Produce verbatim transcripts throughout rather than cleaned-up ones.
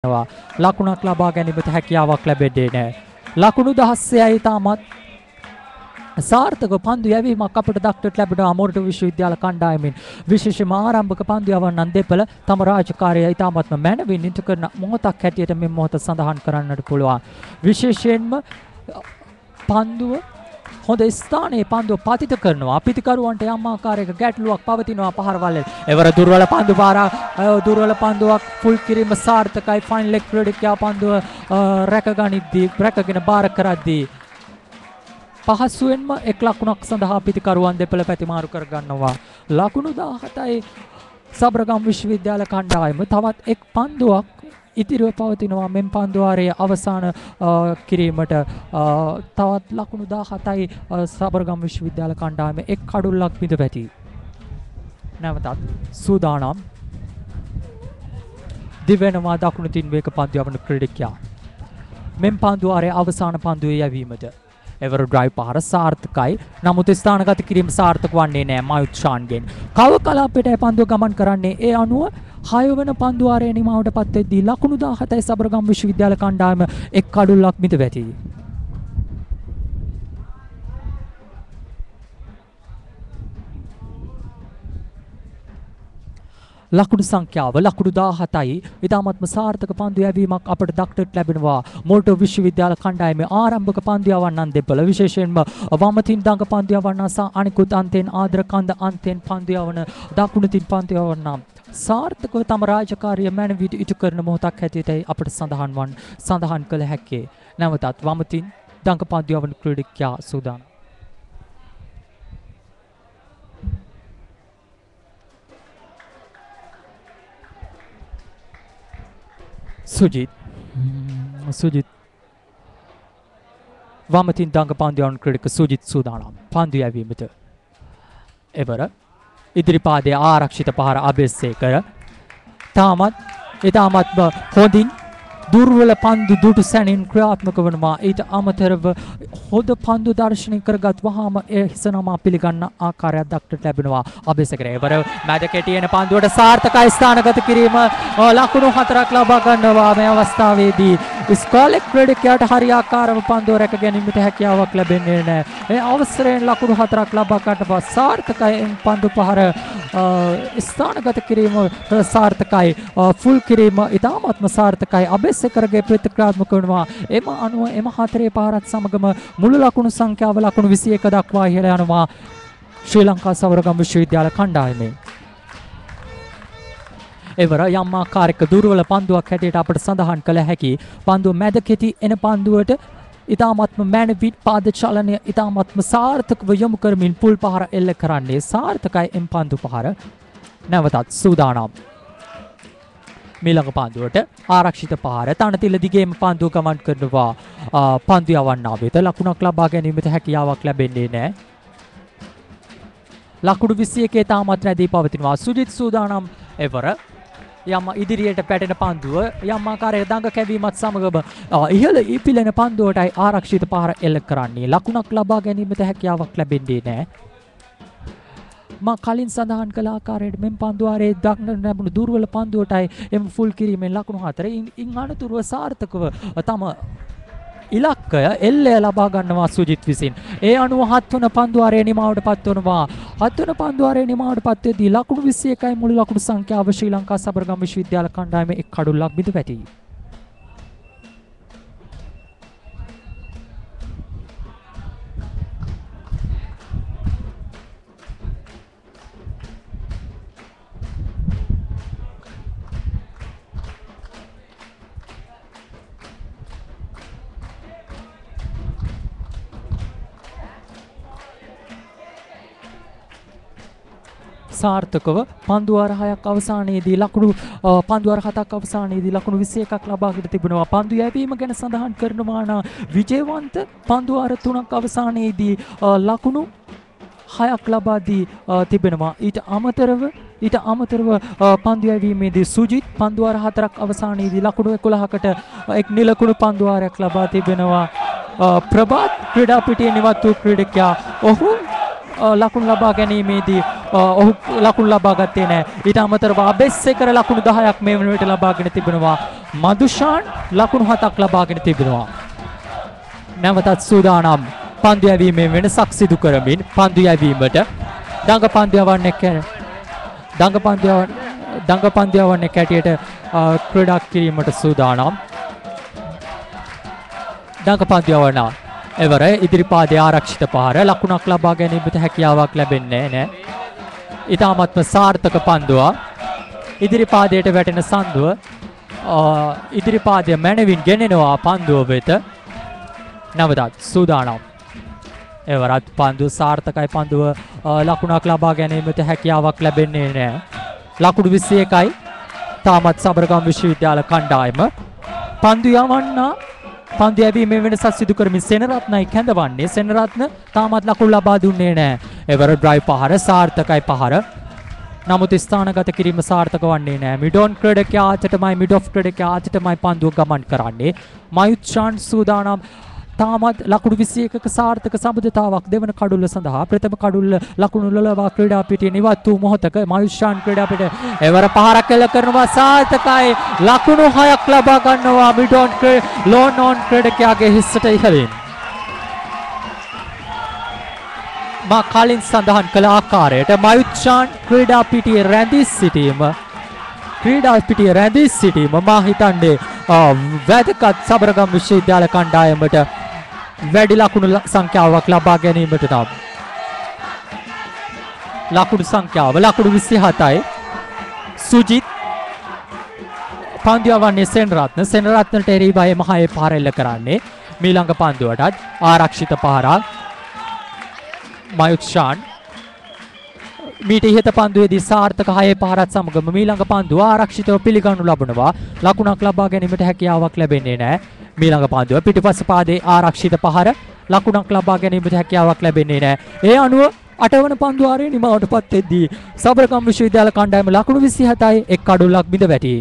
ලකුණක් ලබා ගැනීමට හැකියාවක් ලැබෙන්නේ නැහැ. ලකුණු දහසයි තාමත් සාර්ථක පන්දු යැවීමක් අපට දක්නට ලැබෙනවා මොරටු විශ්වවිද්‍යාල කණ්ඩායමෙන්. විශේෂයෙන්ම ආරම්භක පන්දු යවන්නන් දෙපළ තම රාජකාරිය ඉතාමත්ම මැනවින් ඉටු කරන මොහොතක් හැටියට මේ මොහොත සඳහන් කරන්නට පුළුවන්. විශේෂයෙන්ම පන්දුව හොඳ ස්ථානයේ පන්දුව පතිත කරනවා. පිතිකරුවන්ට යම් ආකාරයක ගැටලුවක් පවතිනවා පහරවල්. එවර දුර්වල පන්දු පාර දුර්වල පන්දුවක් ෆුල් කිරීම සාර්ථකයි. ෆයින් ලෙග් ප්‍රෙඩික්යා පන්දුව රැකගනිද්දී රැකගෙන බාර කරද්දී පහසුවෙන්ම එක් ලකුණක් සඳහා පිතිකරුවන් දෙපළ පැතිමාරු කර ගන්නවා. ලකුණු දාහතයි සබරගම් විශ්වවිද්‍යාල කණ්ඩායම තවත් එක් පන්දුවක් ඉතිරිව පවතිනවා. මෙම් පන්දුවාරයේ අවසාන කිරීමට තවත් ලකුණු දාහතයි සබරගම් විශ්වවිද්‍යාල කණ්ඩායම එක් කඩුල්ලක් බිඳ පැති. නැවතත් සූදානම් දිවෙනවා දකුණු තින්වේක පන්දු යවන ක්‍රීඩකයා. මෙම් පන්දුවාරයේ අවසාන පන්දුවේ යැවීමට එවර ඩ්‍රයිව් පහර සාර්ථකයි. නමුත් ස්ථානගත කිරීම සාර්ථක වන්නේ නැහැ මයුත් ෂාන්ගෙන්. කව කලාපයට පන්දුව ගමන් කරන්නේ ඒ අනුව හය වන පන්දුවාරයේ නිමාවට පත් වෙද්දී ලකුණු දාහතයි සබරගම් විශ්වවිද්‍යාල කණ්ඩායම එක් කඩුල්ලක් මිද වැටි. ලකුණු සංඛ්‍යාව ලකුණු දාහතයි ඉතාමත්ම සාර්ථක පන්දු යැවීමක් අපට දක්නට ලැබෙනවා මොරටු විශ්වවිද්‍යාල කණ්ඩායමේ ආරම්භක පන්දු යවන්නන් දෙපළ. විශේෂයෙන්ම වමතින් දඟ පන්දු යවන්න සහ අනිකුත් අන්තෙන් ආදරකන්ද අන්තෙන් පන්දු යවන දකුණුතින් පන්දු යවන්න සාර්ථකව තම රාජකාරිය මැනවිට ඉටු කරන මොහොතක් හැටියටයි අපට සඳහන් වන් සඳහන් කළ හැක්කේ. නැවතත් වමතින් දඟ පන්දු යවන ක්‍රීඩකයා සූදානම්. සුජිත් සුජිත් වමතින් දඟ පන්දු යවන ක්‍රීඩක සුජිත් සූදානම් පන්දු යැවීමට. එවර ඉදිරිපාදයේ ආරක්ෂිත පහර අබේසේකර තාමත් ඉතාමත්ම හොඳින් දුර්වල පන්දු දුටු සැනින් ක්‍රියාත්මක වනවා. ඊට අමතරව හොඳ පන්දු දර්ශනය කරගත් වහාම ඒ හිසනමා පිළිගන්න ආකාරයක් දක්නට ලැබෙනවා අබේසේකර. එවර මැද කෙටියන පන්දුවට සාර්ථකයි ස්ථානගත කිරීම ලකුණු හතරක් ලබා ගන්නවා. මේ අවස්ථාවේදී ස්කෝලෙක් ක්‍රීඩකයාට හරියාකාරව පන්දුව රැක ගැනීමට හැකියාවක් ලැබෙන්නේ නැහැ. මේ අවසරයෙන් ලකුණු හතරක් ලබා ගන්නවා. සාර්ථකයි පන්දු පහර ස්ථානගත කිරීම සාර්ථකයි. ෆුල් කිරීම ඉතාමත්ම සාර්ථකයි. අබේසේකරගේ ප්‍රතික්‍රියාත්මක වෙනවා. එම අනුව එම හතරේ පහරත් සමගම මුළු ලකුණු සංඛ්‍යාව ලකුණු විසි එක දක්වා ඉහළ යනවා ශ්‍රී ලංකා සබරගම් විශ්වවිද්‍යාල කණ්ඩායමේ. එවර යම් ආකාරයක දුර්වල පන්දුවක් හැටියට අපට සඳහන් කළ හැකි පන්දුව මැද කෙටි එන පන්දුවට ඉතාමත්ම මැනවින් පාද චලනය ඉතාමත්ම සාර්ථකව යොමු කරමින් පුල් පහර එල්ල කරන්නේ සාර්ථකයි එම් පන්දු පහර. නැවතත් සූදානම් මීළඟ පන්දුවට ආරක්ෂිත පහර තනතිල දිගේම පන්දුව ගමන් කරනවා. පන්දු යවන්නා වෙත ලකුණක් ලබා ගැනීමට හැකියාවක් ලැබෙන්නේ නැහැ. ලකුණු විසි එකේ තාමත් රැඳී පවතිනවා. සුජිත් සූදානම් එවර යම් ඉදිරියට පැටෙන පන්දුව යම් ආකාරයක දඟ කැවීමත් සමගම ඉහළ ඉපිලෙන පන්දුවටයි ආරක්ෂිත පහර එල්ල කරන්නේ. ලකුණක් ලබා ගැනීමට හැකියාවක් ලැබෙන්නේ නැහැ. මා කලින් සඳහන් කළ ආකාරයට මෙම් පන්දුවාරයේ දක්නට ලැබුණු දුර්වල පන්දුවටයි එම ෆුල් කිරීමෙන් ලකුණු හතර ඉන් අනතුරුව සාර්ථකව තම ඉලක්කය එල්ලය ලබා ගන්නවා සුජිත් විසින්. ඒ අනුව හත් වන පන්දුවාරයේ නිමාවට පත් වනවා. හත් වන පන්දුවාරයේ නිමාවට පත් වෙද්දී ලකුණු විසි එකයි මුළු ලකුණු සංඛ්‍යාව ශ්‍රී ලංකා සබරගම් විශ්වවිද්‍යාල කණ්ඩායමේ එක් කඩුල්ලක් බිඳ වැටි. සාර්ථකව පන්දුවාර හයක් අවසානයේදී ලකුණු පන්දුවාර හතක් අවසානයේදී ලකුණු විසි එකක් ලබාගෙන තිබෙනවා. පන්දු යැවීම ගැන සඳහන් කරනවා නම් විජේවන්ත පන්දුවාර තුනක් අවසානයේදී ලකුණු හයක් ලබා දී තිබෙනවා. ඊට අමතරව ඊට අමතරව පන්දු යැවීමේදී සුජිත් පන්දුවාර හතරක් අවසානයේදී ලකුණු එකොළහකට එක් නිලකුණු පන්දුවාරයක් ලබා තිබෙනවා. ප්‍රභාත් ක්‍රීඩා පිටියේ නිවත් වූ ක්‍රීඩකයා ඔහු ලකුණු ලබා ගැනීමේදී ඔහු ලකුණු ලබා ගත්තේ නැහැ. ඊට අමතරව අබෙස්සේකර ලකුණු දහයක් මේ වන විට ලබාගෙන තිබෙනවා. මදුෂාන් ලකුණු හතක් ලබාගෙන තිබෙනවා. නැවතත් සූදානම් පන්දු යැවීමේ වෙනසක් සිදු කරමින් පන්දු යැවීමට දඟ පන්දු යවන්නේ කැන දඟ පන්දු දඟ පන්දු යවන්නේ කැටියට ක්‍රීඩා කිරීමට සූදානම්. දඟ පන්දු යවනවා. එවර ඉදිරිපාදයේ ආරක්ෂිත පහර ලකුණක් ලබා ගැනීමට හැකියාවක් ලැබෙන්නේ නැහැ. ඊටාත්ම සාර්ථක පන්දුව ඉදිරිපාදයට වැටෙන සන්දුව ඉදිරිපාදයේ මැනවින් ගෙනෙනවා පන්දුව වෙත. නැවතත් සූදානම්. එවරත් පන්දුව සාර්ථකයි. පන්දුව ලකුණක් ලබා ගැනීමට හැකියාවක් ලැබෙන්නේ නැහැ. ලකුණු විසි එකයි තාමත් සබරගම් විශ්වවිද්‍යාල කණ්ඩායම. පන්දු යවන්න පන්දු යැවීමේ වෙනසක් සිදු කරමින් සෙනරත්නයි කැඳවන්නේ. සෙනරත්න තාමත් ලකුණු ලබා දුන්නේ නැහැ. එවර ඩ්‍රයිව් පහර සාර්ථකයි පහර. නමුත් ස්ථානගත කිරීම සාර්ථක වන්නේ නැහැ. මිඩොන් ක්‍රීඩකයා ආචටමයි මිඩ් ඔෆ් ක්‍රීඩකයා ආචටමයි පන්දුව ගමන් කරන්නේ. මයුත් ෂාන් සූදානම්. තාමත් ලකුණු විසි එකක සාර්ථක සම්බන්ධතාවක් දෙවන කඩුල්ල සඳහා ප්‍රථම කඩුල්ල ලකුණු ලලවා ක්‍රීඩා පිටියේ නිවත් වූ මොහොතක මයුත් ෂාන් ක්‍රීඩා පිට එවර පහරක් එල්ල කරනවා. සාර්ථකයි. ලකුණු හයක් ලබා ගන්නවා මිඩොන් ලෝන් ඔන් ක්‍රීඩකයාගේ හිස්සට ඉහළින්. මා කලින් සඳහන් කළ ආකාරයට මයුත් ෂාන් ක්‍රීඩා පිටියේ රැඳී සිටීම ක්‍රීඩා පිටියේ රැඳී සිටීම මා හිතන්නේ වැදගත් සබරගම් විශ්වවිද්‍යාල කණ්ඩායමට වැඩි ලකුණු සංඛ්‍යාවක් ලබා ගැනීමට නම් ලකුණු සංඛ්‍යාව ලකුණු විසි හතයි. සුජිත් පන්දු යවන්නේ සෙනරත්න. සෙනරත්නට එරෙහිව මහේ පහර එල්ල කරන්නේ. මීළඟ පන්දුවටත් ආරක්ෂිත පහරක් මයුත් ෂාන්. මීට ඉහත පන්දුවේදී සාර්ථක හයේ පහරත් සමගම මීළඟ පන්දුව ආරක්ෂිතව පිළිගනු ලබනවා. ලකුණක් ලබා ගැනීමට හැකියාවක් ලැබෙන්නේ නැහැ. මීළඟ පන්දුව පිටිපස්ස පාදයේ ආරක්ෂිත පහර ලකුණක් ලබා ගැනීමට හැකියාවක් ලැබෙන්නේ නැහැ. ඒ අනුව අටවන පන්දුවාරයේ නිමවටපත් වෙද්දී සබරගම් විශ්වවිද්‍යාල කණ්ඩායම ලකුණු විසි හතයි එක් කඩුල්ලක් බිඳ වැටි.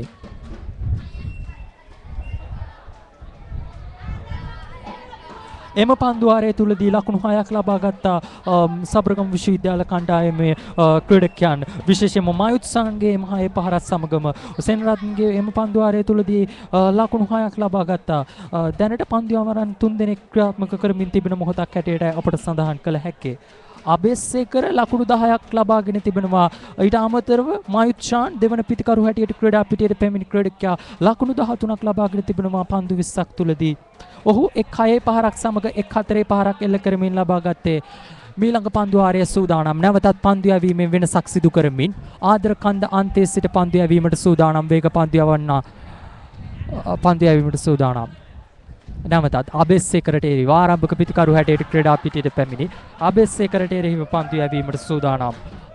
එම පන්දුවාරයේ තුලදී ලකුණු හයක් ලබා ගත්තා සබරගම් විශ්වවිද්‍යාල කණ්ඩායමේ ක්‍රීඩකයන්. විශේෂයෙන්ම මයුත් සංගේ මහේ පහරත් සමගම සෙනරත්නගේ එම පන්දුවාරයේ තුලදී ලකුණු හයක් ලබා ගත්තා. දැනට පන්දු යවරන් තුන් දෙනෙක් ක්‍රියාත්මක කරමින් තිබෙන මොහොතක් හැටියට අපට සඳහන් කළ හැකියි. අබෙස්සේකර ලකුණු දහයක් ලබාගෙන තිබෙනවා. ඊට අමතරව මයුත් ෂාන් දෙවන පිතිකරු හැටියට ක්‍රීඩා පිටියට පැමිණි ක්‍රීඩකයා ලකුණු දහතුනක් ලබාගෙන තිබෙනවා පන්දු විස්සක් තුලදී. ඔහු එක් හයේ පහරක් සමග එක් හතරේ පහරක් එල්ල කරමින් ලබා ගත්තේ. මීළඟ පන්දුවාරය සූදානම්. නැවතත් පන්දු යැවීමෙන් වෙනසක් සිදු කරමින් ආදර කන්ද අන්තයේ සිට පන්දු යැවීමට සූදානම්. වේග පන්දු යවන්න පන්දු යැවීමට සූදානම්. නැවතත් අබෙස්සේකරට එරෙහිව ආරම්භක පිතිකරු හැටියට ක්‍රීඩා පිටියට පැමිණි අබෙස්සේකරට එරෙහිව පන්දු යැවීමට සූදානම්.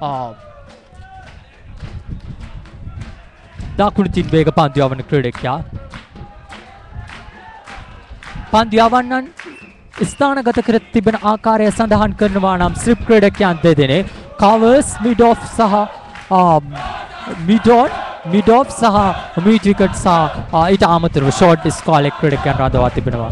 දකුණු තින් වේග පන්දු යවන ක්‍රීඩකයා පන්දු යවන්නන් ස්ථානගත කර තිබෙන ආකාරය සඳහන් කරනවා නම් ස්ලිප් ක්‍රීඩකයන් දෙදෙනෙක් කවර්ස් මිඩොෆ් සහ මිඩොන් මිඩොෆ් සහ මිඩ්විකට් සහ ඊට අමතරව ෂෝට් ස්කෝලෙක් ක්‍රීඩකයන් රඳවා තිබෙනවා.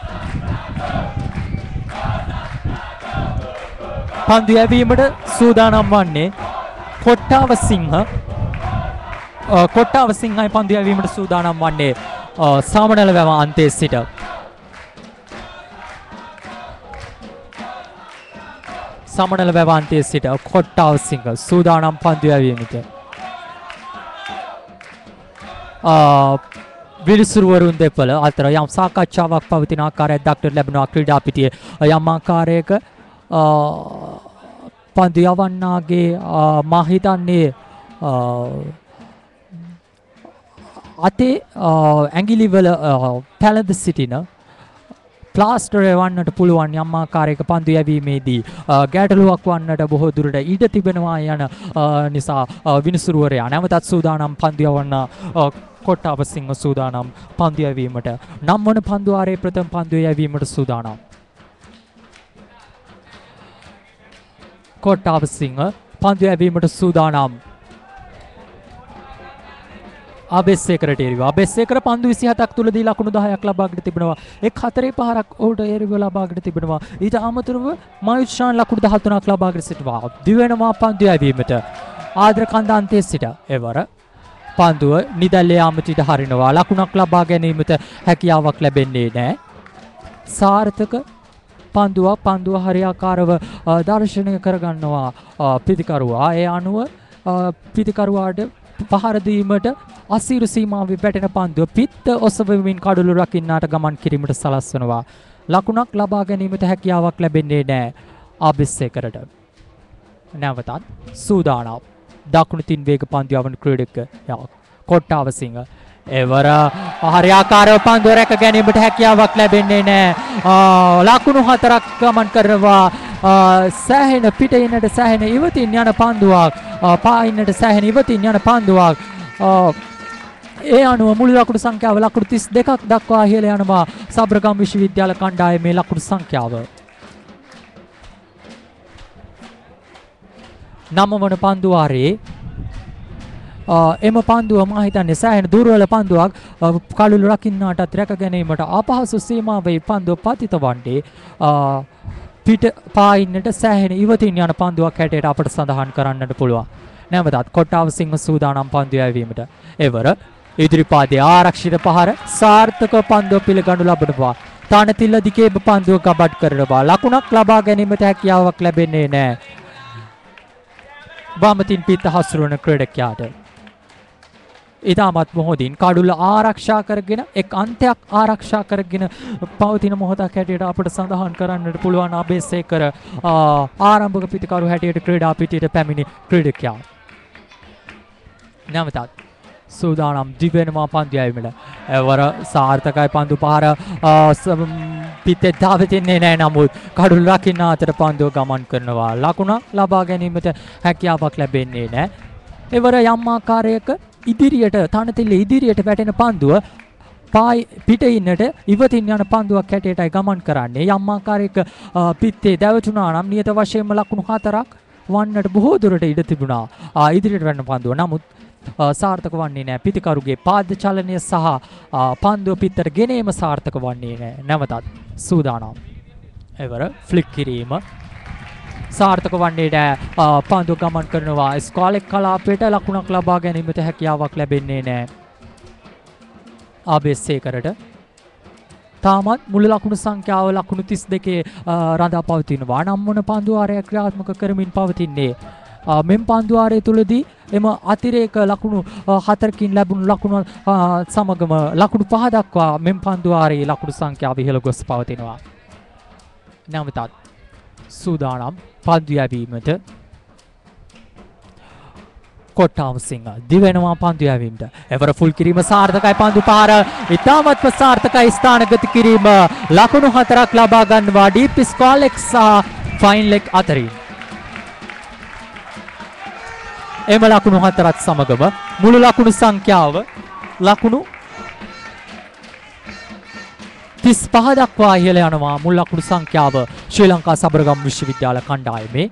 පන්දු යැවීමට සූදානම් වන්නේ කොට්ටාව සිංහ. කොට්ටාව සිංහයි පන්දු යැවීමට සූදානම් වන්නේ සාමනල වැව අන්තයේ සිට. සමනල වැවන්තයේ සිට කොට්ටාව සිංහ සූදානම් පන්දු යැවීමට. විනිසුරුවරුන් දෙපළ අතර යම් සාකච්ඡාවක් පවතින ආකාරයක් දක්නට ලැබෙනවා. ක්‍රීඩා පිටියේ යම් ආකාරයක පන්දු යවන්නාගේ මා හිතන්නේ අතේ ඇඟිලිවල පැලඳ සිටින ප්ලාස්ටර් වන්නට පුළුවන් යම් ආකාරයක පන්දු යැවීමේදී ගැටලුවක් වන්නට බොහෝ දුරට ඉඩ තිබෙනවා යන නිසා විනිසුරුවරයා නැවතත් සූදානම් පන්දු යවන්න. කොට්ටාව සිංහ සූදානම් පන්දු යැවීමට. නම් වන පන්දුවාරයේ ප්‍රථම පන්දු යැවීමට සූදානම්. කොට්ටාව සිංහ පන්දු යැවීමට සූදානම්. අබෙස්සේකරට එරිවා. අබෙස්සේකර පන්දු විසිහතක් තුලදී ලකුණු දහයක් ලබාගෙන තිබෙනවා. එක් හතරේ පහරක් ඔහුට එරිව ලබාගෙන තිබෙනවා. ඊට අමතරව මයුෂාන් ලකුණු දහතුනක් ලබාගෙන සිටිනවා. දිවෙනවා පන්දු යැවීමට. ආදර කන්ද අන්තයේ සිට එවර පන්දුව නිදැල්ලේ යාමටිට හරිනවා. ලකුණක් ලබා ගැනීමට හැකියාවක් ලැබෙන්නේ නැහැ. සාර්ථක පන්දුවක් පන්දුව හරියාකාරව දර්ශනය කරගන්නවා පිතිකරුවා. ඒ අනුව පිතිකරුවාට පහර දීමට අසීරු සීමාවේ පැටෙන පන්දුව පිත්ත ඔසවමින් කඩළු රකින්නාට ගමන් කිරීමට සලස්වනවා. ලකුණක් ලබා ගැනීමට හැකියාවක් ලැබෙන්නේ නැහැ අබෙස්සේකරට. නැවතත් සූදානම්. දකුණු තින් වේග පන්දු යවන ක්‍රීඩකයා කොට්ටාව සිංහ එවර හරියාකාරව පන්දුව රැක ගැනීමට හැකියාවක් ලැබෙන්නේ නැහැ. ලකුණු හතරක් ගමන් කරනවා. සෑහෙන පිටින්නට සෑහෙන ඉවතින් යන පන්දුවක්. පායින්නට සෑහෙන ඉවතින් යන පන්දුවක්. ඒ අනුව මුළු ලකුණු සංඛ්‍යාව ලකුණු තිස් දෙකක් දක්වා ඉහළ යනවා සබරගම් විශ්වවිද්‍යාල කණ්ඩායමේ ලකුණු සංඛ්‍යාව. නම වන පන්දුවාරේ එම පන්දුව මා හිතන්නේ සෑහෙන දුර්වල පන්දුවක්. කළුළු රකින්නාටත් රැක ගැනීමට අපහසු සීමාවේ පන්දුව පතිත වන්නේ පිට පායින්නට සෑහෙන ඉවතින් යන පන්දුවක් හැටියට අපට සඳහන් කරන්නට පුළුවන්. නැවතත් කොට්ටාව සිංහ සූදානම් පන්දු යැවීමට. එවර ඉදිරිපාදයේ ආරක්ෂිත පහර සාර්ථක පන්දුව පිළිගනු ලබනවා. තානතිල්ල දිගේ පන්දුව කබඩ් කරනවා. ලකුණක් ලබා ගැනීමට හැකියාවක් ලැබෙන්නේ නැහැ. වමතින් පිට හසුරුවන ක්‍රීඩකයාට ඉතාමත් මොහොතින් කඩුල්ල ආරක්ෂා කරගෙන එක් අන්තයක් ආරක්ෂා කරගෙන පවතින මොහොතක් හැටියට අපට සඳහන් කරන්නට පුළුවන් අබේසේකර ආරම්භක පිතිකරු හැටියට ක්‍රීඩා පිටියට පැමිණි ක්‍රීඩකයා. නැවතත් සූදානම් දිවෙනවා පන්දු යැවීමට. එවර සාර්ථකයි පන්දු පහර පිටේ දාවෙන්නේ නැහැ. නමුත් කඩුල් රකින්න අතර පන්දුව ගමන් කරනවා. ලකුණ ලබා ගැනීමට හැකියාවක් ලැබෙන්නේ නැහැ. එවර යම් ආකාරයක ඉදිරියට තනතිල්ල ඉදිරියට වැටෙන පන්දුව පායි පිටින්නට ඉවතින් යන පන්දුවක් හැටියටයි ගමන් කරන්නේ. යම් ආකාරයක පිටේ දැවතුනා නම් නියත වශයෙන්ම ලකුණු හතරක් වන්නට බොහෝ දුරට ඉඩ තිබුණා ඉදිරියට වැටෙන පන්දුව. නමුත් සාර්ථක වන්නේ නැහැ. පිතිකරුගේ පාද චලනය සහ පන්දුව පිටට ගෙනීම සාර්ථක වන්නේ නැහැ. නැවතත් සූදානම්. එවර ෆ්ලික් කිරීම සාර්ථක වන්නේ නැහැ. පන්දුව ගමන් කරනවා. ස්කාලෙක් කලාපයට ලකුණක් ලබා ගැනීමට හැකියාවක් ලැබෙන්නේ නැහැ. අබේසේකරට තාමත් මුළු ලකුණු සංඛ්‍යාව ලකුණු තිස් දෙකේ රඳා පවතිනවා. නම් වන පන්දුවාරය ක්‍රියාත්මක කරමින් පවතින්නේ. මෙම් පන්දුවාරය තුලදී එම අතිරේක ලකුණු හතරකින් ලැබුණු ලකුණු සමගම ලකුණු පහ දක්වා මෙම් පන්දුවාරයේ ලකුණු සංඛ්‍යාව ඉහළ ගොස් පවතිනවා. නැවතත් සූදානම් පන්දු යැවීමට. කොට්ටාව සිංහ දිවෙනවා පන්දු යැවීමට. එවර ෆුල් කිරීම සාර්ථකයි. පන්දු පාර ඉතාමත්ම සාර්ථකයි. ස්ථානගත කිරීම ලකුණු හතරක් ලබා ගන්නවා ඩීපි ස්කාලෙක් සහ ෆයින්ලෙක් අතරින්. එම ලකුණු හතරත් සමගම මුළු ලකුණු සංඛ්‍යාව ලකුණු තිස් පහ දක්වා ඉහළ යනවා. මුල් ලකුණු සංඛ්‍යාව ශ්‍රී ලංකා සබරගම් විශ්වවිද්‍යාල කණ්ඩායමේ.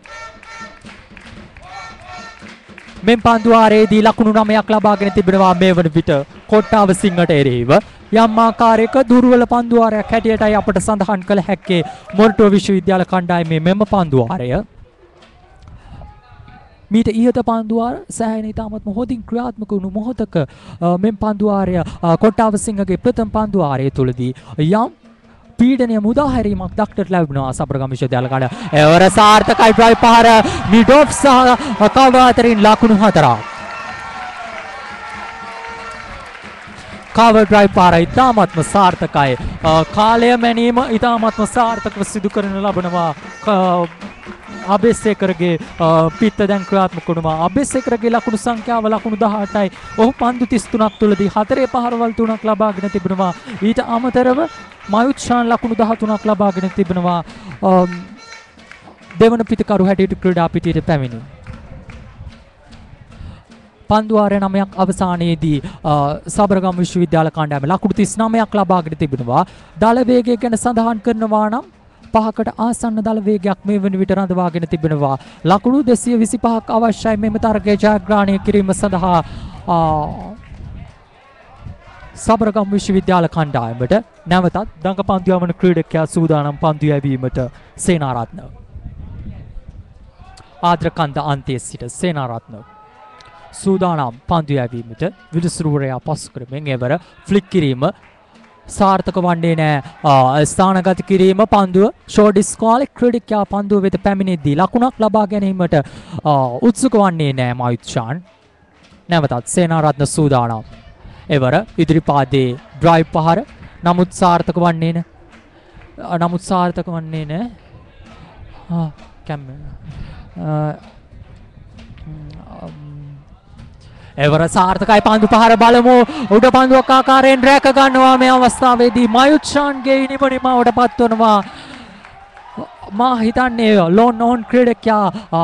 මෙම් පන්දුවාරයේදී ලකුණු නවයක් ලබාගෙන තිබෙනවා මේ වන විට කොට්ටාව සිංහට එරෙහිව. යම් ආකාරයක දුර්වල පන්දුවාරයක් හැටියටයි අපට සඳහන් කළ හැක්කේ මොරටුව විශ්වවිද්‍යාල කණ්ඩායමේ මෙම පන්දුවාරය. මීට ඉහත පන්දුවාර සෑහෙන ඉතාමත්ම හොඳින් ක්‍රියාත්මක වුණු මොහොතක මෙම් පන්දුවාරය කොට්ටාව සිංහගේ ප්‍රථම පන්දුවාරය තුලදී යම් පීඩනය මුදාහැරීමක් දක්නට ලැබුණා සබරගම් විශ්වවිද්‍යාල කණ්ඩායම. එවර සාර්ථකයි ඩ්‍රයිව් පහර මිඩොෆ් සහ කවුඩ අතරින් ලකුණු හතරක්. කවර් ඩ්‍රයිව් පහර ඉතාමත්ම සාර්ථකයි. කාලය මැනීම ඉතාමත්ම සාර්ථකව සිදු කරන ලබනවා. අබේසේකරගේ පිත්ත දැන් ක්‍රියාත්මක වුණා. අබේසේකරගේ ලකුණු සංඛ්‍යාව ලකුණු දහඅටයි. ඔහු පන්දු තිස් තුනක් තුලදී හතරේ පහරවල් තුනක් ලබාගෙන තිබෙනවා. ඊට අමතරව මයුත් ෂාන් ලකුණු දහතුනක් ලබාගෙන තිබෙනවා. දෙවන පිතිකරු හැටියට ක්‍රීඩා පිටියට පැමිණි. පන්දුවාරය නවයක් අවසානයේදී සබරගම් විශ්වවිද්‍යාල කණ්ඩායම ලකුණු තිස් නවයක් ලබාගෙන තිබෙනවා. දල වේගය ගැන සඳහන් කරනවා නම් පහකට ආසන්න දල වේගයක් මේ වන විට රඳවාගෙන තිබෙනවා. ලකුණු දෙසිය විසිපහක් අවශ්‍යයි මෙම තරගය ජයග්‍රහණය කිරීම සඳහා. සබරගම් විශ්වවිද්‍යාල කණ්ඩායමට නැවතත් දඟ පන්දු යවන ක්‍රීඩකයා සූදානම් පන්දු යැවීමට සේනාරත්න. ආද්‍රකන්ද අන්තයේ සිට සේනාරත්න සූදානම් පන්දු යැවීමට විදුසුරුවරයා පසු කරමින් එවර ෆ්ලික් කිරීම සාර්ථක වන්නේ නැහැ. ස්ථානගත කිරීම පන්දුව ෂෝඩිස් කාලේ ක්‍රීඩකයා පන්දුව වෙත පැමිණෙද්දී ලකුණක් ලබා ගැනීමට උත්සුක වන්නේ නැහැ මයුත්ෂාන්. නැවතත් සේනාරත්න සූදානම්. එවර ඉදිරිපාදයේ ඩ්‍රයිව් පහර නමුත් සාර්ථක වන්නේ නැහැ. නමුත් සාර්ථක වන්නේ නැහැ. ආ කැම් එවර සාර්ථකයි පන්දු පහර බලමු. උඩ පන්දුවක් ආකාරයෙන් රැක ගන්නවා මේ අවස්ථාවේදී මයුත්ෂාන්ගේ නිමනිමාවට පත්වනවා. මා හිතන්නේ ලෝන් ඕන් ක්‍රීඩකයා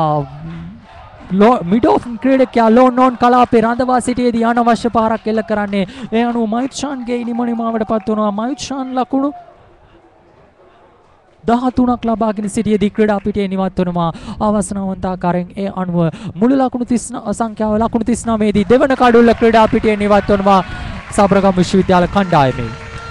මිඩ් ඕෆ් ක්‍රීඩකයා ලෝන් ඕන් කලාපේ රඳවා සිටියේදී අනවශ්‍ය පහරක් එල්ල කරන්නේ. ඒ අනුව මයුත්ෂාන්ගේ නිමනිමාවට පත්වනවා. මයුත්ෂාන් ලකුණු දහතුනක් ලබාගෙන සිටියේදී ක්‍රීඩා පිටියේ නිවත් වනවා. අවසනාවන්ත ආකාරයෙන් ඒ අනුව මුළු ලකුණු තිස් සංඛ්‍යාව ලකුණු තිස් නවය දී දෙවන කඩුල්ල ක්‍රීඩා පිටියේ නිවත් වනවා සබරගම් විශ්වවිද්‍යාල කණ්ඩායමේ.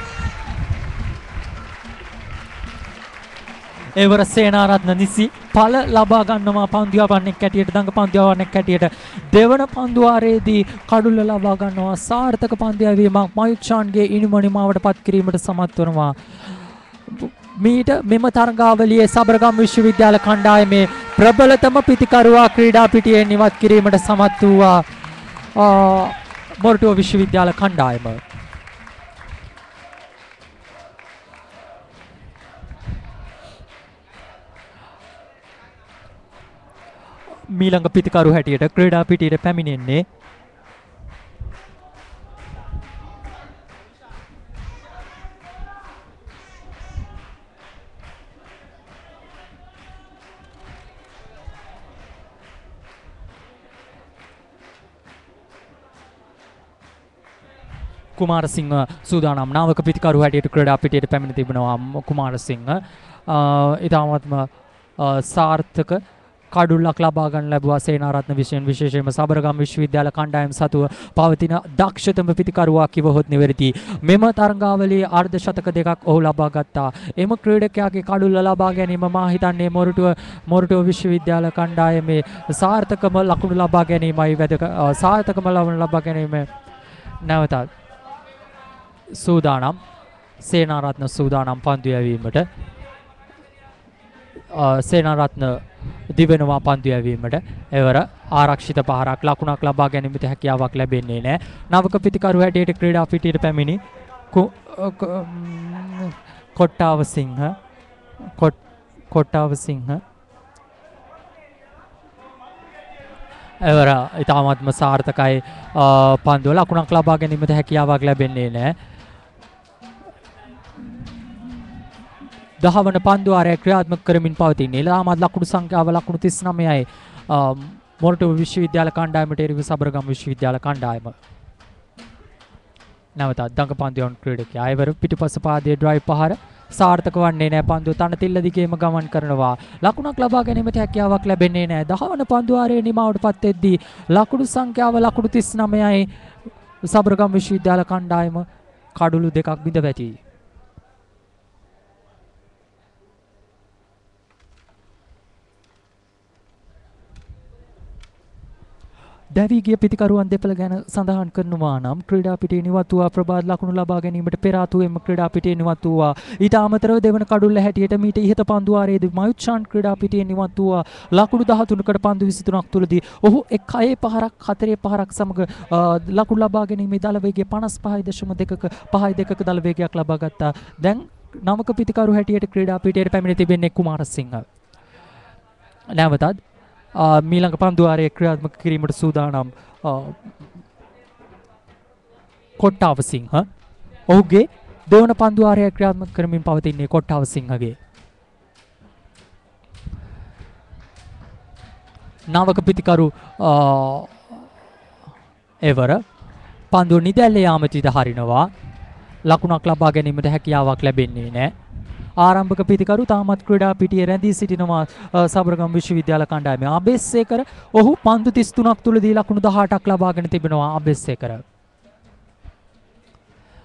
එවර සේනාරත්න නිසි ඵල ලබා ගන්නවා පන්දු යවන්නෙක් හැටියට දඟ පන්දු යවන්නෙක් හැටියට දෙවන පන්දු වාරයේදී කඩුල්ල ලබා ගන්නවා. සාර්ථක පන්දු යැවීමක් මයුත්ෂාන්ගේ ඉනිමනිමාවට පත් කිරීමට සමත් වනවා. මීට මෙම තරගාවලියේ සබරගම් විශ්වවිද්‍යාල කණ්ඩායමේ ප්‍රබලතම පිතිකරුවා ක්‍රීඩා පිටියේ නිවත් කිරීමට සමත් වූවා මොරටුව විශ්වවිද්‍යාල කණ්ඩායම. මීළඟ පිතිකරු හැටියට ක්‍රීඩා පිටියට පැමිණෙන්නේ කුමාරසිංහ සූදානම්. නාවක පිතිකරු හැටියට ක්‍රීඩා පිටියට පැමිණ තිබෙනවා කුමාරසිංහ. ඊටාත්ම සාර්ථක කඩුල්ලක් ලබා ගන්න ලැබුවා සේනාරත්න විශේෂයෙන් විශේෂයෙන්ම සබරගම් විශ්වවිද්‍යාල කණ්ඩායම සතුව පවතින දක්ෂතම පිතිකරුවා කිවහොත් නිවැරදි. මෙම තරගාවලියේ අර්ධ ශතක දෙකක් ඔහු ලබා ගත්තා. එම ක්‍රීඩකයාගේ කඩුල්ල ලබා ගැනීම මා හිතන්නේ මොරටුව මොරටුව විශ්වවිද්‍යාල කණ්ඩායමේ සාර්ථකම ලකුණු ලබා ගැනීමයි වැදගත්. සාර්ථකම ලකුණු ලබා ගැනීම නැවතත් සූදානම් සේනාරත්න සූදානම් පන්දු යැවීමට. සේනාරත්න දිවෙනවා පන්දු යැවීමට. එවර ආරක්ෂිත පහරක් ලකුණක් ලබා ගැනීමට හැකියාවක් ලැබෙන්නේ නැහැ. නවක පිතිකරු හැටියට ක්‍රීඩා පිටියට පැමිණි කොට්ටාව සිංහ කොට්ටාව සිංහ එවර ඉතාමත්ම සාර්ථකයි පන්දුව ලකුණක් ලබා ගැනීමට හැකියාවක් ලැබෙන්නේ නැහැ. දහවන පන්දු වාරය ක්‍රියාත්මක කරමින් පවතින්නේ. ඊළාමත් ලකුණු සංඛ්‍යාව ලකුණු තිස් නවයයි මොරටුව විශ්වවිද්‍යාල කණ්ඩායමට එරෙහිව සබරගම් විශ්වවිද්‍යාල කණ්ඩායම. නැවතත් දඟ පන්දු යවන ක්‍රීඩකයා එවර පිටිපස පාදයේ ඩ්‍රයිව් පහර සාර්ථක වන්නේ නැහැ. පන්දුව තනතිල්ල දිගේම ගමන් කරනවා. ලකුණක් ලබා ගැනීමට හැකියාවක් ලැබෙන්නේ නැහැ. දහවන පන්දු වාරයේ නිමාවට පත් වෙද්දී ලකුණු සංඛ්‍යාව ලකුණු තිස් නවයයි සබරගම් විශ්වවිද්‍යාල කණ්ඩායම කඩුළු දෙකක් බිඳ වැටි. දැවී ගිය පිතිකරුවන් දෙපළ ගැන සඳහන් කරනවා නම් ක්‍රීඩා පිටියේ නිවත් වූ ප්‍රබාද ලකුණු ලබා ගැනීමට පෙර ආතුවෙම ක්‍රීඩා පිටියේ නිවත් වූවා. ඊට අමතරව දෙවන කඩුල්ල හැටියට මීට ඉහත පන්දු වාරයේදී මයුත්ෂාන් ක්‍රීඩා පිටියේ නිවත් වූවා. ලකුණු දහතුනකට පන්දු විසි තුනක් තුලදී ඔහු එක් හයේ පහරක් හතරේ පහරක් සමග ලකුණු ලබා ගැනීමේ දල වේගය පනස් පහයි දශම දෙකක පහයි දෙකක දල වේගයක් ලබා ගත්තා. දැන් නවක පිතිකරු හැටියට ක්‍රීඩා පිටියට පැමිණ තිබෙන්නේ කුමාරසිංහ. නැවතත් මීළඟ පන්දු වාරයේ ක්‍රියාත්මක කිරීමට සූදානම් කොට්ටාව සිංහ. ඔහුගේ දෙවන පන්දු වාරයේ ක්‍රියාත්මක කරමින් පවතින්නේ කොට්ටාව සිංහගේ. නවක පිතිකරු එවර පන්දුව නිදැල්ල යාමට ඉඩ හරිනවා. ලකුණක් ලබා ගැනීමට හැකියාවක් ලැබෙන්නේ නැහැ. ආරම්භක පිතිකරු තාමත් ක්‍රීඩා පිටියේ රැඳී සිටිනවා සබරගම් විශ්වවිද්‍යාල කණ්ඩායමේ. අබේසේකර ඔහු පන්දු තිස් තුනක් තුලදී ලකුණු දහඅටක් ලබාගෙන තිබෙනවා. අබේසේකර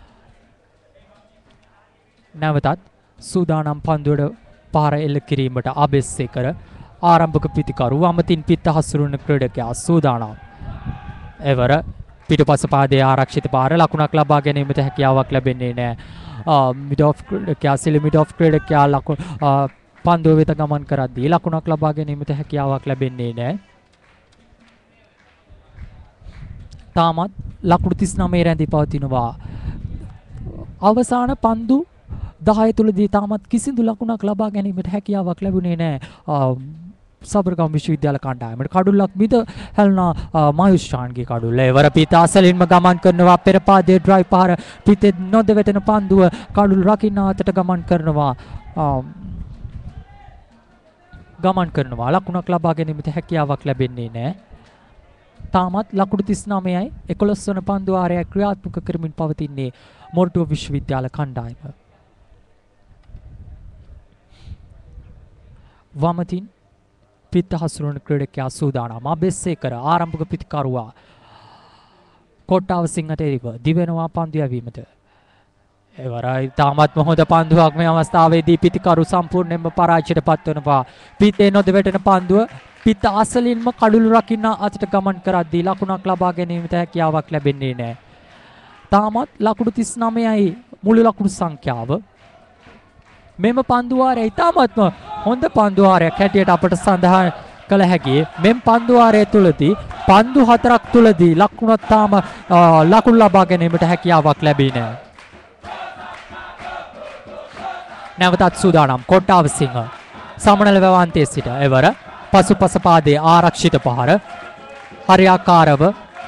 නැවතත් සූදානම් පන්දුවට පහර එල්ල කිරීමට අබෙස්සේකර ආරම්භක පිතිකරු අමතින් පිට හසුරුවන ක්‍රීඩකයා සූදානම්. එවර පිටුපස පාදයේ ආරක්ෂිත පාර ලකුණක් ලබා ගැනීමට හැකියාවක් ලැබෙන්නේ නැහැ. මිඩ් ඔෆ් ක්‍රීඩකයා සිලි මිඩ් ඔෆ් ක්‍රීඩකයා ලකුණ පන්දුව වෙත ගමන් කරද්දී ලකුණක් ලබා ගැනීමට හැකියාවක් ලැබෙන්නේ නැහැ. තාමත් ලකුණු තිස් නවය රැඳී පවතිනවා. අවසාන පන්දු දහය තුලදී තාමත් කිසිදු ලකුණක් ලබා ගැනීමට හැකියාවක් ලැබුණේ නැහැ. සබරගම් විශ්වවිද්‍යාල කණ්ඩායමට කඩුල්ලක් මිද හැලුණා මයුෂ්ාන්ගේ කඩුල්ල. එවර පිට අසලින්ම ගමන් කරනවා පෙර පාදයේ ඩ්‍රයිව් පාර පිටේ නොදෙවටෙන පන්දුව කඩුල් රකින්න අතට ගමන් කරනවා. ගමන් කරනවා ලකුණක් ලබා ගැනීමට හැකියාවක් ලැබෙන්නේ නැහැ. තාමත් ලකුණු තිස් නවයයි එකොළොස් වන පන්දු ආරයක් ක්‍රියාත්මක කරමින් පවතින්නේ මොරටුව විශ්වවිද්‍යාල කණ්ඩායම. වමතින් පිට හසුරුවන ක්‍රීඩකයා සූදානම්. අබෙස්සේකර ආරම්භක පිතිකරුවා කොට්ටාව සිංහට එරිව දිවෙනවා පන්දු යැවීමට. එවරයි තාමත්ම හොඳ පන්දුවක් මේ අවස්ථාවේදී පිතිකරු සම්පූර්ණයෙන්ම පරාජයට පත්වනවා. පිටේ නොදෙවටෙන පන්දුව පිට අසලින්ම කඩුළු රකින්න අතට ගමන් කරද්දී ලකුණක් ලබා ගැනීමට හැකියාවක් ලැබෙන්නේ නැහැ. තාමත් ලකුණු තිස් නවයයි මුළු ලකුණු සංඛ්‍යාව. මෙම පන්දු වාරය ඉතාමත්ම හොඳ පන්දු වාරයක් හැටියට අපට සඳහන් කළ හැකි. මෙම පන්දු වාරය තුලදී පන්දු හතරක් තුලදී ලකුණක් තාම ලකුණු ලබා ගැනීමට හැකියාවක් ලැබෙන්නේ නැහැ. නැවතත් සූදානම් කොට්ටාව සිංහ සමනල වැවන්තයේ සිට එවර පසුපස පාදයේ ආරක්ෂිත පහර හරියාකාරව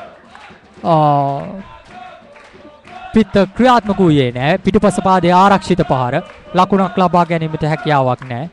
පිට ක්‍රියාත්මක වූයේ නැහැ. පිටුපස පාදයේ ආරක්ෂිත පහර ලකුණක් ලබා ගැනීමට හැකියාවක් නැහැ.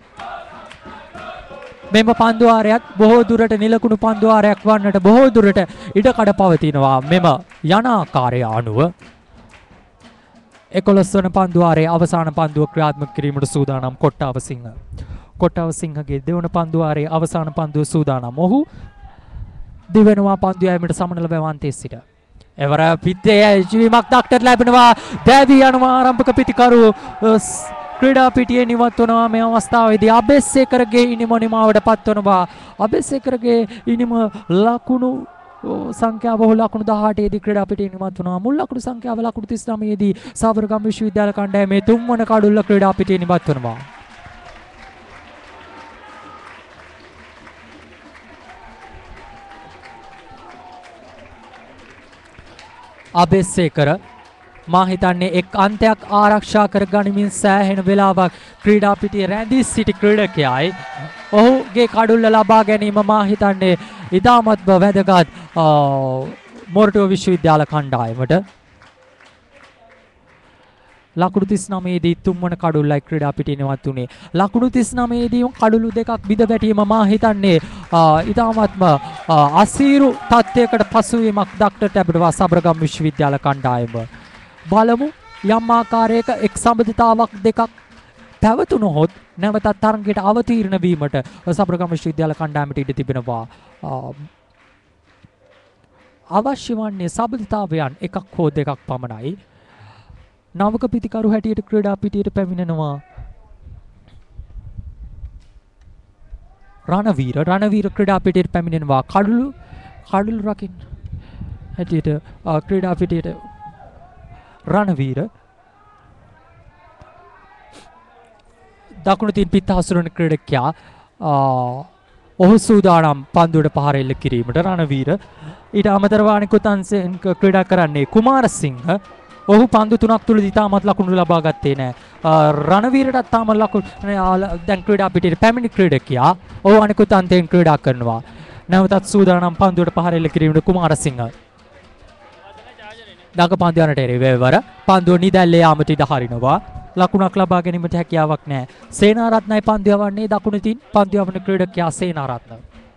මෙම පන්දු වාරයත් බොහෝ දුරට නිලකුණු පන්දු වාරයක් වන්නට බොහෝ දුරට ඉඩකඩ පවතිනවා. මෙම යන ආකාරය අනුව එකොළොස් වන පන්දු වාරයේ අවසාන පන්දුව ක්‍රියාත්මක කිරීමට සූදානම් කොට්ටාව සිංහ. කොට්ටාව සිංහගේ දෙවන පන්දු වාරයේ අවසාන පන්දුව සූදානම්. ඔහු දිවෙනවා පන්දු යෑමට සමනල වැවන්තයේ සිට. එවර පිටේ ජීවීමක් දක්නට ලැබෙනවා. දැවී යනවා ආරම්භක පිතිකරු ක්‍රීඩා පිටියේ නිවත් වනවා. මේ අවස්ථාවේදී අබෙස්සේකරගේ ඉනිම නිමාවට පත්වනවා. අබෙස්සේකරගේ ඉනිම ලකුණු සංඛ්‍යාව බහු ලකුණු දහඅටේ දී ක්‍රීඩා පිටියේ නිමත් වනවා. මුල් ලකුණු සංඛ්‍යාව ලකුණු තිස් නවය දී සාවරගම් විශ්වවිද්‍යාල කණ්ඩායමේ තුන්වන කඩුල්ල ක්‍රීඩා පිටියේ නිමත් වනවා. අබෙස්සේකර මා හිතන්නේ එක් අන්තයක් ආරක්ෂා කර ගනිමින් සෑහෙන වෙලාවක් ක්‍රීඩා පිටියේ රැඳී සිටි ක්‍රීඩකයයි. ඔහුගේ කඩුල්ල ලබා ගැනීම මා හිතන්නේ ඉතාමත්ම වැදගත් මොරටුව විශ්වවිද්‍යාල කණ්ඩායමට. ලකුණු තිස් නවය දී තුන්වන කඩුල්ලයි ක්‍රීඩා පිටියේ නිවත් වුණේ. ලකුණු තිස් නවය දී කඩුළු දෙකක් බිඳ වැටීම මා හිතන්නේ ඉතාමත්ම අසීරු තත්ත්වයකට පසුවීමක් දක්නට ලැබෙනවා සබරගම් විශ්වවිද්‍යාල කණ්ඩායම. බලමු යම් ආකාරයක එක් සම්බන්ධතාවක් දෙකක් පැවතුනොත් නැවතත් තරගයට අවතීර්ණ වීමට සබරගම් විශ්වවිද්‍යාල කණ්ඩායමට ඉඩ තිබෙනවා. අවශ්‍ය වන්නේ සම්බන්ධතාවයන් එකක් හෝ දෙකක් පමණයි. නවක පිතිකරු හැටියට ක්‍රීඩා පිටියට පැමිණෙනවා රණවීර. රණවීර ක්‍රීඩා පිටියට පැමිණෙනවා. කඩුළු කඩුළු රකින්න හැටියට ක්‍රීඩා පිටියට රණවීර. දකුණු තින් පිට හසුරුවන ක්‍රීඩකයා ඔහු සූදානම් පන්දුවට පහර එල්ල කිරීමට රණවීර. ඊට අමතරව අනිකුත් අංශයෙන් ක්‍රීඩා කරන්නේ කුමාරසිංහ. ඔහු පන්දු තුනක් තුලදී තාමත් ලකුණු ලබා ගත්තේ නැහැ. රණවීරටත් තාම ලකුණු දැන් ක්‍රීඩා පිටියේ පැමිණි ක්‍රීඩකයා ඔහු අනිකුත් අන්තයෙන් ක්‍රීඩා කරනවා. නැවතත් සූදානම් පන්දුවට පහර එල්ල කිරීමට කුමාරසිංහ. දඟ පන්දු යනට එරෙවර පන්දුව නිදැල්ලේ යාමට ඉඩ හරිනවා. ලකුණක් ලබා ගැනීමට හැකියාවක් නැහැ. සේනාරත්නයි පන්දු යවන්නේ. දකුණු තින් පන්දු යවන ක්‍රීඩකයා සේනාරත්න.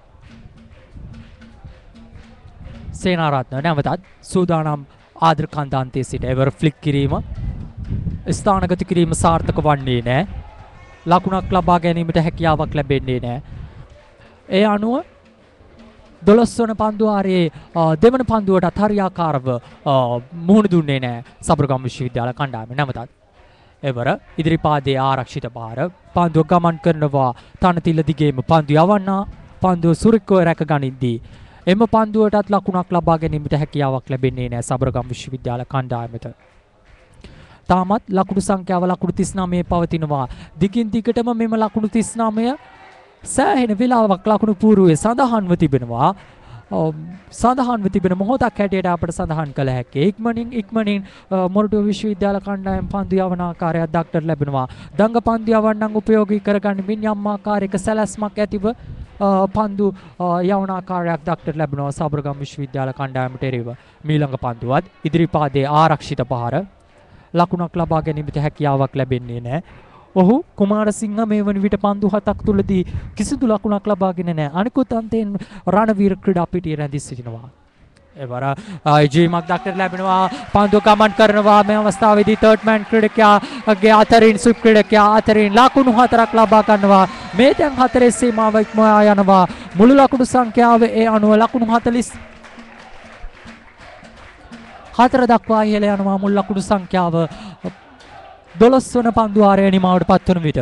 සේනාරත්න නැවතත් සූදානම් ආදර කන්දාන්තයේ සිට එවර ෆ්ලික් කිරීම ස්ථානගත කිරීම සාර්ථක වන්නේ නැහැ. ලකුණක් ලබා ගැනීමට හැකියාවක් ලැබෙන්නේ නැහැ. ඒ අනුව දොළොස් වන පන්දු වාරයේ දෙවන පන්දුවටත් හරියාකාරව මුහුණ දුන්නේ නැහැ සබරගම් විශ්වවිද්‍යාල කණ්ඩායම. නැවතත් එවර ඉදිරිපාදයේ ආරක්ෂිත භාර පන්දුව ගමන් කරනවා තනතිල දිගේම පන්දු යවන්නා පන්දුව සුරිකව රැක ගනිද්දී එම පන්දුවටත් ලකුණක් ලබා ගැනීමට හැකියාවක් ලැබෙන්නේ නැහැ සබරගම් විශ්වවිද්‍යාල කණ්ඩායමට. තාමත් ලකුණු සංඛ්‍යාව ලකුණු තිස් නවය පවතිනවා. දිගින් දිගටම මෙම ලකුණු තිස් නවය සෑහෙන වෙලාවක් ලකුණු පූර්වයේ සඳහන්ව තිබෙනවා. සඳහන්ව තිබෙන මොහොතක් හැටියට අපට සඳහන් කළ හැකියි. ඉක්මනින් ඉක්මනින් මොරටුව විශ්වවිද්‍යාල කණ්ඩායම පන්දු යවන ආකාරයක් දක්නට ලැබෙනවා. දඟ පන්දු යවන්නන් උපයෝගී කරගනිමින් යම් ආකාරයක සැලැස්මක් ඇතිව පන්දු යවන ආකාරයක් දක්නට ලැබෙනවා සබරගම් විශ්වවිද්‍යාල කණ්ඩායමට එරෙහිව. මීළඟ පන්දුවත් ඉදිරිපාදයේ ආරක්ෂිත පහර ලකුණක් ලබා ගැනීමට හැකියාවක් ලැබෙන්නේ නැහැ. ඔහු කුමාරසිංහ මේ වන විට පන්දු හතක් තුලදී කිසිදු ලකුණක් ලබාගෙන නැහැ. අනිකුත් අන්තයෙන් රණවීර ක්‍රීඩා පිටියේ රැඳී සිටිනවා. එවර ජීමක් දක්නට ලැබෙනවා පන්දුව ගමන් කරනවා මේ අවස්ථාවේදී තර්ඩ් මෑන් ක්‍රීඩකයාගේ අතරින් සුප් ක්‍රීඩකයා අතරින් ලකුණු හතරක් ලබා ගන්නවා. මේ දැන් හතරේ සීමාව ඉක්මවා යනවා. මුළු ලකුණු සංඛ්‍යාව ඒ අනුව ලකුණු හතළිස් හතර දක්වා ඉහළ යනවා. මුල් ලකුණු සංඛ්‍යාව දොළොස් වන පන්දු ආරය නිමාවට පත්වන විට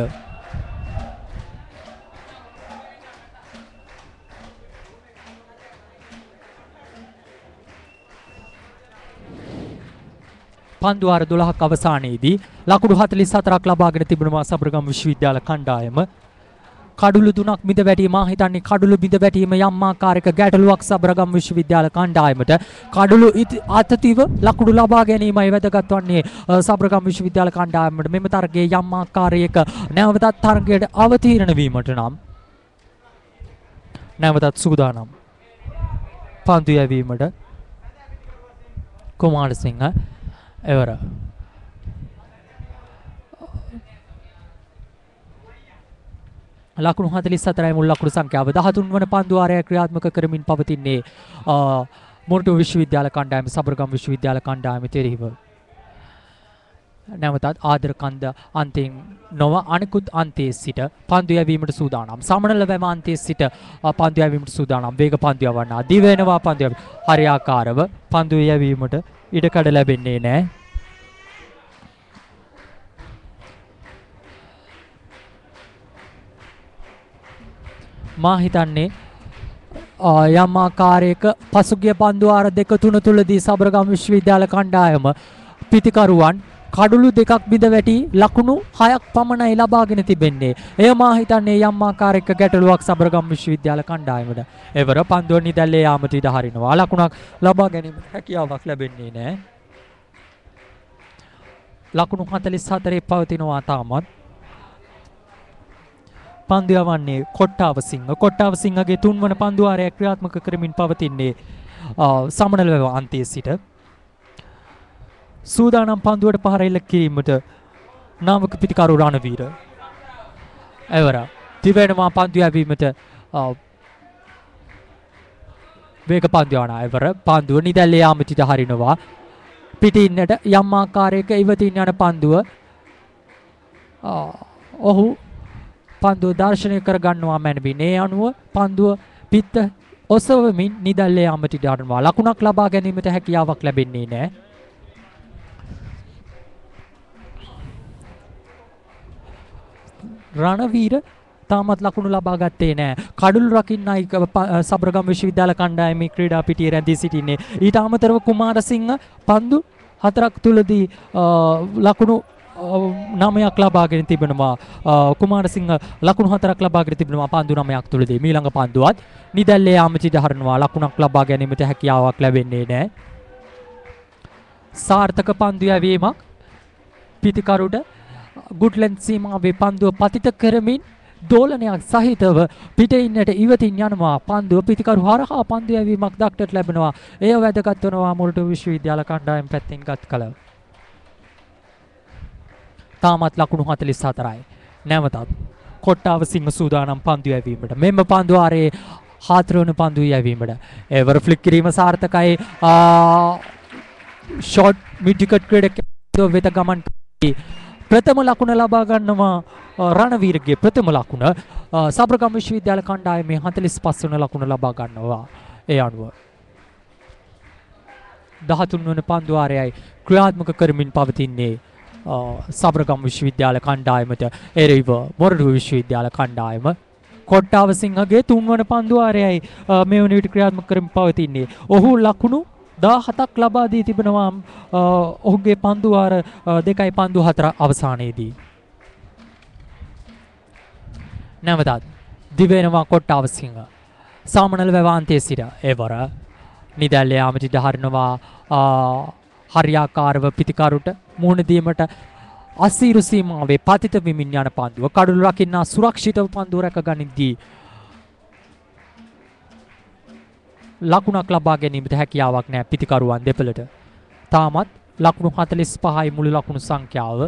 පන්දු ආර දොළහක් අවසානයේදී ලකුණු හතළිස් හතරක් ලබාගෙන තිබෙනවා සබරගම් විශ්වවිද්‍යාල කණ්ඩායම. කඩුළු තුනක් බිඳ වැටීම මා හිතන්නේ කඩුළු බිඳ වැටීම යම් ආකාරයක ගැටලුවක් සබරගම් විශ්වවිද්‍යාල කණ්ඩායමට. කඩුළු අතතිව ලකුණු ලබා ගැනීමයි වැදගත් වන්නේ සබරගම් විශ්වවිද්‍යාල කණ්ඩායමට. මෙම තරගයේ යම් ආකාරයක නැවතත් තරගයට අවතීර්ණ වීමට නම් නැවතත් සූදානම්. පන්දු යැවීමට කුමාරසිංහ එවර ලකුණු හතළිස් හතරයි මුල් ලකුණු සංඛ්‍යාව. දහතුන් වන පන්දු ආරය ක්‍රියාත්මක කරමින් පවතින්නේ මොරටුව විශ්වවිද්‍යාල කණ්ඩායම සබරගම් විශ්වවිද්‍යාල කණ්ඩායම තෙරෙහිව. නැවතත් ආදර කන්ද අන්තයෙන් නොව අනිකුත් අන්තයේ සිට පන්දු යැවීමට සූදානම්. සමනල වැම අන්තයේ සිට පන්දු යැවීමට සූදානම්. වේග පන්දු යවන්නා දිවෙනවා පන්දු යැවීම. හරියාකාරව පන්දු යැවීමට ඉඩකඩ ලැබෙන්නේ නැහැ. මා හිතන්නේ යම් ආකාරයක පසුගිය පන්දු ආර දෙක තුන තුලදී සබරගම් විශ්වවිද්‍යාල කණ්ඩායම පිතිකරුවන් කඩුළු දෙකක් බිඳ වැටි ලකුණු හයක් පමණයි ලබාගෙන තිබෙන්නේ. එය මා හිතන්නේ යම් ආකාරයක ගැටලුවක් සබරගම් විශ්වවිද්‍යාල කණ්ඩායමට. එවර පන්දුව නිදැල්ලේ යාමට ඉඩ හරිනවා. ලකුණක් ලබා ගැනීමට හැකියාවක් ලැබෙන්නේ නැහැ. ලකුණු හතළිස් හතරේ පවතිනවා තාමත්. පන්දු යවන්නේ කොට්ටාවසිංහ. කොට්ටාවසිංහගේ තුන්වන පන්දු ආරය ක්‍රියාත්මක කරමින් පවතින්නේ සමනල වැව අන්තයේ සිට. සූදානම් පන්දුවට පහර එල්ල කිරීමට නාමක පිතිකරු රණවීර. එවර තිබෙනවා පන්දු යැවීමට වේග පන්දු යවන එවර පන්දුව නිදැල්ලේ යාමට ඉඩ හරිනවා. පිටින්නට යම් ආකාරයක ඉවතින් යන පන්දුව ඔහු පන්දුව දර්ශනය කර ගන්නවා මැනවින්. ඒ අනුව පන්දුව පිත්ත ඔසවමින් නිදැල්ලේ යාමට ඉඩ හරිනවා. ලකුණක් ලබා ගැනීමට හැකියාවක් ලැබෙන්නේ නැහැ. රණවීර තාමත් ලකුණු ලබා ගත්තේ නැහැ. කඩුළු රකින්නයි සබරගම් විශ්වවිද්‍යාල කණ්ඩායමේ ක්‍රීඩා පිටියේ රැඳී සිටින්නේ. ඊට අමතරව කුමාරසිංහ පන්දු හතරක් තුලදී ලකුණු නවයක් ලබාගෙන තිබෙනවා. කුමාරසිංහ ලකුණු හතරක් ලබාගෙන තිබෙනවා පන්දු නවයක් තුලදී. මීළඟ පන්දුවත් නිදැල්ලේ යාමට ඉඩ හරිනවා. ලකුණක් ලබා ගැනීමට හැකියාවක් ලැබෙන්නේ නැහැ. සාර්ථක පන්දු යැවීමක් පිතිකරුට ගුඩ්ලන්ඩ් සීමාවේ පන්දුව පතිත කරමින් දෝලනයක් සහිතව පිටින්නට ඉවතින් යනවා. පන්දුව පිතිකරු හරහා පන්දු යැවීමක් දක්නට ලැබෙනවා. එය වැදගත් වෙනවා මොරටුව විශ්වවිද්‍යාල කණ්ඩායම පැත්තෙන් ගත් කල. තාමත් ලකුණු හතළිස් හතරයි. නැවතත් කොට්ටාවසිංහ සූදානම් පන්දු යැවීමට. මෙම පන්දු ආරේ හතරවන පන්දු යැවීමට. එවර ෆ්ලික් කිරීම සාර්ථකයි. ෂොට් මිඩ්විකට් ක්‍රීඩකයෝ වෙත ගමන් ප්‍රථම ලකුණ ලබා ගන්නවා රණවීරගේ ප්‍රථම ලකුණ. සබරගම් විශ්වවිද්‍යාල කණ්ඩායමේ හතළිස් පහ වන ලකුණ ලබා ගන්නවා. ඒ අනුව දහතුන් වන පන්දු ආරයයි ක්‍රියාත්මක කරමින් පවතින්නේ සබරගම් විශ්වවිද්‍යාල කණ්ඩායමට එරෙහිව මොරටු විශ්වවිද්‍යාල කණ්ඩායම කොට්ටාව සිංහගේ තුන්වන පන්දු වාරයයි මේ වන විට ක්‍රියාත්මක කරමින් පවතින්නේ. ඔහු ලකුණු දහසක් ලබා දී තිබෙනවා ඔහුගේ පන්දු වාර දෙකයි පන්දු හතර අවසානයේදී. නැවතත් දිවෙනවා කොට්ටාව සිංහ. සාමනල වැවාන්තයේ සිට එවර නිදැල්ල යාමටිට හරිනවා හරියාකාරව පිතිකරුට මුහුණ දීමට අසීරු සීමාවේ පතිත වෙමින් යන පන්දුව කඩළු රකින්නා සුරක්ෂිතව පන්දුව රැක ගනිද්දී ලකුණක් ලබා ගැනීමට හැකියාවක් නැහැ පිතිකරුවන් දෙපළට. තාමත් ලකුණු හතළිස් පහයි මුළු ලකුණු සංඛ්‍යාව.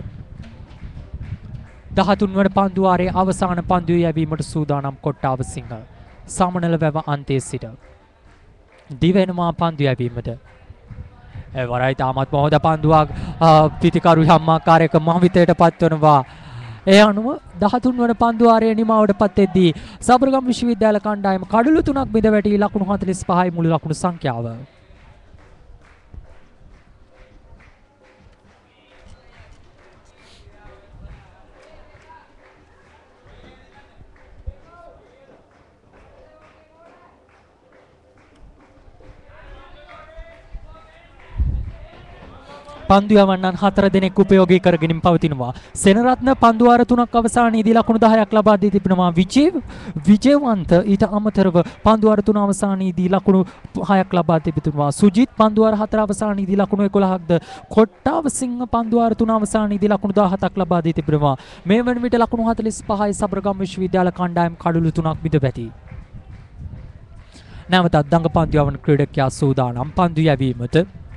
දහතුන් වන පන්දු වාරයේ අවසාන පන්දුව යැවීමට සූදානම් කොට්ටාව සිංහ. සමනල වැව අන්තයේ සිට දිවෙනවා පන්දු යැවීමට. එවරයි තාමත් මොහොත පන්දුවක් පිතිකරු සම්මාකාරයක මහවිතයට පත්වනවා. ඒ අනුව දහතුන් වන පන්දු වාරයේ නිමාවට පත් වෙද්දී සබරගම් විශ්වවිද්‍යාල කණ්ඩායම කඩළු තුනක් බිඳ වැටි ලකුණු හතළිස් පහයි මුළු ලකුණු සංඛ්‍යාව. පන්දු යවන්නන් හතර දෙනෙක් උපයෝගී කරගෙන පවතිනවා. සෙනරත්න පන්දු වාර තුනක් අවසානයේදී ලකුණු දහයක් ලබා දී තිබෙනවා. විජේ විජේවන්ත ඊට අමතරව පන්දු වාර තුන අවසානයේදී ලකුණු හයක් ලබා තිබෙනවා. සුජිත් පන්දු වාර හතර අවසානයේදී ලකුණු එකොළහක්ද කොට්ටාව සිංහ පන්දු වාර තුන අවසානයේදී ලකුණු දහහතක් ලබා දී තිබෙනවා. මේ වන විට ලකුණු හතළිස් පහයි සබරගම් විශ්වවිද්‍යාල කණ්ඩායම කඩළු තුනක් බිඳ වැටි. නැවතත් දඟ පන්දු යවන ක්‍රීඩකයා සූදානම් පන්දු යැවීමට.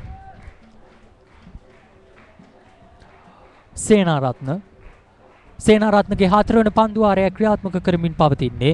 සේනාරත්න සේනාරත්නගේ හතරවන පන්දු වාරය ක්‍රියාත්මක කරමින් පවතින්නේ.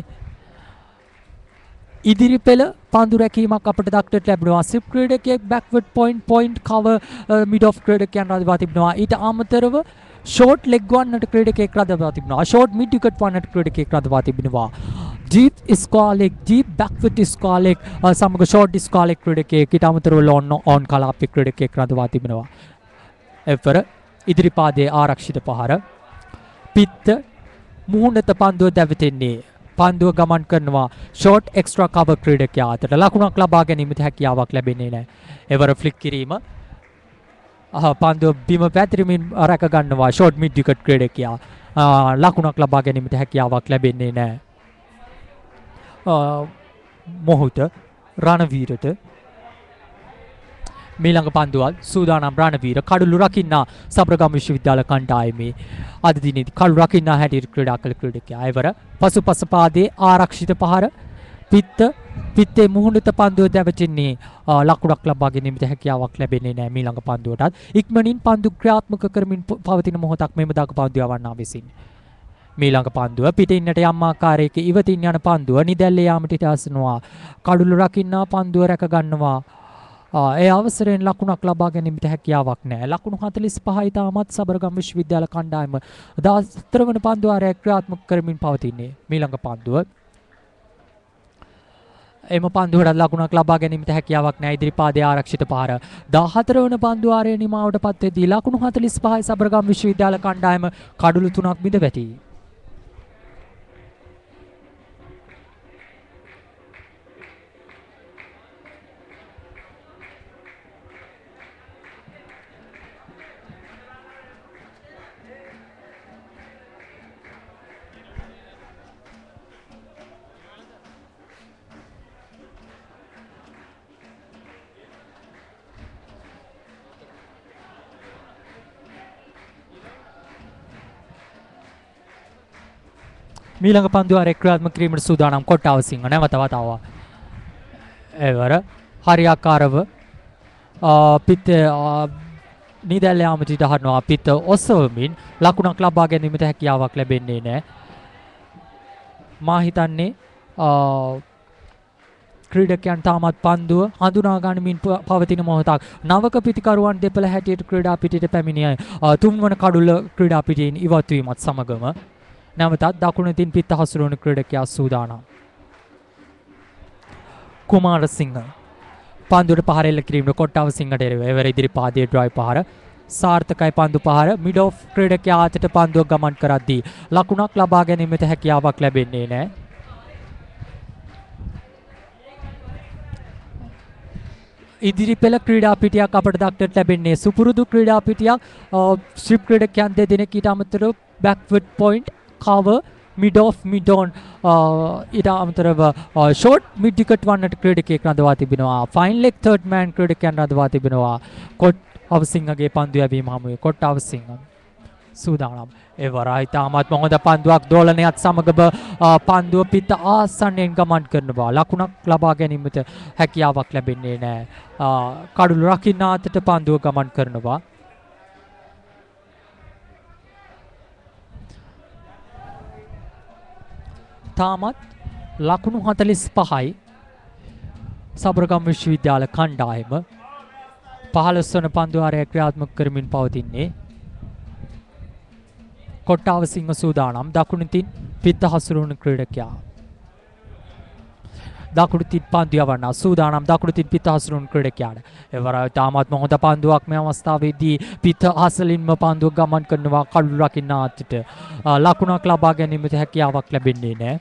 ඉදිරි පෙළ පන්දු රැකීමක් අපට දක්නට ලැබෙනවා. සිප් ක්‍රීඩකයෙක් backward point point cover mid off ක්‍රීඩකයන් රඳවා තිබෙනවා. ඊට අමතරව ෂෝට් ලෙග් වන්නට ක්‍රීඩකයෙක් රඳවා තිබෙනවා. ෂෝට් මිඩ් විකට් වන්නට ක්‍රීඩකයෙක් රඳවා තිබෙනවා. Deep square leg deep backward square leg සමග ෂෝට් ස්කාලෙක් ක්‍රීඩකයෙක් ඊට අමතරව ලොන් ඔන් කලාපේ ක්‍රීඩකයෙක් රඳවා තිබෙනවා. එවර ඉදිරිපාදයේ ආරක්ෂිත පහර පිත්ත මුහුණත පන්දුව දැවටෙන්නේ. පන්දුව ගමන් කරනවා ෂෝට් එක්ස්ට්‍රා කවර් ක්‍රීඩකයා අතට. ලකුණක් ලබා ගැනීමට හැකියාවක් ලැබෙන්නේ නැහැ. එවර ෆ්ලික් කිරීම පන්දුව බිම පැතිරමින් රැක ගන්නවා ෂෝට් මිඩ් විකට් ක්‍රීඩකයා. ලකුණක් ලබා ගැනීමට හැකියාවක් ලැබෙන්නේ නැහැ. මොහොත රණවීරට මීළඟ පන්දුවල් සූදානම් රණවීර කඩළු රකින්නා සබරගම් විශ්වවිද්‍යාල කණ්ඩායමේ අද දිනේදී කඩළු රකින්නා හැටියට ක්‍රීඩා කළ ක්‍රීඩකයා. එවර පසුපස පාදයේ ආරක්ෂිත පහර පිත්ත පිත්තේ මුහුණත පන්දුව දැවටෙන්නේ. ලකුණක් ලබා ගැනීමට හැකියාවක් ලැබෙන්නේ නැහැ මීළඟ පන්දුවටත්. ඉක්මනින් පන්දු ක්‍රියාත්මක කරමින් පවතින මොහොතක් මෙම දක පන්දු යවන්නා විසින්. මීළඟ පන්දුව පිටින්නට යම් ආකාරයක ඉවතින් යන පන්දුව නිදැල්ලේ යාමට ඉට අසනවා. කඩළු රකින්නා පන්දුව රැක ගන්නවා. ඒ අවසරයෙන් ලකුණක් ලබා ගැනීමට හැකියාවක් නැහැ. ලකුණු හතළිස් පහයි තාමත් සබරගම් විශ්වවිද්‍යාල කණ්ඩායම දහතර වන පන්දු වාරය ක්‍රියාත්මක කරමින් පවතින්නේ. මීළඟ පන්දුව එම පන්දුවට ලකුණක් ලබා ගැනීමට හැකියාවක් නැහැ. ඉදිරිපාදයේ ආරක්ෂිත පහර දහතර වන පන්දු වාරයේ නිමාවට පත් වෙද්දී ලකුණු හතළිස් පහයි සබරගම් විශ්වවිද්‍යාල කණ්ඩායම කඩළු තුනක් බිඳ වැටි. මීළඟ පන්දු වාරයේ ක්‍රියාත්මක කිරීමට සූදානම් කොට්ටාව සිංහ නැවත වතාවක්. එවර හරියාකාරව පිට නිදැල්ල යාමට ඉඩ හරිනවා. පිට ඔසවමින් ලකුණක් ලබා ගැනීමට හැකියාවක් ලැබෙන්නේ නැහැ. මා හිතන්නේ ක්‍රීඩකයන් තාමත් පන්දුව හඳුනා ගනිමින් පවතින මොහොතක්. නවක පිතිකරුවන් දෙපළ හැටියට ක්‍රීඩා පිටියට පැමිණිය තුන්වන කඩුල ක්‍රීඩා පිටින් ඉවත් වීමත් සමගම නැවතත් දකුණතින් පිට හසුරුවන ක්‍රීඩකයා සූදානම්. කුමාරසිංහ පන්දුවට පහර එල්ල කිරීමට කොට්ටාව සිංහට එරෙව එවර ඉදිරිපාදයේ ඩ්‍රයිව් පහර සාර්ථකයි පන්දු පහර මිඩ් ඔෆ් ක්‍රීඩකයා අතට පන්දුව ගමන් කරද්දී ලකුණක් ලබා ගැනීමට හැකියාවක් ලැබෙන්නේ නැහැ. ඉදිරි පෙළ ක්‍රීඩා පිටියක් අපට දක්නට ලැබෙන්නේ සුපුරුදු ක්‍රීඩා පිටියක්. ස්ට්‍රිප් ක්‍රීඩකයන් දෙදෙනෙක් ඊට අමතරව backward point cover mid off mid on ඊට අමතරව ෂෝට් මිඩ් විකට් වන්නට ක්‍රීඩකයෙක් රඳවා තිබෙනවා. ෆයින් ලෙග් තර්ඩ් මෑන් ක්‍රීඩකයන් රඳවා තිබෙනවා. කොට් අවසිංහගේ පන්දු යැවීම හමුවේ කොට් අවසිංහ සූදානම්. එවරයි තාමත් හොඳ පන්දුවක් දෝලනයත් සමග පන්දුව පිට ආසන්නයෙන් ගමන් කරනවා. ලකුණක් ලබා ගැනීමට හැකියාවක් ලැබෙන්නේ නැහැ. කඩුළු රකින්න අතට පන්දුව ගමන් කරනවා. තාමත් ලකුණු හතළිස් පහයි සබරගම් විශ්වවිද්‍යාල කණ්ඩායම පහළොස් වන පන්දුවාරය ක්‍රියාත්මක කරමින් පවතින්නේ. කොට්ටාව සිංහ සූදානම්. දකුණින් පිත්ත හසුරුවන ක්‍රීඩකයා දකුණින් පන්දු යවන්න සූදානම්. දකුණින් පිත්ත හසුරුවන ක්‍රීඩකයාට එවරයි තාමත් හොඳ පන්දුවක් මේ අවස්ථාවේදී පිත්ත හසලින්ම පන්දුව ගමන් කරනවා. කඩුළු රකින්න අතට ලකුණක් ලබා ගැනීමට හැකියාවක් ලැබෙන්නේ නැහැ.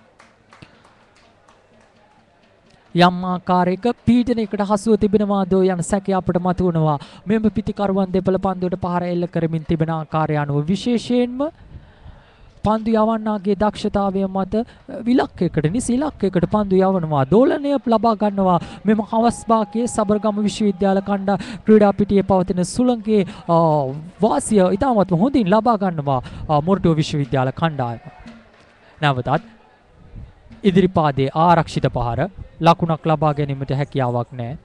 යම් ආකාරයක පීඩනයකට හසුව තිබෙනවාද යන සැකය අපට මතුවනවා. මෙම පිටිකරුවන් දෙපළ පන්දුවට පහර එල්ල කරමින් තිබෙන ආකාරය අනුව විශේෂයෙන්ම පන්දු යවන්නාගේ දක්ෂතාවය මත විලක්කයකට නිසි ඉලක්කයකට පන්දු යවනවා. දෝලනය ලබා ගන්නවා. මෙම හවස් භාගයේ සබරගම විශ්වවිද්‍යාල කණ්ඩා ක්‍රීඩා පිටියේ පවතින සුළංගේ වාසිය ඉතාමත්ම හොඳින් ලබා ගන්නවා මොරටුව විශ්වවිද්‍යාල කණ්ඩායම. නැවතත් ඉදිරිපාදයේ ආරක්ෂිත පහර ලකුණක් ලබා ගැනීමට හැකියාවක් නැහැ.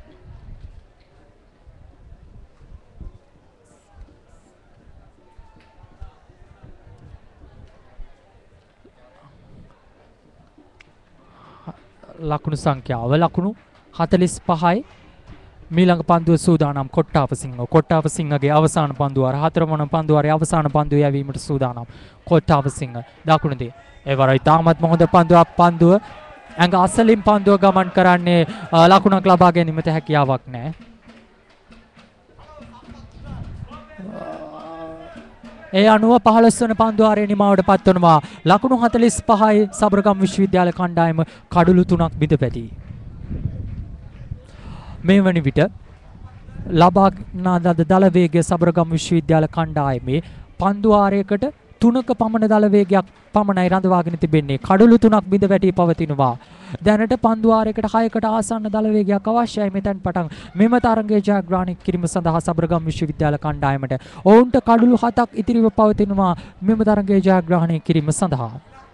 ලකුණු සංඛ්‍යාව ලකුණු හතළිස් පහයි. මීළඟ පන්දුව සූදානම්. කොට්ටාව සිංහ කොට්ටාව සිංහගේ අවසාන පන්දුව හතර වන පන්දුවාරේ අවසාන පන්දුව යැවීමට සූදානම්. කොට්ටාව සිංහ දකුණුදී එවරයි තාමත් හොඳ පන්දුවක්. පන්දුව ඇඟ අසලින් පන්දුව ගමන් කරන්නේ ලකුණක් ලබා ගැනීමට හැකියාවක් නැහැ. ඒ අනුව පහළොස් වන පන්දුවාරයේ නිමාවට පත් වනවා. ලකුණු හතළිස් පහයි සබරගම් විශ්වවිද්‍යාල කණ්ඩායම කඩුළු තුනක් බිඳ පැටි. මේ වන විට ලබා නාද දල වේගය සබරගම් විශ්වවිද්‍යාල කණ්ඩායමේ පන්දුවාරයකට තුනක පමණ දල වේගයක් පමණයි රඳවාගෙන තිබෙන්නේ. කඩුළු තුනක් බිඳ වැටි පවතිනවා. දැනට පන්දුවාරයකට හයකට ආසන්න දල වේගයක් අවශ්‍යයි. මෙතෙන් පටන් මෙම තරගයේ ජයග්‍රහණය කිරීම සඳහා සබරගම් විශ්වවිද්‍යාල කණ්ඩායමට ඔවුන්ට කඩුළු හතක් ඉතිරිව පවතිනවා මෙම තරගයේ ජයග්‍රහණය කිරීම සඳහා.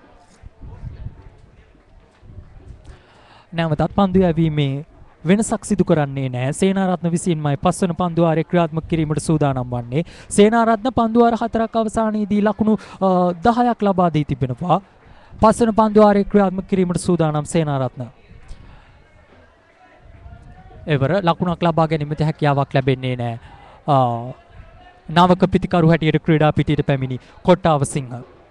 නැවතත් පන්දු යැවීමේ වෙනසක් සිදු කරන්නේ නැහැ. සේනාරත්න විසින්මයි පස්වන පන්දුවාරය ක්‍රියාත්මක කිරීමට සූදානම් වන්නේ. සේනාරත්න පන්දුවාර හතරක් අවසානයේදී ලකුණු දහයක් ලබා දී තිබෙනවා. පස්වන පන්දුවාරය ක්‍රියාත්මක කිරීමට සූදානම් සේනාරත්න. එවර ලකුණක් ලබා ගැනීමට හැකියාවක් ලැබෙන්නේ නැහැ. නවක පිටිකරු හැටියට ක්‍රීඩා පිටියට පැමිණි කොට්ටාව සිංහ.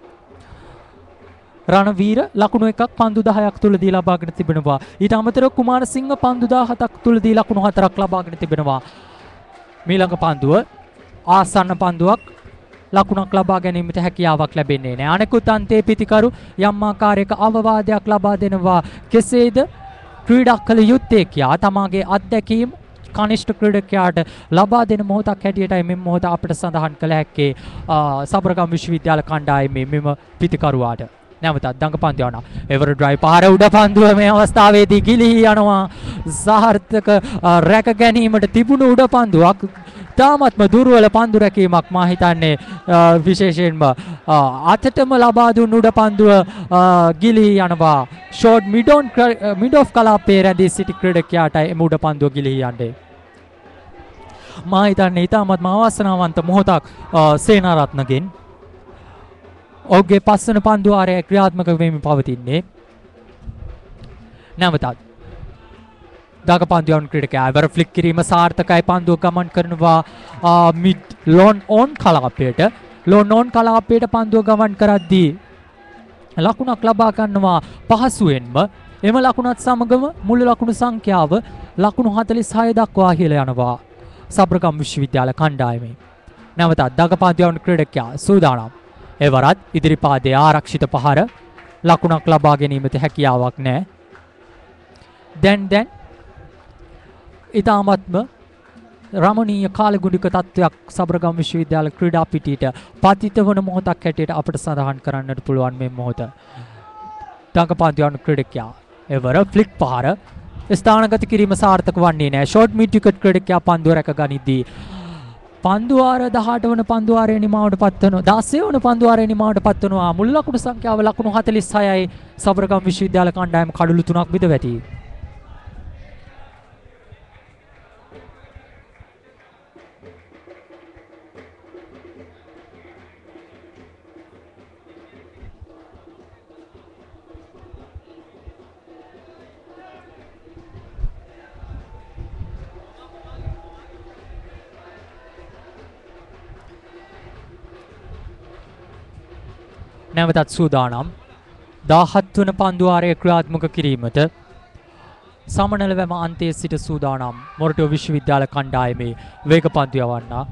රණවීර ලකුණු එකක් පන්දු දහයක් තුලදී ලබාගෙන තිබෙනවා. ඊට අමතරව කුමාරසිංහ පන්දු දහහතක් තුලදී ලකුණු හතරක් ලබාගෙන තිබෙනවා. මීළඟ පන්දුව ආසන්න පන්දුවක් ලකුණක් ලබා ගැනීමට හැකියාවක් ලැබෙන්නේ නැහැ. අනෙකුත් අන්තයේ පිටිකරු යම් ආකාරයක අවවාදයක් ලබා දෙනවා. කෙසේද ක්‍රීඩා කළ යුත්තේ කියා තමාගේ අත්දැකීම් කනිෂ්ඨ ක්‍රීඩකයාට ලබා දෙන මොහොතක් හැටියටයි මෙම මොහොත අපට සඳහන් කළ හැක්කේ සබරගම් විශ්වවිද්‍යාල කණ්ඩායමේ මෙම පිටිකරුවාට. නැවතත් දඟ පන්දු යනවා. එවර ඩ්‍රයිව් පාර උඩ පන්දුව මේ අවස්ථාවේදී ගිලිහි යනවා. සාර්ථක රැක ගැනීමට තිබුණු උඩ පන්දුවක් තාමත්ම දුර්වල පන්දු රැකීමක් මා හිතන්නේ විශේෂයෙන්ම අතටම ලබා දුන් උඩ පන්දුව ගිලිහි යනවා. Short mid on mid off කලාපයේ රැඳී සිටි ක්‍රීඩකයාටයි එම උඩ පන්දුව ගිලිහි යන්නේ. මා හිතන්නේ තාමත්ම අවාසනාවන්ත මොහොතක් සේනාරත්නගෙන්. ඔහුගේ පස්වන පන්දුවාරය ක්‍රියාත්මක වෙමින් පවතින්නේ. නැවතත් දඟ පන්දු යවන ක්‍රීඩකයා එවර ෆ්ලික් කිරීම සාර්ථකයි. පන්දුව ගමන් කරනවා මිඩ් ලොන් ඔන් කලාපයට. ලොන් ඔන් කලාපයට පන්දුව ගමන් කරද්දී ලකුණක් ලබා ගන්නවා පහසුවෙන්ම. එම ලකුණත් සමගම මුළු ලකුණු සංඛ්‍යාව ලකුණු හතළිස් හය දක්වා ඉහළ යනවා. සබරගම් විශ්වවිද්‍යාල කණ්ඩායමේ. නැවතත් දඟපාන්දියාවන ක්‍රීඩකයා සූදානම්. එවරත් ඉදිරිපාදයේ ආරක්ෂිත පහර ලකුණක් ලබා ගැනීමට හැකියාවක් නැහැ. දැන් දැන් ඉතාමත්ම රමණීය කාලගුණික තත්ත්වයක් සබරගම් විශ්වවිද්‍යාල ක්‍රීඩා පිටියට පතිත වන මොහොතක් හැටියට අපට සඳහන් කරන්නට පුළුවන් මේ මොහොත. දඟපාන්දියාවන ක්‍රීඩකයා එවර ෆ්ලික් පහර ස්ථානගත කිරීම සාර්ථක වන්නේ නැහැ. ෂෝට් මිඩ් විකට් ක්‍රීඩකයා පන්දුව රැක ගනිද්දී පන්දුවාර දහඅට වන පන්දුවාරයේ නිමාවට පත්වනවා. දහසය වන පන්දුවාරයේ නිමාවට පත්වනවා. මුල් ලකුණු සංඛ්‍යාව ලකුණු හතළිස් හයයි. සබරගම් විශ්වවිද්‍යාල කණ්ඩායම කඩලු තුනක් බිඳ වැටි. නැවතත් සූදානම් දහහත් වන පන්දුවාරය ක්‍රියාත්මක කිරීමට සමනල වැම අන්තයේ සිට සූදානම් මොරටුව විශ්වවිද්‍යාල කණ්ඩායමේ වේග පන්දු යවන්නා.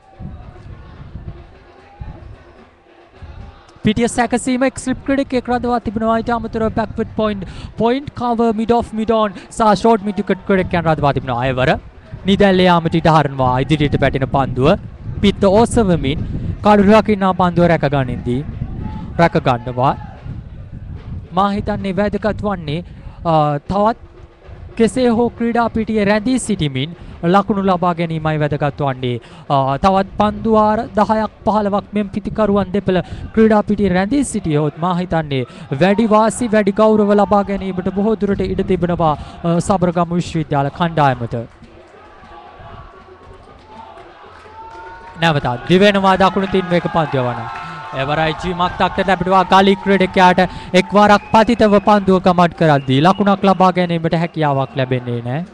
පිටිය සැකසීම එක්ස්ලිප් ක්‍රීඩකයෙක් රඳවා තිබෙනවා. ඊට අමතරව backward point point cover mid off mid on සහ ෂෝට් මිඩ් විකට් ක්‍රීඩකයන් රඳවා තිබෙනවා. අයවර නිදැල්ලේ යාමට ඉඩ හරනවා. ඉදිරියට පැටෙන පන්දුව පිත්ත ඔසවමින් කඩු රකින්නා පන්දුව රැක ගනිද්දී රැක ගන්නවා. මා හිතන්නේ වැදගත් වන්නේ තවත් කෙසේ හෝ ක්‍රීඩා පිටියේ රැඳී සිටිමින් ලකුණු ලබා ගැනීමයි වැදගත් වන්නේ. තවත් පන්දුවාර දහයක් පහළොවක් මෙම් පිතිකරුවන් දෙපළ ක්‍රීඩා පිටියේ රැඳී සිටියොත් මා හිතන්නේ වැඩි වාසි වැඩි ගෞරව ලබා ගැනීමට බොහෝ දුරට ඉඩ තිබෙනවා සබරගම විශ්වවිද්‍යාල කණ්ඩායමට. නැවතත් දිවෙනවා දකුණු තින් වේග පන්දු යවනවා. එවරයි ජීමක් තක්ට ලැබෙනවා. ගලි ක්‍රීඩකයාට එක්වරක් පතිතව පන්දුව කමඩ් කරද්දී ලකුණක් ලබා ගැනීමට හැකියාවක් ලැබෙන්නේ නැහැ.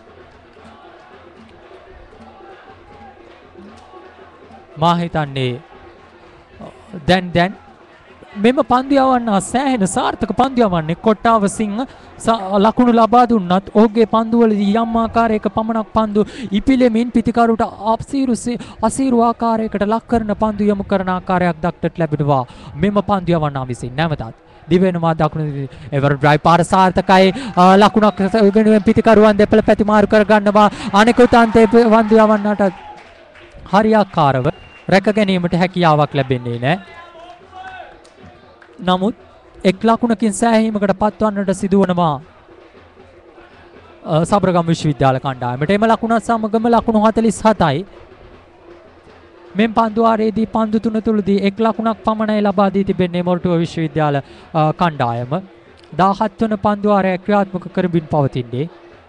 මා හිතන්නේ දැන් දැන් මෙම පන්දු යවන්න සෑහෙන සාර්ථක පන්දු යවන්නේ කොට්ටාව සිංහ ලකුණු ලබා දුන්නත් ඔහුගේ පන්දුවලදී යම් ආකාරයක පමණක් පන්දු ඉපිලෙමින් පිතිකරුට අපසීරු අසීරු ආකාරයකට ලක් කරන පන්දු යොමු කරන ආකාරයක් දක්නට ලැබෙනවා මෙම පන්දු යවන්නා විසින්. නැවතත් දිවෙනවා දකුණු එවර ඩ්‍රයිව් පාර සාර්ථකයි. ලකුණක් වෙනුවෙන් පිතිකරුවන් දෙපළ පැතිමාරු කර ගන්නවා. අනෙකුත් අන්තයේ පන්දු යවන්නට හරියාකාරව රැක ගැනීමට හැකියාවක් ලැබෙන්නේ නැහැ. නමුත් එක් ලකුණකින් සෑහීමකට පත්වන්නට සිදුවනවා සබරගම් විශ්වවිද්‍යාල කණ්ඩායමට. එම ලකුණත් සමගම ලකුණු හතළිස් හතයි. මෙම පන්දුවාරයේදී පන්දු තුන තුළදී එක් ලකුණක් පමණයි ලබා දී තිබෙන්නේ මොරටුව විශ්වවිද්‍යාල කණ්ඩායම. දහහත් වන පන්දුවාරය ක්‍රියාත්මක කරමින් පවතින්නේ.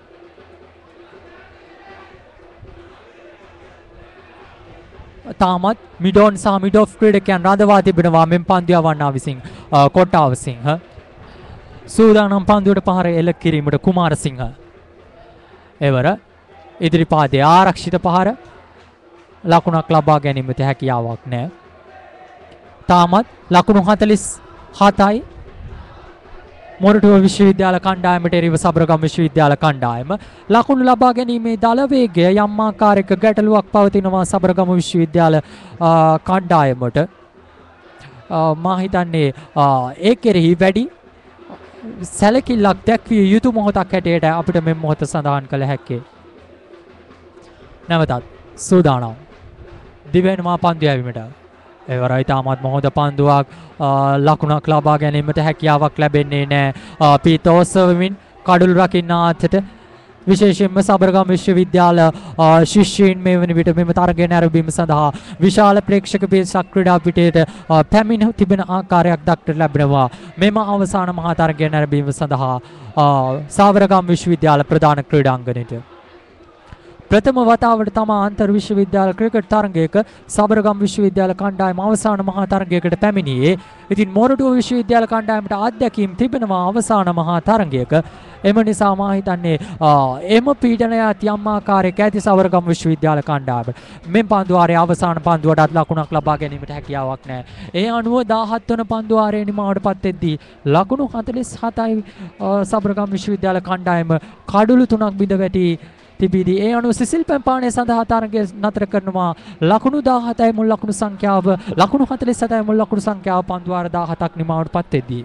තාමත් මිඩෝන් සහ මිඩෝෆ් ක්‍රීඩකයන් රඳවා තිබෙනවා මෙම පන්දු යවන්නා විසින්. කොට්ටාව සිංහ සූදානම් පන්දුවට පහර එල්ල කිරීමට කුමාරසිංහ. එවර ඉදිරිපාදයේ ආරක්ෂිත පහර ලකුණක් ලබා ගැනීමට හැකියාවක් නැහැ. තාමත් ලකුණු හතළිස් හතයි මොරටුව විශ්වවිද්‍යාල කණ්ඩායමට එරෙහිව සබරගම් විශ්වවිද්‍යාල කණ්ඩායම. ලකුණු ලබා ගැනීමේ දල වේගය යම් ආකාරයක ගැටලුවක් පවතිනවා සබරගම විශ්වවිද්‍යාල කණ්ඩායමට. මා හිතන්නේ ඒ කෙරෙහි වැඩි සැලකිල්ලක් දැක්විය යුතු මොහොතක් හැටියට අපිට මේ මොහොත සඳහන් කළ හැක්කේ. නැවතත් සූදානම් දිවෙනවා පන්දු යැවීමට. එවරයි තාමත් මොහොත පන්දුවක් ලකුණක් ලබා ගැනීමට හැකියාවක් ලැබෙන්නේ නැහැ. පීතෝසවමින් කඩුළු රකින්න අතට විශේෂයෙන්ම සබරගම් විශ්වවිද්‍යාල ශිෂ්‍යයින් මේ වන විට මෙම තරගය නැරඹීම සඳහා විශාල ප්‍රේක්ෂක පිරිසක් ක්‍රීඩා පිටියට පැමිණ තිබෙන ආකාරයක් දක්නට ලැබෙනවා. මෙම අවසාන මහා තරගය නැරඹීම සඳහා සබරගම් විශ්වවිද්‍යාල ප්‍රධාන ක්‍රීඩාංගණයට ප්‍රථම වතාවට තමා අන්තර් විශ්වවිද්‍යාල ක්‍රිකට් තරගයක සබරගම් විශ්වවිද්‍යාල කණ්ඩායම අවසාන මහා තරගයකට පැමිණියේ. ඉතින් මොරටුව විශ්වවිද්‍යාල කණ්ඩායමට අත්දැකීම් තිබෙනවා අවසාන මහා තරගයක. එම නිසා මා හිතන්නේ එම පීඩනයත් යම් ආකාරයක ඇති සබරගම් විශ්වවිද්‍යාල කණ්ඩායමට. මෙම පන්දුවාරයේ අවසාන පන්දුවටත් ලකුණක් ලබා ගැනීමට හැකියාවක් නැහැ. ඒ අනුව දහහත් වන පන්දුවාරයේ නිමාවට පත් වෙද්දී ලකුණු හතළිස් හතයි සබරගම් විශ්වවිද්‍යාල කණ්ඩායම කඩුළු තුනක් බිඳ වැටි තිබීදී ඒ අනුව සිසිල් පැම්පාණය සඳහා තරගය නතර කරනවා ලකුණු දාහතයි මුල් ලකුණු සංඛ්‍යාව ලකුණු හතළිස් හතයි මුල් ලකුණු සංඛ්‍යාව පන්දු වාර දාහතක් නිමාවට පත් වෙද්දී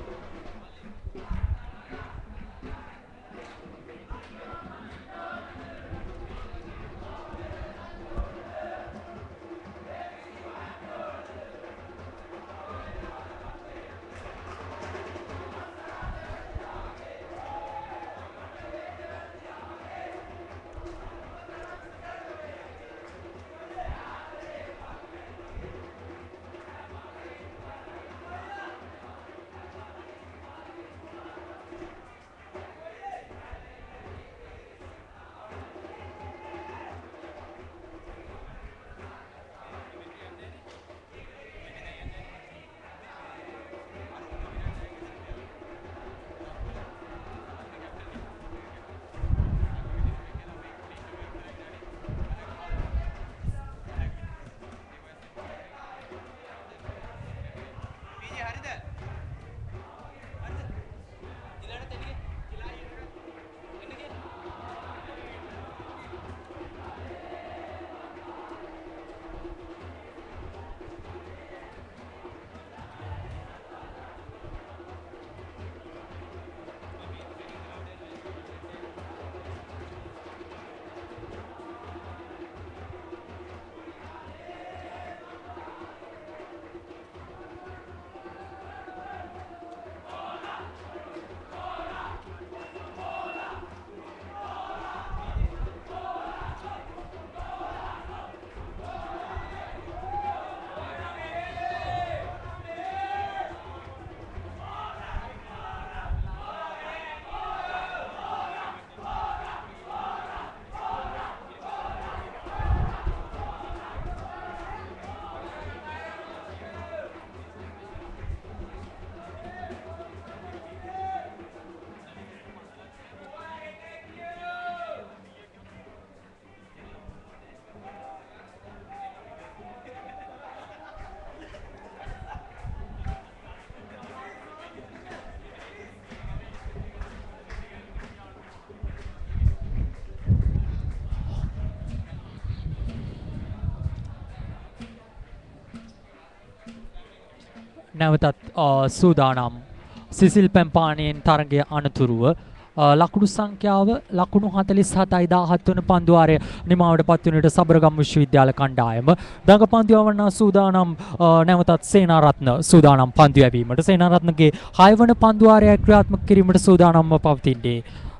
නැවතත් සූදානම් සිසිල් පැම්පාණයෙන් තරගය අනතුරුව ලකුණු සංඛ්‍යාව ලකුණු හතළිස් හතයි දාහත් වන පන්දුවාරය නිමාවට පත් වන විට සබරගම් විශ්වවිද්‍යාල කණ්ඩායම දඟ පන්දු යවන්න සූදානම් නැවතත් සේනාරත්න සූදානම් පන්දු යැවීමට සේනාරත්නගේ හය වන පන්දුවාරය ක්‍රියාත්මක කිරීමට සූදානම්ව පවතින්නේ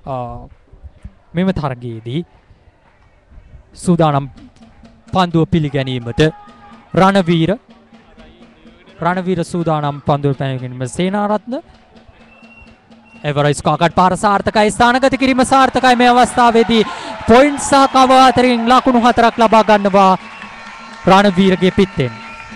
මෙම තරගයේදී සූදානම් පන්දුව පිළිගැනීමට රණවීර රණවීර සූදානම් පන්දුව පැනගැනීම සේනාරත්න එවරයිස් කාකට් පාර සාර්ථකයි ස්ථානගත කිරීම සාර්ථකයි මේ අවස්ථාවේදී පොයින්ට් සහ කව අතරින් ලකුණු හතරක් ලබා ගන්නවා රණවීරගේ පිත්තෙන්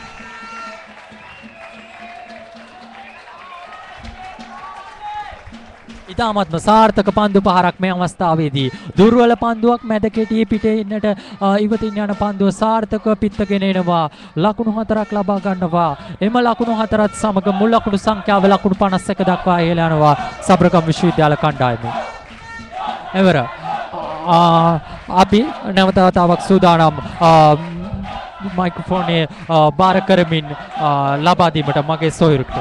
ඉතාමත්ම සාර්ථක පන්දු පහරක් මේ අවස්ථාවේදී දුර්වල පන්දුවක් මැද කෙටියේ පිටේ ඉන්නට ඉවතින් යන පන්දුව සාර්ථකව පිටගෙන එනවා ලකුණු හතරක් ලබා ගන්නවා එම ලකුණු හතරත් සමග මුල් ලකුණු සංඛ්‍යාව ලකුණු පනස් එක දක්වා ඉහළ යනවා සබරගම් විශ්වවිද්‍යාල කණ්ඩායමේ එවර අපි නැවත වතාවක් සූදානම් මයික්‍රොෆෝනේ බාර කරමින් ලබා දීමට මගේ සොයුරට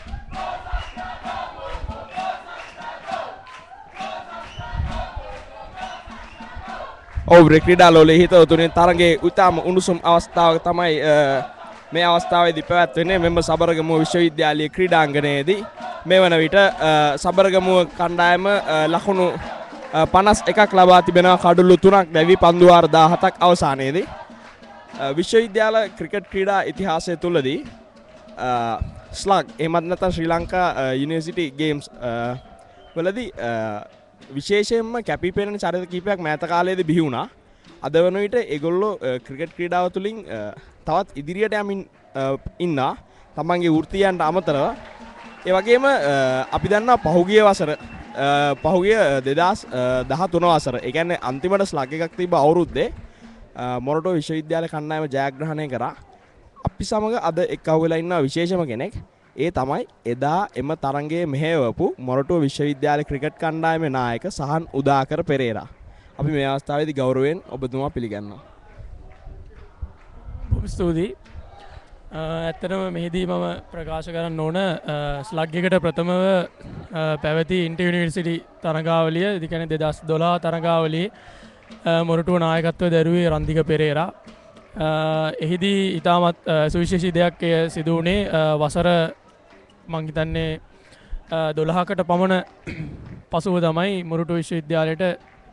ඔව් ක්‍රීඩා ලෝලයේ හිතවතුනේ තරගයේ උතාම උණුසුම් අවස්ථාවක තමයි මේ අවස්ථාවේදී පැවැත්වෙන්නේ මෙම සබරගමුව විශ්වවිද්‍යාලයේ ක්‍රීඩාංගණයේදී මේ වන විට සබරගමුව කණ්ඩායම ලකුණු පනස් එකක් ලබා තිබෙනවා කඩුළු තුනක් දැවි පන්දු වාර දාහතක් අවසානයේදී විශ්වවිද්‍යාල ක්‍රිකට් ක්‍රීඩා ඉතිහාසය තුලදී ස්ලග් එහෙමත් නැත්නම් ශ්‍රී ලංකා යුනිවර්සිටි ගේම්ස් වලදී විශේෂයෙන්ම කැපී පෙනෙන චරිත කීපයක් මෑත කාලයේදී බිහි වුණා. අද වන විට ඒගොල්ලෝ ක්‍රිකට් ක්‍රීඩාව තුළින් තවත් ඉදිරියට යමින් ඉන්නා. තමන්ගේ වෘත්තියන්ට අමතරව ඒ වගේම අපි දන්නවා පහුගිය වසර පහුගිය දෙදහස් දහතුන වසර ඒ කියන්නේ අන්තිමට ස්ලග් එකක් තිබ්බ අවුරුද්දේ මොරටුව විශ්වවිද්‍යාල කණ්ඩායම ජයග්‍රහණය කරා. අපි සමග අද එක්කව වෙලා ඉන්නා විශේෂම කෙනෙක්. ඒ තමයි එදා එම තරගයේ මෙහෙයවපු මොරටුව විශ්වවිද්‍යාල ක්‍රිකට් කණ්ඩායමේ නායක සහන් උදාකර පෙරේරා. අපි මේ අවස්ථාවේදී ගෞරවයෙන් ඔබතුමා පිළිගන්නවා. බොහොම ස්තුතියි. ඇත්තටම මෙහිදී මම ප්‍රකාශ කරන්න ඕන ස්ලග් එකට ප්‍රථමව පැවති ඉන්ටර් යුනිවර්සිටි තරගාවලිය ඉතින් කියන්නේ දෙදහස් දොළහ තරගාවලියේ මොරටුව නායකත්වය දැරුවේ රන්දික පෙරේරා. එහිදී ඉතාමත් සුවිශේෂී දෙයක් සිදු වුණේ වසර මං හිතන්නේ දොළහකට පමණ පසුව තමයි මොරටුව විශ්වවිද්‍යාලයට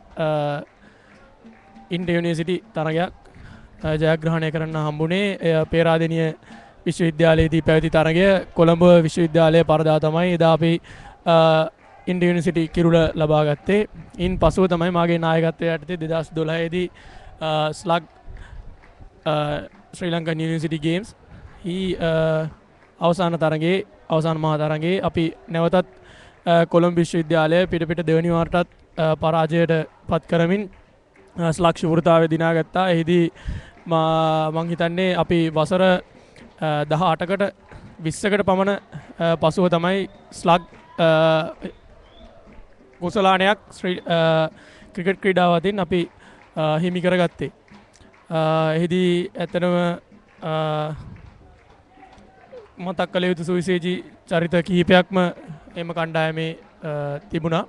ඉන්ටර් යුනිවර්සිටි තරගයක් ජයග්‍රහණය කරන්න හම්බුනේ. පේරාදෙණිය විශ්වවිද්‍යාලයේදී පැවති තරගය කොළඹ විශ්වවිද්‍යාලය පරදා තමයි එදා අපි ඉන්ටර් යුනිවර්සිටි කිරුළ ලබා ගත්තේ. ඉන් පසුව තමයි මාගේ නායකත්වය යටතේ දෙදහස් දොළහේදී SLUG Sri Lankan university games හි අවසාන තරගයේ අවසාන මහා තරගයේ අපි නැවතත් කොළඹ විශ්වවිද්‍යාලය පිට පිට දෙවනි වාරටත් පරාජයට පත් කරමින් ස්ලග් ශූරතාවය දිනාගත්තා. එහිදී මං හිතන්නේ අපි වසර දහ අටකට විස්සකට පමණ පසුව තමයි ස්ලග් කුසලානයක් ක්‍රිකට් ක්‍රීඩාව අතින් අපි හිමි කරගත්තේ. එහිදී ඇත්තටම මතක් කළ යුතු සුවිශේෂී චරිත කිහිපයක්ම එම කණ්ඩායමේ තිබුණා.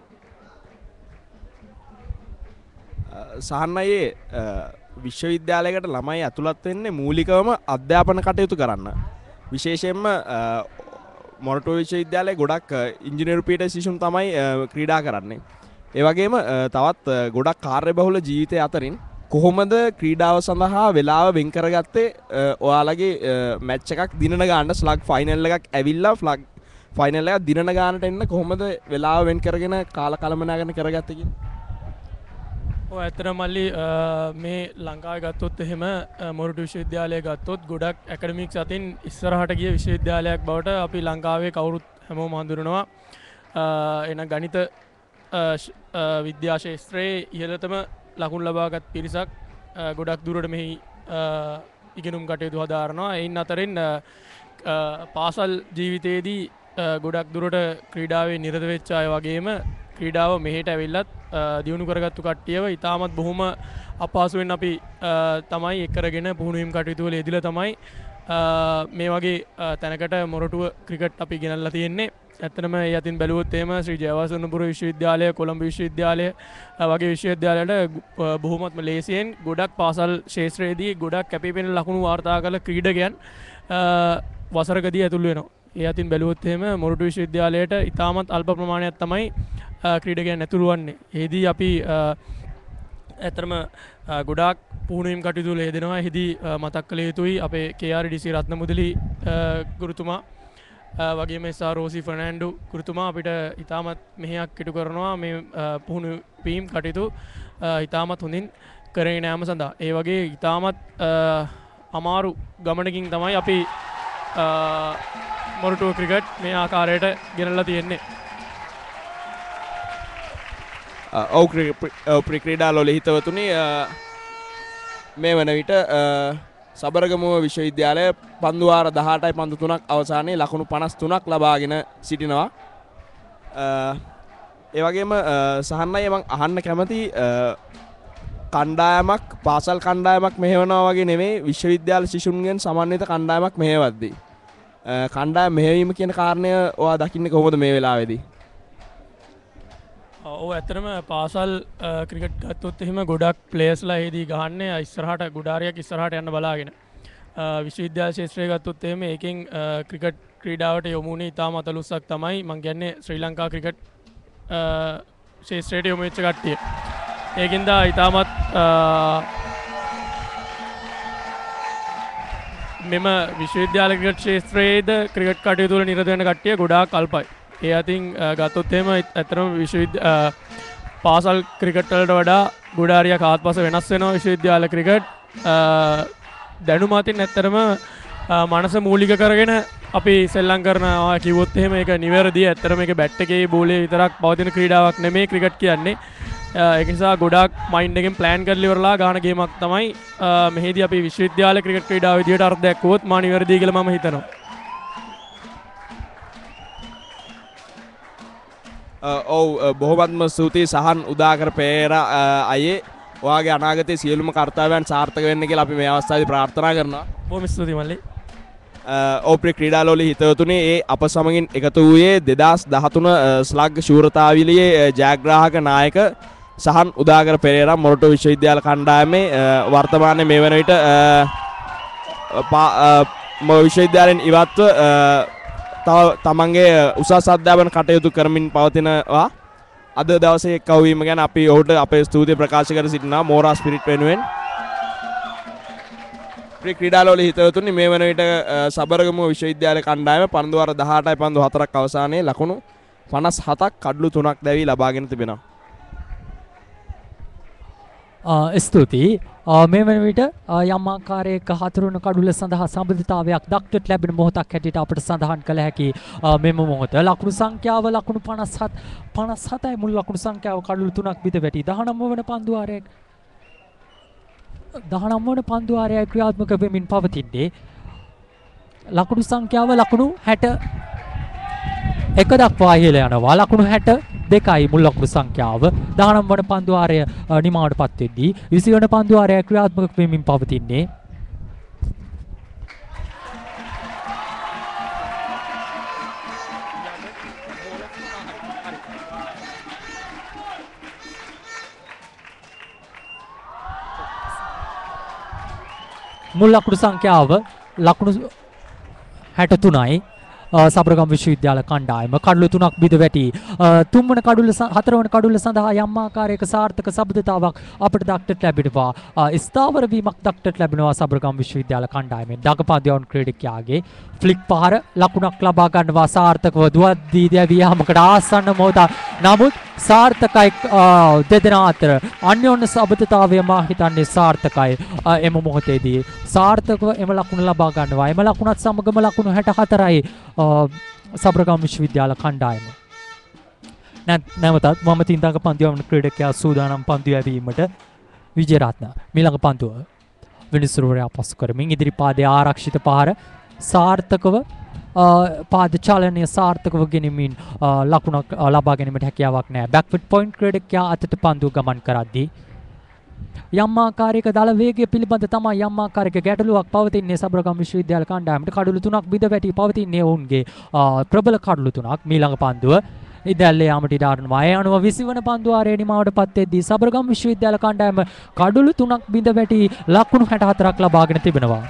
සහන්නයේ විශ්වවිද්‍යාලයකට ළමයි ඇතුළත් වෙන්නේ මූලිකවම අධ්‍යාපන කටයුතු කරන්න. විශේෂයෙන්ම මොරටුව විශ්වවිද්‍යාලයේ ගොඩක් ඉංජිනේරු පීඨ සිසුන් තමයි ක්‍රීඩා කරන්නේ. ඒ වගේම තවත් ගොඩක් කාර්යබහුල ජීවිතය අතරින් කොහොමද ක්‍රීඩාව සඳහා වෙලාව වෙන් කරගත්තේ? ඔයාලගේ මැච් එකක් දිනන ගානට ස්ලග් ෆයිනල් එකක් ඇවිල්ලා ෆ්ලග් ෆයිනල් එක දිනන ගානට එන්න කොහොමද වෙලාව වෙන් කරගෙන කාල කළමනාකරන කරගත්තේ කියන්නේ? ඔය ඇත්තටම මල්ලි මේ ලංකාවේ ගත්තොත් එහෙම මොරටු විශ්වවිද්‍යාලය ගත්තොත් ගොඩක් ඇකඩමික්ස් අතින් ඉස්සරහට ගිය විශ්වවිද්‍යාලයක් බවට අපි ලංකාවේ කවුරුත් හැමෝම හඳුනනවා. එන ගණිත විද්‍යා ශාස්ත්‍රයේ ඉහළතම ලකුණු ලබාගත් පිරිසක් ගොඩක් දුරට මෙහි ඉගෙනුම් කටයුතු හදාරනවා. එයින් අතරින් පාසල් ජීවිතයේදී ගොඩක් දුරට ක්‍රීඩාවේ නිරත වෙච්ච අය වගේම ක්‍රීඩාව මෙහෙට ඇවිල්ලත් දියුණු කරගත්තු කට්ටියව ඉතාමත් බොහොම අපහසුවෙන් අපි තමයි එක් කරගෙන පුහුණුවීම් කටයුතු වල යෙදিলা තමයි මේ වගේ තැනකට මොරටුව ක්‍රිකට් අපි ගෙනල්ලා තියෙන්නේ. ඇත්තටම ඒ අතින් බැලුවොත් එහෙම ශ්‍රී ජයවර්ධනපුර විශ්වවිද්‍යාලය, කොළඹ විශ්වවිද්‍යාලය වගේ විශ්වවිද්‍යාලවලට බොහොමත්ම ලේසියෙන් ගොඩක් පාසල් ශාස්ත්‍රයේදී ගොඩක් කැපිපෙනෙන ලකුණු වාර්තා කළ ක්‍රීඩකයන් වසරකදී ඇතුළු වෙනවා. ඒ අතින් බැලුවොත් එහෙම මොරටු විශ්වවිද්‍යාලයට ඉතාමත් අල්ප ප්‍රමාණයක් තමයි ක්‍රීඩකයන් ඇතුළු වන්නේ. එහිදී අපි ඇත්තටම ගොඩාක් පුහුණුවීම් කටයුතු වල යෙදෙනවා. එහිදී මතක් කළ යුතුයි අපේ කේ ආර් ඩී සී රත්නමුදලි ගුරුතුමා වගේම එස් ආර් රෝසි ෆර්නෑන්ඩෝ ගුරුතුමා අපිට ඉතාමත් මෙහෙයක් ඉටු කරනවා මේ පුහුණුවීම් කටයුතු ඉතාමත් හොඳින් කරගෙන යාම සඳහා. ඒ වගේ ඉතාමත් අමාරු ගමනකින් තමයි අපි මොරටුව ක්‍රිකට් මේ ආකාරයට ගෙනල්ලා තියෙන්නේ. ඔව් ක්‍රීඩාලෝල හිතවතුනි මේ වන විට සබරගමුව විශ්වවිද්‍යාලය පන්දුවාර දහඅටයි පන්දු තුනක් අවසානයේ ලකුණු පනස් තුනක් ලබාගෙන සිටිනවා. ඒ වගේම සහන්නයි මම අහන්න කැමති කණ්ඩායමක් පාසල් කණ්ඩායමක් මෙහෙවනවා වගේ නෙමෙයි විශ්වවිද්‍යාල ශිෂ්‍යුන්ගෙන් සමන්විත කණ්ඩායමක් මෙහෙවද්දී කණ්ඩායම මෙහෙවීම කියන කාරණය ඔයා දකින්නේ කොහොමද මේ වෙලාවේදී? ඔව් ඇත්තටම පාසල් ක්‍රිකට් ගත්තොත් එහෙම ගොඩක් ප්ලේයර්ස්ලා එහිදී ගහන්නේ ඉස්සරහට ගුඩාරියක් ඉස්සරහට යන්න බලාගෙන. විශ්වවිද්‍යාල ක්ෂේත්‍රය ගත්තොත් එහෙම ඒකෙන් ක්‍රිකට් ක්‍රීඩාවට යොමු වුණේ ඉතාම අතලොස්සක් තමයි මම කියන්නේ ශ්‍රී ලංකා ක්‍රිකට් ක්ෂේත්‍රයට යොමු වෙච්ච කට්ටිය. ඒකින්ද ඉතාමත් මෙම විශ්වවිද්‍යාල ක්‍රිකට් ක්ෂේත්‍රයේද ක්‍රිකට් කටයුතු වල නිරත වෙන කට්ටිය ගොඩාක් අල්පයි. ඒ අතින් ගත්තොත් එහෙම ඇත්තටම විශ්වවිද්‍යාල පාසල් ක්‍රිකට් වලට වඩා ගොඩාරියක් ආත්පස වෙනස් වෙනවා විශ්වවිද්‍යාල ක්‍රිකට්. දැනුම අතින් ඇත්තටම මනස මූලික කරගෙන අපි සෙල්ලම් කරනවා කිව්වොත් එහෙම ඒක නිවැරදි. ඇත්තටම මේක බැට් එකේ බෝලේ විතරක් පවතින ක්‍රීඩාවක් නෙමෙයි ක්‍රිකට් කියන්නේ. ඒක නිසා ගොඩාක් මයින්ඩ් එකෙන් ප්ලෑන් කරලා ඉවරලා ගාන ගේමක් තමයි මෙහිදී අපි විශ්වවිද්‍යාල ක්‍රිකට් ක්‍රීඩාව විදියට අර්ථයක් වුවොත් මා නිවැරදි කියලා මම හිතනවා. ඔව් බොහොමත්ම ස්තුතියි සහන් උදාකර පෙරේරා අයේ ඔයාගේ අනාගතයේ සියලුම කර්තව්‍යයන් සාර්ථක වෙන්න කියලා අපි මේ අවස්ථාවේදී ප්‍රාර්ථනා කරනවා. බොහොම ස්තුතියි මල්ලි. ඕප්‍රි ක්‍රීඩාලෝලී හිතවතුනි ඒ අප සමගින් එකතු වූයේ දෙදාස් දහතුන ස්ලග් ශූරතාවිලියේ ජයග්‍රාහක නායක සහන් උදාකර පෙරේරා මොරටු විශ්වවිද්‍යාල කණ්ඩායමේ වර්තමානයේ මේ වන විට විශ්වවිද්‍යාලයෙන් ඉවත්ව තමන්ගේ උසස් අධ්‍යාපන කටයුතු කරමින් පවතිනවා. අද දවසේ එක්වීම ගැන අපි ඔහුට අපේ ස්තුතිය ප්‍රකාශ කර සිටිනවා මෝරා ස්පිරිට් වෙනුවෙන්. ක්‍රීඩාලෝලී හිතවතුනි මේ වන විට සබරගමුව විශ්වවිද්‍යාල කණ්ඩායම පන්දු වාර දහඅටයි පන්දු හතරක් අවසානයේ ලකුණු පනස් හතක් කඩලු තුනක් දැවී ලබාගෙන තිබෙනවා. ස්තුතියි. මේ වන විට යම් ආකාරයක හතරවන කඩුල සඳහා සම්බන්ධතාවයක් දක්නට ලැබෙන මොහොතක් හැටියට අපට සඳහන් කළ හැකි මෙම මොහොත ලකුණු සංඛ්‍යාව ලකුණු පනස් හත පනස් හතයි මුල් ලකුණු සංඛ්‍යාව කඩුළු තුනක් බිඳ වැටි දහනව වන පන්දු වාරයක් දහනව වන පන්දු වාරයයි ක්‍රියාත්මක වෙමින් පවතින්නේ. ලකුණු සංඛ්‍යාව ලකුණු හැට එක දක්වා ඉහළ යනවා. ලකුණු හැට දෙකයි මුල් ලකුණු සංඛ්‍යාව. දහනව වන පන්දු වාරය නිමාවටපත් වෙද්දී විසි වන පන්දු වාරය ක්‍රියාත්මක වෙමින් පවතින්නේ. මුල් ලකුණු සංඛ්‍යාව ලකුණු හැට තුනයි. සබරගම් විශ්වවිද්‍යාල කණ්ඩායම කඩලු තුනක් බිඳ වැටි තුන්වන කඩුල හතරවන කඩුල සඳහා යම් ආකාරයක සාර්ථක සබඳතාවක් අපට දක්නට ලැබෙනවා. ස්ථාවර වීමක් දක්නට ලැබෙනවා සබරගම් විශ්වවිද්‍යාල කණ්ඩායමෙන්. දගපන්දියවන් ක්‍රීඩකයාගේ ෆ්ලික් පහර ලකුණක් ලබා ගන්නවා සාර්ථකව දුවද්දී දැවී යාමකට ආසන්න මොහොත. නමුත් සාර්ථකයි දෙදෙනා අතර අන්‍යෝන්‍ය සබඳතාවය මා හිතන්නේ සාර්ථකයි. එම මොහොතේදී සාර්ථකව එම ලකුණ ලබා ගන්නවා. එම ලකුණත් සමගම ලකුණු හැට හතරයි සබරගම් විශ්වවිද්‍යාල කණ්ඩායම. නැවතත් මම තින්දාක පන්දුවන ක්‍රීඩකයා සූදානම් පන්දු යැවීමට. විජේරත්න මීළඟ පන්දුව විනිසුරුවරයා පසු කරමින් ඉදිරි පාදයේ ආරක්ෂිත පහර සාර්ථකව පාද චලනය සාර්ථකව ගෙනමින් ලකුණක් ලබා ගැනීමට හැකියාවක් නැහැ. බැක්ෆුට් පොයින්ට් ක්‍රීඩකයා අතට පන්දුව ගමන් කරද්දී යම් ආකාරයක දල වේගය පිළිබඳ තමයි යම් ආකාරයක ගැටලුවක් පවතින්නේ සබරගම් විශ්වවිද්‍යාල කණ්ඩායමට. කඩලු තුනක් බිඳ වැටි පවතින්නේ ඔවුන්ගේ ප්‍රබල කඩලු තුනක්. මීළඟ පන්දුව ඉදැල්ල යාමට ඉඩ අරනවා. ඒ අනුව විසි වන පන්දු වාරයේ නිමාවට පත් වෙද්දී සබරගම් විශ්වවිද්‍යාල කණ්ඩායම කඩලු තුනක් බිඳ වැටි ලකුණු හැට හතරක් ලබාගෙන තිබෙනවා.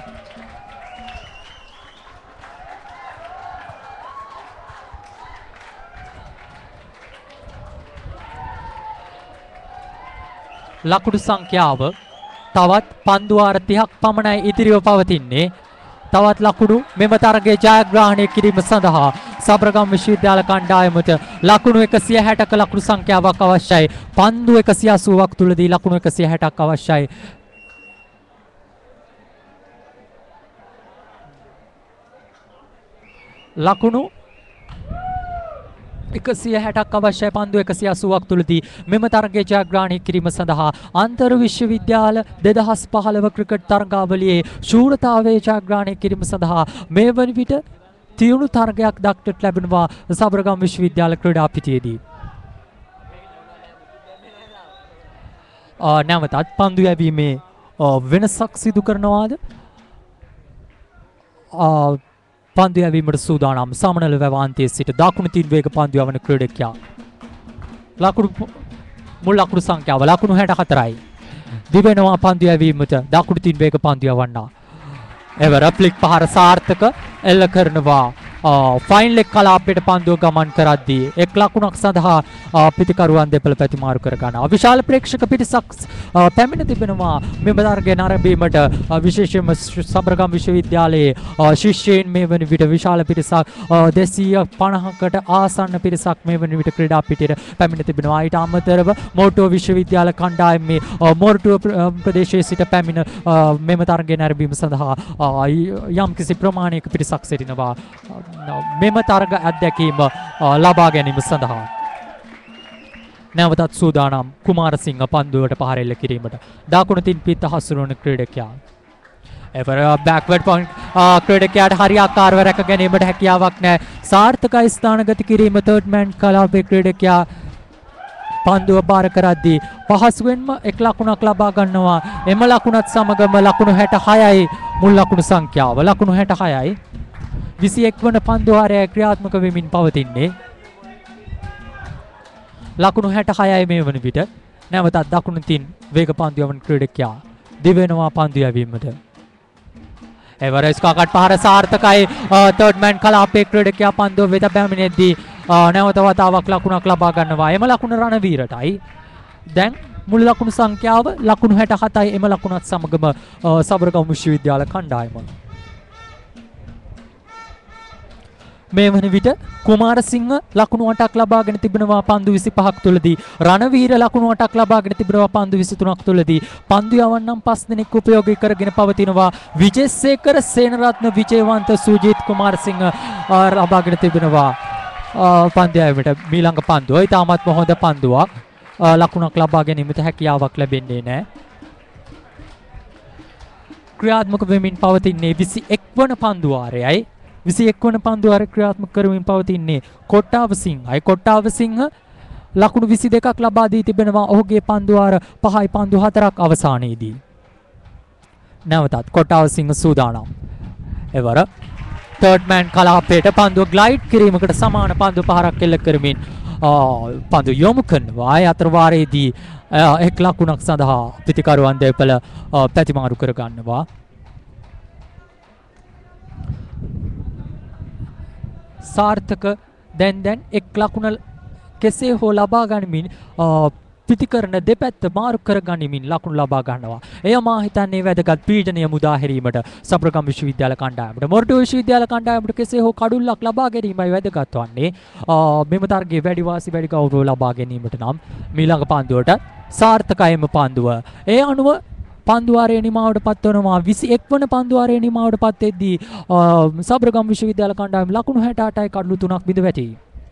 ලකුණු සංඛ්‍යාව තවත් පන්දු වාර තිහක් පමණයි ඉදිරිව පවතින්නේ. තවත් ලකුණු මෙම තරගයේ ජයග්‍රහණය කිරීම සඳහා සබරගම් විශ්වවිද්‍යාල කණ්ඩායමට ලකුණු එකසිය හැටක ලකුණු සංඛ්‍යාවක් අවශ්‍යයි. පන්දු එකසිය අසූවක් තුලදී ලකුණු එකසිය හැටක් අවශ්‍යයි. ලකුණු එකසිය හැටක් අවශ්‍යයි. පන්දු එකසිය අසූවක් තුලදී මෙම තරගයේ ජයග්‍රහණය කිරීම සඳහා අන්තර් විශ්වවිද්‍යාල දෙදහස් පහළව ක්‍රිකට් තරගාවලියේ ශූරතාවයේ ජයග්‍රහණය කිරීම සඳහා මේ වන විට තියුණු තරගයක් දක්නට ලැබෙනවා සබරගම් විශ්වවිද්‍යාල ක්‍රීඩා පිටියේදී. නැවතත් පන්දු යැවීමේ වෙනසක් සිදු කරනවාද? පන්දු යැවීමට සූදානම් සමනල වැවාන්තයේ සිට දකුණු තින් වේග පන්දු යවන ක්‍රීඩකයා. ලකුණු මුල් ලකුණු සංඛ්‍යාව ලකුණු හැට හතරයි. දිවෙනවා පන්දු යැවීමට දකුණු තින් වේග පන්දු යවන්නා. එවර ෆ්ලික් පහර සාර්ථක එල්ල කරනවා. ෆයින් ලෙග් කලාපයට පන්දුව ගමන් කරද්දී එක් ලකුණක් සඳහා පිටිකරුවන් දෙපළ පැතිමාරු කර ගන්නවා. විශාල ප්‍රේක්ෂක පිරිසක් පැමිණ තිබෙනවා මෙම තරගය නරඹීමට. විශේෂයෙන්ම සබරගම් විශ්වවිද්‍යාලයේ ශිෂ්‍යයන් මේ වන විට විශාල පිරිසක් දෙසිය පනහකට ආසන්න පිරිසක් මේ වන විට ක්‍රීඩා පිටියට පැමිණ තිබෙනවා. ඊට අමතරව මොරටුව විශ්වවිද්‍යාල කණ්ඩායමේ මොරටුව ප්‍රදේශයේ සිට පැමිණ මෙම තරගය නරඹීම සඳහා යම් කිසි ප්‍රමාණයක පිරිසක් සිටිනවා. මෙම තරග අත්දැකීම ලබා ගැනීම සඳහා නැවතත් සූදානම් කුමාරසිංහ පන්දුවට පහර එල්ල කිරීමට. දකුණු තින් පිට හසුරුවන ක්‍රීඩකයා එවර බෑක්වර්ඩ් පොයින්ට් ක්‍රීඩකයාට හරි ආකාරව රැක ගැනීමට හැකියාවක් නැහැ. සාර්ථකයි ස්ථානගත කිරීම තර්ඩ් මෑන් කලාපේ ක්‍රීඩකයා පන්දුව බාර කරද්දී පහසුවෙන්ම එක් ලකුණක් ලබා ගන්නවා. එම ලකුණත් සමගම ලකුණු හැට හයයි මුල් ලකුණු සංඛ්‍යාව. ලකුණු හැට හයයි. විසිඑක් වන පන්දුවාරය ක්‍රියාත්මක වෙමින් පවතින්නේ. ලකුණු හැට හයයි මේ වන විට. නැවතත් දකුණින් වේග පන්දු යවන ක්‍රීඩකයා දිවෙනවා පන්දු යැවීමට. එවරස් කාකට් පහර සාර්ථකයි. තර්ඩ් මෑන් කලාපේ ක්‍රීඩකයා පන්දුව වෙත බැමිණෙද්දී නැවත වතාවක් ලකුණක් ලබා ගන්නවා. එම ලකුණ රණවීරටයි. දැන් මුල් ලකුණු සංඛ්‍යාව ලකුණු හැට හතයි. එම ලකුණත් සමගම සබරගමු විශ්වවිද්‍යාල කණ්ඩායම. මේ වන විට කුමාරසිංහ ලකුණු අටක් ලබාගෙන තිබෙනවා පන්දු විසිපහක් තුලදී. රණවීර ලකුණු අටක් ලබාගෙන තිබෙනවා පන්දු විසිතුනක් තුලදී. පන්දු යවන්නම් පස් දෙනෙක් උපයෝගී කරගෙන පවතිනවා. විජේසේකර සේනරත්න විජේවන්ත සුජිත් කුමාරසිංහ ලබාගෙන තිබෙනවා පන්දු යැවීමට. මීළඟ පන්දුව ඉතාමත්ම හොඳ පන්දුවක්. ලකුණක් ලබා ගැනීමට හැකියාවක් ලැබෙන්නේ නැහැ. ක්‍රියාත්මක වෙමින් පවතින්නේ විසිඑක් වන පන්දුවාරයයි. විසිඑක් වන පන්දුවාරය ක්‍රියාත්මක කරමින් පවතින්නේ කොට්ටාව සිංහයි. කොට්ටාව සිංහ ලකුණු විසිදෙකක් ලබා දී තිබෙනවා ඔහුගේ පන්දුවාර පහයි පන්දු හතරක් අවසානයේදී. නැවතත් කොට්ටාව සිංහ සූදානම්. එවර තර්ඩ් මෑන් කලාපයට පන්දුව ග්ලයිඩ් කිරීමකට සමාන පන්දු පහරක් එල්ල කරමින් පන්දු යොමු කරනවා. ඒ අතර වාරයේදී එක් ලකුණක් සඳහා පිතිකරුවන් දෙපළ පැතිමාරු කර ගන්නවා. සාර්ථක දැන් දැන් එක් ලකුණ කෙසේ හෝ ලබා ගනිමින් පිතිකරන දෙපැත්ත මාරු කර ගනිමින් ලකුණු ලබා ගන්නවා. එය මා හිතන්නේ වැදගත් පීඩනය මුදා හැරීමට සබරගම් විශ්වවිද්‍යාල කණ්ඩායමට. මොරටු විශ්වවිද්‍යාල කණ්ඩායමට කෙසේ හෝ කඩුල්ලක් ලබා ගැනීමයි වැදගත් වන්නේ. මෙම තරගයේ වැඩි වාසි වැඩි ගෞරව ලබා ගැනීමට නම් මීළඟ පන්දුවට සාර්ථකයිම පන්දුව. ඒ අනුව පන්දුවාරය නිමාවට පත්වනවා. විසිඑක් වන පන්දුවාරය නිමාවට පත්වෙද්දී සබරගම් විශ්වවිද්‍යාල කණ්ඩායම ලකුණු හැට අටයි කඩලු තුනක් බිඳ වැටි.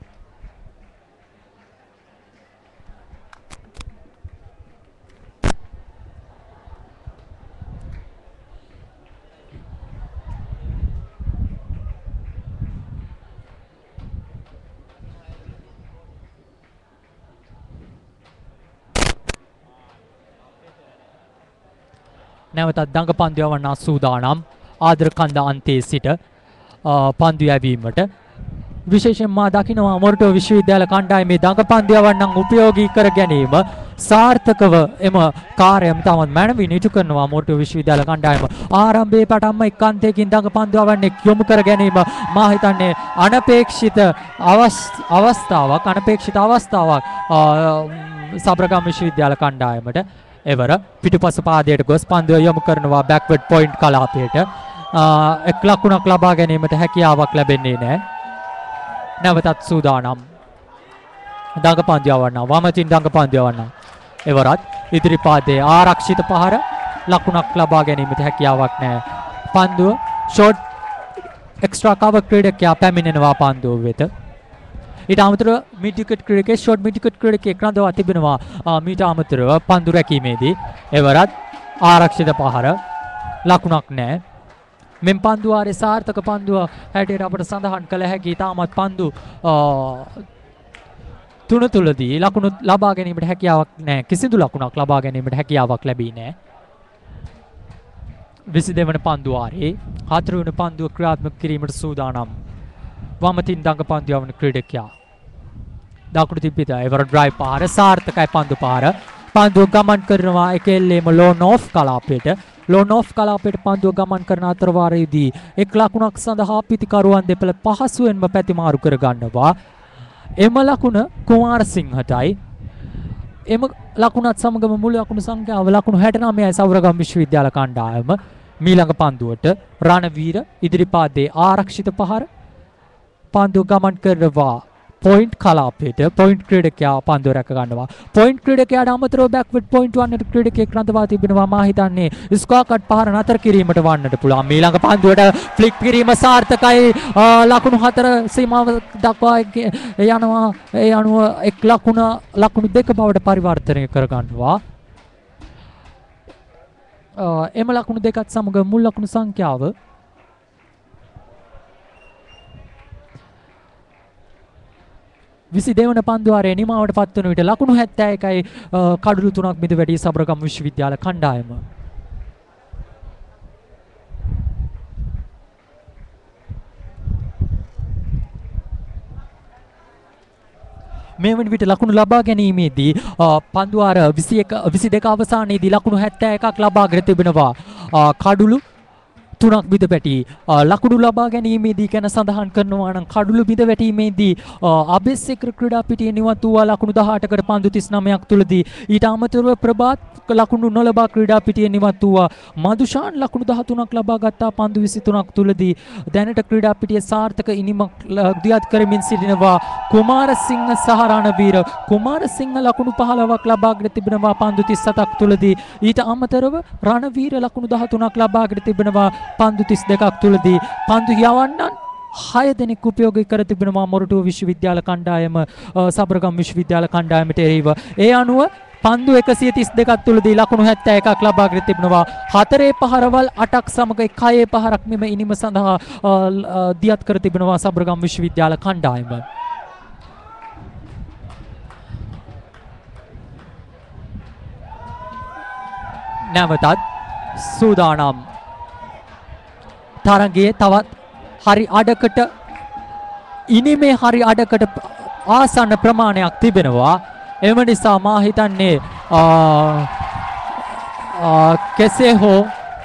නැවතත් දඟ පන්දු යවන්න සූදානම්. ආදර කන්ද අන්තයේ සිට පන්දු යැවීමට විශේෂයෙන්ම මා දකිනවා මොරටු විශ්වවිද්‍යාල කණ්ඩායමේ දඟ පන්දු යවන්නන් උපයෝගී කර ගැනීම සාර්ථකව එම කාර්යම තමත් මැනවින් ඉටු කරනවා. මොරටු විශ්වවිද්‍යාල කණ්ඩායම ආරම්භයේ පටන්ම එක් අන්තයකින් දඟ පන්දු යවන්නේ යොමු කර ගැනීම මා හිතන්නේ අනපේක්ෂිත අවස්ථාවක් අනපේක්ෂිත අවස්ථාවක් සබරගම් විශ්වවිද්‍යාල කණ්ඩායමට. එවර පිටුපස පාදයට ගොස් පන්දුව යොමු කරනවා බෑක්වර්ඩ් පොයින්ට් කලාපයට. එක් ලකුණක් ලබා ගැනීමට හැකියාවක් ලැබෙන්නේ නැහැ. නැවතත් සූදානම්. දඟ පන්දු යවන්න වමතින් දඟ පන්දු යවන්න. එවරත් ඉදිරි පාදයේ ආරක්ෂිත පහර ලකුණක් ලබා ගැනීමට හැකියාවක් නැහැ. පන්දුව ෂෝට් එක්ස්ට්‍රා කවර් ක්‍රීඩකයා පැමිණෙනවා පන්දුව වෙත. ඊට අමතරව මිඩ් විකට් ක්‍රීඩකයේ ෂෝට් මිඩ් විකට් ක්‍රීඩකයෙක් රඳවා තිබෙනවා. මීට අමතරව පන්දු රැකීමේදී එවරත් ආරක්ෂිත පහර ලකුණක් නැහැ. මෙම් පන්දුවාරේ සාර්ථක පන්දුව හැටියට අපට සඳහන් කළ හැකි. තාමත් පන්දු තුන තුලදී ලකුණු ලබා ගැනීමට හැකියාවක් නැහැ. කිසිදු ලකුණක් ලබා ගැනීමට හැකියාවක් ලැබී නැහැ. විසිදෙක වන පන්දුවාරේ හතර වන පන්දුව ක්‍රියාත්මක කිරීමට සූදානම්. වමතින් දඟ පන්දු යවන ක්‍රීඩකයා දකුණු තිබ්බිත එවර ඩ්‍රයිව් පාර සාර්ථකයි පන්දු පාර. පන්දුව ගමන් කරනවා එකෙල්ලේම ලෝන් ඔෆ් කලාපයට. ලෝන් ඔෆ් කලාපයට පන්දුව ගමන් කරන අතර වාරයේදී එක් ලකුණක් සඳහා පිතිකරුවන් දෙපළ පහසුවෙන්ම පැතිමාරු කර ගන්නවා. එම ලකුණ කුමාරසිංහටයි. එම ලකුණත් සමගම මුළු ලකුණු සංඛ්‍යාව ලකුණු හැට නවයයි සවරගම් විශ්වවිද්‍යාල කණ්ඩායම. මීළඟ පන්දුවට රණවීර ඉදිරිපාදයේ ආරක්ෂිත පහර. පන්දුව ගමන් කරනවා පොයින්ට් කලාපයට. පොයින්ට් ක්‍රීඩකයා පන්දුව රැක ගන්නවා. පොයින්ට් ක්‍රීඩකයාට අමතරව බෑක්වර්ඩ් පොයින්ට් වන්නට ක්‍රීඩකයෙක් රඳවා තිබෙනවා. මා හිතන්නේ ස්කෝර් කට් පහර නතර කිරීමට වන්නට පුළුවන්. මීළඟ පන්දුවට ෆ්ලික් කිරීම සාර්ථකයි. ලකුණු හතර සීමාව දක්වා යනවා. ඒ අනුව එක් ලකුණ ලකුණු දෙක බවට පරිවර්තනය කර ගන්නවා. එම ලකුණු දෙකත් සමග මුල් ලකුණු සංඛ්‍යාව විසි දෙවන පන්දුවාරයේ නිමාවට පත්වන විට ලකුණු හැත්තෑ එකයි කඩුළු තුනක් මිද වැඩි සබරගම් විශ්වවිද්‍යාල කණ්ඩායම. මේ වන විට ලකුණු ලබා ගැනීමේදී පන්දුවාර විසි දෙක අවසානයේදී ලකුණු හැත්තෑ එකක් ලබාගෙන තිබෙනවා කඩුළු තුනක් බිඳ පැටි. ලකුණු ලබා ගැනීමේදී ගැන සඳහන් කරනවා නම් කඩුළු බිඳ වැටීමේදී අබේසේකර ක්‍රීඩා පිටියේ නිවත් වූ ලකුණු දහඅටකට පන්දු තිස් නවයක් තුලදී ඊට අමතරව ප්‍රභාත් ලකුණු නොලබා ක්‍රීඩා පිටියේ නිවත් වූ මදුෂාන් ලකුණු දහතුනක් ලබා ගත්තා පන්දු විසි තුනක් තුලදී. දැනට ක්‍රීඩා පිටියේ සාර්ථක ඉනිමක් දියත් කරමින් සිටිනවා කුමාරසිංහ සහ රණවීර. කුමාරසිංහ ලකුණු පහළොවක් ලබාගෙන තිබෙනවා පන්දු තිස් හතක් තුලදී. ඊට අමතරව රණවීර ලකුණු දහතුනක් ලබාගෙන තිබෙනවා පන්දු තිස් දෙකක් තුලදී. පන්දු යවන්නන් හය දෙනෙක් උපයෝගී කර තිබෙනවා මොරටුව විශ්වවිද්‍යාල කණ්ඩායම සබරගම් විශ්වවිද්‍යාල කණ්ඩායමට එරෙහිව. ඒ අනුව පන්දු එකසිය තිස් දෙකක් තුලදී ලකුණු හැත්තෑ එකක් ලබාගෙන තිබෙනවා. හතරේ පහරවල් අටක් සමග එකයේ පහරක් මෙම ඉනිම සඳහා දියත් කර තිබෙනවා සබරගම් විශ්වවිද්‍යාල කණ්ඩායම. නැවතත් සූදානම් තරගයේ තවත් හරි අඩකට ඉනිමේ හරි අඩකට ආසන්න ප්‍රමාණයක් තිබෙනවා. එම නිසා මා හිතන්නේ කෙසේ හෝ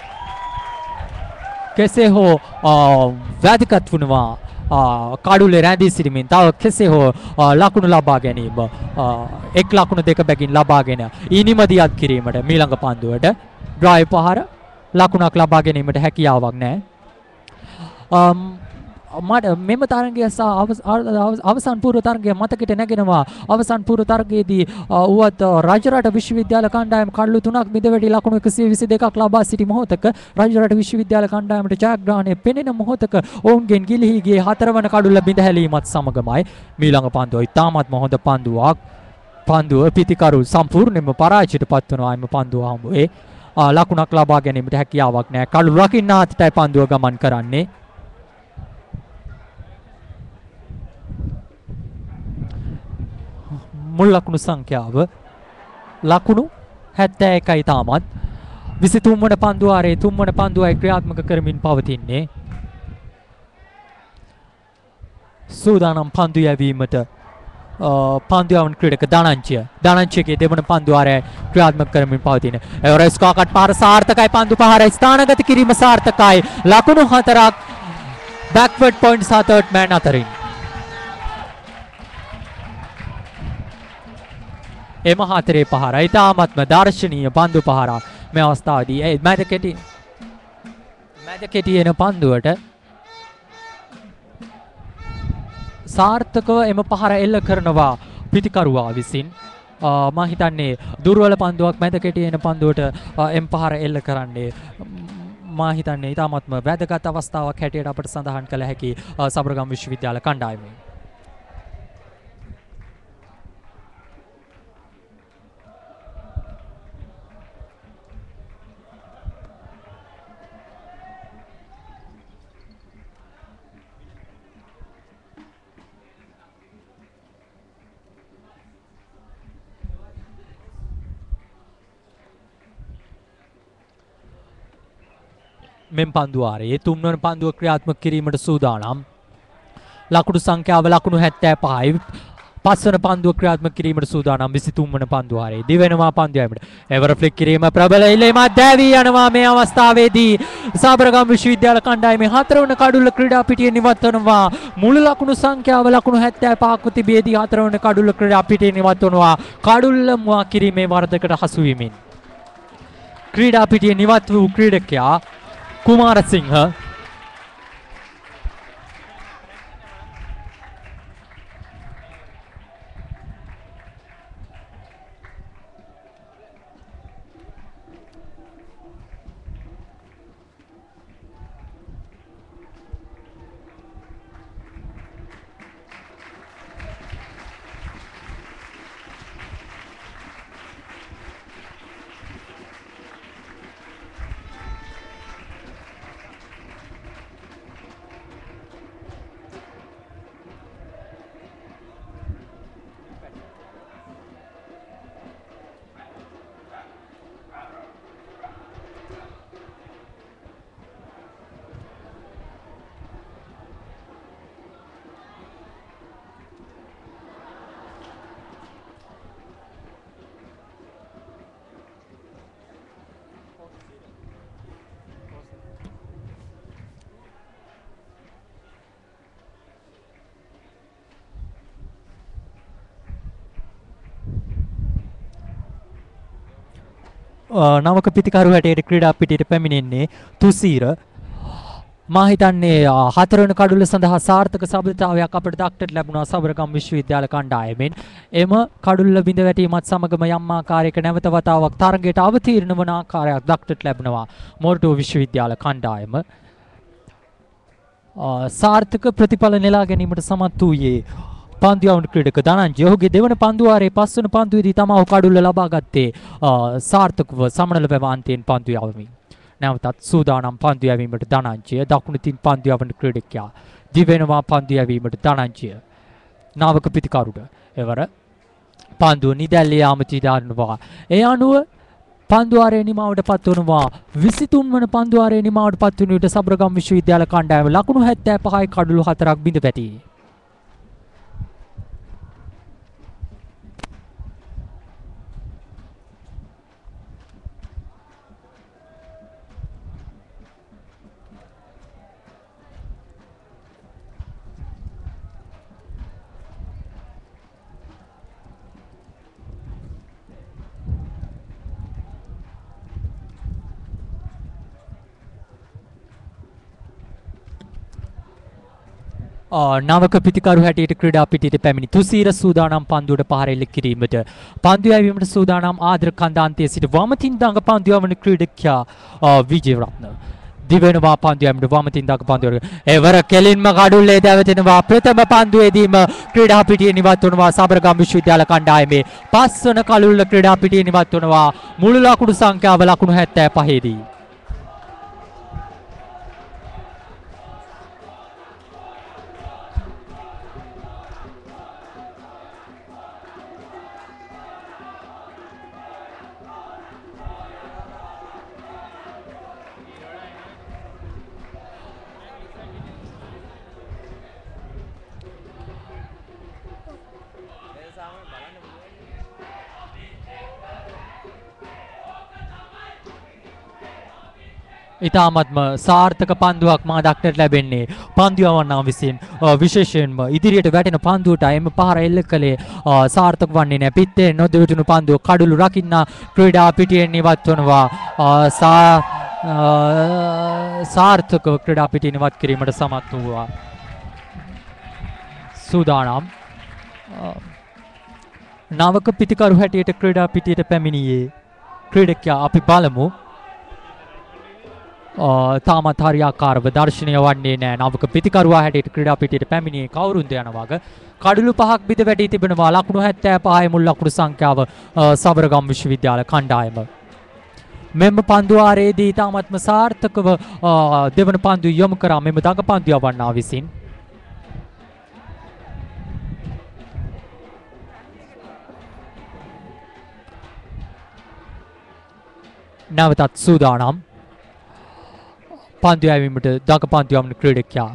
කෙසේ හෝ වැදගත් වුණා කඩුල්ලේ රැඳී සිටීමෙන් තව කෙසේ හෝ ලකුණු ලබා ගැනීම එක් ලකුණු දෙක බැගින් ලබාගෙන ඉනිම දියත් කිරීමට මීළඟ පන්දුවට ඩ්‍රයිව් පහර ලකුණක් ලබා ගැනීමට හැකියාවක් නැහැ. මට මෙම තරගය සහ අවසන් පූර්ව තරගය මතකයට නැගෙනවා. අවසන් පූර්ව තරගයේදී උවත් රජරට විශ්වවිද්‍යාල කණ්ඩායම කඩලු තුනක් මිද වැඩි ලකුණු එකසිය විසි දෙකක් ලබා සිටි මොහොතක රජරට විශ්වවිද්‍යාල කණ්ඩායමට ජයග්‍රහණය පෙනෙන මොහොතක ඔවුන්ගෙන් ගිලිහි ගියේ හතරවන කඩුල්ල බිඳ හැලීමත් සමගමයි. මීළඟ පන්දුව ඉතාමත්ම හොඳ පන්දුවක්. පන්දුව පිතිකරු සම්පූර්ණයෙන්ම පරාජයට පත්වනවා. එම පන්දුව හමුවේ ලකුණක් ලබා ගැනීමට හැකියාවක් නැහැ. කඩුළු රකින්න අතටයි පන්දුව ගමන් කරන්නේ. මුල් ලකුණු සංඛ්‍යාව ලකුණු හැත්තෑ එකයි තාමත්. විසි තුන් වන පන්දුවාරයේ තුන් වන පන්දුවයි ක්‍රියාත්මක කරමින් පවතින්නේ. සූදානම් පන්දු යැවීමට පන්දු යවන ක්‍රීඩක ධනංචය. ධනංචයගේ දෙවන පන්දුවාරය ක්‍රියාත්මක කරමින් පවතින. එවරස් කාකට් පාර සාර්ථකයි. පන්දු පහර ස්ථානගත කිරීම සාර්ථකයි. ලකුණු හතරක් බෑක්වර්ඩ් පොයින්ට් සහ තර්ඩ් මෑන් අතරින්. එම හතරේ පහර ඉතාමත්ම දර්ශනීය පන්දු පහරක් මේ අවස්ථාවේදී ඒ මැද කෙටි මැද කෙටි එන පන්දුවට සාර්ථකව එම පහර එල්ල කරනවා පිටිකරුවා විසින්. මම හිතන්නේ දුර්වල පන්දුවක් මැද කෙටි එන පන්දුවට එම් පහර එල්ල කරන්නේ මම හිතන්නේ ඉතාමත්ම වැදගත් අවස්ථාවක් හැටියට අපට සඳහන් කළ හැකි සබරගම් විශ්වවිද්‍යාල කණ්ඩායමේ. මෙම් පන්දුවාරයේ තුන්වන පන්දුව ක්‍රියාත්මක කිරීමට සූදානම්. ලකුණු සංඛ්‍යාව ලකුණු හැත්තෑ පහයි. පස්වන පන්දුව ක්‍රියාත්මක කිරීමට සූදානම් විසි තුන් වන පන්දුවාරයේ දිවෙනවා පන්දුවීමට. එවර ෆ්ලික් කිරීම ප්‍රබල ඉල්ලීමක් දැවී යනවා මේ අවස්ථාවේදී. සබරගම් විශ්වවිද්‍යාල කණ්ඩායමේ හතරවන කඩුල්ල ක්‍රීඩා පිටියේ නිවත් වෙනවා. මුළු ලකුණු සංඛ්‍යාව ලකුණු හැත්තෑ පහක් තිබියදී හතරවන කඩුල්ල ක්‍රීඩා පිටියේ නිවත් වෙනවා. කඩුල්ල මුවා කිරීමේ වරදකට හසු වීමෙන් ක්‍රීඩා පිටියේ නිවත් වූ ක්‍රීඩකයා कुमारसिंह නවක පිතිකරු හැටියට ක්‍රීඩා පිටියට පැමිණෙන්නේ තුසීර. මා හිතන්නේ හතරවන කඩුල්ල සඳහා සාර්ථක සබඳතාවයක් අපට දක්නට ලැබුණා සබරගම් විශ්වවිද්‍යාල කණ්ඩායමෙන්. එම කඩුල්ල බිඳ වැටීමත් සමගම යම් ආකාරයක නැවත වතාවක් තරගයට අවතීර්ණ වන ආකාරයක් දක්නට ලැබුණා මොරටුව විශ්වවිද්‍යාල කණ්ඩායම. සාර්ථක ප්‍රතිඵල නෙලා ගැනීමට සමත් වූයේ පන්දු යවන ක්‍රීඩක ධනංජය. ඔහුගේ දෙවන පන්දු වාරයේ පස්වන පන්දුවේදී තමයි ඔහු කඩුල්ල ලබා ගත්තේ සාර්ථකව සමනල පැවන්තයෙන් පන්දු යවමින්. නැවතත් සූදානම් පන්දු යැවීමට ධනංජය. දකුණු තින් පන්දු යවන ක්‍රීඩකයා දිවෙනවා පන්දු යැවීමට ධනංජය. නාවක පිතිකරුට එවර පන්දුව නිදැල්ලේ යාමති දානවා. ඒ අනුව පන්දුවාරයේ නිමාවට පත්වනවා විසිතුන් වන පන්දුවාරයේ නිමාවට පත්වන විට සබරගම් විශ්වවිද්‍යාල කණ්ඩායම ලකුණු හැත්තෑ පහයි කඩුළු හතරක් බිඳ පැටි. නවක පිතිකරු හැටියට ක්‍රීඩා පිටියට පැමිණි තුසීර සූදානම් පන්දුවට පහර එල්ල කිරීමට. පන්දු යැවීමට සූදානම් ආදර කන්දාන්තයේ සිට වමතින් දඟ පන්දු යවන ක්‍රීඩකයා විජේරත්න. දිවෙනවා පන්දු යැවීමට වමතින් දඟ පන්දුවට. එවර කෙලින්ම කඩුල්ලේ දැවටෙනවා ප්‍රථම පන්දුවේදීම ක්‍රීඩා පිටියේ නිවත් වනවා සබරගම් විශ්වවිද්‍යාල කණ්ඩායමේ පස්වන කළුල්ල ක්‍රීඩා පිටියේ නිවත් වනවා මුළු ලකුණු සංඛ්‍යාව ලකුණු හැත්තෑ පහේදී. ඉතාමත්ම සාර්ථක පන්දුවක් මා දක්නට ලැබෙන්නේ පන්දු යවන්නා විසින්. විශේෂයෙන්ම ඉදිරියට වැටෙන පන්දුවට එම පහර එල්ල කළේ සාර්ථක වන්නේ නැහැ. පිත්තේ නොදෙවටුණු පන්දුව කඩුළු රකින්න ක්‍රීඩා පිටියෙන් ඉවත් වනවා. සාර්ථක ක්‍රීඩා පිටියෙන් ඉවත් කිරීමට සමත් වූවා. සූදානම් නවක පිතිකරු හැටියට ක්‍රීඩා පිටියට පැමිණියේ ක්‍රීඩකයා අපි බලමු. තාමත් හරියාකාරව දර්ශනය වන්නේ නැහැ. නවක පිතිකරුවා හැටියට ක්‍රීඩා පිටියට පැමිණියේ කවුරුන්ද යන වග. කඩුළු පහක් බිඳ වැටී තිබෙනවා. ලකුණු හැත්තෑ පහයි මුල් ලකුණු සංඛ්‍යාව සබරගම් විශ්වවිද්‍යාල කණ්ඩායම. මෙම පන්දුවාරයේදී තාමත්ම සාර්ථකව දෙවන පන්දු යොමු කරා මෙම දඟ පන්දු යවන්නා විසින්. නැවතත් සූදානම් පන්දු යැවීමට දඟ පන්දු යවන ක්‍රීඩකයා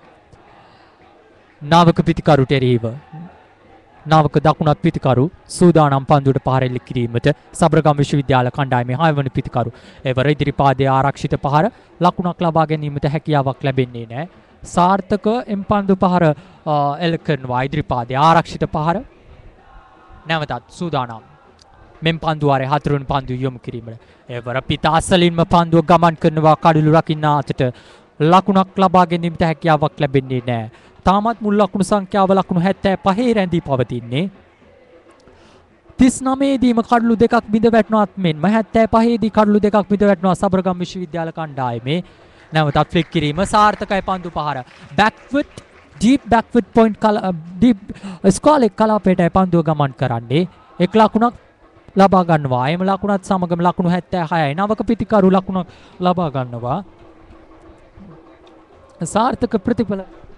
නාවක පිතිකරුට එරෙහිව නාවක දකුණත් පිතිකරු සූදානම් පන්දුවට පහර එල්ල කිරීමට සබරගම් විශ්වවිද්‍යාල කණ්ඩායමේ හය වන පිතිකරු එවර ඉදිරිපාදයේ ආරක්ෂිත පහර ලකුණක් ලබා ගැනීමට හැකියාවක් ලැබෙන්නේ නැහැ. සාර්ථක එම් පන්දු පහර එල්ල කරනවා ඉදිරිපාදයේ ආරක්ෂිත පහර. නැවතත් සූදානම් මෙම් පන්දුවාරේ හතරවෙනි පන්දු යොමු කිරීමට. එවර පිටාසලින්ම පන්දුව ගමන් කරනවා කඩුළු රකින්න අතට ලකුණක් ලබා ගැනීමට හැකියාවක් ලැබෙන්නේ නැහැ. තාමත් මුල් ලකුණු සංඛ්‍යාව ලකුණු හැත්තෑ පහේ රැඳී පවතින්නේ. තිස් නවයේදීම කඩුළු දෙකක් බිඳ වැටුණාත් මෙන්ම හැත්තෑ පහේදී කඩුළු දෙකක් බිඳ වැටුණා සබරගම් විශ්වවිද්‍යාල කණ්ඩායමේ. නැවතත් ෆ්ලික් කිරීම සාර්ථකයි පන්දු පහර. Back foot deep back foot point deep square leg කලාපයට පන්දුව ගමන් කරන්නේ. එක් ලකුණක් ලබා ගන්නවා. එම ලකුණත් සමගම ලකුණු හැත්තෑ හයයි. නවක පිතිකරු ලකුණක් ලබා ගන්නවා. සාර්ථක ප්‍රතිඵල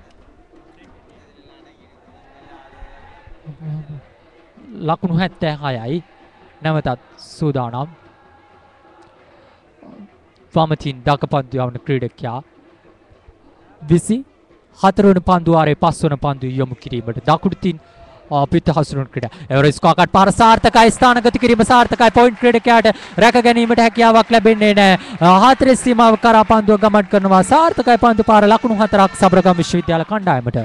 ලකුණු හැත්තෑ හයයි. නැවතත් සූදානම් වමතින් දක පන්දු යවන ක්‍රීඩකයා විසි හතරවන පන්දුවාරයේ පස්වන පන්දු යොමු කිරීමට දකුණුතින් පිට හසුරුවන ක්‍රීඩා. එවර ස්කෝර් පාර සාර්ථකයි. ස්ථානගත කිරීම සාර්ථකයි. පොයින්ට් ක්‍රීඩකයාට රැක ගැනීමට හැකියාවක් ලැබෙන්නේ නැහැ. හතරේ සීමාව කරා පන්දුව ගමන් කරනවා. සාර්ථකයි පන්දු පාර ලකුණු හතරක් සබරගම් විශ්වවිද්‍යාල කණ්ඩායමට.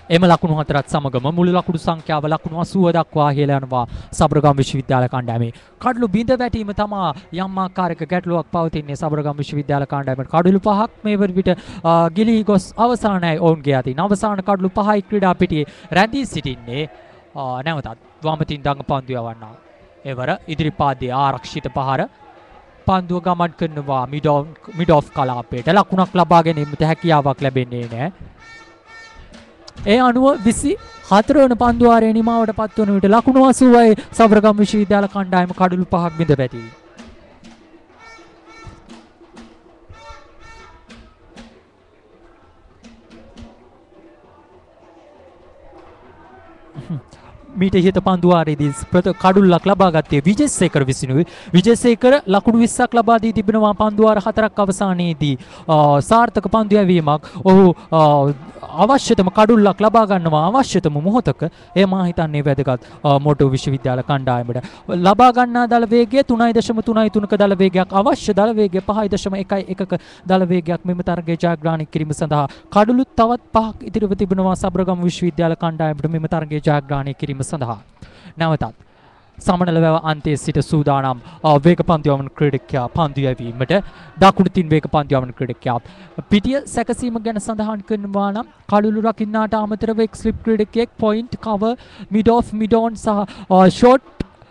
එම ලකුණු හතරත් සමගම මුළු ලකුණු සංඛ්‍යාව ලකුණු අසූව දක්වා ඉහළ යනවා සබරගම් විශ්වවිද්‍යාල කණ්ඩායමේ. කඩලු බිඳ වැටීම තමා යම් ආකාරයක ගැටලුවක් පවතින්නේ සබරගම් විශ්වවිද්‍යාල කණ්ඩායමේ. කඩලු පහක් මේ වන විට ගිලී ගොස් අවසානයේ ඔවුන්ගේ අතින් අවසාන කඩලු පහයි ක්‍රීඩා පිටියේ රැඳී සිටින්නේ. නැවතත් වමතින් දඟ පන්දු යවන්නා. එවර ඉදිරිපාදයේ ආරක්ෂිත පහර පන්දුව ගමන් කරනවා මිඩ් ඔෆ් කලාපයට. ලකුණක් ලබා ගැනීමට හැකියාවක් ලැබෙන්නේ නැහැ. ඒ අනුව විසි හතර වන පන්දුවාරයේ නිමාවට පත්වන විට ලකුණු අසූවයි සබරගම් විශ්වවිද්‍යාල කණ්ඩායම කඩලු පහක් බිඳ වැටී. මීට ඉහත පන්දුවාරයේදී කඩුල්ලක් ලබා ගත්තේ විජේසේකර විසිනුයි. විජේසේකර ලකුණු විස්සක් ලබා දී තිබෙනවා පන්දුවාර හතරක් අවසානයේදී. සාර්ථක පන්දු යැවීමක්. ඔහු අවශ්‍යතම කඩුල්ලක් ලබා ගන්නවා අවශ්‍යතම මොහොතක. එය මා හිතන්නේ වැදගත් මොටෝ විශ්වවිද්‍යාල කණ්ඩායමට. ලබා ගන්නා දල වේගය තුනයි දශම තුනයි තුනක දල වේගයක් අවශ්‍ය දල වේගය පහයි දශම එකයි එකක දල වේගයක් මෙම තරගයේ ජයග්‍රහණය කිරීම සඳහා කඩුළු තවත් පහක් ඉතිරිව තිබෙනවා සබරගම් විශ්වවිද්‍යාල කණ්ඩායමට මෙම තරගයේ ජයග්‍රහණය කිරීම සඳහා. නැවතත් සමනල වැව අන්තයේ සිට සූදානම් වේග පන්දු යවන ක්‍රීඩකයා පන්දු යැවීමට දකුණු තින් වේග පන්දු යවන ක්‍රීඩකයා පිටිය සැකසීම ගැන සඳහන් කරනවා නම් කඩුළු රකින්නාට අමතරව එක් ස්ලිප් ක්‍රීඩකයෙක් point cover mid off mid on සහ ෂෝට්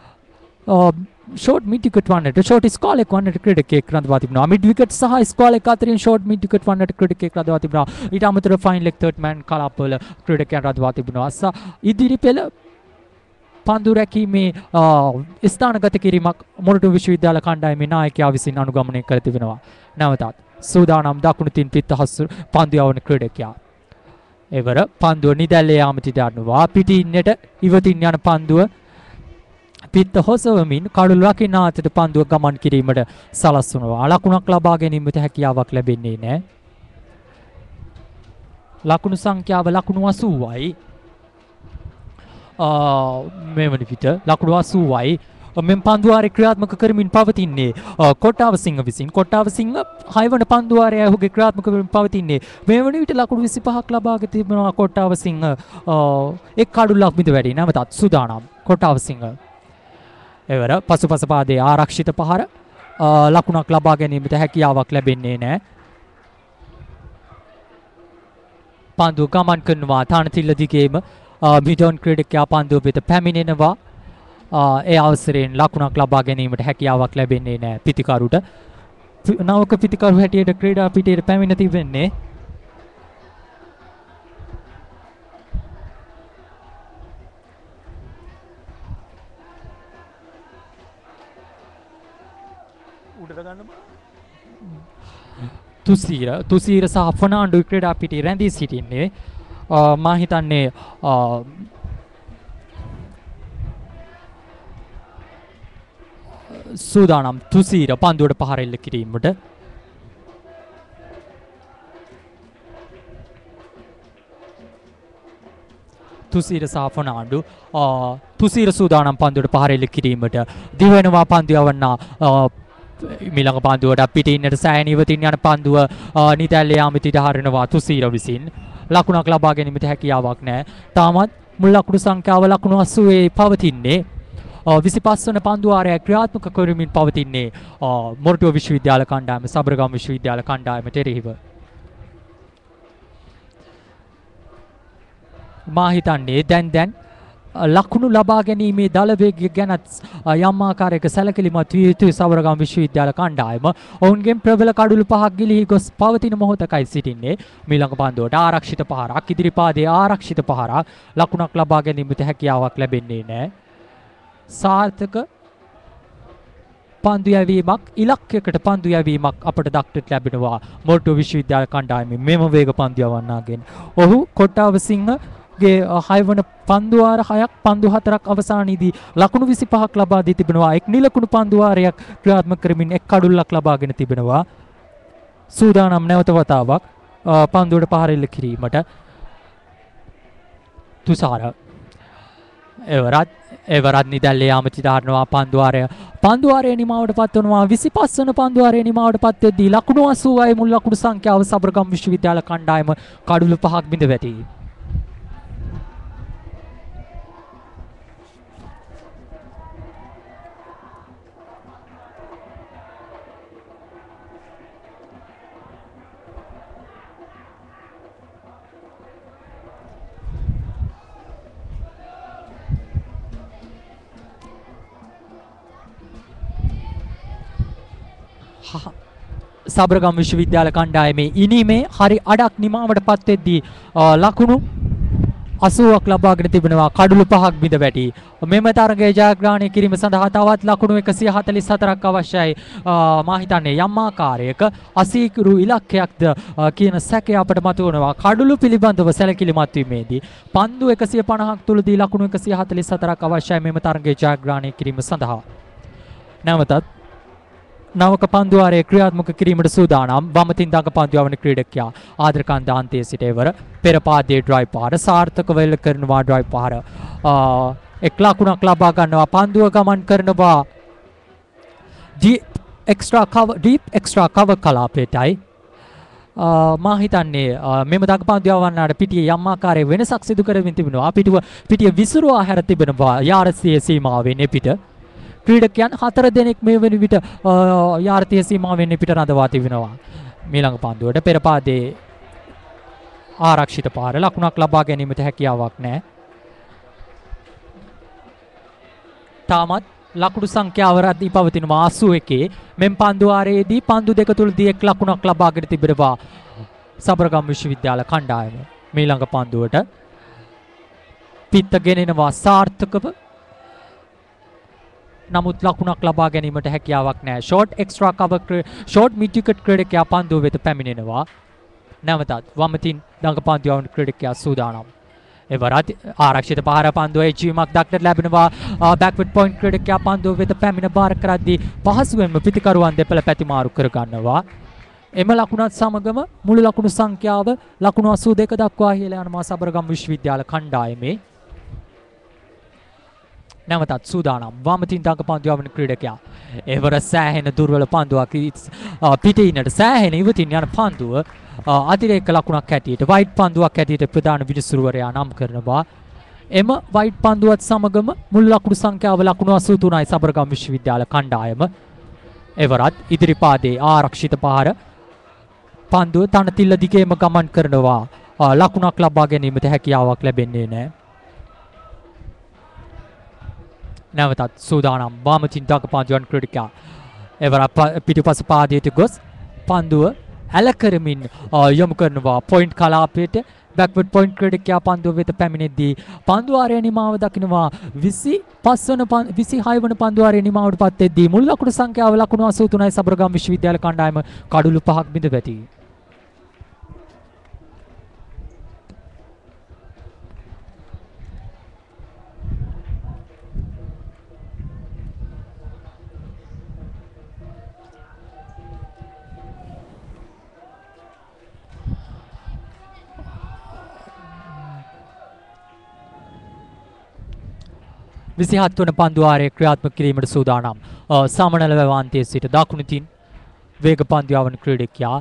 ෂෝට් මිඩ් විකට් වන්නට ෂෝට් ස්කෝල් එක වන්නට ක්‍රීඩකයෙක් රඳවා තිබෙනවා. මිඩ් විකට් සහ ස්කෝල් එක අතරින් ෂෝට් මිඩ් විකට් වන්නට ක්‍රීඩකයෙක් රඳවා තිබෙනවා. ඊට අමතරව ෆයින් ලෙග් තර්ඩ් මෑන් කලාපවල ක්‍රීඩකයන් රඳවා තිබෙනවා. සහ ඉදිරි පෙළ පන්දු රැකීමේ ස්ථානගත කිරීමක් මොරටු විශ්වවිද්‍යාල කණ්ඩායමේ නායකයා විසින් අනුගමනය කර තිබෙනවා. නැවතත් සූදානම් දකුණු තින් පිත්තහස් පන්දු යවන ක්‍රීඩකයා. එවර පන්දුව නිදැල්ලේ යාමට දන්නවා. පිටින්නට ඉවතින් යන පන්දුව පිත්ත හොසවමින් කඩුළු රකින්න අතට පන්දුව ගමන් කිරීමට සලස්වනවා. ලකුණක් ලබා ගැනීමට හැකියාවක් ලැබෙන්නේ නැහැ. ලකුණු සංඛ්‍යාව ලකුණු අසූවයි. මෙවන විට ලකුණු අසූවයි මෙම පන්දුවාරය ක්‍රියාත්මක කරමින් පවතින්නේ කොට්ටාව සිංහ විසින්. කොට්ටාව සිංහ හයවන පන්දුවාරය ඔහුගේ ක්‍රියාත්මක කරමින් පවතින්නේ. මේ වන විට ලකුණු විසිපහක් ලබාගෙන තිබෙනවා කොට්ටාව සිංහ එක් කඩුල්ලක් බිඳ වැඩි. නැවතත් සූදානම් කොට්ටාව සිංහ. එවර පසුපස පාදයේ ආරක්ෂිත පහර ලකුණක් ලබා ගැනීමට හැකියාවක් ලැබෙන්නේ නැහැ. පන්දුව ගමන් කරනවා තානතිල්ල දිගේම මිඩෝන් ක්‍රීඩකයා පන්දුව වෙත පැමිණෙනවා. ඒ අවසරයෙන් ලකුණක් ලබා ගැනීමට හැකියාවක් ලැබෙන්නේ නැහැ පිතිකරුට. නවක පිතිකරු හැටියට ක්‍රීඩා පිටියට පැමිණ තිබෙන්නේ තුසීර තුසීර සහ ෆර්නාන්ඩෝ ක්‍රීඩා පිටියේ රැඳී සිටින්නේ. මා හිතන්නේ සූදානම් තුසීර පන්දුවට පහර එල්ල කිරීමට. තුසීර සහ ෆර්නාන්ඩෝ තුසීර සූදානම් පන්දුවට පහර එල්ල කිරීමට. දිවෙනවා පන්දු යවන්නා මිළඟ පන්දුවට පිටින්නට සෑහෙන ඉවතින් යන පන්දුව නිදැල්ලේ යාමට ඉඩ හරිනවා තුසීර විසින්. ලකුණක් ලබා ගැනීමට හැකියාවක් නැහැ. තාමත් මුල් ලකුණු සංඛ්‍යාව ලකුණු අසූවේ පවතින්නේ. විසිපස් වන පන්දුවාරය ක්‍රියාත්මක කරමින් පවතින්නේ මොරටුව විශ්වවිද්‍යාල කණ්ඩායම සබරගම් විශ්වවිද්‍යාල කණ්ඩායමට එරෙහිව. මා හිතන්නේ දැන් දැන් ලකුණු ලබා ගැනීමේ දල වේගය ගැනත් යම් ආකාරයක සැලකිලිමත් විය යුතුයි සබරගම් විශ්වවිද්‍යාල කණ්ඩායම. ඔවුන්ගෙන් ප්‍රබල කඩුළු පහක් ගිලිහි ගොස් පවතින මොහොතකයි සිටින්නේ. මීළඟ පන්දුවට ආරක්ෂිත පහරක් ඉදිරිපාදයේ ආරක්ෂිත පහරක් ලකුණක් ලබා ගැනීමට හැකියාවක් ලැබෙන්නේ නැහැ. සාර්ථක පන්දු යැවීමක් ඉලක්කයකට පන්දු යැවීමක් අපට දක්නට ලැබෙනවා මොරටුව විශ්වවිද්‍යාල කණ්ඩායමේ මෙම වේග පන්දු යවන්නාගෙන්. ඔහු කොට්ටාව සිංහ ගේ හයවන පන්දුවාර හයක් පන්දු හතරක් අවසානයේදී ලකුණු විසිපහක් ලබා දී තිබෙනවා. එක් නිලකුණු පන්දුවාරයක් ක්‍රියාත්මක කරමින් එක් කඩුල්ලක් ලබාගෙන තිබෙනවා. සූදානම් නැවත වතාවක් පන්දුවට පහර එල්ල කිරීමට. තුසාර එවරත් එවරත් නිදැල්ලේ යාමට දානවා පන්දුවාරය. පන්දුවාරයේ නිමාවට පත් වෙනවා. විසිපස් වන පන්දුවාරයේ නිමාවට පත් වෙද්දී ලකුණු අසූවයි මුල් ලකුණු සංඛ්‍යාව සබරගම් විශ්වවිද්‍යාල කණ්ඩායම කඩුළු පහක් බිඳ වැටී. සබරගම් විශ්වවිද්‍යාල කණ්ඩායමේ ඉනිමේ හරි අඩක් නිමාවටපත් වෙද්දී ලකුණු අසූවක් ලබාගෙන තිබෙනවා කඩුළු පහක් බිඳ වැටි. මෙම තරගයේ ජයග්‍රහණය කිරීම සඳහා තවත් ලකුණු එකසිය හතළිස් හතරක් අවශ්‍යයි. මා හිතන්නේ යම් ආකාරයක අසීකරු ඉලක්කයක්ද කියන සැකය අපට මතුවනවා. කඩුළු පිළිබඳව සැලකිලිමත් වීමේදී පන්දු එකසිය පනහක් තුලදී ලකුණු එකසිය හතළිස් හතරක් අවශ්‍යයි මෙම තරගයේ ජයග්‍රහණය කිරීම සඳහා. නැවතත් නවක පන්දුවාරයේ ක්‍රියාත්මක කිරීමට සූදානම් වමතින් දඟ පන්දු යවන ක්‍රීඩකයා ආදරකන්ද අන්තයේ සිට එවර පෙර පාදයේ ඩ්‍රයිව් පාර සාර්ථකව එල්ල කරනවා ඩ්‍රයිව් පාර එක් ලකුණක් ලබා ගන්නවා පන්දුව ගමන් කරනවා deep extra cover deep extra cover කලාපයටයි මා හිතන්නේ මෙම දඟ පන්දු යවන්නාට පිටියේ යම් ආකාරයේ වෙනසක් සිදු කරමින් තිබෙනවා පිටුව පිටිය විසිරුවා හැර තිබෙනවා යාරසියේ සීමාවෙන් පිට ක්‍රීඩකයන් හතර දෙනෙක් මේ වෙන විට යාර්තිය සීමාවෙන් පිට රඳවා තිබෙනවා. මීළඟ පන්දුවට පෙර පාදයේ ආරක්ෂිත පාර ලකුණක් ලබා ගැනීමට හැකියාවක් නැහැ. තාමත් ලකුණු සංඛ්‍යාව රැඳී පවතිනවා අසූ එකේ. මෙම් පන්දුවාරයේදී පන්දු දෙක තුලදී එක් ලකුණක් ලබාගෙන තිබෙනවා සබරගම් විශ්වවිද්‍යාල කණ්ඩායම. මීළඟ පන්දුවට පිත්ත ගෙනෙනවා සාර්ථකව නමුත් ලකුණක් ලබා ගැනීමට හැකියාවක් නැහැ. Short extra cover short mid wicket ක්‍රීඩකයා පන්දුව වෙත පැමිණෙනවා. නැවතත් වමතින් දඟ පන්දු යවන ක්‍රීඩකයා සූදානම්. එවරත් ආරක්ෂිත පහර පන්දුව එජීමක් දක්නට ලැබෙනවා. බෑක්වර්ඩ් පොයින්ට් ක්‍රීඩකයා පන්දුව වෙත පැමිණ බාර කරද්දී පහසුවෙන්ම පිටිකරුවන් දෙපළ පැතිමාරු කර ගන්නවා. එම ලකුණත් සමගම මුළු ලකුණු සංඛ්‍යාව ලකුණු අසූ දෙක දක්වා ඉහළ යනවා සබරගම් විශ්වවිද්‍යාල කණ්ඩායමේ. නැවතත් සූදානම් වමතින් දඟ පන්දු යවන ක්‍රීඩකයා එවර සෑහෙන දුර්වල පන්දුවක් පිටිනට සෑහෙන ඉවතින් යන පන්දුව අතිරේක ලකුණක් හැටියට වයිට් පන්දුවක් හැටියට ප්‍රධාන විනිසුරුවරයා නම් කරනවා. එම වයිට් පන්දුවත් සමගම මුළු ලකුණු සංඛ්‍යාව ලකුණු අසූ තුනයි සබරගම් විශ්වවිද්‍යාල කණ්ඩායම. එවරත් ඉදිරි පාදයේ ආරක්ෂිත පහර පන්දුව තනතිල්ල දිගේම ගමන් කරනවා. ලකුණක් ලබා ගැනීමට හැකියාවක් ලැබෙන්නේ නැහැ. නැවතත් සූදානම් වමතින් දඟ පන්දු යවන ක්‍රීඩකයා එවර පිටුපස පාදයට ගොස් පන්දුව ඇල කරමින් යොමු කරනවා පොයින්ට් කලාපයට. බෑක්වර්ඩ් පොයින්ට් ක්‍රීඩකයා පන්දුව වෙත පැමිණෙද්දී පන්දුවාරයේ නිමාව දකිනවා විසි පහ වන විසි හය වන පන්දුවාරයේ නිමාවට පත් වෙද්දී මුළු ලකුණු සංඛ්‍යාව ලකුණු අසූ තුනයි සබරගම් විශ්වවිද්‍යාල කණ්ඩායම කඩුළු පහක් බිඳ වැටි. විසිහත් වන පන්දුවාරයේ ක්‍රියාත්මක කිරීමට සූදානම් සමනල වැවාන්තයේ සිට දකුණින් වේග පන්දු යවන ක්‍රීඩකයා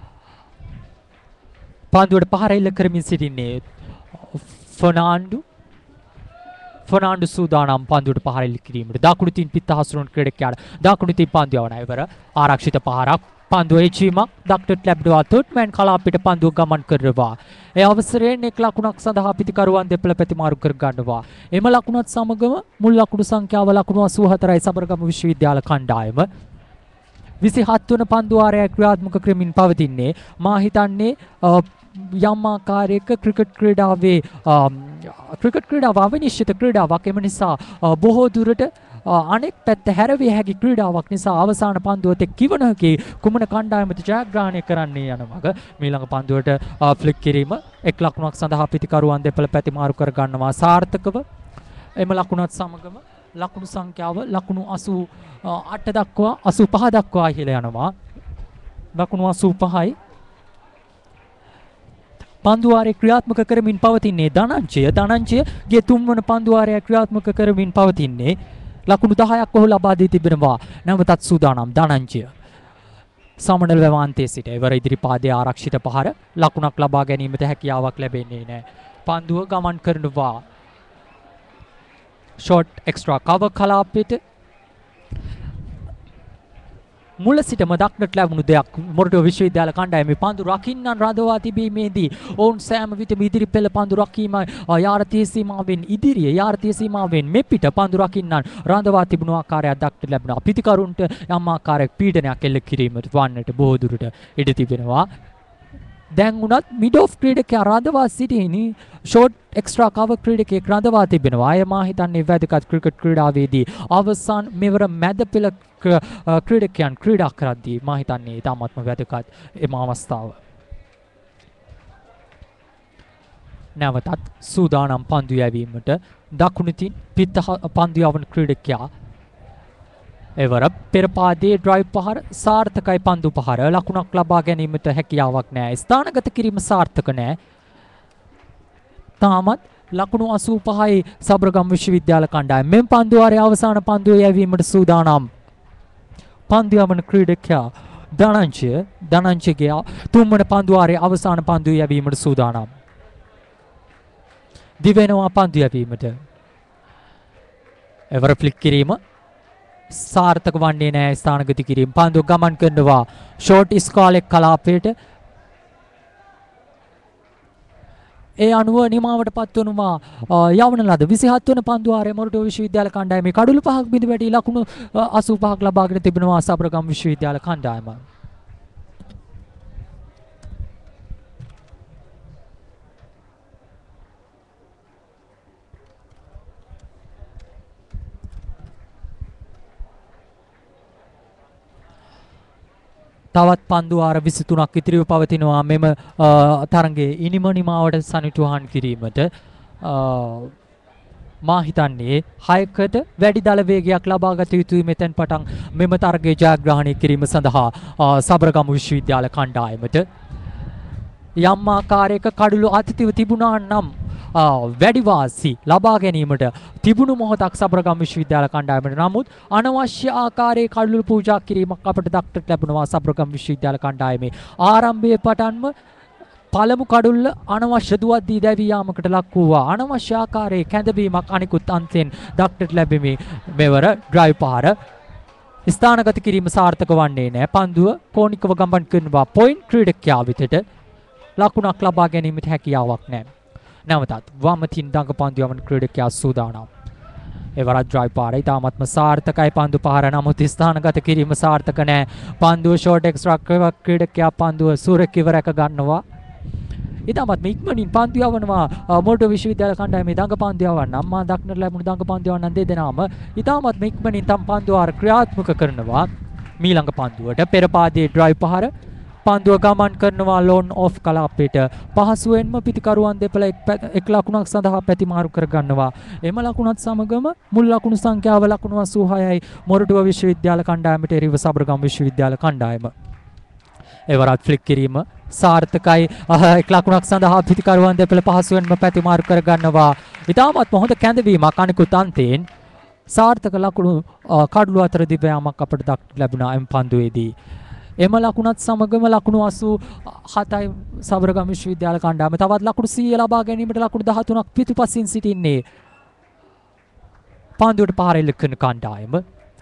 පන්දුවට පහර එල්ල කරමින් සිටින්නේ ෆර්නාන්ඩු ෆර්නාන්ඩු සූදානම් පන්දුවට පහර එල්ල කිරීමට දකුණින් පිට හසුරුවන ක්‍රීඩකයාට දකුණින් පන්දු යවන ඉවර ආරක්ෂිත පහරක් පන්දුව එචීමක් දක්නට ලැබෙනවා තොට්මෑන් කලාපයට පන්දුව ගමන් කරනවා. ඒ අවසරයෙන් එක් ලකුණක් සඳහා පිටිකරුවන් දෙපළ පැතිමාරු කර ගන්නවා. එම ලකුණත් සමගම මුල් ලකුණු සංඛ්‍යාව ලකුණු අසූ හතරයි සබරගම විශ්වවිද්‍යාල කණ්ඩායම. විසිහත් වන පන්දුවාරය ක්‍රියාත්මක කරමින් පවතින්නේ මා හිතන්නේ යම් ආකාරයක ක්‍රිකට් ක්‍රීඩාවේ ක්‍රිකට් ක්‍රීඩාව අවිනිශ්චිත ක්‍රීඩාවක්. එම නිසා බොහෝ දුරට අනෙක් පැත්ත හැරවිය හැකි ක්‍රීඩාවක් නිසා අවසාන පන්දුව තෙක් කිව නොහැකි කුමන කණ්ඩායමද ජයග්‍රහණය කරන්නේ යන මග මීළඟ පන්දුවට ෆ්ලික් කිරීම එක් ලකුණක් සඳහා පිටිකරුවන් දෙපළ පැතිමාරු කර ගන්නවා සාර්ථකව. එම ලකුණත් සමගම ලකුණු සංඛ්‍යාව ලකුණු අසූ අට දක්වා අසූ පහ දක්වා ඉහළ යනවා. ලකුණු අසූ පහයි. පන්දුවාරය ක්‍රියාත්මක කරමින් පවතින්නේ ධනංජය. ධනංජයගේ තුන්වන පන්දුවාරය ක්‍රියාත්මක කරමින් පවතින්නේ ලකුණු දහයක් ඔහු ලබා දී තිබෙනවා. නැවතත් සූදානම් ධනංජය. සමනල වැවාන්තයේ සිට එවර ඉදිරි පාදයේ ආරක්ෂිත පහර ලකුණක් ලබා ගැනීමට හැකියාවක් ලැබෙන්නේ නැහැ. පන්දුව ගමන් කරනවා ෂෝට් එක්ස්ට්‍රා කවර් කලාපයට මුල සිටම දක්නට ලැබුණු දෙයක්. මොරටුව විශ්වවිද්‍යාල කණ්ඩායමේ පන්දු රකින්නන් රඳවා තිබීමේදී ඔවුන් සෑම විටම ඉදිරි පෙළ පන්දු රකීම යාරතීය සීමාවෙන් ඉදිරියේ යාරතීය සීමාවෙන් මෙපිට පන්දු රකින්නන් රඳවා තිබුණු ආකාරයක් දක්නට ලැබුණා. පිතිකරුන්ට යම් ආකාරයක පීඩනයක් එල්ල කිරීමට වන්නට බොහෝ දුරට ඉඩ තිබෙනවා. දැන් උනත් මිඩ් ඔෆ් ක්‍රීඩකයා රඳවා සිටින්නේ ෂෝට් එක්ස්ට්‍රා කවර් ක්‍රීඩකයෙක් රඳවා තිබෙනවා. අය මා හිතන්නේ වැදගත් ක්‍රිකට් ක්‍රීඩාවේදී අවසන් මෙවර මැද පෙළ ක්‍රීඩකයන් ක්‍රීඩා කරද්දී මා හිතන්නේ ඉතාමත්ම වැදගත් එම අවස්ථාව. නැවතත් සූදානම් පන්දු යැවීමට දකුණුතින් පිට පන්දු යවන ක්‍රීඩකයා එවර පෙර පාදයේ ඩ්‍රයිව් පහර සාර්ථකයි. පන්දු පහර ලකුණක් ලබා ගැනීමට හැකියාවක් නැහැ. ස්ථානගත කිරීම සාර්ථක නැහැ. තාමත් ලකුණු අසූ පහයි සබරගම් විශ්වවිද්‍යාල කණ්ඩායම. මෙම පන්දු වාරයේ අවසාන පන්දුව යැවීමට සූදානම්. පන්දු යවන ක්‍රීඩකයා ධනංජය ධනංජයගේ තුන්වන පන්දු වාරයේ අවසාන පන්දුව යැවීමට සූදානම්. දිවෙනවා පන්දු යැවීමට. එවර ෆ්ලික් කිරීම සාර්ථක වන්නේ නැහැ. ස්ථානගත කිරීම පන්දුව ගමන් කරනවා ෂෝට් ස්කාලෙක් කලාපයට. ඒ අනුව නිමාවට පත්වනවා යවන ලද විසිහත් වන පන්දු වාරයේ මොරටුව විශ්වවිද්‍යාල කණ්ඩායමේ කඩුළු පහක් බිඳ වැටි ලකුණු අසූ පහක් ලබාගෙන තිබෙනවා සබරගම් විශ්වවිද්‍යාල කණ්ඩායම. තවත් පන්දු වාර විසිතුනක් ඉතිරිව පවතිනවා මෙම තරගයේ ඉනිම නිමාවට සනිටුහන් කිරීමට. මා හිතන්නේ හයකට වැඩි දල වේගයක් ලබා ගත යුතුයි මෙතෙන් පටන් මෙම තරගයේ ජයග්‍රහණය කිරීම සඳහා සබරගමු විශ්වවිද්‍යාල කණ්ඩායමට. යම් ආකාරයක කඩළු අතිතිව තිබුණා නම් වැඩි වාසි ලබා ගැනීමට තිබුණු මොහොතක් සබරගම් විශ්වවිද්‍යාල කණ්ඩායමට. නමුත් අනවශ්‍ය ආකාරයේ කඩළු පූජා කිරීමක් අපට දක්නට ලැබුණා සබරගම් විශ්වවිද්‍යාල කණ්ඩායමේ. ආරම්භයේ පටන්ම පළමු කඩුල්ල අනවශ්‍ය දුවද්දී දැවී යාමකට ලක් වූවා. අනවශ්‍ය ආකාරයේ කැඳවීමක් අනිකුත් අන්තයෙන් දක්නට ලැබෙමි. මෙවර ඩ්‍රයිව් පහර ස්ථානගත කිරීම සාර්ථක වන්නේ නැහැ. පන්දුව කෝණිකව ගමන් කරනවා පොයින්ට් ක්‍රීඩකයා වෙතට. ලකුණක් ලබා ගැනීමට හැකියාවක් නැහැ. නැවතත් වමතින් දඟ පන්දු යවන ක්‍රීඩකයා සූදානම්. එවරත් ඩ්‍රයිව් පාර ඉතාමත්ම සාර්ථකයි. පන්දු පහර නමුත් ස්ථානගත කිරීම සාර්ථක නැහැ. පන්දුව ෂෝට් එක්ස්ට්‍රා ක්‍රීඩකයා පන්දුව සුරකිව රැක ගන්නවා. ඉතාමත්ම ඉක්මනින් පන්දු යවනවා මොරටුව විශ්වවිද්‍යාල කණ්ඩායමේ දඟ පන්දු යවන්නම්. මා දක්නට ලැබුණු දඟ පන්දු යවන්නන් දෙදෙනාම ඉතාමත්ම ඉක්මනින් තම පන්දු වාර ක්‍රියාත්මක කරනවා. මීළඟ පන්දුවට පෙර පාදයේ ඩ්‍රයිව් පහර පන්දුව ගමන් කරනවා ලෝන් ඔෆ් කලාපයට. පහසුවෙන්ම පිතිකරුවන් දෙපළ එක් ලකුණක් සඳහා පැතිමාරු කරගන්නවා. එම ලකුණත් සමගම මුල් ලකුණු සංඛ්‍යාව ලකුණු අසූ හයයි මොරටුව විශ්වවිද්‍යාල කණ්ඩායමට එරෙහිව සබරගම් විශ්වවිද්‍යාල කණ්ඩායම. එවරත් ෆ්ලික් කිරීම සාර්ථකයි. එක් ලකුණක් සඳහා පිතිකරුවන් දෙපළ පහසුවෙන්ම පැතිමාරු කරගන්නවා. ඉතාමත් හොඳ කැඳවීමක් අනිකුත් අන්තයෙන් සාර්ථක ලකුණු කඩළු අතර දිව යාමක් අපට දක්නට ලැබුණා එම පන්දුවේදී. එම ලකුණත් සමගම ලකුණු අසූ හතයි සබරගම් විශ්වවිද්‍යාල කණ්ඩායම. තවත් ලකුණු සීය ලබා ගැනීමට ලකුණු දහතුනක් පිටුපසින් සිටින්නේ පන්දුවට පහර එල්ල කරන කණ්ඩායම.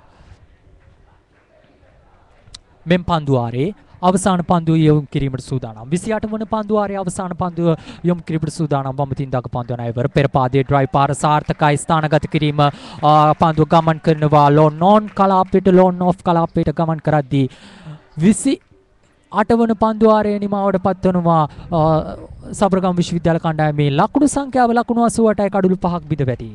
මෙම් පන්දු වාරයේ අවසාන පන්දුව යොමු කිරීමට සූදානම්. විසිඅට වන පන්දු වාරයේ අවසාන පන්දුව යොමු කිරීමට සූදානම්. වමතින් දඟ පන්දුව නයිවර පෙර පාදයේ ඩ්‍රයිව් පාර සාර්ථකයි. ස්ථානගත කිරීම පන්දුව ගමන් කරනවා ලෝන් ඔන් කලාපයට ලෝන් ඔෆ් කලාපයට ගමන් කරද්දී විසි අට වන පන්දු වාරයේ නිමාවට පත්වනවා සබරගම් විශ්වවිද්‍යාල කණ්ඩායමේ ලකුණු සංඛ්‍යාව ලකුණු අසූ අටයි කඩළු පහක් බිඳ වැටි.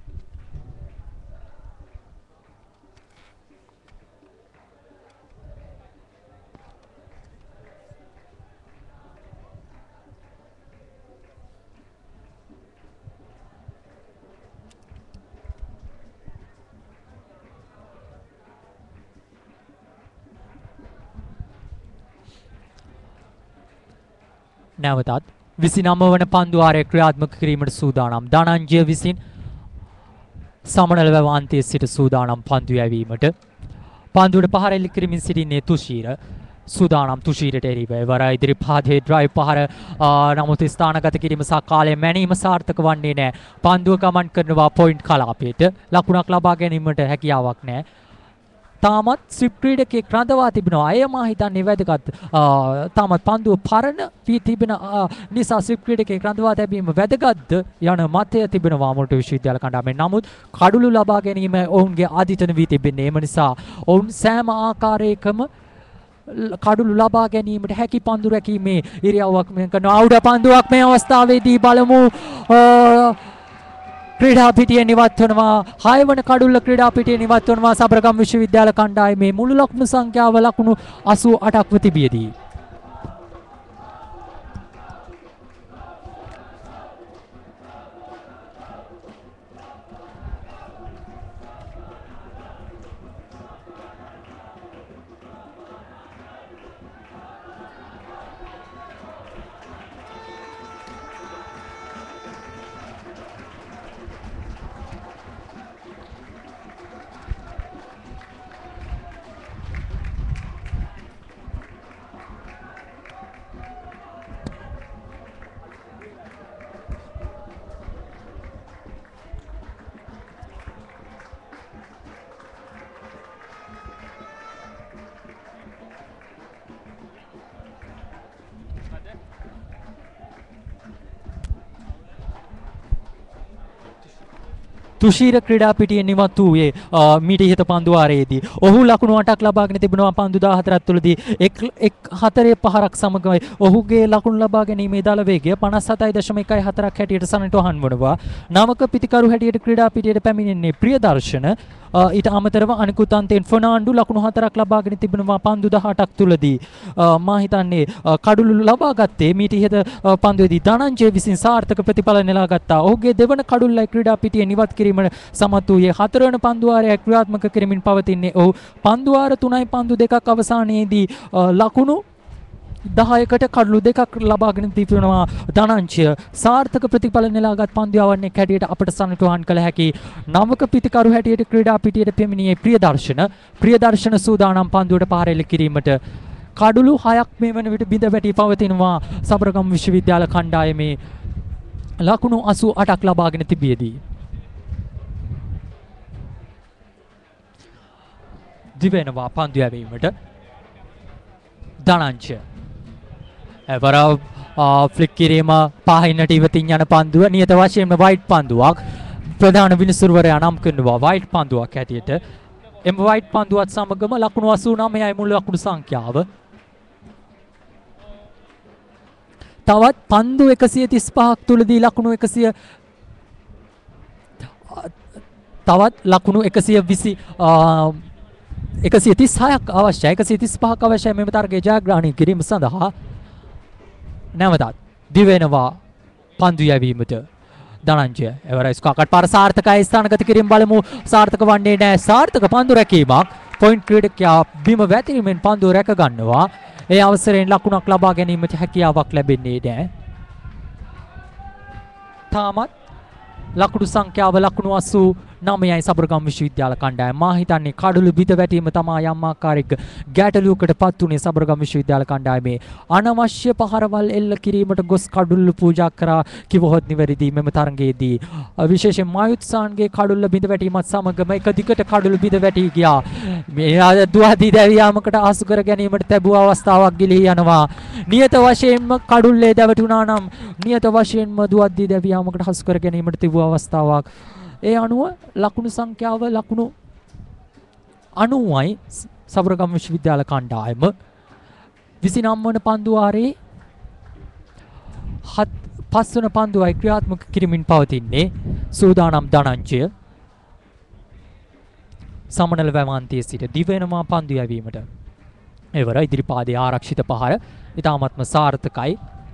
නැවතත් විසිනම වන පන්දු වාරයේ ක්‍රියාත්මක කිරීමට සූදානම්. ධනංජය විසින් සමනල වැව අන්තයේ සිට සූදානම් පන්දු යැවීමට. පන්දුවට පහර එල්ල කිරීමෙන් සිටින්නේ තුෂීර. සූදානම් තුෂීරට එරෙහිව එවර ඉදිරි පාදයේ ඩ්‍රයිව් පහර නමුත් ස්ථානගත කිරීම සහ කාලය මැනීම සාර්ථක වන්නේ නැහැ. පන්දුව ගමන් කරනවා පොයින්ට් කලාපයට. ලකුණක් ලබා ගැනීමට හැකියාවක් නැහැ. තාමත් ස්විප් ක්‍රීඩකයෙක් රඳවා තිබෙනවා. අය මා හිතන්නේ වැදගත්. තාමත් පන්දුව පරණ වී තිබෙන නිසා ස්විප් ක්‍රීඩකයෙක් රඳවා තැබීම වැදගත්ද යන මතය තිබෙනවා මොරටු විශ්වවිද්‍යාල කණ්ඩායමෙන්. නමුත් කඩුළු ලබා ගැනීම ඔවුන්ගේ ආධිතන වී තිබෙන්නේ. එම නිසා ඔවුන් සෑම ආකාරයකම කඩුළු ලබා ගැනීමට හැකි පන්දු රැකීමේ ඉරියව්වක් මෙන් කරනවා. අවුඩ පන්දුවක් මේ අවස්ථාවේදී බලමු. ක්‍රීඩා පිටියේ නිවත් වෙනවා. හය වන කඩුල්ල ක්‍රීඩා පිටියේ නිවත් වෙනවා. සබරගම් විශ්වවිද්‍යාල කණ්ඩායමේ මුළු ලකුණු සංඛ්‍යාව ලකුණු අසූ අටක්ව තිබියදී තුෂීර ක්‍රීඩා පිටියේ නිවත් වූයේ මීට ඉහත පන්දු වාරයේදී. ඔහු ලකුණු අටක් ලබාගෙන තිබෙනවා පන්දු දාහතරක් තුළදී. එක් එක් හතරේ පහරක් සමගයි ඔහුගේ ලකුණු ලබා ගැනීමේ දල වේගය පනස් හතයි දශම එකයි හතරක් හැටියට සනිටුහන් වනවා. නවක පිතිකරු හැටියට ක්‍රීඩා පිටියට පැමිණෙන්නේ ප්‍රියදර්ශන. ඊට අමතරව අනිකුත් අන්තයෙන් ෆර්නාන්ඩු ලකුණු හතරක් ලබාගෙන තිබෙනවා පන්දු දහඅටක් තුළදී. මා හිතන්නේ කඩුළු ලබා ගත්තේ මීට ඉහත පන්දුවේදී ධනංජය විසින් සාර්ථක ප්‍රතිඵල නෙලා ගත්තා. ඔහුගේ දෙවන කඩුල්ලයි ක්‍රීඩා පිටියේ නිවත් කිරීම සමත් වූයේ හතරවන පන්දු වාරයක් ක්‍රියාත්මක කරමින් පවතින්නේ. ඔහු පන්දු වාර තුනයි පන්දු දෙකක් අවසානයේදී ලකුණු දහයකට කඩලු දෙකක් ලබාගෙන තිබෙනවා. ධනංජය සාර්ථක ප්‍රතිඵල නෙලාගත් පන්දු යවන්නේ හැටියට අපට සනිටුහන් කළ හැකි. නවක පිතිකරු හැටියට ක්‍රීඩා පිටියට පැමිණියේ ප්‍රියදර්ශන. ප්‍රියදර්ශන සූදානම් පන්දුවට පහර එල්ල කිරීමට. කඩලු හයක් මේ වන විට බිඳ වැටි පවතිනවා සබරගම් විශ්වවිද්‍යාල කණ්ඩායමේ ලකුණු අසූ අටක් ලබාගෙන තිබියදී. දිවෙනවා පන්දු යැවීමට ධනංජය. එවර ෆ්ලික් කිරීම පහින්නට ඉවතින් යන පන්දුව නියත වශයෙන්ම වයිට් පන්දුවක්. ප්‍රධාන විනිසුරුවරයා නම් කරනවා වයිට් පන්දුවක් හැටියට. එම වයිට් පන්දුවත් සමගම ලකුණු අසූ නවයයි මුළු ලකුණු සංඛ්‍යාව. තවත් පන්දු එකසිය තිස් පහක් තුළදී ලකුණු එකසිය තවත් ලකුණු එකසිය විසි එකසිය තිස් හයක් අවශ්‍යයි. එකසිය තිස් පහක් අවශ්‍යයි මෙම තරගය ජයග්‍රහණය කිරීම සඳහා. නැවතත් දිවෙනවා පන්දු යැවීමට ධනංජය. එවරයිස් කාකට පාර සාර්ථකයි ස්ථානගත කිරීම බලමු. සාර්ථක වන්නේ නැහැ. සාර්ථක පන්දු රැකීමක්. පොයින්ට් ක්‍රීඩකයා බිම වැතිරීමෙන් පන්දුව රැක ගන්නවා. ඒ අවසරයෙන් ලකුණක් ලබා ගැනීමට හැකියාවක් ලැබෙන්නේ නැහැ. තාමත් ලකුණු සංඛ්‍යාව ලකුණු අසූ නවයයි සබරගම් විශ්වවිද්‍යාල කණ්ඩායම. මා හිතන්නේ කඩළු බිඳ වැටීම තමයි යම් ආකාරයක ගැටලුවකට පත් වුණේ සබරගම් විශ්වවිද්‍යාල කණ්ඩායමේ. අනවශ්‍ය පහරවල් එල්ල කිරීමට ගොස් කඩළු පූජා කරා කිවහොත් නිවැරදි මෙම තරගයේදී. විශේෂයෙන් මායුත්සාන්ගේ කඩළු බිඳ වැටීමත් සමගම එක දිගට කඩළු බිඳ වැටී ගියා. මේ දුවදී දැවියාමකට ආසු කර ගැනීමට ලැබුව අවස්ථාවක් ගිලී යනවා. නියත වශයෙන්ම කඩුල්ලේ දැවටුණා නම් නියත වශයෙන්ම දුවදී දැවියාමකට හසු කර ගැනීමට තිබුව අවස්ථාවක්. ඒ අනුව ලකුණු සංඛ්‍යාව ලකුණු අනූවයි සබරගම් විශ්වවිද්‍යාල කණ්ඩායම. විසිනම වන පන්දු වාරයේ පස් වන පන්දුවයි ක්‍රියාත්මක කිරීමෙන් පවතින්නේ. සූදානම් ධනංජය සමනල වැවන්තියේ සිට දිවෙනවා පන්දු යැවීමට. එවර ඉදිරිපාදයේ ආරක්ෂිත පහර ඉතාමත්ම සාර්ථකයි.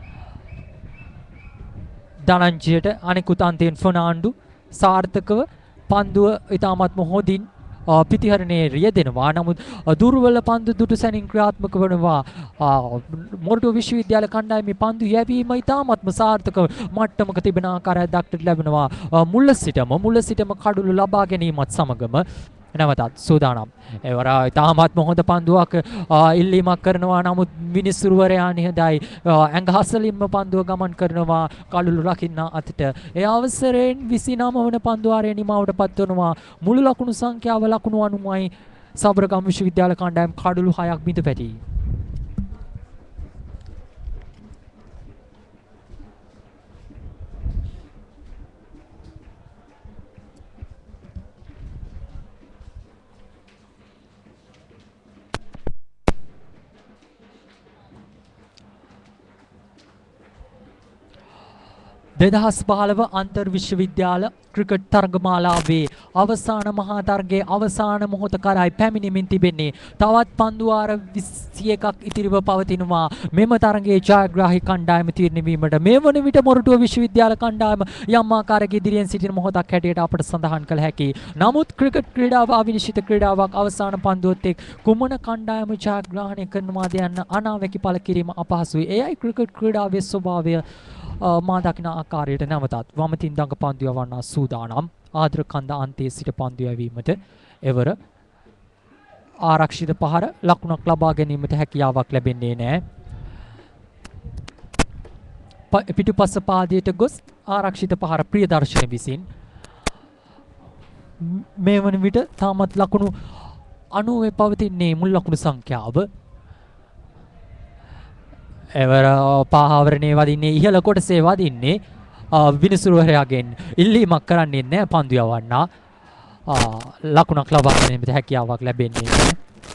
ධනංජයට අනෙකුත් අන්තයෙන් ෆර්නාන්ඩු සාර්ථකව පන්දුව ඉතාමත්ම හොඳින් පිතිහරණයේ රියදෙනවා. නමුත් දුර්වල පන්දු දුටු සැනින් ක්‍රියාත්මක වනවා. මොරටු විශ්වවිද්‍යාල කණ්ඩායමේ පන්දු යැවීම ඉතාමත්ම සාර්ථකව මට්ටමක තිබෙන ආකාරයක් දක්නට ලැබෙනවා. මුල සිටම මුල සිටම කඩුළු ලබා ගැනීමත් සමගම නැවතත් සූදානම්. එවර ඉතාමත්ම හොඳ පන්දුවක් ඉල්ලීමක් කරනවා. නමුත් විනිසුරුවරයා නිහඬයි. ඇඟ හසලින්ම පන්දුව ගමන් කරනවා කඩුළු රකින්න අතට. ඒ අවසරයෙන් විසිනම වන පන්දු වාරයේ නිමාවට පත් වෙනවා. මුළු ලකුණු සංඛ්‍යාව ලකුණු අනුමයි සබරගම් විශ්වවිද්‍යාල කණ්ඩායම කඩලු හයක් බිඳ පැටි. දෙදහස් පහළව අන්තර් විශ්වවිද්‍යාල ක්‍රිකට් තරගමාලාවේ අවසාන මහා තරගයේ අවසාන මොහොත කරයි පැමිණෙමින් තිබෙන්නේ. තවත් පන්දු වාර විසි එකක් ඉතිරිව පවතිනවා මෙම තරගයේ ජයග්‍රාහී කණ්ඩායම තීරණය වීමට. මේ වන විට මොරටුව විශ්වවිද්‍යාල කණ්ඩායම යම් ආකාරයක ඉදිරියෙන් සිටින මොහොතක් හැටියට අපට සඳහන් කළ හැකියි. නමුත් ක්‍රිකට් ක්‍රීඩාව අවිනිශ්චිත ක්‍රීඩාවක් අවසාන පන්දුවත් එක් කුමන කණ්ඩායම ජයග්‍රහණය කරනවාද යන්න අනාවැකි පළ කිරීම අපහසුයි. එයයි ක්‍රිකට් ක්‍රීඩාවේ ස්වභාවය. මා දකින ආකාරයට නැවතත් වමතින් දඟ පන්දු යවන්න සූදානම්. ආදර කන්ද අන්තයේ සිට පන්දු යැවීමට එවර ආරක්ෂිත පහර ලකුණක් ලබා ගැනීමට හැකියාවක් ලැබෙන්නේ නැහැ. පිටුපස පාදයට ගොස් ආරක්ෂිත පහර ප්‍රියදර්ශන විසින් මේ වන විට තාමත් ලකුණු අනූවේ පවතින්නේ මුල් ලකුණු සංඛ්‍යාව. එවර පාහවරණේ වදින්නේ ඉහළ කොටසේ වදින්නේ විනිසුරුවරයාගෙන් ඉල්ලීමක් කරන්නේ නැහැ පන්දු යවන්න. ලකුණක් ලබා ගැනීමට හැකියාවක් ලැබෙන්නේ නැහැ.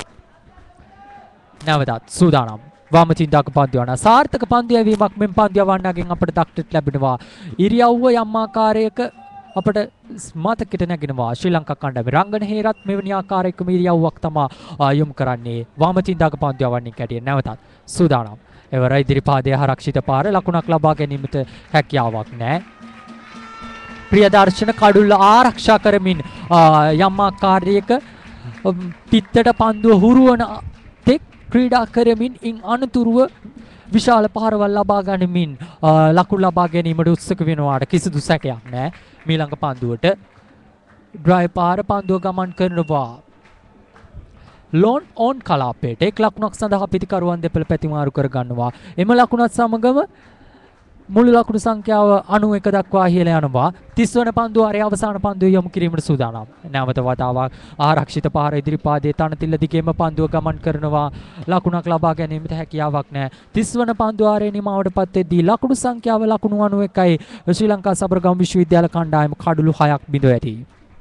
නැවතත් සූදානම් වමතින් දක පන්දු යවන්න. සාර්ථක පන්දු යැවීමක් මෙන් පන්දු යවන්නගෙන් අපට දක්නට ලැබෙනවා. ඉරියව්ව යම් ආකාරයක අපට මතකෙට නැගෙනවා. ශ්‍රී ලංකා කණ්ඩායම රංගන හේරත් මෙවැනි ආකාරයකම ඉරියව්වක් තමයි යොමු කරන්නේ. වමතින් දක පන්දු යවන්නේ කැටිය නැවතත් සූදානම්. එවර ඉදිරිපාදයේ ආරක්ෂිත පාර ලකුණක් ලබා ගැනීමට හැකියාවක් නැහැ. ප්‍රියදර්ශන කඩුල්ල ආරක්ෂා කරමින් යම් ආකාරයක පිටතට පන්දුව හුරුවන තෙක් ක්‍රීඩා කරමින් ඉන් අනතුරුව විශාල පහරවල් ලබා ගනිමින් ලකුණු ලබා ගැනීමට උත්සුක වෙනවාට කිසිදු සැකයක් නැහැ. මීළඟ පන්දුවට ඩ්‍රයිව් පාර පන්දුව ගමන් කරනවා. ලෝන් ඕන් කලාපයට එක් ලකුණක් සඳහා පිතිකරුවන් දෙපළ පැතිමාරු කර ගන්නවා. එම ලකුණත් සමගම මුළු ලකුණු සංඛ්‍යාව අනූ එක දක්වා ඉහළ යනවා. තිස් වන පන්දුවාරයේ අවසාන පන්දුව යොමු කිරීමට සූදානම්. නැවත වතාවක් ආරක්ෂිත පහර ඉදිරිපාදයේ තනතිල්ල දිගේම පන්දුව ගමන් කරනවා. ලකුණක් ලබා ගැනීමට හැකියාවක් නැහැ. තිස් වන පන්දුවාරයේ නිමාවට පත් වෙද්දී ලකුණු සංඛ්‍යාව ලකුණු අනූ එකයි ශ්‍රී ලංකා සබරගම් විශ්වවිද්‍යාල කණ්ඩායම කඩලු හයක් බිඳ ඇති.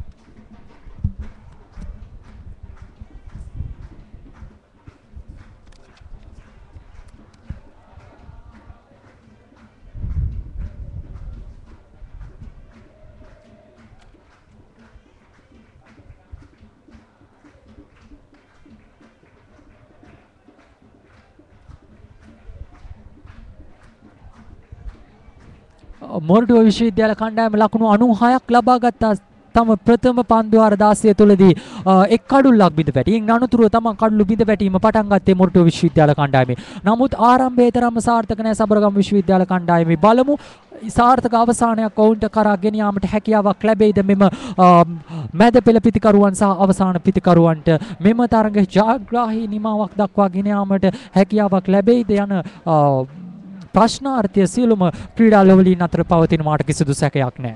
මොරටුව විශ්වවිද්‍යාල කණ්ඩායම ලකුණු අනූ හයක් ලබා ගත්තා තම ප්‍රථම පන්දුවාර දාසය තුළදී එක් කඩුල්ලක් බිඳ පැටි. ඉන් අනතුරුව තමන් කඩුළු බිඳ පැටීම පටන් ගත්තේ මොරටුව විශ්වවිද්‍යාල කණ්ඩායමේ. නමුත් ආරම්භයේ තරම්ම සාර්ථක නැහැ සබරගම් විශ්වවිද්‍යාල කණ්ඩායමේ. බලමු සාර්ථක අවසානයක් ඔවුන්ට කරා ගෙන යාමට හැකියාවක් ලැබෙයිද මෙම මැද පෙළ පිතිකරුවන් සහ අවසාන පිතිකරුවන්ට මෙම තරග ජයග්‍රාහී නිමාවක් දක්වා ගෙන යාමට හැකියාවක් ලැබෙයිද යන ප්‍රශ්නාර්ථය සියලුම ක්‍රීඩාලුවලින් අතර පවතින මාට කිසිදු සැකයක් නැහැ.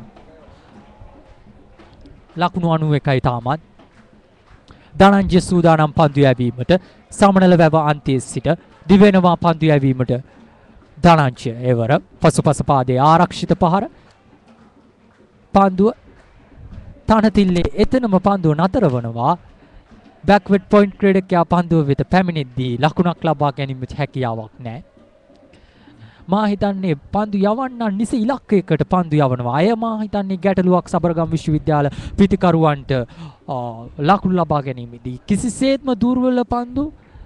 ලකුණු අනූ එකයි තාමත්. ධනංජය සූදානම් පන්දු යැවීමට. සමනල වැව අන්තයේ සිට දිවෙනවා පන්දු යැවීමට. ධනංජය එවර පසුපස පාදයේ ආරක්ෂිත පහර. පන්දුව තනතිල්ලේ එතනම පන්දුව නතර වනවා. බැක්වර්ඩ් පොයින්ට් ක්‍රීඩකයා පන්දුව වෙත පැමිණෙද්දී ලකුණක් ලබා ගැනීමට හැකියාවක් නැහැ. මා හිතන්නේ පන්දු යවන්න නිසි ඉලක්කයකට පන්දු යවනවා. අය මා හිතන්නේ ගැටලුවක් සබරගම් විශ්වවිද්‍යාල පිතිකරුවන්ට ලකුණු ලබා ගැනීමේදී. කිසිසේත්ම දුර්වල පන්දු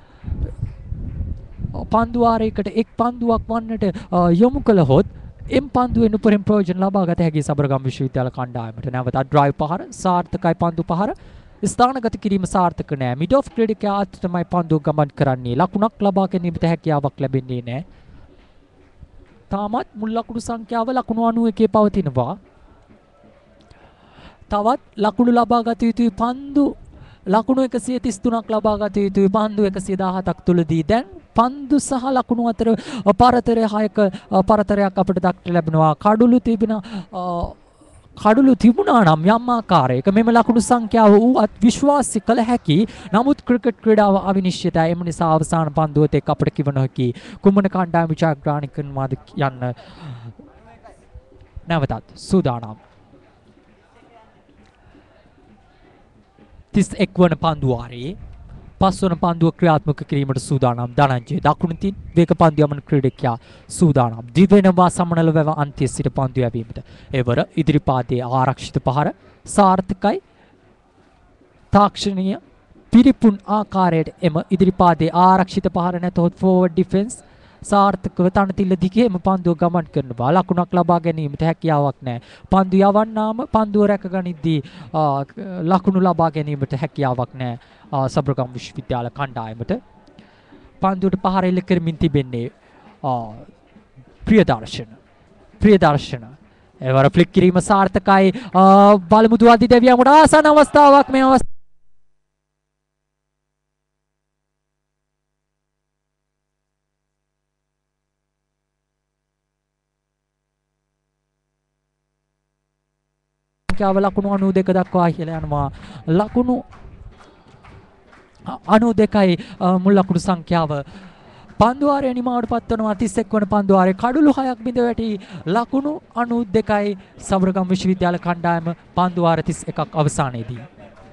පන්දු වාරයකට එක් පන්දුවක් වන්නට යොමු කළහොත් එම් පන්දුවෙන් උපරිම ප්‍රයෝජන ලබා ගත හැකි සබරගම් විශ්වවිද්‍යාල කණ්ඩායමට. නැවතත් ඩ්‍රයිව් පහර සාර්ථකයි පන්දු පහර. ස්ථානගත කිරීම සාර්ථක නෑ. මිඩ් ඔෆ් ක්‍රීඩකයා අතටමයි පන්දුව ගමන් කරන්නේ. ලකුණක් ලබා ගැනීමට හැකියාවක් ලැබෙන්නේ නෑ. තාමත් මුල් ලකුණු සංඛ්‍යාව ලකුණු අනූ එකේ පවතිනවා. තවත් ලකුණු ලබා ගත යුතුයි පන්දු ලකුණු එකසිය තිස් තුනක් ලබා ගත යුතුයි පන්දු එකසිය දහහතක් තුලදී. දැන් පන්දු සහ ලකුණු අතර පරතරය හයක පරතරයක් අපිට දක්නට ලැබෙනවා. කඩුළු තිබෙන කඩළු තිබුණා නම් යම් ආකාරයක මෙම ලකුණු සංඛ්‍යාව වූවත් විශ්වාස කළ හැකි. නමුත් ක්‍රිකට් ක්‍රීඩාව අවිනිශ්චිතයි. එම නිසා අවසාන පන්දුවට එක් අපට කිව නොහැකි කුමන කණ්ඩායම ජයග්‍රහණය කරනවාද යන්න නැවතත් සූදානම්. තිස් එක් වන පන්දුවාරයේ පස්වන පන්දුව ක්‍රියාත්මක කිරීමට සූදානම් ධනංජය. දකුණින් වේග පන්දු යමන ක්‍රීඩකයා සූදානම්. දිවෙනවා සමනල වැව අන්තිය සිට පන්දු යැවීමට. එවර ඉදිරිපාදයේ ආරක්ෂිත පහර සාර්ථකයි. තාක්ෂණීය පිරිපුන් ආකාරයට එම ඉදිරිපාදයේ ආරක්ෂිත පහර නැතහොත් ෆෝවර්ඩ් ඩිෆෙන්ස් සාර්ථකව තනතිල්ල දිගේම පන්දුව ගමන් කරනවා. ලකුණක් ලබා ගැනීමට හැකියාවක් නැහැ. පන්දු යවන්නාම පන්දුව රැකගනිද්දී ලකුණු ලබා ගැනීමට හැකියාවක් නැහැ. සබරගම් විශ්වවිද්‍යාල කණ්ඩායමට පන්දුවට පහර එල්ල කරමින් තිබෙන්නේ ප්‍රියදර්ශන. ප්‍රියදර්ශන එවර ෆ්ලික් කිරීම සාර්ථකයි. බලමු දුවද්දි දෙවියන්ට ආසන්න අවස්ථාවක් මේ අවස්ථාව සංඛ්‍යාව ලකුණු අනූ දෙක දක්වා ඉහළ යනවා. ලකුණු අනූ දෙකයි මුල් ලකුණු සංඛ්‍යාව. පන්දුවාරය නිමාවට පත්වනවා. තිස් එක් වන පන්දුවාරය කඩළු හයක් බිඳ වැටි ලකුණු අනූ දෙකයි සබරගම් විශ්වවිද්‍යාල කණ්ඩායම පන්දුවාර තිස් එකක් අවසානයේදී.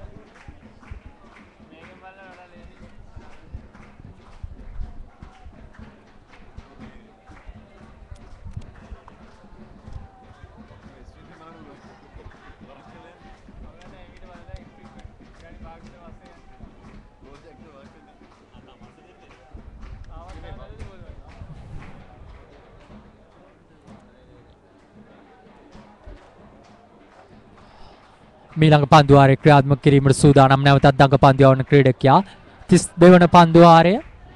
මීළඟ පන්දුවාරය ක්‍රියාත්මක කිරීමට සූදානම්. නැවතත් දඟ පන්දු යවන ක්‍රීඩකයා තිස් දෙවන පන්දුවාරය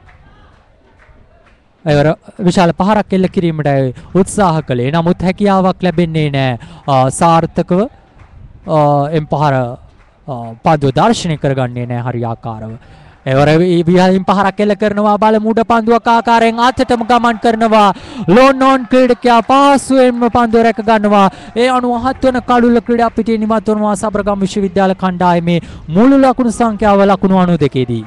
එවර විශාල පහරක් එල්ල කිරීමට උත්සාහ කළේ. නමුත් හැකියාවක් ලැබෙන්නේ නැහැ. සාර්ථකව එම් පහර පන්දුව දර්ශනය කරගන්නේ නැහැ හරියාකාරව. එවර විහලින් පහරක් එල්ල කරනවා. බලමු උඩ පන්දුවක් ආකාරයෙන් අතටම ගමන් කරනවා. ලෝන් ඕන් ක්‍රීඩකයා පහසුවෙන්ම පන්දුව රැක ගන්නවා. ඒ අනුව හත් වන කඩුල්ල ක්‍රීඩා පිටියේ නිමත් වනවා සබරගම් විශ්වවිද්‍යාල කණ්ඩායමේ මුළු ලකුණු සංඛ්‍යාව ලකුණු අනූ දෙකේදී.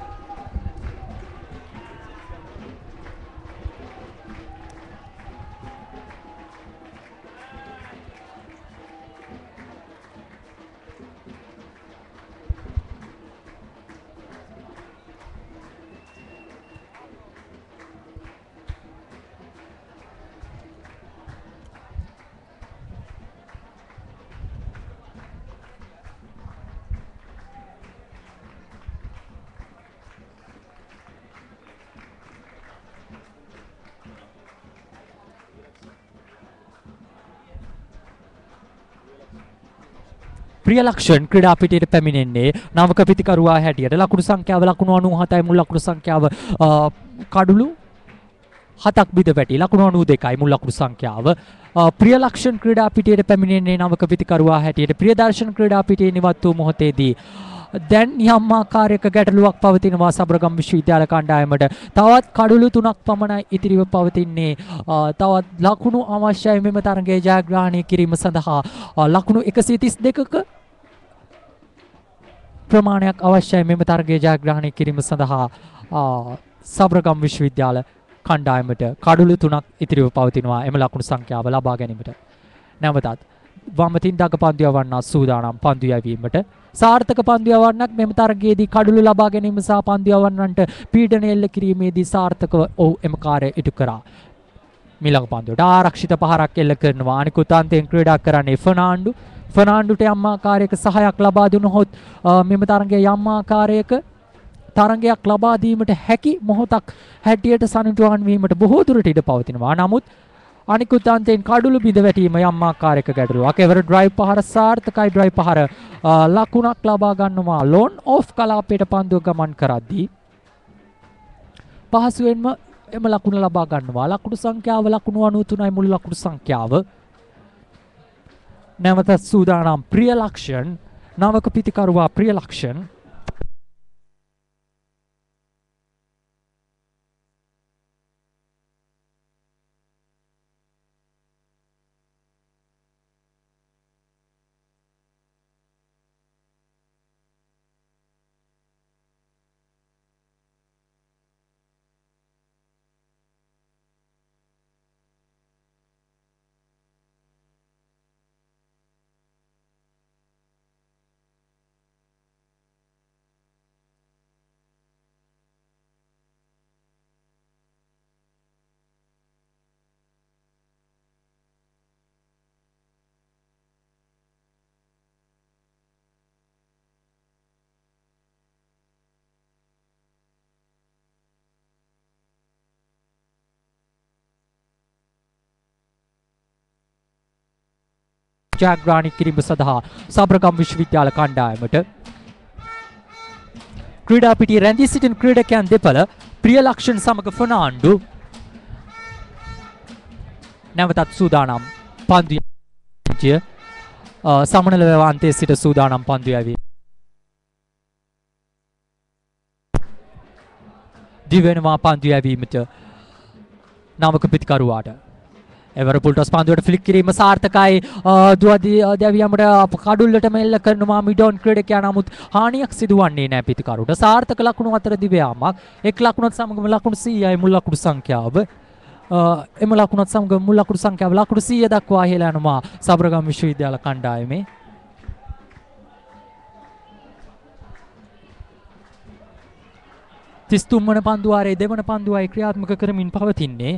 ප්‍රියලක්ෂන් ක්‍රීඩා පිටියට පැමිණෙන්නේ නවක පිතිකරුවා හැටියට. ලකුණු සංඛ්‍යාව ලකුණු අනූ හතයි. මුල් ලකුණු සංඛ්‍යාව කඩුළු හතක් බිඳ වැටි ලකුණු අනූ දෙකයි මුල් ලකුණු සංඛ්‍යාව. ප්‍රියලක්ෂන් ක්‍රීඩා පිටියට පැමිණෙන්නේ නවක පිතිකරුවා හැටියට. ප්‍රියදර්ශන ක්‍රීඩා පිටියේ නිවත් වූ මොහොතේදී දැන් යම් ආකාරයක ගැටලුවක් පවතිනවා සබරගම් විශ්වවිද්‍යාල කණ්ඩායමට. තවත් කඩුළු තුනක් පමණයි ඉතිරිව පවතින්නේ. තවත් ලකුණු අවශ්‍යයි මෙම තරගයේ ජයග්‍රහණය කිරීම සඳහා. ලකුණු එකසිය තිස් දෙකක ප්‍රමාණයක් අවශ්‍යයි මෙම තරගයේ ජයග්‍රහණය කිරීම සඳහා සබරගම් විශ්වවිද්‍යාල කණ්ඩායමට. කඩුළු තුනක් ඉතිරිව පවතිනවා එම ලකුණු සංඛ්‍යාව ලබා ගැනීමට. නැවතත් වමතින් දඟ පන්දු යවන්නා සූදානම් පන්දු යැවීමට. සාර්ථක පන්දු යවන්නක් මෙම තරගයේදී කඩුළු ලබා ගැනීම සහ පන්දු යවන්නන්ට පීඩනය එල්ල කිරීමේදී සාර්ථකව ඔහු එම කාර්යය ඉටු කරා. මීළඟ පන්දුවට ආරක්ෂිත පහරක් එල්ල කරනවා. අනිකුත් අන්තයෙන් ක්‍රීඩා කරන්නේ ෆර්නාන්ඩු. ෆර්නාන්ඩුට යම් ආකාරයක සහයක් ලබා දුනහොත් මෙම තරගයේ යම් ආකාරයක තරගයක් ලබා දීමට හැකි මොහොතක් හැටියට සනිටුහන් වීමට බොහෝ දුරට ඉඩ පවතිනවා. නමුත් අනිකුත් අන්තයෙන් කඩුළු බිඳ වැටීම යම් ආකාරයක ගැටලුවක්. එවර ඩ්‍රයිව් පහර සාර්ථකයි. ඩ්‍රයිව් පහර ලකුණක් ලබා ගන්නවා. ලෝන් ඔෆ් කලාපයට පන්දුව ගමන් කරද්දී පහසුවෙන්ම එම ලකුණ ලබා ගන්නවා. ලකුණු සංඛ්‍යාව ලකුණු අනූ තුනයි මුළු ලකුණු සංඛ්‍යාව. නැවත සූදානම් ප්‍රියලක්ෂන් නවක පිතිකරුවා ප්‍රියලක්ෂන් ජයග්‍රහණය කිරීම සඳහා සබරගම් විශ්වවිද්‍යාල කණ්ඩායමට. ක්‍රීඩා පිටියේ රැඳී සිටින ක්‍රීඩකයන් දෙපළ ප්‍රියලක්ෂණ සමග ෆර්නාන්ඩු නැවතත් සූදානම් පන්දු යැවීමට. සමනල වැවාන්තයේ සිට සූදානම් පන්දු යැවීම. දිවෙනවා පන්දු යැවීමට නවක පිතිකරුවාට. එවරපුල් ටොස් පන්දුවට ෆ්ලික් කිරීම සාර්ථකයි. දුවදී දැවියමට කඩුල්ලටම එල්ල කරනවා මිඩොන් ක්‍රීඩකයා. නමුත් හානියක් සිදුවන්නේ නැහැ පිතිකරුට. සාර්ථක ලකුණු අතර දිවයාමක්. එක් ලකුණත් සමගම ලකුණු සීයයි මුල් ලකුණු සංඛ්‍යාව. එම ලකුණත් සමග මුල් ලකුණු සංඛ්‍යාව ලකුණු සීය දක්වා ඉහළ යනවා සබරගම් විශ්වවිද්‍යාල කණ්ඩායමේ. තිස් තුන් වන පන්දුවාරයේ දෙවන පන්දුවයි ක්‍රියාත්මක කරමින් පවතින්නේ.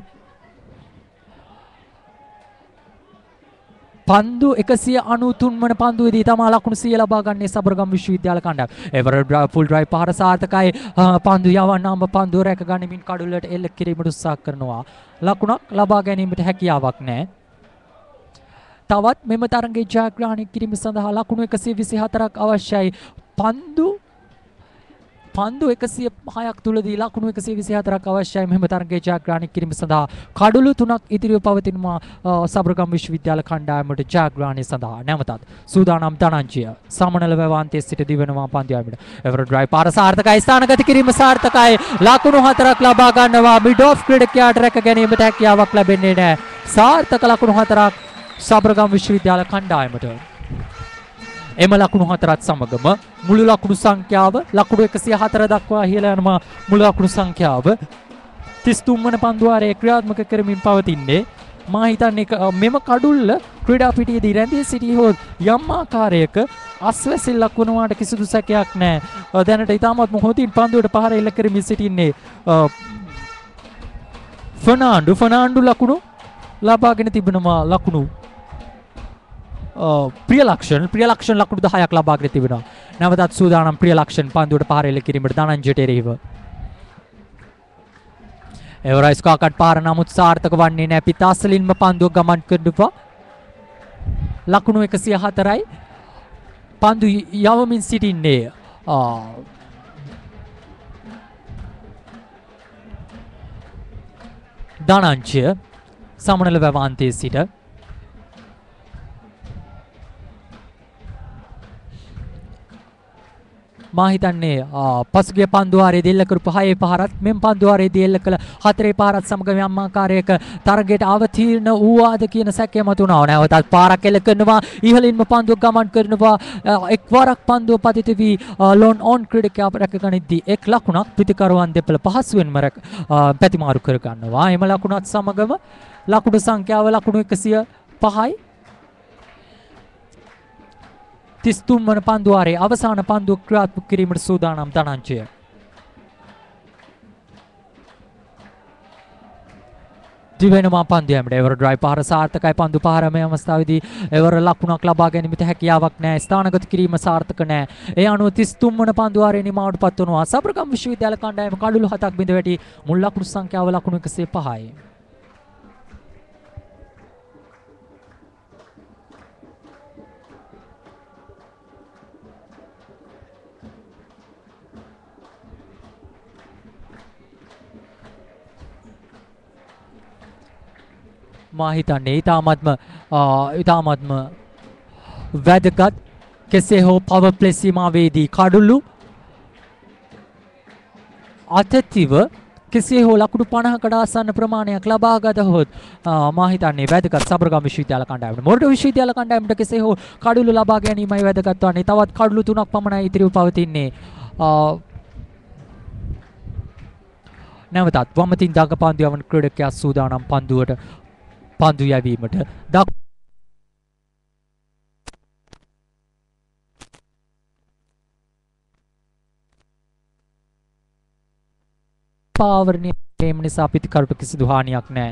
පන්දු එකසිය අනූතුන් වන පන්දුවේදී තමා ලකුණු සිය ලබා ගන්නේ සබරගම් විශ්වවිද්‍යාල කණ්ඩායම. එවර ෆුල් ඩ්‍රයිව් පහර සාර්ථකයි. පන්දු යවන්නාම පන්දුව රැක ගනිමින් කඩුල්ලට එල්ල කිරීමට උත්සාහ කරනවා. ලකුණක් ලබා ගැනීමට හැකියාවක් නැහැ. තවත් මෙම තරගයේ ජයග්‍රහණය කිරීම සඳහා ලකුණු එකසිය විසි හතරක් අවශ්‍යයි. පන්දු පන්දු එකසිය හයක් තුලදී ලකුණු එකසිය විසි හතරක් අවශ්‍යයි මෙහෙම තරගයේ ජයග්‍රහණය කිරීම සඳහා. කඩුළු තුනක් ඉදිරිව පවතිනවා සබරගම් විශ්වවිද්‍යාල කණ්ඩායමට ජයග්‍රහණය සඳහා. නැවතත් සූදානම් ධනංජය සමනල වැවාන්තයේ සිට දිවෙනවා පන්දු යැවීමට. එවර ඩ්‍රයිව් පාර සාර්ථකයි. ස්ථානගත කිරීම සාර්ථකයි. ලකුණු හතරක් ලබා ගන්නවා. මිඩ් ඔෆ් ක්‍රීඩකයාට රැක ගැනීමට හැකියාවක් ලැබෙන්නේ නැහැ. සාර්ථක ලකුණු හතරක් සබරගම් විශ්වවිද්‍යාල කණ්ඩායමට. එම ලකුණු හතරත් සමගම මුළු ලකුණු සංඛ්‍යාව ලකුණු එකසිය හතර දක්වා ඉහළ යනවා. මුළු ලකුණු සංඛ්‍යාව තිස් තුන් වන පන්දුවාරයේ ක්‍රියාත්මක කරමින් පවතින්නේ. මා හිතන්නේ මෙම කඩුල්ල ක්‍රීඩා පිටියේදී රැඳී සිටියොත් යම් ආකාරයක අස්වැසිල්ලක් වුණාට කිසිදු සැකයක් නැහැ. දැනට ඉතාමත් හොඳින් පන්දුවට පහර එල්ල කරමින් සිටින්නේ ෆර්නාන්ඩු. ෆර්නාන්ඩු ලකුණු ලබාගෙන තිබෙනවා. ලකුණු ප්‍රියලක්ෂණ ප්‍රියලක්ෂණ ලකුණු දහයක් ලබාගෙන තිබෙනවා. නැවතත් සූදානම් ප්‍රියලක්ෂණ පන්දුවට පහර එල්ල කිරීමට ධනංජයට එරෙහිව. එවරයිස් කාකට් පාර නමුත් සාර්ථක වන්නේ නැහැ. පිතාසලින්ම පන්දුව ගමන් කරනවා. ලකුණු එකසිය හතරයි. පන්දු යවමින් සිටින්නේ ධනංජය සමනල වැවාන්තයේ සිට. මා හිතන්නේ පසුගිය පන්දුවාරයේදී එල්ල කරපු හයේ පහරත් මෙම් පන්දුවාරයේදී එල්ල කළ හතරේ පහරත් සමග යම් ආකාරයක තරගයට අවතීර්ණ වූවාද කියන සැකය මතුවනවා. නැවතත් පාරක් එල්ල කරනවා. ඉහළින්ම පන්දුව ගමන් කරනවා. එක්වරක් පන්දුව පතිත වී ලොන් ඔන් ක්‍රීඩකයා රැකගනිද්දී එක් ලකුණක් පිටිකරුවන් දෙපළ පහසුවෙන්ම පැතිමාරු කර ගන්නවා. එම ලකුණත් සමගම ලකුණු සංඛ්‍යාව ලකුණු එකසිය පහයි. තිස් තුන් වන පන්දුවාරයේ අවසාන පන්දුව ක්‍රියාත්මක කිරීමට සූදානම් ධනංජය. දිවෙනවා පන්දු යැවීමට. එවර ඩ්‍රයිව් පහර සාර්ථකයි. පන්දු පහර මේ අවස්ථාවේදී එවර ලකුණක් ලබා ගැනීමට හැකියාවක් නැහැ. ස්ථානගත කිරීම සාර්ථක නැහැ. ඒ අනුව තිස් තුන් වන පන්දුවාරයේ නිමාවට පත් වනවා. සබරගම් විශ්වවිද්‍යාල කණ්ඩායම කඩුළු හතක් බිඳ වැටි මුල් ලකුණු සංඛ්‍යාව ලකුණු එකසිය පහයි. මා හිතන්නේ ඊටාත්ම ඊටාත්ම වැදගත් කෙසේ හෝ පවර් ප්ලේ සීමාවේදී කඩුළු අතතිව කෙසේ හෝ ලකුණු පනහකට ආසන්න ප්‍රමාණයක් ලබා ගතහොත් මා හිතන්නේ වැදගත් සබරගම් විශ්වවිද්‍යාල කණ්ඩායමට. මොරටු විශ්වවිද්‍යාල කණ්ඩායමට කෙසේ හෝ කඩුළු ලබා ගැනීමයි වැදගත් වන්නේ. තවත් කඩුළු තුනක් පමණයි ඉතිරිව පවතින්නේ. නැවතත් වමතින් දඟ පන්දු යවන ක්‍රීඩකයා සූදානම් පන්දුවට පන්දු යැවීමට. පාවරණය කිරීම නිසා පිටිකරුට කිසිදු හානියක් නැහැ.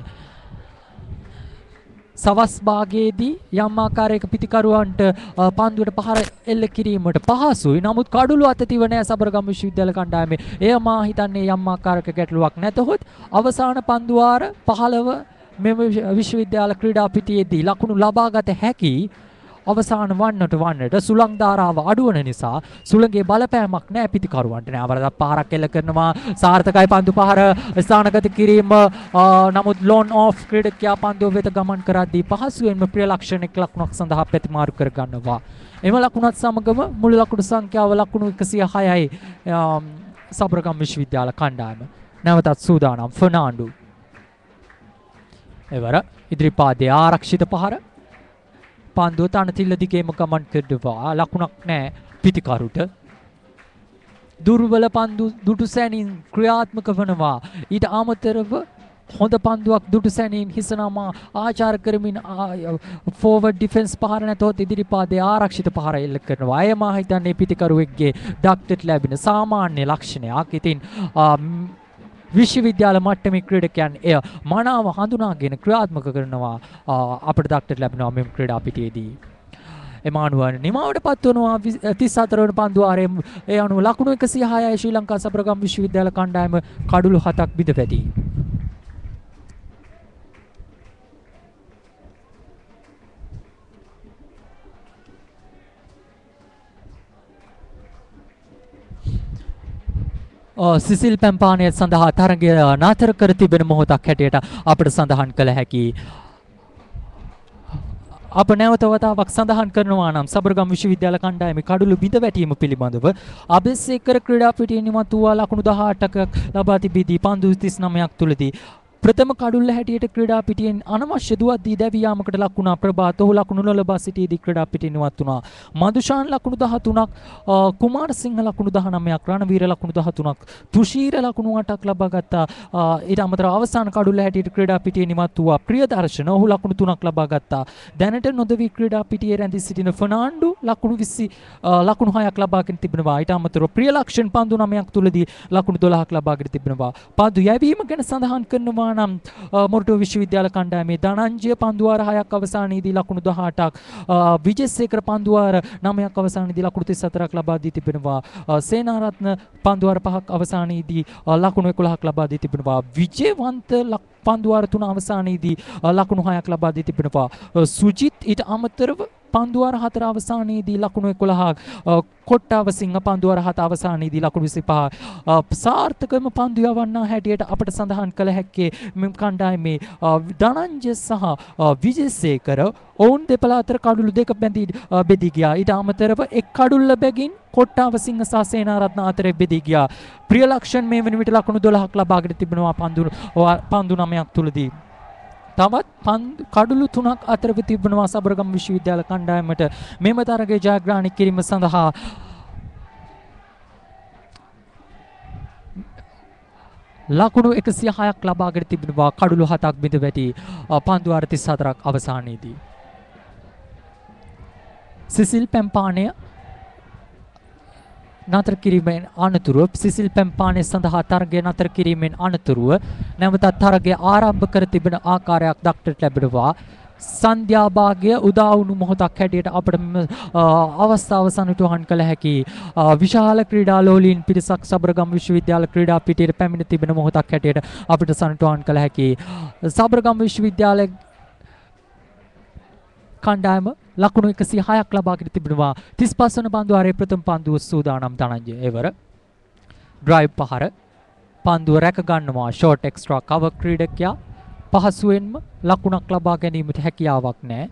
සවස් භාගයේදී යම් ආකාරයක පිටිකරුවන්ට පන්දුවට පහර එල්ල කිරීමට පහසුයි. නමුත් කඩුළු අතතිව නැහැ සබරගම් විශ්වවිද්‍යාල කණ්ඩායමේ. එය මා හිතන්නේ යම් ආකාරයක ගැටලුවක් නැතහොත් අවසාන පන්දුවාර පහළව මෙම විශ්වවිද්‍යාල ක්‍රීඩා පිටියේදී ලකුණු ලබාගත හැකි අවසාන වන්නට වන්නට සුළං ධාරාව අඩුවන නිසා සුළඟේ බලපෑමක් නැහැ පිතිකරුවන්ට. නෑ අවරදක් පහරක් එල්ල කරනවා. සාර්ථකයි පන්දු පහර ස්ථානගත කිරීම. නමුත් ලෝන් ඔෆ් ක්‍රීඩකයා පන්දුව වෙත ගමන් කරද්දී පහසුවෙන්ම ප්‍රියලක්ෂණ එක් ලකුණක් සඳහා ප්‍රතිමාරු කර ගන්නවා. එම ලකුණත් සමගම මුළු ලකුණු සංඛ්‍යාව ලකුණු එකසිය හයයි සබරගම් විශ්වවිද්‍යාල කණ්ඩායම. නැවතත් සූදානම් ෆර්නාන්ඩු. එවර ඉදිරිපාදයේ ආරක්ෂිත පහර. පන්දුව තනතිල්ල දිගේම ගමන් කරනවා. ලකුණක් නැහැ පිතිකරුට. දුර්වල පන්දු දුටු සැනින් ක්‍රියාත්මක වනවා. ඊට අමතරව හොඳ පන්දුවක් දුටු සැනින් හිසනම ආචාර කරමින් ෆෝවර්ඩ් ඩිෆෙන්ස් පහර නැතොත් ඉදිරිපාදයේ ආරක්ෂිත පහර එල්ල කරනවා. අය මා හිතන්නේ පිතිකරුවෙක්ගේ දක්ෂට ලැබෙන සාමාන්‍ය ලක්ෂණයක්. ඉතින් විශ්වවිද්‍යාල මට්ටමේ ක්‍රීඩකයන් එය මනාව හඳුනාගෙන ක්‍රියාත්මක කරනවා අපට දක්ෂට ලැබෙනවා මෙම ක්‍රීඩා පිටියේදී. එමානුවන් නිමාවට පත් වනවා තිස් හතර වන පන්දුවාරයේ ඒ අනුව ලකුණු එකසිය හයයි ශ්‍රී ලංකා සබරගම් විශ්වවිද්‍යාල කණ්ඩායම කඩුළු හතක් බිඳ වැටි. සිසිල් පැම්පානය සඳහා තරගය නතර කර තිබෙන මොහොතක් හැටියට අපට සඳහන් කළ හැකි. අප නැවත වතාවක් සඳහන් කරනවා නම් සබරගම් විශ්වවිද්‍යාල කණ්ඩායමේ කඩුළු බිඳ වැටීම පිළිබඳව අබේසේකර ක්‍රීඩා පිටියේ නිමතු වූ ලකුණු දහඅටක ලබා තිබෙදී පන්දු තිස් නවයක් තුලදී ප්‍රථම කඩුල්ල හැටියට ක්‍රීඩා පිටියෙන් අනවශ්‍ය දුවද්දී දැවී යාමකට ලක් වුණා ප්‍රභාත්. ඔහු ලකුණු නොලබා සිටියේදී ක්‍රීඩා පිටින් ඉවත් වුණා. මදුෂාන් ලකුණු දහතුනක්, කුමාරසිංහ ලකුණු දහනවයක්, රණවීර ලකුණු දහතුනක්, තුෂීර ලකුණු අටක් ලබා ගත්තා. ඊට අමතරව අවසාන කඩුල්ල හැටියට ක්‍රීඩා පිටියෙන් ඉවත් වූ ප්‍රියදර්ශන ඔහු ලකුණු තුනක් ලබා ගත්තා. දැනට නොදවි ක්‍රීඩා පිටියේ රැඳී සිටින ෆර්නාන්ඩු ලකුණු විසි ලකුණු හයක් ලබාගෙන තිබෙනවා. ඊට අමතරව ප්‍රියලක්ෂණ පන්දු නවයක් තුලදී ලකුණු දොළහක් ලබාගෙන තිබෙනවා. පන්දු යැවීම ගැන සඳහන් කරනවා නම් මොරටුව විශ්වවිද්‍යාල කණ්ඩායමේ ධනංජය පන්දුවාර හයක් අවසානයේදී ලකුණු දහඅටක්, විජේසේකර පන්දුවාර නවයක් අවසානයේදී ලකුණු තිස් හතරක් ලබා දී තිබෙනවා. සේනාරත්න පන්දුවාර පහක් අවසානයේදී ලකුණු එකොළහක් ලබා දී තිබෙනවා. විජේවන්ත පන්දුවාර තුන අවසානයේදී ලකුණු හයක් ලබා දී තිබෙනවා. සුජිත් ඊට අමතරව පන්දුවාර හතර අවසානයේදී ලකුණු එකොළහක්, කොට්ටාව සිංහ පන්දුවාර හත අවසානයේදී ලකුණු විසිපහ. සාර්ථකම පන්දු යවන්නා හැටියට අපට සඳහන් කළ හැක්කේ මෙම කණ්ඩායමේ ධනංජය සහ විජේසේකර. ඔවුන් දෙපළ අතර කඩුළු දෙක බැඳී බෙදී ගියා. ඊට අමතරව එක් කඩුල්ල බැගින් කොට්ටාව සිංහ සහ සේනාරත්න අතර බෙදී ගියා. ප්‍රියලක්ෂණ මේ වෙන විට ලකුණු දොළහක් ලබාගෙන තිබෙනවා පන්දු පන්දු නවයක් තුලදී. තවත් පන්දු කඩුළු තුනක් අතර තිබෙනවා සබරගම් විශ්වවිද්‍යාල කණ්ඩායමට මෙම තරගයේ ජයග්‍රහණය කිරීම සඳහා. ලකුණු එකසිය හයක් ලබාගෙන තිබෙනවා කඩුළු හතක් බිඳ වැටි පන්දු තිස් හතරක් අවසානයේදී. සිසිල් පැම්පානය නතර කිරීමෙන් අනතුරුව සිසිල් පැම්පානය සඳහා තරගය නතර කිරීමෙන් අනතුරුව නැවතත් තරගය ආරම්භ කර තිබෙන ආකාරයක් දක්නට ලැබෙනවා. සන්ධ්‍යා භාගය උදා වුණු මොහොතක් හැටියට අපට අවස්ථාව සනිටුහන් කළ හැකි විශාල ක්‍රීඩා ලෝලීන් පිරිසක් සබරගම් විශ්වවිද්‍යාල ක්‍රීඩා පිටියට පැමිණ තිබෙන මොහොතක් හැටියට අපිට සනිටුහන් කළ හැකි. සබරගම් විශ්වවිද්‍යාලයේ කණ්ඩායම ලකුණු එකසිය හයක් ලබාගෙන තිබෙනවා. තිස් පහ වන පන්දුවාරයේ ප්‍රථම පන්දුව සූදානම් ධනංජය. එවර ඩ්‍රයිව් පහර පන්දුව රැක ගන්නවා. ෂෝට් එක්ස්ට්‍රා කවර් ක්‍රීඩකයා පහසුවෙන්ම ලකුණක් ලබා ගැනීමට හැකියාවක් නැහැ.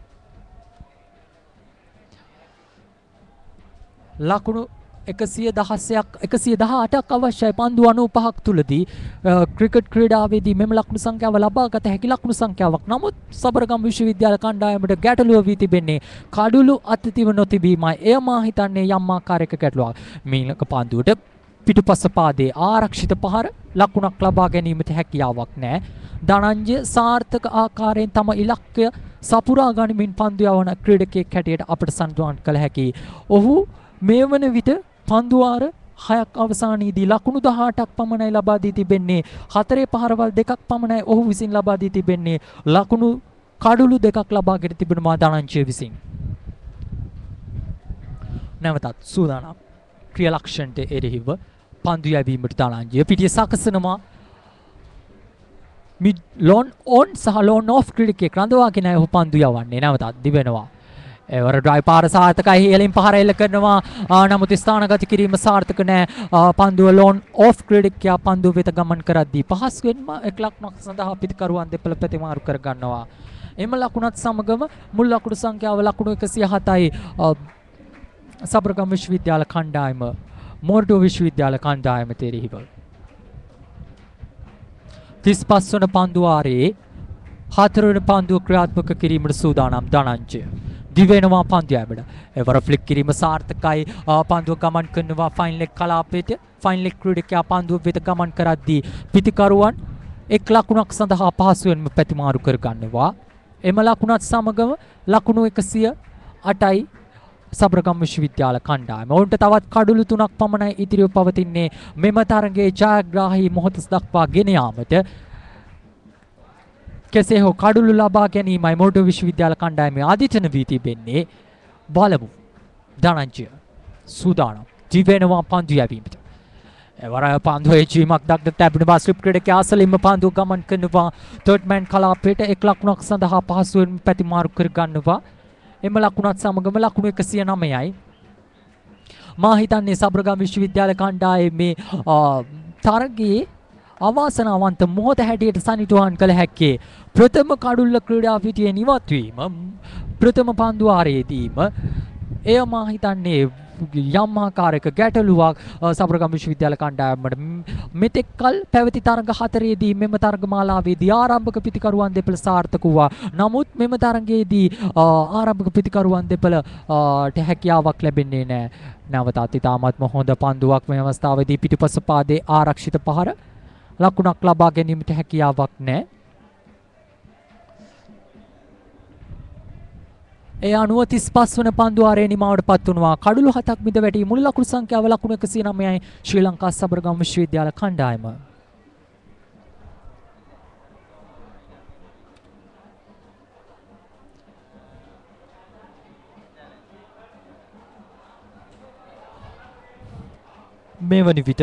ලකුණු එකසිය දහසයක් එකසිය දහඅටක් අවශ්‍යයි පන්දු අනූපහක් තුලදී ක්‍රිකට් ක්‍රීඩාවේදී මෙම ලකුණු සංඛ්‍යාව ලබා ගත හැකි ලකුණු සංඛ්‍යාවක්. නමුත් සබරගම් විශ්වවිද්‍යාල කණ්ඩායමට ගැටලුව වී තිබෙන්නේ කඩුළු අත්තිව නොතිබීමයි. එය මා හිතන්නේ යම් ආකාරයක ගැටලුවක්. මීලක පන්දුවට පිටුපස පාදයේ ආරක්ෂිත පහර ලකුණක් ලබා ගැනීමට හැකියාවක් නැහැ. ධනංජය සාර්ථක ආකාරයෙන් තම ඉලක්කය සපුරා ගනිමින් පන්දු යවන ක්‍රීඩකයෙක් හැටියට අපට සඳහන් කළ හැකි. ඔහු මේ වන විට පන්දුවාර හයක් අවසානයේදී ලකුණු දහඅටක් පමණයි ලබා දී තිබෙන්නේ. හතරේ පහරවල් දෙකක් පමණයි ඔහු විසින් ලබා දී තිබෙන්නේ. ලකුණු කඩුළු දෙකක් ලබාගෙන තිබෙනවා ධනංජය විසින්. නැවතත් සූදානම් ක්‍රියාලක්ෂණයට එරෙහිව පන්දු යැවීමට ධනංජය පිටිය සකසනවා. ලෝන් ඔන් සහ ලෝන් ඔෆ් ක්‍රීඩකයෙක් රඳවාගෙන ඔහු පන්දු යවන්නේ. නැවතත් දිවෙනවා. එවර ඩ්‍රයි පාර සාර්ථකයි ඉහළින් පහර එල්ල කරනවා නමුත් ස්ථානගත කිරීම සාර්ථක නැහැ පන්දුව ලෝන් ඔෆ් ක්‍රීඩකයා පන්දුව වෙත ගමන් කරද්දී පහසුවෙන්ම එක් ලකුණක් සඳහා පිටිකරුවන් දෙපළ ප්‍රතිමාරු කර ගන්නවා එම ලකුණත් සමගම මුල් ලකුණු සංඛ්‍යාව ලකුණු එකසිය හතයි සබරගම් විශ්වවිද්‍යාල කණ්ඩායම මෝරටුව විශ්වවිද්‍යාල කණ්ඩායම තෙරෙහිව තිස් පස් වන පන්දුවාරයේ හතරවන පන්දුව ක්‍රියාත්මක කිරීමට සූදානම් ධනංජය දිවෙනවා පන්දුවැබට එවර ෆ්ලික් කිරීම සාර්ථකයි පන්දුව ගමන් කරනවා ෆයින් ලෙග් කලාපයට ෆයින් ලෙග් ක්‍රීඩකයා පන්දුව වෙත ගමන් කරද්දී පිටිකරුවන් එක් ලකුණක් සඳහා පහසුවෙන්ම ප්‍රතිමාරු කර ගන්නවා එම ලකුණත් සමගම ලකුණු එකසිය අටයි සබරගම් විශ්වවිද්‍යාල කණ්ඩායම. ඔවුන්ට තවත් කඩුළු තුනක් පමණයි ඉතිරිව පවතින්නේ මෙම තරගයේ ජයග්‍රාහී මොහොත දක්වා ගෙන යාමට. කෙසේ හෝ කඩුළු ලබා ගැනීමයි මොරටුව විශ්වවිද්‍යාල කණ්ඩායමේ ආදිතන වී තිබෙන්නේ. බලමු. ධනංජය සූදානම්. ජීවෙනවා පන්දු යැවීමට. එවර පන්දුව එජීමක් දක්ට ලැබෙන බා ස්ලිප් ක්‍රීඩකයා අසලින්ම පන්දුව ගමන් කරනවා තර්ඩ් මෑන් කලාපයට එක් ලකුණක් සඳහා පහසුවෙන් ප්‍රතිමාරු කර ගන්නවා. එම ලකුණත් සමගම ලකුණු එකසිය නවයයි. මා හිතන්නේ සබරගම් විශ්වවිද්‍යාල කණ්ඩායමේ තරගයේ අවාසනාවන්ත මොහොත හැටියට සනිටුහන් කළ හැක්කේ ප්‍රථම කඩුල්ල ක්‍රීඩා පිටියේ නිවත් වීම ප්‍රථම පන්දුවාරයේදීම එය මා හිතන්නේ යම් ආකාරයක ගැටලුවක් සබරගම් විශ්වවිද්‍යාල කණ්ඩායමට මෙතෙක් කල පැවති තරග හතරේදී මෙම තරගමාලාවේදී ආරම්භක පිටිකරුවන් දෙපළ සාර්ථක වුණා. නමුත් මෙම තරගයේදී ආරම්භක පිටිකරුවන් දෙපළට හැකියාවක් ලැබෙන්නේ නැහැ. නැවතත් ඉතාමත්ම හොඳ පන්දුවක් මේ අවස්ථාවේදී පිටිපස පාදයේ ආරක්ෂිත පහර ලකුණක් ලබා ගැනීමට හැකියාවක් නැහැ. ඒ අනුව තිස් පස් වන පන්දුවාරයේ නිමාවට පත් වුණා. කඩුළු හතක් මිද වැටි මුල් ලකුණු සංඛ්‍යාව ලකුණු එකසිය නවයයි ශ්‍රී ලංකා සබරගම් විශ්වවිද්‍යාල කණ්ඩායම. මේ වන විට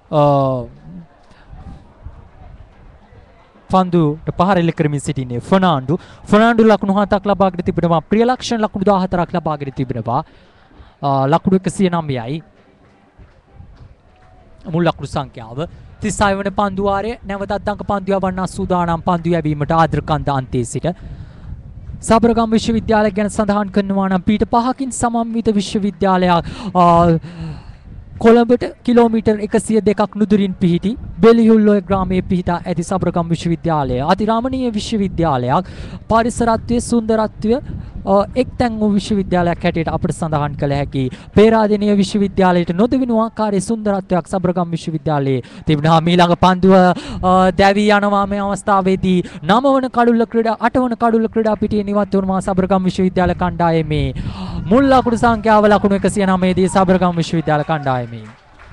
පන්දුට පහර එල්ල කරමින් සිටින්නේ ෆර්නාන්ඩු. ෆර්නාන්ඩු ලකුණු හතක් ලබාගෙන තිබෙනවා. ප්‍රියලක්ෂණ ලකුණු දහහතරක් ලබාගෙන තිබෙනවා. ලකුණු එකසිය නවයයි මුල් ලකුණු සංඛ්‍යාව. තිස් හය වන පන්දුවාරයේ නැවතත් අංක පන්දු යවන්න සූදානම් පන්දු යැවීමට ආද්‍රකන්ද අන්තයේ සිට සබරගම් විශ්වවිද්‍යාලය ගැන සඳහන් කරනවා නම් පීට පහකින් සමන්විත විශ්වවිද්‍යාලයක් කොළඹට කිලෝමීටර් එකසිය දෙකක් නුදුරින් පිහිටි බෙලිහුල්ලොය ග්‍රාමයේ පිහිටා ඇති සබරගම් විශ්වවිද්‍යාලය අතිරාමණීය විශ්වවිද්‍යාලයක් පරිසරත්වය සුන්දරත්වය එක්තැන් වූ විශ්වවිද්‍යාලයක් හැටියට අපට සඳහන් කළ හැකි. පේරාදෙණිය විශ්වවිද්‍යාලයට නොදෙවිනු ආකාරයේ සුන්දරත්වයක් සබරගම් විශ්වවිද්‍යාලයේ තිබෙනවා. මීළඟ පන්දුව දැවී යනවා මේ අවස්ථාවේදී නව වන කඩුල්ල ක්‍රීඩා අට වන කඩුල්ල ක්‍රීඩා පිටියේ නිවත් වුණා සබරගම් විශ්වවිද්‍යාල කණ්ඩායමේ මුල් ලකුණු සංඛ්‍යාව ලකුණු එකසිය නවය දී සබරගම් විශ්වවිද්‍යාල කණ්ඩායමේ.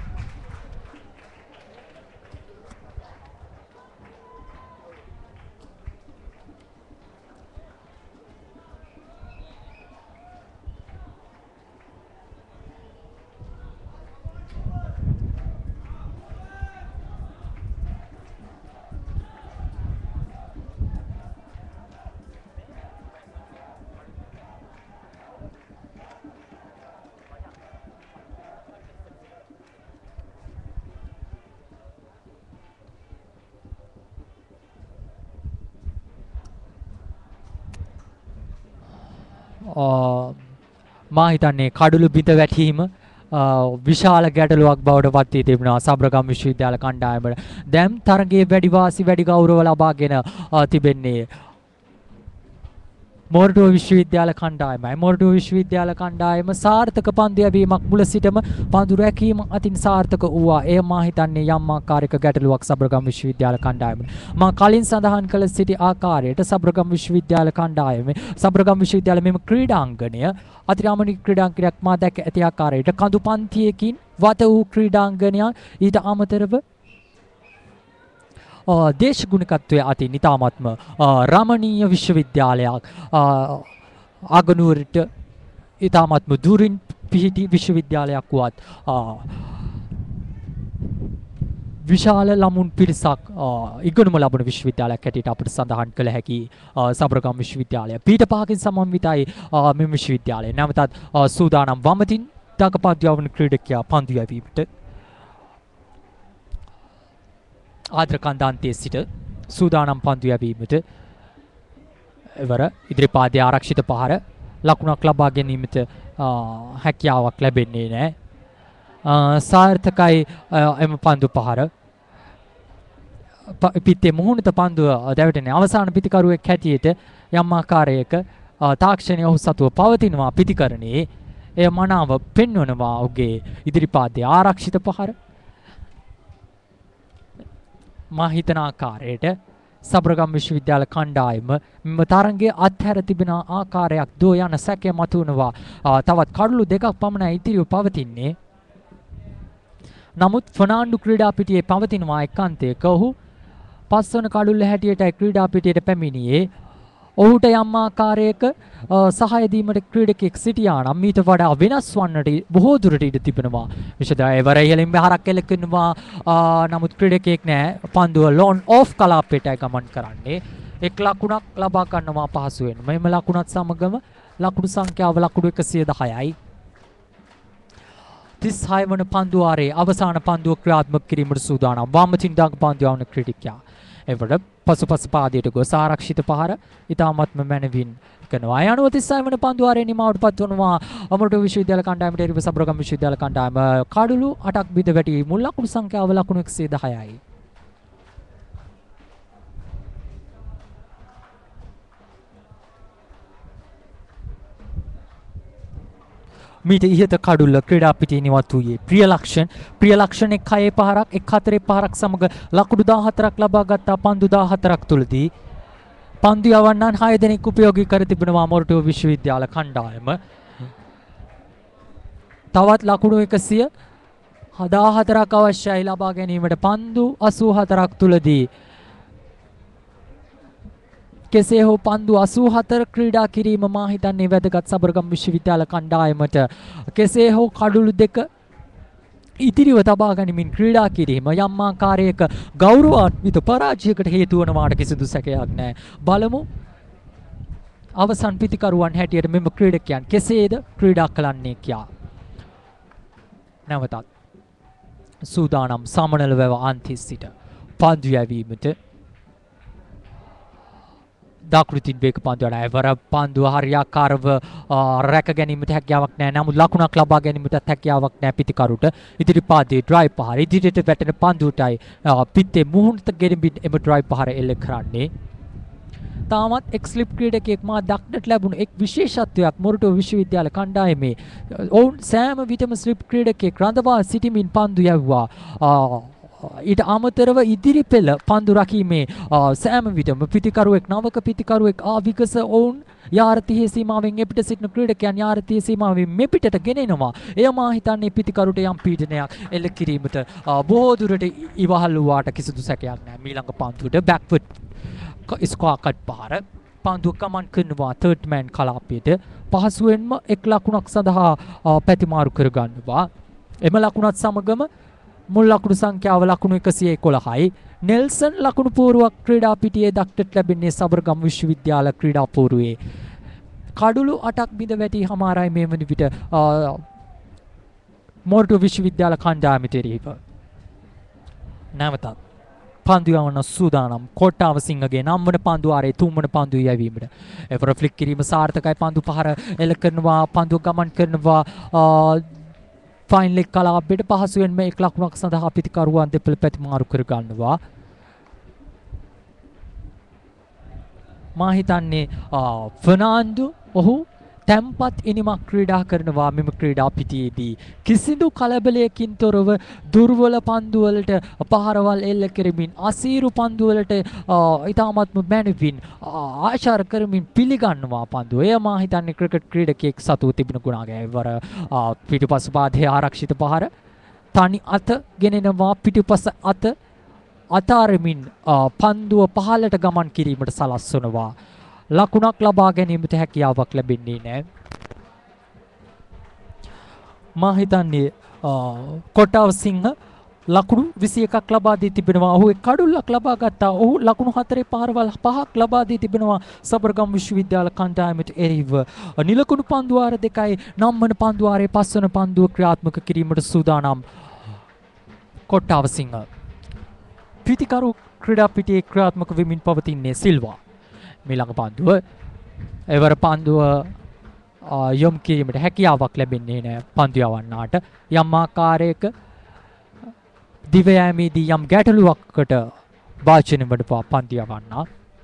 මා හිතන්නේ කඩුළු බිඳ වැටීම විශාල ගැටලුවක් බවට පත් වී තිබෙනවා සබරගම් විශ්වවිද්‍යාල කණ්ඩායමට. දැන් තරගයේ වැඩි වාසි වැඩි ගෞරව ලබාගෙන තිබෙන්නේ මොරටුව විශ්වවිද්‍යාල කණ්ඩායමයි. මොරටුව විශ්වවිද්‍යාල කණ්ඩායම සාර්ථක පන්දු යැවීමක් මුල සිටම පන්දු රැකීම අතින් සාර්ථක වූවා. එය මා හිතන්නේ යම් ආකාරයක ගැටලුවක් සබරගම් විශ්වවිද්‍යාල කණ්ඩායමට. මා කලින් සඳහන් කළ සිටි ආකාරයට සබරගම් විශ්වවිද්‍යාල කණ්ඩායමේ සබරගම් විශ්වවිද්‍යාල මෙම ක්‍රීඩාංගණය අතිරාමණීය ක්‍රීඩාංගණයක් මා දැක ඇති ආකාරයට කඳු පන්තියකින් වත වූ ක්‍රීඩාංගණයක් ඊට අමතරව දේශගුණිකත්වයේ අතින් ඉතාමත්ම රමණීය විශ්වවිද්‍යාලයක් අගනුවරට ඉතාමත්ම දුරින් පිහිටි විශ්වවිද්‍යාලයක් වුවත් විශාල ළමුන් පිරිසක් ඉගෙනුම ලබන විශ්වවිද්‍යාලයක් හැටියට අපිට සඳහන් කළ හැකි සබරගම් විශ්වවිද්‍යාලය. පීඨ පහකින් සමන්විතයි මේ විශ්වවිද්‍යාලය. නැවතත් සූදානම් වමතින් දඟපන්දු යවන ක්‍රීඩකයා පන්දු යැවීමට ආද්‍ර කන්දාන්තයේ සිට සූදානම් පන්දු යැවීමට එවර ඉදිරිපාදයේ ආරක්ෂිත පහර ලකුණක් ලබා ගැනීමට හැකියාවක් ලැබෙන්නේ නැහැ. සාර්ථකයි එම පන්දු පහර. පිත්තේ මුහුණත පන්දුව දැවටෙන අවසාන පිතිකරුවෙක් හැටියට යම් ආකාරයක තාක්ෂණය ඔහු සතුව පවතිනවා පිතිකරණයේ. එය මනාව පෙන්වනවා ඔහුගේ ඉදිරිපාදයේ ආරක්ෂිත පහර. මා හිතන ආකාරයට සබරගම් විශ්වවිද්‍යාල කණ්ඩායම මෙම තරගයේ අත්හැර තිබෙන ආකාරයක් දෝ යන සැකය මතුවනවා. තවත් කඩලු දෙකක් පමණයි ඉතිරිව පවතින්නේ. නමුත් ෆර්නාන්ඩු ක්‍රීඩා පිටියේ පවතිනවා එක්කන්තයක. ඔහු පස්වන කඩුල්ල හැටියට ක්‍රීඩා පිටියට පැමිණියේ. ඔහුට යම් ආකාරයක සහාය දීමට ක්‍රීඩකෙක් සිටියා නම් මීට වඩා වෙනස් වන්නට බොහෝ දුරට ඉඩ තිබෙනවා. විශේෂයෙන් එවර ඉහළින් බහරක් එලකනවා. නමුත් ක්‍රීඩකෙක් නැහැ. පන්දුව ලෝන් ඔෆ් කලාපයටයි ගමන් කරන්නේ. එක් ලකුණක් ලබා ගන්නවා පහසුවෙන්. මෙම ලකුණත් සමගම ලකුණු සංඛ්‍යාව ලකුණු එකසිය දහයයි. තිස් හය වන පන්දුවාරයේ අවසාන පන්දුව ක්‍රියාත්මක කිරීමට සූදානම් වමතින් දඟපන්දු යවන ක්‍රීඩකයා. එවර පසුපස පාදයට ගොස් ආරක්ෂිත පහර ඉතාමත්ම මැනවින් කරනවා. අනුව තිස් හය වන පන්දුවාරයේ නිමාවට පත්වනවා අමරටුව විශ්වවිද්‍යාල කණ්ඩායමට එරෙහිව සබරගම් විශ්වවිද්‍යාල කණ්ඩායම කඩලු අටක් බිඳ වැටි මුල් ලකුණු සංඛ්‍යාව ලකුණු එකසිය දහයයි. මීට ඉහත කඩුල්ල ක්‍රීඩා පිටියේ නිවත් වූයේ ප්‍රියලක්ෂණ. ප්‍රියලක්ෂණ එක් හයේ පහරක් එක් හතරේ පහරක් සමග ලකුණු දාහතරක් ලබා ගත්තා පන්දු දාහතරක් තුලදී. පන්දු යවන්නන් හය දෙනෙක් උපයෝගී කර තිබෙනවා මොරටුව විශ්වවිද්‍යාල කණ්ඩායම. තවත් ලකුණු එකසිය දාහතරක් අවශ්‍යයි ලබා ගැනීමට පන්දු අසූ හතරක් තුලදී. කෙසේ හෝ පන්දු අසූ හතර ක්‍රීඩා කිරීම මා හිතන්නේ වැදගත් සබරගම් විශ්වවිද්‍යාල කණ්ඩායමට. කෙසේ හෝ කඩුළු දෙක ඉතිරිව තබා ගනිමින් ක්‍රීඩා කිරීම යම් ආකාරයක ගෞරවාන්විත පරාජයකට හේතු වනවාට කිසිදු සැකයක් නැහැ. බලමු අවසන් පිතිකරුවන් හැටියට මෙම ක්‍රීඩකයන් කෙසේද ක්‍රීඩා කරන්නේ කියා. නැවතත් සූදානම් සමනල වැව අන්තිස් සිට පන්දු යැවීමට දකුණුතින් වේග පන්දුවට එවර පන්දුව හරියාකාරව රැක ගැනීමට හැකියාවක් නැහැ. නමුත් ලකුණක් ලබා ගැනීමටත් හැකියාවක් නැහැ පිතිකරුට. ඉදිරිපාදයේ ඩ්‍රයිව් පහර ඉදිරියට වැටෙන පන්දුවටයි පිත්තේ මුහුණට ගෙනමින් එම ඩ්‍රයිව් පහර එල්ල කරන්නේ. තාමත් එක් ස්ලිප් ක්‍රීඩකයෙක් මා දක්නට ලැබුණු එක් විශේෂත්වයක් මොරටුව විශ්වවිද්‍යාල කණ්ඩායමේ ඔවුන් සෑම විටම ස්ලිප් ක්‍රීඩකයෙක් රඳවා සිටමින් පන්දු යැව්වා. ඊට අමතරව ඉදිරි පෙළ පන්දු රකීමේ සෑම විටම පිතිකරුවෙක් නවක පිතිකරුවෙක් ආවිකස ඔවුන් යාරතියේ සීමාවෙන් එපිට සිටින ක්‍රීඩකයන් යාරතියේ සීමාවෙන් මෙපිටට ගෙනෙනවා. එය මා හිතන්නේ පිතිකරුට යම් පීඩනයක් එල්ල කිරීමට බොහෝ දුරට ඉවහල් වූාට කිසිදු සැකයක් නැහැ. මීළඟ පන්දුවට බෑක්වර්ඩ් ස්ක්වා කට් පහර පන්දුව ගමන් කරනවා තර්ඩ් මෑන් කලාපයට. පහසුවෙන්ම එක් ලකුණක් සඳහා පැතිමාරු කරගන්නවා. එම ලකුණත් සමගම මුල් ලකුණු සංඛ්‍යාව ලකුණු එකසිය එකොළහයි. නෙල්සන් ලකුණු පූර්වක් ක්‍රීඩා පිටියේ දක්නට ලැබෙන්නේ සබරගම් විශ්වවිද්‍යාල ක්‍රීඩා පූර්වයේ. කඩුළු අටක් බිඳ වැටි හමාරයි මේ වන විට මොරටුව විශ්වවිද්‍යාල කණ්ඩායමට එරෙහිව. නැවතත් පන්දු යවන සූදානම් කොට්ටාව සිංහගේ නම් වන පන්දුවාරයේ තුන් වන පන්දුව යැවීමට. එවර ෆ්ලික් කිරීම සාර්ථකයි. පන්දු පහර එල කරනවා පන්දුව ගමන් කරනවා ෆයින් ලෙග් කලාපයට පහසුවෙන්ම එක් ලකුණක් සඳහා පිතිකරුවන් දෙපළ පැතිමාරු කර ගන්නවා. මා හිතන්නේ ෆර්නාන්ඩු ඔහු තැම්පත් ඉනිමක් ක්‍රීඩා කරනවා මෙම ක්‍රීඩා පිටියේදී. කිසිදු කලබලයකින් තොරව දුර්වල පන්දුවලට පහරවල් එල්ල කරමින් අසීරු පන්දුවලට ඉතාමත්ම මැනවින් ආශාර කරමින් පිළිගන්නවා පන්දුව. එය මා හිතන්නේ ක්‍රිකට් ක්‍රීඩකයෙක් සතුව තිබෙන ගුණාගය. එවර පිටුපස පාදයේ ආරක්ෂිත පහර තනි අත ගෙනෙනවා පිටුපස අත අතාරමින් පන්දුව පහළට ගමන් කිරීමට සලස්වනවා. ලකුණක් ලබා ගැනීමට හැකියාවක් ලැබෙන්නේ නැහැ. මා හිතන්නේ කොටාව සිංහ ලකුණු විසි එකක් ලබා දී තිබෙනවා. ඔහු කඩුල්ලක් ලබා ගත්තා. ඔහු ලකුණු හතරේ පාරවල් පහක් ලබා දී තිබෙනවා සබරගම් විශ්වවිද්‍යාල කණ්ඩායමට එරෙහිව. නිලකුණු පන්දුවාර දෙකයි නම්වන පන්දුවාරයේ පස්වන පන්දුව ක්‍රියාත්මක කිරීමට සූදානම් කොට්ටාව සිංහ. ප්‍රීතිකරු ක්‍රීඩා පිටියේ ක්‍රියාත්මක වෙමින් පවතින්නේ සිල්වා. මීළඟ පන්දුව එවර පන්දුව යොමු කිරීමට හැකියාවක් ලැබෙන්නේ නැහැ පන්දු යවන්නාට. යම් ආකාරයක දිවයෑමේදී යම් ගැටලුවක්කට වාචනය වඩපා පන්දු යවන්නා.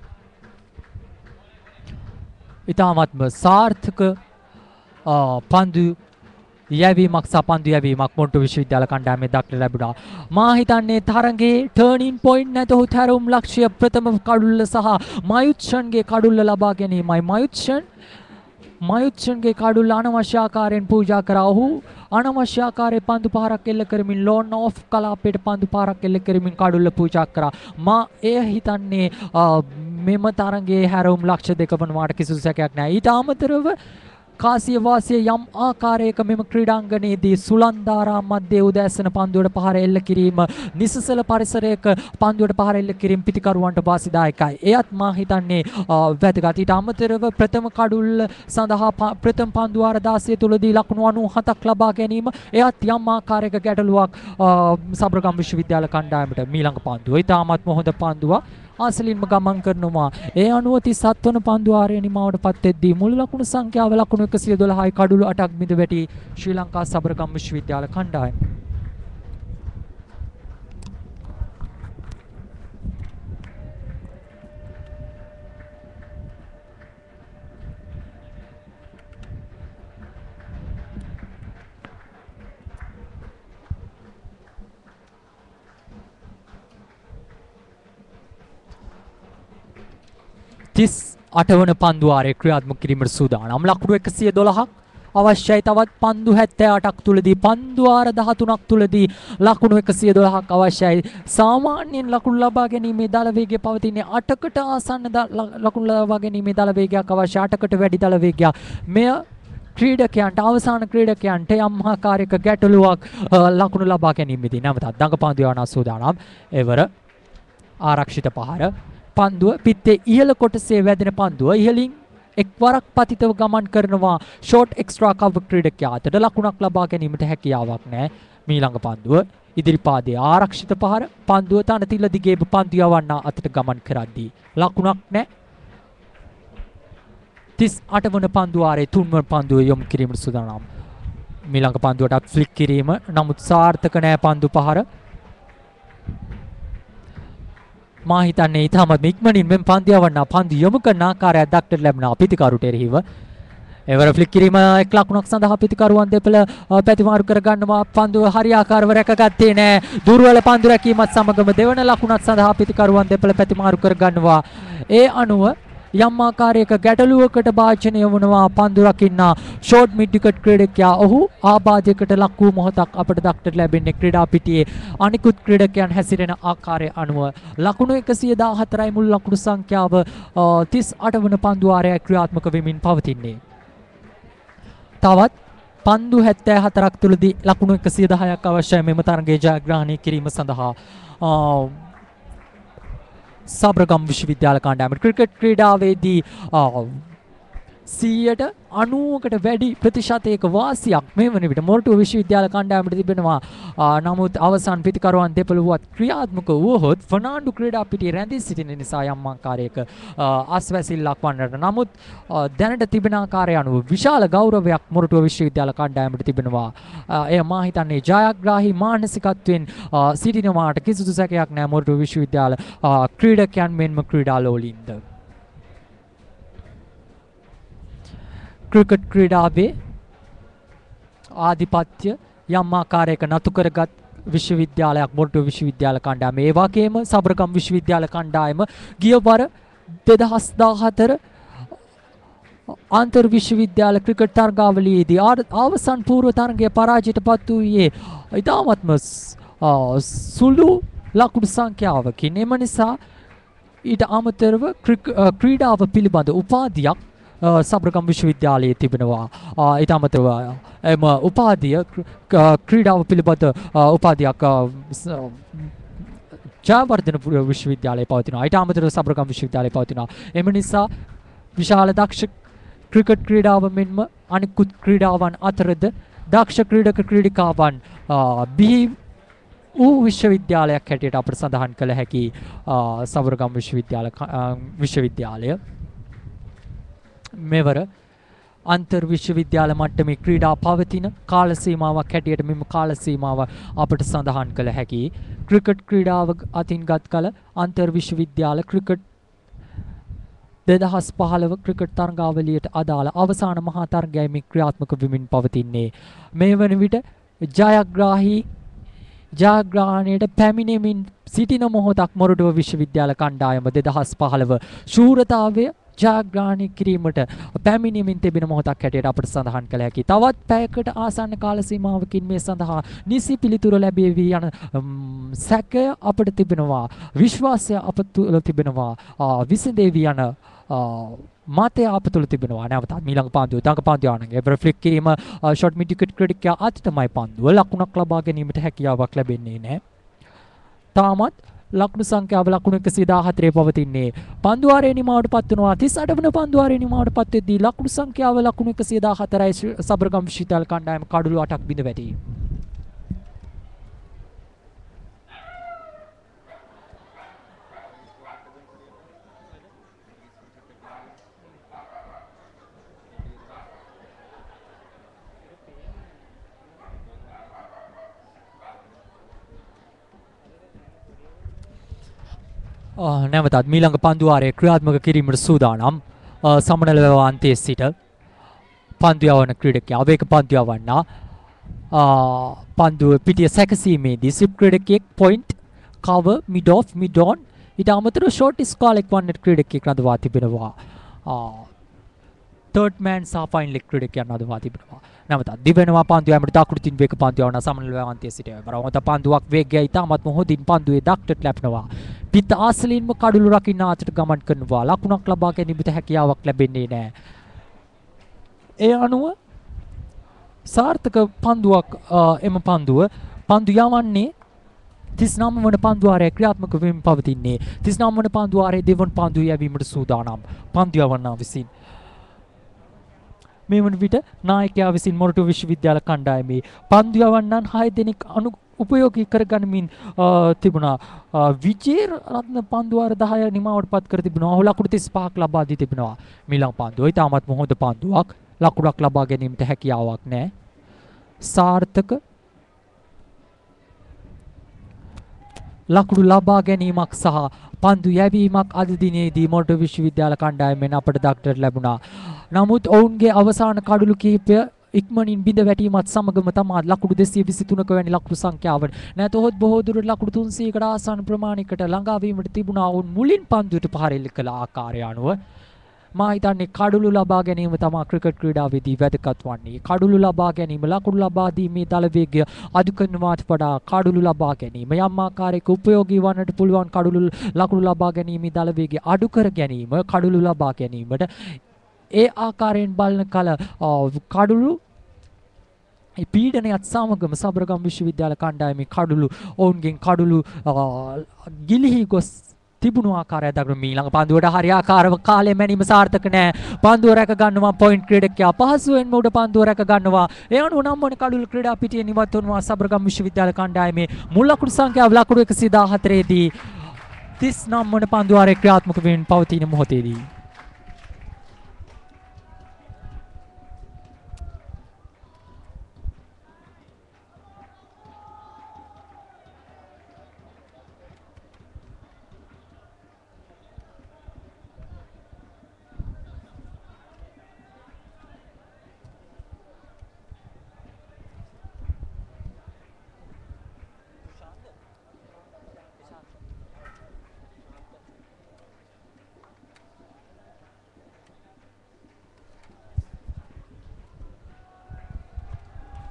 ඉතාමත්ම සාර්ථක පන්දු යැවීමක් සහ පන්දු යැවීමක් මොන්ටු විශ්වවිද්‍යාල කණ්ඩායමේ දක්නට ලැබුණා. මා හිතන්නේ තරගයේ ටර්නින් පොයින්ට් නැතහොත් හැරවුම් ලක්ෂ්‍ය ප්‍රථම කඩුල්ල සහ මයුත්ෂන්ගේ කඩුල්ල ලබා ගැනීමයි. මයුත්ෂන් මයුත්ෂන්ගේ කඩුල්ල අනවශ්‍ය ආකාරයෙන් පූජා කරා. ඔහු අනවශ්‍ය ආකාරයේ පන්දු පහරක් එල්ල කරමින් ලෝන් ඔෆ් කලාපයට පන්දු පහරක් එල්ල කරමින් කඩුල්ල පූජා කරා. මා එය හිතන්නේ මෙම තරගයේ හැරවුම් ලක්ෂ්‍ය දෙක වනවාට කිසිදු සැකයක් නැහැ. ඊට අමතරව කාසිය වාසිය යම් ආකාරයක මෙම ක්‍රීඩාංගණයේදී සුලන්දාරා මැදේ උදෑසන පන්දුවට පහර එල්ල කිරීම නිසසල පරිසරයක පන්දුවට පහර එල්ල කිරීම පිටිකරුවන්ට වාසිදායකයි. එයත් මා හිතන්නේ වැදගත්. ඊට අමතරව ප්‍රථම කඩුල්ල සඳහා ප්‍රථම පන්දුවාර දාසය තුලදී ලකුණු අනූහතක් ලබා ගැනීම එයත් යම් ආකාරයක ගැටලුවක් සබරගම් විශ්වවිද්‍යාල කණ්ඩායමට. මීළඟ පන්දුව ඉතාමත්ම හොඳ පන්දුවක්. ආසලින්ම ගමන් කරනවා. ඒ අනුව තිස් හත් වන පන්දුවාරය නිමාවට පත් වෙද්දී මුළු ලකුණු සංඛ්‍යාව ලකුණු එකසිය දොළහයි කඩුළු අටක් බිඳ වැටි ශ්‍රී ලංකා සබරගම් විශ්වවිද්‍යාල කණ්ඩායම. තිස් අට වන පන්දුවාරයේ ක්‍රියාත්මක කිරීමට සූදානම්. ලකුණු එකසිය දොළහක් අවශ්‍යයි. තවත් පන්දු හැත්තෑ අටක් තුලදී පන්දුවාර දහතුනක් තුලදී ලකුණු එකසිය දොළහක් අවශ්‍යයි. සාමාන්‍යයෙන් ලකුණු ලබා ගැනීමේ දල වේගය පවතින්නේ අටකට ආසන්න ලකුණු ලබා ගැනීමේ දල වේගයක් අවශ්‍යයි. අටකට වැඩි දල වේගයක්. මෙය ක්‍රීඩකයන්ට අවසාන ක්‍රීඩකයන්ට යම් ආකාරයක ගැටලුවක් ලකුණු ලබා ගැනීමේදී නැවතත් දඟ පන්දු යවන සූදානම්. එවර ආරක්ෂිත පහර පන්දුව පිත්තේ ඉහළ කොටසේ වැදෙන පන්දුව ඉහළින් එක්වරක් පතිතව ගමන් කරනවා ෂෝට් එක්ස්ට්‍රා කවර් ක්‍රීඩකයාට ලකුණක් ලබා ගැනීමට හැකියාවක් නැහැ. මීළඟ පන්දුව ඉදිරිපාදයේ ආරක්ෂිත පහර පන්දුව තනතිල දිගේ පන්දු යවන්න අතට ගමන් කරද්දී ලකුණක් නැහැ. තිස් අට වන පන්දුවාරයේ තුන් වන පන්දුව යොමු කිරීමට සූදානම්. මීළඟ පන්දුවටත් ෆ්ලික් කිරීම නමුත් සාර්ථක නැහැ පන්දු පහර. මා හිතන්නේ ඉතාමත් ඉක්මනින් මෙම පන්දු යවන්න පන්දු යොමු කරන ආකාරයක් දක්නට ලැබෙනවා පිටිකරුට එරෙහිව. එවර ෆ්ලික් කිරීම එක් ලකුණක් සඳහා පිටිකරුවන් දෙපළ පැතිමාරු කර ගන්නවා. පන්දුව හරියාකාරව රැකගත්තේ නැහැ. දුර්වල පන්දු රැකීමත් සමගම දෙවන ලකුණක් සඳහා පිටිකරුවන් දෙපළ පැතිමාරු කර ගන්නවා. ඒ අනුව යම් ආකාරයක ගැටලුවකට භාජනය වුණා පන්දු රකින්න ෂෝට් මිඩ් විකට් ක්‍රීඩකයා. ඔහු ආබාධයකට ලක් වූ මොහොතක් අපට දක්නට ලැබෙන්නේ ක්‍රීඩා පිටියේ අනිකුත් ක්‍රීඩකයන් හැසිරෙන ආකාරය අනුව. ලකුණු එකසිය දාහතරයි මුළු ලකුණු සංඛ්‍යාව තිස් අට වන පන්දුවාරය ක්‍රියාත්මක වෙමින් පවතින්නේ. තවත් පන්දු හැත්තෑ හතරක් තුලදී ලකුණු එකසිය දහයක් අවශ්‍යයි මෙම තරගයේ ජයග්‍රහණය කිරීම සඳහා. සබරගම් විශ්වවිද්‍යාල කණ්ඩායම ක්‍රිකට් ක්‍රීඩාවේදී සීයට අනූවකට වැඩි ප්‍රතිශතයක වාසියක් මේ වන විට මොරටුව විශ්වවිද්‍යාල කණ්ඩායමට තිබෙනවා. නමුත් අවසන් පිතිකරුවන් දෙපළුවත් ක්‍රියාත්මක වුවහොත් ෆර්නාන්ඩු ක්‍රීඩා පිටියේ රැඳී සිටින නිසා යම් ආකාරයක අස්වැසිල්ලක් වන්නට. නමුත් දැනට තිබෙන ආකාරය අනුව විශාල ගෞරවයක් මොරටුව විශ්වවිද්‍යාල කණ්ඩායමට තිබෙනවා. එය මා හිතන්නේ ජයග්‍රාහී මානසිකත්වයෙන් සිටිනවාට කිසිදු සැකයක් නැහැ මොරටුව විශ්වවිද්‍යාල ක්‍රීඩකයන් මෙන්ම ක්‍රීඩාලෝලීන්ද. ක්‍රිකට් ක්‍රීඩාවේ ආධිපත්‍ය යම් ආකාරයක නතු කරගත් විශ්වවිද්‍යාලයක් මොරටුව විශ්වවිද්‍යාල කණ්ඩායම. ඒ වගේම සබරගම් විශ්වවිද්‍යාල කණ්ඩායම ගිය වර දෙදහස් දාහතර අන්තර් විශ්වවිද්‍යාල ක්‍රිකට් තරගාවලියේදී අවසන් පූර්ව තරගයේ පරාජයට පත් වූයේ ඉතාමත්ම සුළු ලකුණු සංඛ්‍යාවකින්. එම නිසා ඊට අමතරව ක්‍රීඩාව පිළිබඳ උපාධියක් සබරගම් විශ්වවිද්‍යාලයේ තිබෙනවා. ඊට අමතරව එම උපාධිය ක්‍රීඩාව පිළිබඳ උපාධියක් ජයවර්ධන විශ්වවිද්‍යාලයේ පවතිනවා. ඊට අමතරව සබරගම් විශ්වවිද්‍යාලයේ පවතිනවා. එම නිසා විශාල දක්ෂ ක්‍රිකට් ක්‍රීඩාව මෙන්ම අනිකුත් ක්‍රීඩාවන් අතරද දක්ෂ ක්‍රීඩක ක්‍රීඩිකාවන් බිහි වූ විශ්වවිද්‍යාලයක් හැටියට අපට සඳහන් කළ හැකි සබරගම් විශ්වවිද්‍යාල විශ්වවිද්‍යාලය මෙවර අන්තර් විශ්වවිද්‍යාල මට්ටමේ ක්‍රීඩා පවතින කාල සීමාවක් හැටියට මෙම කාල සීමාව අපට සඳහන් කළ හැකි ක්‍රිකට් ක්‍රීඩාව අතින් ගත් කල අන්තර් විශ්වවිද්‍යාල ක්‍රිකට් දෙදහස් පහළව ක්‍රිකට් තරගාවලියට අදාළ අවසාන මහා තරගයයි මේ ක්‍රියාත්මක වෙමින් පවතින්නේ. මේ වන විට ජයග්‍රාහී ජයග්‍රහණයට පැමිණෙමින් සිටින මොහොතක් මොරටුව විශ්වවිද්‍යාල කණ්ඩායම දෙදහස් පහළව ශූරතාවය ජයග්‍රහණය කිරීමට පැමිණෙමින් තිබෙන මොහොතක් හැටියට අපට සඳහන් කළ හැකි. තවත් පැයකට ආසන්න කාල සීමාවකින් මේ සඳහා නිසි පිළිතුර ලැබෙවි යන සැකය අපට තිබෙනවා. විශ්වාසය අප තුළ තිබෙනවා. විසඳෙවි යන මතය අප තුළ තිබෙනවා. නැවතත් මීළඟ පන්දුව දඟ පන්දුව යන එවර ෆ්ලික් කිරීම ෂොට් මිඩ් විකට් ක්‍රීඩකයා අත තමයි පන්දුව ලකුණක් ලබා ගැනීමට හැකියාවක් ලැබෙන්නේ නැහැ. තාමත් ලකුණු සංඛ්‍යාව ලකුණු එකසිය දාහතරේ පවතින්නේ. පන්දුවාරයේ නිමාවට පත් වෙනවා. තිස් අට වන පන්දුවාරයේ නිමාවට පත් වෙද්දී ලකුණු සංඛ්‍යාව ලකුණු එකසිය දාහතරයි සබරගම් විශ්වවිද්‍යාල කණ්ඩායම කඩලු අටක් බිඳ වැටි. නැවතත් මීළඟ පන්දුවාරයේ ක්‍රියාත්මක කිරීමට සූදානම් සමනල වැව අන්තයේ සිට පන්දු යවන ක්‍රීඩකයා අවේක පන්දු යවන්නා පන්දුව පිටිය සැකසීමේදී සිප් ක්‍රීඩකයෙක් point cover mid off mid on ඊට අමතරව ෂෝට් ස්කාලෙක් වන්නට ක්‍රීඩකයෙක් රඳවා තිබෙනවා. තර්ඩ් මෑන් සහ ෆයිනල් ක්‍රීඩකයන් රඳවා තිබෙනවා. නැවතත් දිවෙනවා පන්දු යෑමට දකුණු තින් වේග පන්දු යවන සමනල වැව අන්තයේ සිට බරවත පන්දුවක් වේගයයි තාමත් මොහොතින් පන්දුවේ දක්ටට ලැබෙනවා. පිට ආසලින්ම කඩුළු රකින්න අතට ගමන් කරනවා. ලකුණක් ලබා ගැනීමට හැකියාවක් ලැබෙන්නේ නැහැ. ඒ අනුව සාර්ථක පන්දුවක් එම පන්දුව පන්දු යවන්නේ තිස් නවය වන පන්දුවාරයේ ක්‍රියාත්මක වෙමින් පවතින්නේ. තිස් නවය වන පන්දුවාරයේ දෙවන පන්දුව යැවීමට සූදානම්. පන්දු යවන්නා විසින් මේ වන විට නායකයා විසින් මොරටුව විශ්වවිද්‍යාල කණ්ඩායමේ පන්දු යවන්නන් හය දෙනෙක් අනු උපයෝගී කරගනිමින් තිබුණා. විජේ රත්න පන්දුවාර දහය නිමාවට පත් කර තිබෙනවා. ඔහු ලකුණු තිස් පහක් ලබා දී තිබෙනවා. මීළඟ පන්දුව ඉතාමත් හොඳ පන්දුවක්. ලකුණක් ලබා ගැනීමට හැකියාවක් නැහැ. සාර්ථක ලකුණු ලබා ගැනීමක් සහ පන්දු යැවීමක් අද දිනේදී මොරටුව විශ්වවිද්‍යාල කණ්ඩායමෙන් අපට දක්නට ලැබුණා. නමුත් ඔවුන්ගේ අවසාන කඩුළු කිහිපය ඉක්මනින් බිඳ වැටීමත් සමගම තමයි ලකුණු දෙසිය විසි තුනක වැනි ලකුණු සංඛ්‍යාව නැතහොත් බොහෝ දුරට ලකුණු තුන්සියයකට ආසන්න ප්‍රමාණයකට ළඟා වීමට තිබුණා. ඔවුන් මුලින් පන්දුවට පහර එල්ල කළ ආකාරය අනුව මා හිතන්නේ කඩුළු ලබා ගැනීම තමයි ක්‍රිකට් ක්‍රීඩාවේදී වැදගත් වන්නේ. කඩුළු ලබා ගැනීම ලකුණු ලබා දීමේ දල වේගය අඩු කරනවාට වඩා කඩුළු ලබා ගැනීම යම් ආකාරයක උපයෝගී වන්නට පුළුවන් කඩුළු ලකුණු ලබා ගැනීමේ දල වේගය අඩු කර ගැනීම කඩුළු ලබා ගැනීමට ඒ ආකාරයෙන් බලන කල කඩුළු පීඩනයත් සමගම සබරගම් විශ්වවිද්‍යාල කණ්ඩායමේ කඩුළු ඔවුන්ගෙන් කඩුළු ගිලිහි ගොස් තිබුණු ආකාරය දක්වන මීළඟ පන්දුවට හරියාකාරව කාලය මැනීම සාර්ථක නැහැ. පන්දුව රැක ගන්නවා පොයින්ට් ක්‍රීඩකයා පහසුවෙන්ම උඩ පන්දුව රැක ගන්නවා. ඒ අනුව නම් වන කඩුළු ක්‍රීඩා පිටියේ නිවත් වනවා සබරගම් විශ්වවිද්‍යාල කණ්ඩායමේ මුල් ලකුණු සංඛ්‍යාව ලකුණු එකසිය දාහතරේ දී තිස් නවය වන පන්දුවාරයේ ක්‍රියාත්මක වෙමින් පවතින මොහොතේදී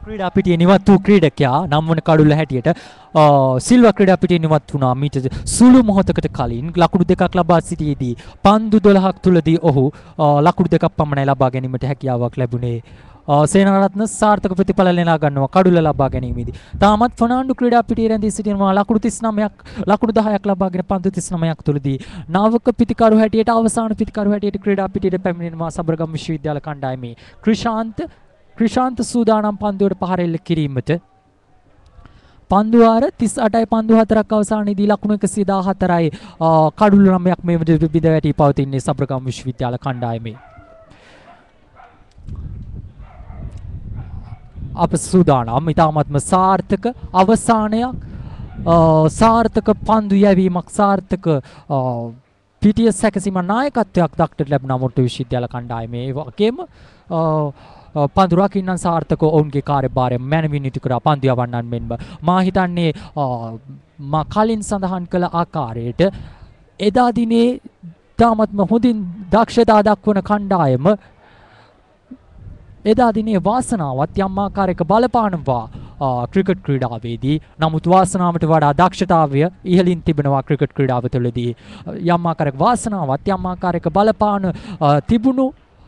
ක්‍රීඩා පිටියේ නිවත් වූ ක්‍රීඩකයා නම් වන කඩුල්ල හැටියට සිල්වා ක්‍රීඩා පිටියේ නිවත් වුණා මීට සුළු මොහොතකට කලින් ලකුණු දෙකක් ලබා සිටියේදී පන්දු දොළහක් තුලදී ඔහු ලකුණු දෙකක් පමණයි ලබා ගැනීමට හැකියාවක් ලැබුණේ. සේනාරත්න සාර්ථක ප්‍රතිඵල ලබා ගන්නවා කඩුල්ල ලබා ගැනීමේදී. තාමත් ෆර්නාන්ඩෝ ක්‍රීඩා පිටියේ රැඳී සිටිනවා ලකුණු තිස් නවයක් ලකුණු දහයක් ලබාගෙන පන්දු තිස් නවයක් තුලදී නාවක පිතිකරු හැටියට අවසාන පිතිකරු හැටියට ක්‍රීඩා පිටියට පැමිණෙනවා සබරගම් විශ්වවිද්‍යාල කණ්ඩායමේ ක්‍රිෂාන්ත ක්‍රිෂාන්ත සූදානම් පන්දුවට පහර එල්ල කිරීමට. පන්දු වාර තිස් අටයි පන්දු හතරක් අවසානයේදී ලකුණු එකසිය දාහතරයි කඩුළු නවයක් මේ විදිහට බිඳ වැටි පවතින්නේ සබරගම් විශ්වවිද්‍යාල කණ්ඩායමේ. අප සූදානම් ඉතාමත්ම සාර්ථක අවසානයක් සාර්ථක පන්දු යැවීමක් සාර්ථක පිටිය සැකසීම නායකත්වයක් දක්නට ලැබුණා මොරටු විශ්වවිද්‍යාල කණ්ඩායමේ. ඒ වගේම පන්දු රකින්නන් සාර්ථක ඔවුන්ගේ කාර්යභාරය මැනවින් ඉටු කරා පන්දු යවන්නන් මෙන්ම මා හිතන්නේ මා කලින් සඳහන් කළ ආකාරයට එදා දිනේ තාමත්ම හොඳින් දක්ෂතා දක්වන කණ්ඩායම එදා දිනේ වාසනාවත් යම් ආකාරයක බලපානවා ක්‍රිකට් ක්‍රීඩාවේදී. නමුත් වාසනාවට වඩා දක්ෂතාවය ඉහළින් තිබෙනවා ක්‍රිකට් ක්‍රීඩාව තුළදී. යම් ආකාරයක වාසනාවත් යම් ආකාරයක බලපාන තිබුණු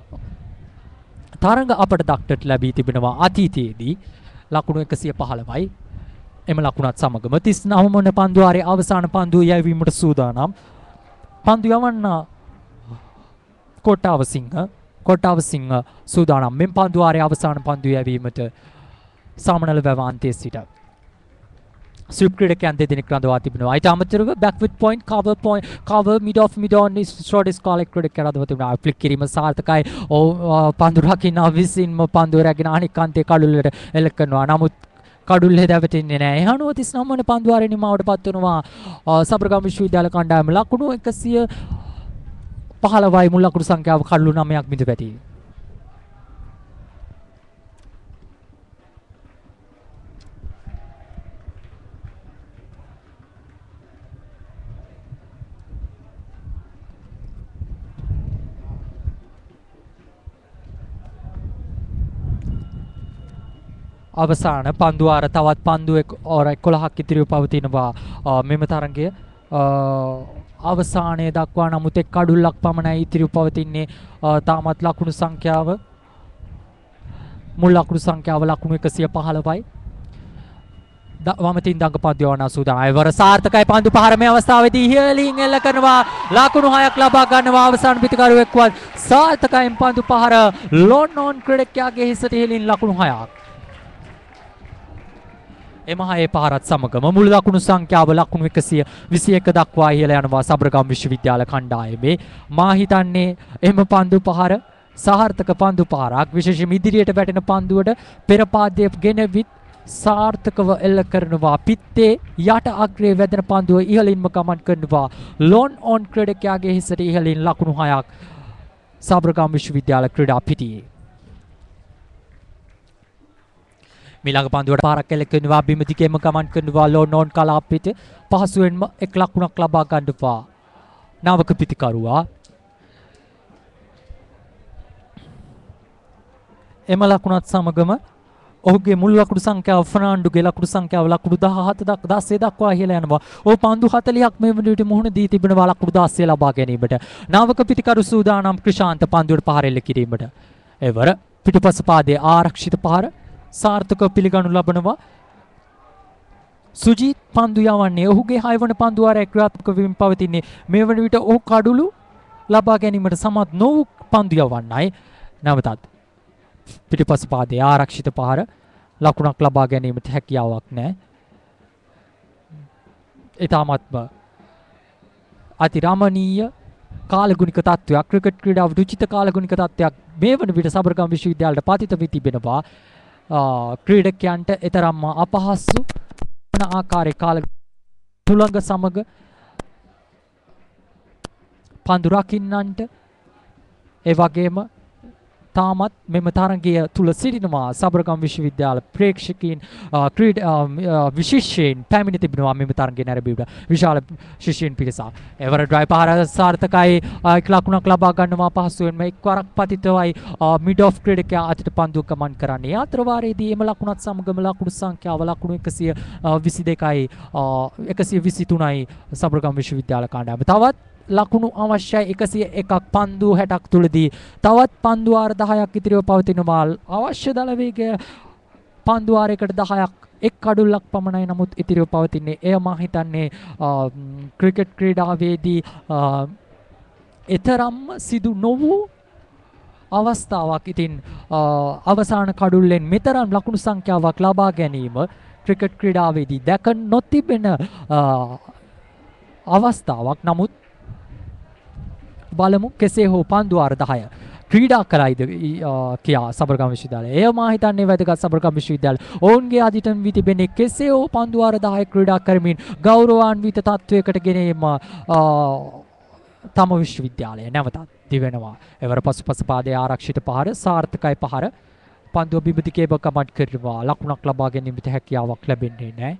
තරඟ අපට දක්නට ලැබී තිබෙනවා අතීතයේදී. ලකුණු එකසිය පහළොවයි. එම ලකුණත් සමගම තිස් නවය වන පන්දු වාරයේ අවසාන පන්දුව යැවීමට සූදානම්. පන්දු යවන්න කොට්ටාව සිංහ කොට්ටාව සිංහ සූදානම් මෙම පන්දු වාරයේ අවසාන පන්දු යැවීමට සාමනල වැවාන්තයේ සිට ස්විප් ක්‍රීඩකයන් දෙදෙනෙක් රඳවා තිබෙනවා. ඊට අමතරව backward point cover point cover mid off mid on ස්ට්‍රෝඩිස් කාලෙක් ක්‍රීඩකයන් රඳවා තිබෙනවා. ෆ්ලික් කිරීම සාර්ථකයි. පන්දු රකින්න විසින්ම පන්දු රැගෙන අනෙක් අන්තයේ කඩුල්ලට එල්ල කරනවා. නමුත් කඩුල්ලේ දැවටෙන්නේ නැහැ. ඒ අනුව තිස් නවය වන පන්දු වාරයේ නිමාවට පත් වෙනවා සබරගම් විශ්වවිද්‍යාල කණ්ඩායම. ලකුණු එකසිය පහළොවයි මුල් ලකුණු සංඛ්‍යාව කඩුළු නවයක් බිඳ පැටි. අවසාන පන්දු වාර තවත් පන්දු එකොළහක් ඉතිරිව පවතිනවා මෙම තරගය අවසානයේ දක්වා. නමුත් එක් කඩුල්ලක් පමණයි ඉතිරිව පවතින්නේ. තාමත් ලකුණු සංඛ්‍යාව මුල් ලකුණු සංඛ්‍යාව ලකුණු එකසිය පහළොවයි. වමතින් දඟ පන්දු යවන සූදානම්. අයවර සාර්ථකයි පන්දු පහර මේ අවස්ථාවේදී ඉහළින් එල්ල කරනවා ලකුණු හයක් ලබා ගන්නවා අවසාන පිටිකරුවෙක්වත් සාර්ථකයි පන්දු පහර ලොන් ඔන් ක්‍රීඩකයාගේ හිසට ඉහළින් ලකුණු හයක්. එම හයේ පහරත් සමගම මුළු ලකුණු සංඛ්‍යාව ලකුණු එකසිය විසි එක දක්වා ඉහළ යනවා සබරගම් විශ්වවිද්‍යාල කණ්ඩායමේ. මා හිතන්නේ එම පන්දු පහර සාර්ථක පන්දු පහරක්. විශේෂයෙන් ඉදිරියට වැටෙන පන්දුවට පෙර පාදයේ ගෙනවිත් සාර්ථකව එල්ල කරනවා. පිත්තේ යට අග්‍රයේ වැදෙන පන්දුව ඉහළින්ම ගමන් කරනවා. ලොන් ඔන් ක්‍රීඩකයාගේ හිසට ඉහළින් ලකුණු හයක් සබරගම් විශ්වවිද්‍යාල ක්‍රීඩා පිටියේ. මිලඟ පන්දුවට පාරක් එල්ල කරනවා. බිම දිගේම ගමන් කරනවා. ලොන් ඔන් කලාපිට පහසුවෙන්ම එක් ලකුණක් ලබා ගන්නවා නවක පිතිකරුවා. එම ලකුණත් සමගම ඔහුගේ මුල් ලකුණු සංඛ්‍යාව ෆර්නාන්ඩෝගේ ලකුණු සංඛ්‍යාව ලකුණු දහහත දක්වා දක්වා ඉහළ යනවා. ඔහු පන්දු හතළිහක් මේ වන විට මුහුණ දී තිබෙනවා ලකුණු දහය ලබා ගැනීමට. නවක පිතිකරු සූදානම් ක්‍රිෂාන්ත පන්දුවට පහර එල්ල කිරීමට. එවර පිටුපස පාදයේ ආරක්ෂිත පහර සාර්ථකව පිළිගනු ලබනවා. සුජීත් පන්දු යවන්නේ ඔහුගේ හය වන පන්දු වාරයේ ක්‍රියාත්මක වීම පවතින්නේ. මේ වන විට ඔහු කඩුළු ලබා ගැනීමට සමත් නොවූ පන්දු යවන්නයි. නැවතත් පිටිපස පාදයේ ආරක්ෂිත පහර ලකුණක් ලබා ගැනීමට හැකියාවක් නැහැ. ඊටමත්ම අතිරමණීය කාලගුණික තත්වයක් ක්‍රිකට් ක්‍රීඩාව රුචිත කාලගුණික තත්වයක් මේ වන විට සබරගම් විශ්වවිද්‍යාලයට පතිත වී තිබෙනවා. ක්‍රීඩකයන්ට එතරම්ම අපහසු වන ආකාරයේ කාල තුලඟ සමග පන්දු රකින්නන්ට ඒ වගේම තාමත් මෙම තරගය තුල සිටිනවා සබරගම් විශ්වවිද්‍යාල ප්‍රේක්ෂකීන් ක්‍රීඩ විශේෂයෙන් පැමිණ තිබෙනවා මෙම තරගය නැරඹීමට විශාල ශිෂ්‍යයන් පිරිසක්. එවර ඩ්‍රයිව් පහර සාර්ථකයි එක් ලකුණක් ලබා ගන්නවා පහසුවෙන්ම එක්වරක් පතිතවයි මිඩ් ඔෆ් ක්‍රීඩකයා අතට පන්දුව ගමන් කරන්නේ. අතර වාරයේදී එම ලකුණත් සමගම ලකුණු සංඛ්‍යාව ලකුණු එකසිය විසි දෙකයි එකසිය විසි තුනයි සබරගම් විශ්වවිද්‍යාල කණ්ඩායම. තවත් ලකුණු අවශ්‍යයි එකසිය එකක් පන්දු හැටක් තුලදී තවත් පන්දු වාර දහයක් ඉතිරිව පවතිනවා. අවශ්‍ය දල වේගය පන්දු වාරයකට දහයක් එක් කඩුල්ලක් පමණයි නමුත් ඉතිරිව පවතින්නේ. එය මා හිතන්නේ ක්‍රිකට් ක්‍රීඩාවේදී එතරම්ම සිදු නොවූ අවස්ථාවක්. ඉතින් අවසාන කඩුල්ලෙන් මෙතරම් ලකුණු සංඛ්‍යාවක් ලබා ගැනීම ක්‍රිකට් ක්‍රීඩාවේදී දැක නොතිබෙන අවස්ථාවක්. නමුත් බලමු කෙසේ හෝ පන්දු වාර දහය ක්‍රීඩා කරයිද කියා සබරගම් විශ්වවිද්‍යාලය. එය මා හිතන්නේ වැදගත් සබරගම් විශ්වවිද්‍යාලය. ඔවුන්ගේ අධිටන් වී තිබෙන්නේ කෙසේ හෝ පන්දු වාර දහය ක්‍රීඩා කරමින් ගෞරවාන්විත තත්වයකට ගෙනීම තම විශ්වවිද්‍යාලය නැවතත් දිවෙනවා. එවර පසුපස පාදයේ ආරක්ෂිත පහර සාර්ථකයි පහර පන්දුව බිබිතිකේබ කමට් කරනවා. ලකුණක් ලබා ගැනීමට හැකියාවක් ලැබෙන්නේ නැහැ.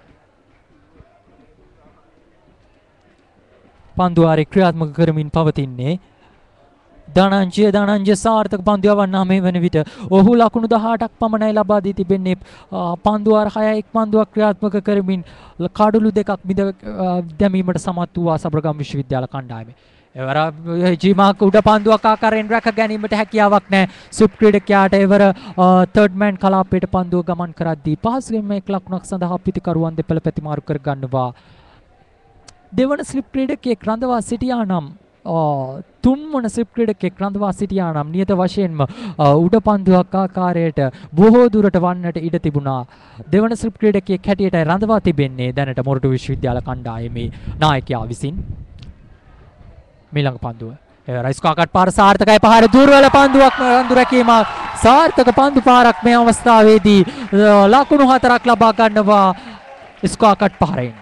පන්දුවාරේ ක්‍රියාත්මක කරමින් පවතින්නේ ධනංජය ධනංජය සාර්ථක පන්දු යවන්නා මේ වන විට ඔහු ලකුණු දහඅටක් පමණයි ලබා දී තිබෙන්නේ. පන්දුවාර හයයි එක් පන්දුවක් ක්‍රියාත්මක කරමින් කඩලු දෙකක් මිද දැමීමට සමත් වූ සබරගම් විශ්වවිද්‍යාල කණ්ඩායමේ. එවර ජීමාක් උඩ පන්දුවක් ආකාරයෙන් රැක ගැනීමට හැකියාවක් නැහැ. සුප් ක්‍රීඩකයාට එවර තර්ඩ් මෑන් කලාපයට පන්දුව ගමන් කරද්දී පහසුවෙන්ම එක් ලකුණක් සඳහා පිතිකරුවන් දෙපළ පැතිමාරු කර ගන්නවා. දෙවන ස්ලිප් ක්‍රීඩකයෙක් රඳවා සිටියා නම් තුන්වන ස්ලිප් ක්‍රීඩකයෙක් රඳවා සිටියා නම් නියත වශයෙන්ම උඩ පන්දුවක් ආකාරයට බොහෝ දුරට වන්නට ඉඩ තිබුණා. දෙවන ස්ලිප් ක්‍රීඩකයෙක් හැටියට රඳවා තිබෙන්නේ දැනට මොරටු විශ්වවිද්‍යාල කණ්ඩායමේ නායකයා විසින්. මීළඟ පන්දුව රයිස්කාකට් පාර සාර්ථකයි පහර දුර්වල පන්දුවක් රඳු රැකීමක් සාර්ථක පන්දු පාරක් මේ අවස්ථාවේදී ලකුණු හතරක් ලබා ගන්නවා ස්කාකට් පහරෙන්.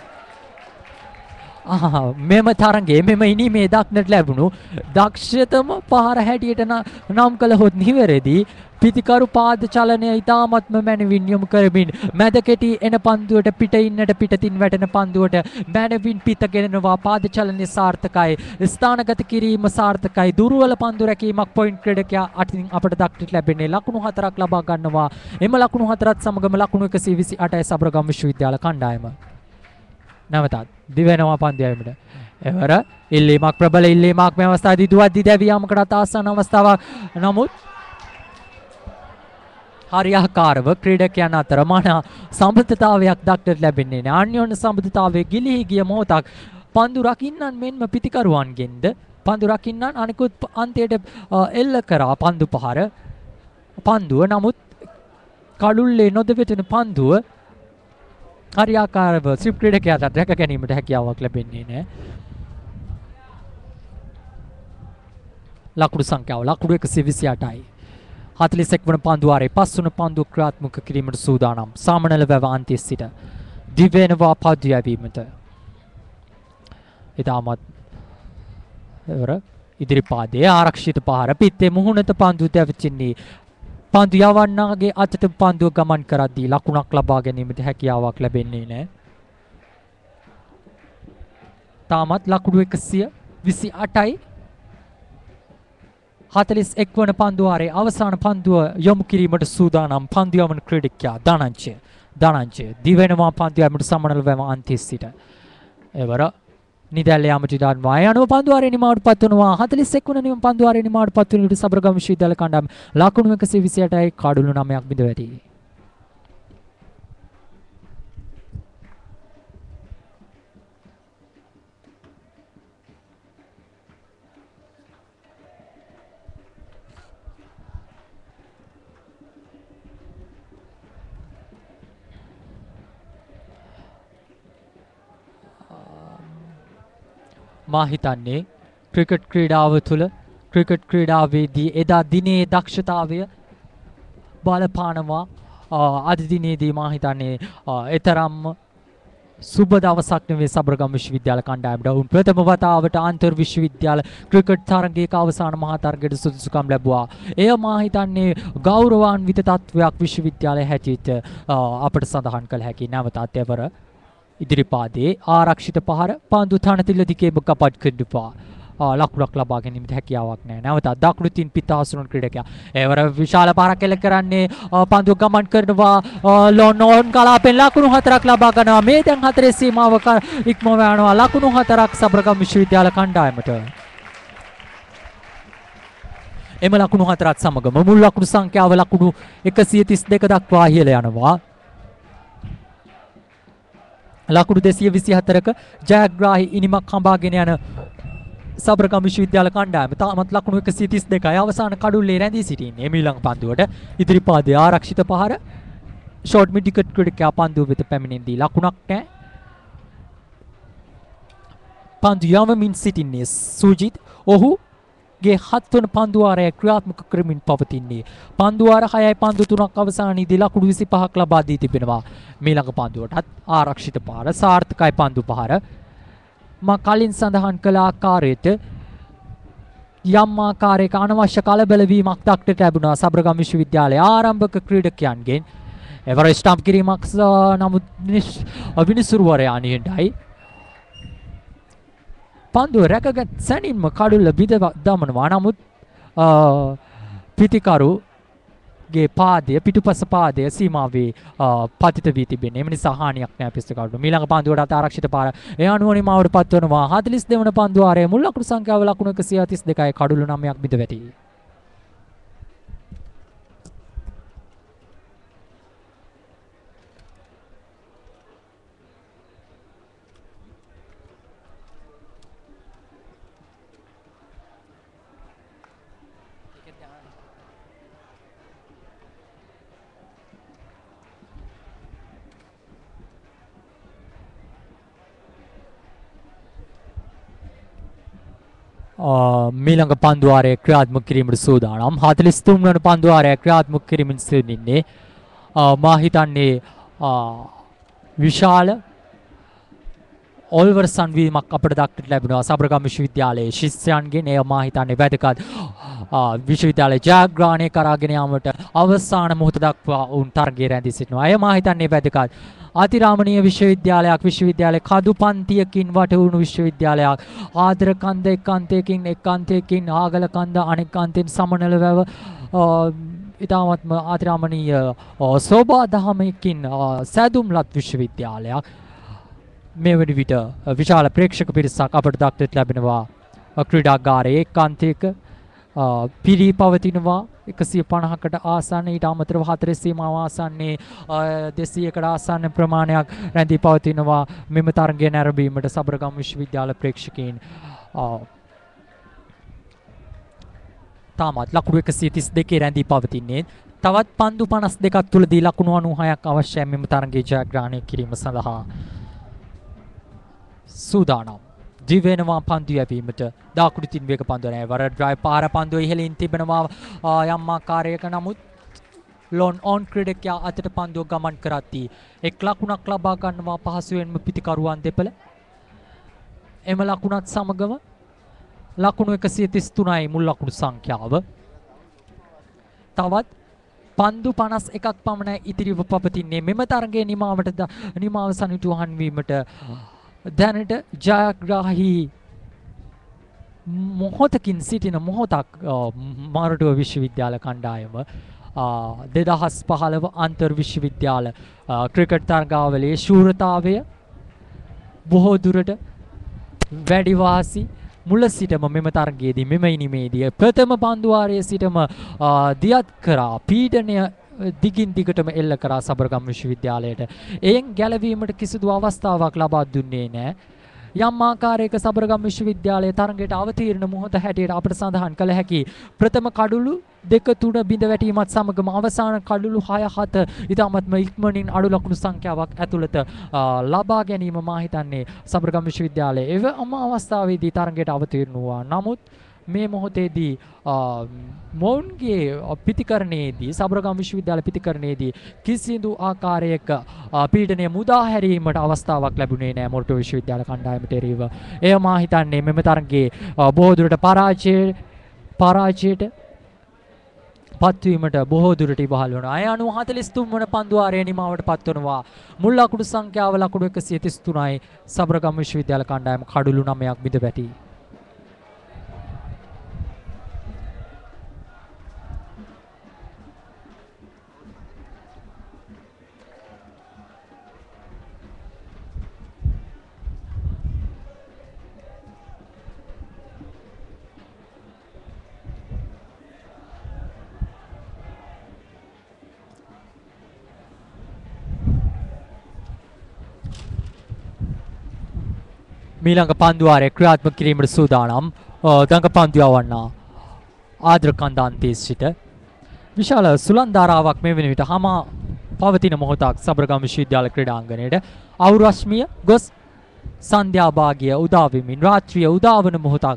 මෙම තරගේ මෙම ඉනිමේ දක්නට ලැබුණු දක්ෂතම පහර හැටියට නම් කළහොත් නිවැරදි පිතිකරු පාද චලනය ඉතාමත්ම මැනවින් යොමු කරමින් මැද කෙටි එන පන්දුවට පිට ඉන්නට පිටතින් වැටෙන පන්දුවට මැනවින් පිටගෙනනවා. පාද චලනය සාර්ථකයි ස්ථානගත කිරීම සාර්ථකයි. දුර්වල පන්දු රැකීමක් පොයින්ට් ක්‍රීඩකයා අතින් අපට දක්නට ලැබෙන්නේ ලකුණු හතරක් ලබා ගන්නවා. එම ලකුණු හතරත් සමගම ලකුණු එකසිය විසි අටයි සබරගම් විශ්වවිද්‍යාල කණ්ඩායම. නැවතත් දිවෙනවා පන්දියමට. එවර ඉල්ලීමක් ප්‍රබල ඉල්ලීමක් මේ අවස්ථාවේදී දුවද්දී දැවියාමකට ආසන්න අවස්ථාවක්. නමුත් හරියාකාරව ක්‍රීඩකයන් අතර මන සම්බන්ධතාවයක් දක්නට ලැබෙන්නේ නැහැ. අන්‍යෝන්‍ය සම්බන්ධතාවයේ ගිලිහි ගිය මොහොතක් පන්දු රකින්නන් මෙන්ම පිතිකරුවන්ගෙන්ද පන්දු රකින්නන් අනිකුත් අන්තයට එල්ල කරා පන්දු පහර පන්දුව. නමුත් කඩුල්ලේ නොදෙවෙතන පන්දුව හරියාකාරව ස්ලිප් ක්‍රීඩකයාට රැක ගැනීමට හැකියාවක් ලැබෙන්නේ නැහැ. ලකුණු සංඛ්‍යාව ලකුණු එකසිය විසි අටයි. හතළිස් එක් වන පන්දුවාරේ පස්වන පන්දුව ක්‍රියාත්මක කිරීමට සූදානම්. සාමනල වැව අන්තිය සිට දිවෙනවා පන්දු යැවීමට. ඉතාමත් එවර ඉදිරි පාදයේ ආරක්ෂිත පහර පිත්තේ මුහුණත පන්දු දැවිචින්නේ. පන්දු යවන්නාගේ අතට පන්දුව ගමන් කරද්දී ලකුණක් ලබා ගැනීමට හැකියාවක් ලැබෙන්නේ නැහැ. තාමත් ලකුණු එකසිය විසි අටයි. හතළිස් එක් වන පන්දුවාරේ අවසාන පන්දුව යොමු කිරීමට සූදානම් පන්දු යවන ක්‍රීඩකයා ධනංජය. ධනංජය දිවෙනවා පන්දු යවීමට සමනල වැව අන්තිය සිට. එවර නිදැල්ල යාමට ඉඩන්වා යනුව පන්දුවාරේ නිමාවට පත් වනවා. හතළිස් එක් වන නිම පන්දුවාරේ නිමාවට පත් වන විට සබරගම් විශ්වවිද්‍යාල කණ්ඩායම ලකුණු එකසිය විසි අටයි කඩුළු නවයක් බිඳ වැටි. මා හිතන්නේ ක්‍රිකට් ක්‍රීඩාව තුළ ක්‍රිකට් ක්‍රීඩාවේදී එදා දිනේ දක්ෂතාවය බලපානවා. අද දිනේදී මා හිතන්නේ එතරම්ම සුබ දවසක් නෙවෙයි සබරගම් විශ්වවිද්‍යාල කණ්ඩායමට. උන් ප්‍රථම වතාවට අන්තර් විශ්වවිද්‍යාල ක්‍රිකට් තරගයක අවසාන මහා තරගයට සුදුසුකම් ලැබුවා. එය මා හිතන්නේ ගෞරවාන්විත තත්වයක් විශ්වවිද්‍යාලය හැටියට අපට සඳහන් කළ හැකි. නැවතත් එවර ඉදිරිපාදේ ආරක්ෂිත පහර පන්දු තනතිල දිගේ කපට් කරනවා. ලකුණක් ලබා ගැනීමට හැකියාවක් නැහැ. නැවතත් දකුණුතින් පිට හසුරුවන ක්‍රීඩකයා. ඒවර විශාල පාරක් එල්ල කරන්නේ පන්දුව ගමන් කරනවා. ලොන් ඔන් කලාපෙන් ලකුණු හතරක් ලබා ගන්නවා. මේ දැන් හතරේ සීමාව ඉක්මව යනවා. ලකුණු හතරක් සබරගම් විශ්වවිද්‍යාල කණ්ඩායමට. එම ලකුණු හතරත් සමගම මුල් ලකුණු සංඛ්‍යාව ලකුණු එකසිය තිස් දෙක දක්වා ඉහළ යනවා. ලකුණු දෙසිය විසි හතරක ජයග්‍රාහී ඉනිමක් හඹාගෙන යන සබරගම් විශ්වවිද්‍යාල කණ්ඩායම තාමත් ලකුණු එකසිය තිස් දෙකයි අවසාන කඩුල්ලේ රැඳී සිටින්නේ. මීළඟ පන්දුවට ඉදිරිපාදයේ ආරක්ෂිත පහර ෂෝට් මිඩ් විකට් ක්‍රීඩකයා පන්දුව වෙත පැමිණෙද්දී ලකුණක් නැහැ. පන්දු යවමින් සිටින්නේ සුජිත්. ඔහුගේ හත් වන පන්දුවාරය ක්‍රියාත්මක කරමින් පවතින්නේ. පන්දුවාර හයයි පන්දු තුනක් අවසානයේදී ලකුණු විසිපහක් ලබා දී තිබෙනවා. මීළඟ පන්දුවටත් ආරක්ෂිත පහර සාර්ථකයි පන්දු පහර. මා කලින් සඳහන් කළ ආකාරයට යම් ආකාරයක අනවශ්‍ය කලබල වීමක් දක්නට ලැබුණා සබරගම් විශ්වවිද්‍යාලයේ ආරම්භක ක්‍රීඩකයන්ගෙන්. එවර ස්ටම්ප් කිරීමක් නමුත් විනිසුරුවරයා නිහඬයි. පන්දුව රැකගත් සැනින්ම කඩුල්ල බිඳ දමනවා. නමුත් පිතිකරුගේ පාදය පිටුපස පාදය සීමාවේ පතිත වී තිබෙන්නේ. එම නිසා හානියක් නැහැ පිස්සකරුට. මීළඟ පන්දුවටත් ආරක්ෂිත පාර ඒ අනුව නිමාවට පත්වනවා. හතළිස් දෙවන පන්දුවාරයේ මුල් ලකුණු සංඛ්‍යාව ලකුණු එකසිය තිස් දෙකයි කඩුළු නවයක් බිඳ වැටි. මීළඟ පන්දුවාරය ක්‍රියාත්මක කිරීමට සූදානම්. හතළිස් තුන් වන පන්දුවාරය ක්‍රියාත්මක කිරීමෙන් සිටින්නේ. මා හිතන්නේ විශාල ඕල්වර් සංවීමක් අපට දක්නට ලැබෙනවා සබරගම් විශ්වවිද්‍යාලයේ ශිෂ්‍යයන්ගෙන්. එය මා හිතන්නේ වැදගත් විශ්වවිද්‍යාලයේ ජයග්‍රහණය කරගෙන යාමට අවසාන මොහොත දක්වා උන් තරගයේ රැඳී සිටිනවා. එය මා හිතන්නේ වැදගත්. අතිරාමණීය විශ්වවිද්‍යාලයක් විශ්වවිද්‍යාලයේ කඳු පන්තියකින් වටවුණු විශ්වවිද්‍යාලයක්. ආදර කන්ද එක් අන්තයකින් එක් අන්තයකින් ආගල කන්ද අනෙක් අන්තයෙන් සමනල වැව ඉතාමත්ම අතිරාමණීය සෝබා දහමකින් සැදුම්ලත් විශ්වවිද්‍යාලයක්. මේ වෙන විට විශාල ප්‍රේක්ෂක පිරිසක් අපට දක්නට ලැබෙනවා. ක්‍රීඩාගාරයේ එක් අන්තයක පිරී පවතිනවා. එකසිය පනහකට ආසන්න ඊට අමතරව හතරේ සීමාව ආසන්නේ දෙසීයකට ආසන්න ප්‍රමාණයක් රැඳී පවතිනවා. මෙම තරගය නැරඹීමට සබරගම් විශ්වවිද්‍යාල ප්‍රේක්ෂකයන් තාමත් ලකුණු එකසිය තිස් දෙකේ රැඳී පවතින්නේ. තවත් පන්දු පනස් දෙකක් තුළදී ලකුණු අනූහයක් අවශ්‍යයි මෙම තරගයේ ජයග්‍රහණය කිරීම සඳහා. සූදානම් දිවෙනවා පන්දු යැවීමට. දකුණුතින් වේග පන්දුව නැහැ. වර ඩ්‍රයිව් පාර පන්දුව ඉහළින් තිබෙනවා යම් ආකාරයක. නමුත් ලොන් ඔන් ක්‍රීඩකයා අතට පන්දුව ගමන් කරද්දී එක් ලකුණක් ලබා ගන්නවා පහසුවෙන්ම පිටිකරුවන් දෙපළ. එම ලකුණත් සමගම ලකුණු එකසිය තිස් තුනයි මුල් ලකුණු සංඛ්‍යාව. තවත් පන්දු පනස් එකක් පමණ ඉතිරිව පවතින්නේ. මෙම තරගයේ නිමාවට නිමාව සනිටුහන් වීමට දැනට ජයග්‍රාහී මොහොතකින් සිටින මොහොතක් මාරටුව විශ්වවිද්‍යාල කණ්ඩායම දෙදහස් පහළව අන්තර් විශ්වවිද්‍යාල ක්‍රිකට් තරගාවලියේ ශූරතාවය බොහෝ දුරට වැඩි වාසි මුල සිටම මෙම තරගයේදී මෙම ඉනිමේදී ප්‍රථම පන්දුවාරයේ සිටම දියත් කරා පීඩනය දිගින් දිගටම එල්ල කරා සබරගම් විශ්වවිද්‍යාලයට. එයින් ගැලවීමට කිසිදු අවස්ථාවක් ලබා දුන්නේ නැහැ. යම් ආකාරයක සබරගම් විශ්වවිද්‍යාලයේ තරගයට අවතීර්ණ මොහොත හැටියට අපට සඳහන් කළ හැකි ප්‍රථම කඩුළු දෙක තුන බිඳ වැටීමත් සමගම අවසාන කඩුළු හය හත ඉතාමත්ම ඉක්මනින් අඩු ලකුණු සංඛ්‍යාවක් ඇතුළත ලබා ගැනීම මා හිතන්නේ සබරගම් විශ්වවිද්‍යාලයේ එවම අවස්ථාවේදී තරගයට අවතීර්ණ වුණා. නමුත් මේ මොහොතේදී මොවුන්ගේ පිතිකරණයේදී සබරගම් විශ්වවිද්‍යාල පිතිකරණයේදී කිසිදු ආකාරයක පීඩනය මුදා හැරීමට අවස්ථාවක් ලැබුණේ නැහැ මොරටු විශ්වවිද්‍යාල කණ්ඩායමට එරෙහිව. එය මා හිතන්නේ මෙම තරගයේ බොහෝ දුරට පරාජය පරාජයට පත්වීමට බොහෝ දුරට ඉවහල් වුණා. අය අනුව හතළිස් තුන් වන පන්දුවාරය නිමාවට පත්වනවා. මුල් ලකුණු සංඛ්‍යාව ලකුණු එකසිය තිස් තුනයි සබරගම් විශ්වවිද්‍යාල කණ්ඩායම කඩුළු නවයක් බිඳ වැටි. මීළඟ පන්දුවාරය ක්‍රියාත්මක කිරීමට සූදානම් දඟ පන්දු යවන්නා ආද්‍ර කන්දාන්තයේ සිට විශාල සුළං ධාරාවක් මේ වෙන විට හමා පවතින මොහොතක් සබරගම් විශ්වවිද්‍යාල ක්‍රීඩාංගණයට අවු රශ්මිය ගොස් සන්ධ්‍යා භාගය උදා වෙමින් රාත්‍රිය උදා වන මොහොතක්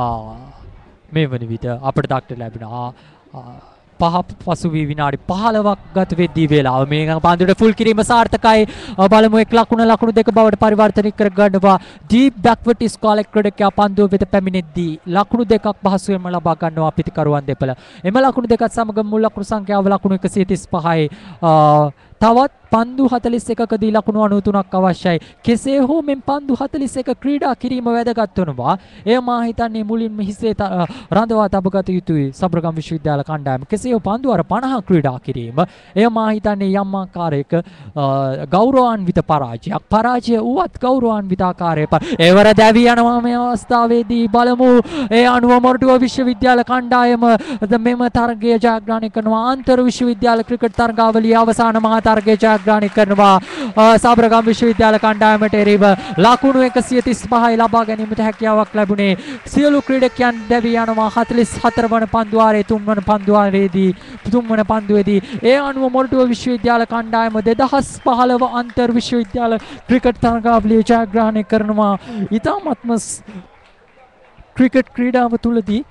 මේ වන විට අපට දක්නට ලැබෙනවා. පහ පසු වී විනාඩි පහළොවක් ගත වෙද්දී වේලාව මේ පන්දුවට ෆුල් කිරීම සාර්ථකයි. බලමු එක් ලකුණ ලකුණු දෙක බවට පරිවර්තනය කර ගන්නවා. ඩීප් බැක්වර්ඩ් ස්කෝලෙක් ක්‍රීඩකයා පන්දුව වෙත පැමිණෙද්දී ලකුණු දෙකක් පහසුවෙන්ම ලබා ගන්නවා පිටිකරුවන් දෙපළ. එම ලකුණු දෙකත් සමග මුල් ලකුණු සංඛ්‍යාව ලකුණු එකසිය තිස් පහයි. තවත් පන්දු හතළිස් එකකදී ලකුණු අනූ තුනක් අවශ්‍යයි. කෙසේ හෝ මෙන් පන්දු හතළිස් එක ක්‍රීඩා කිරීම වැදගත් වනවා. එය මා හිතන්නේ මුලින්ම හිසේ රඳවා තබගත යුතුයි සබරගම් විශ්වවිද්‍යාල කණ්ඩායම. කෙසේ හෝ පන්දු අර පනහ ක්‍රීඩා කිරීම එය මා හිතන්නේ යම් ආකාරයක ගෞරවාන්විත පරාජයක්. පරාජය වුවත් ගෞරවාන්විත ආකාරයක ඒවර දැවි යනවා මේ අවස්ථාවේදී. බලමු ඒ අනුව මොරටුව විශ්වවිද්‍යාල කණ්ඩායම මෙම තරගය ජයග්‍රහණය කරනවා. අන්තර් විශ්වවිද්‍යාල ක්‍රිකට් තරගාවලියේ අවසාන මහා තරගය ජයග්‍රහණය කරනවා. සබරගම් විශ්වවිද්‍යාල කණ්ඩායමට එරෙහිව ලකුණු එකසිය තිස් පහයි ලබා ගැනීමට හැකියාවක් ලැබුණේ. සියලු ක්‍රීඩකයන් දැවී යනවා හතළිස් හතර වන පන්දුවාරයේ තුන් වන පන්දුවාරයේදී තුන් වන පන්දුවේදී. ඒ අනුව මොරටුව විශ්වවිද්‍යාල කණ්ඩායම දෙදහස් පහළොව අන්තර් විශ්වවිද්‍යාල ක්‍රිකට් තරගාවලිය ජයග්‍රහණය කරනවා. ඉතාමත්ම ක්‍රිකට් ක්‍රීඩාව තුළදී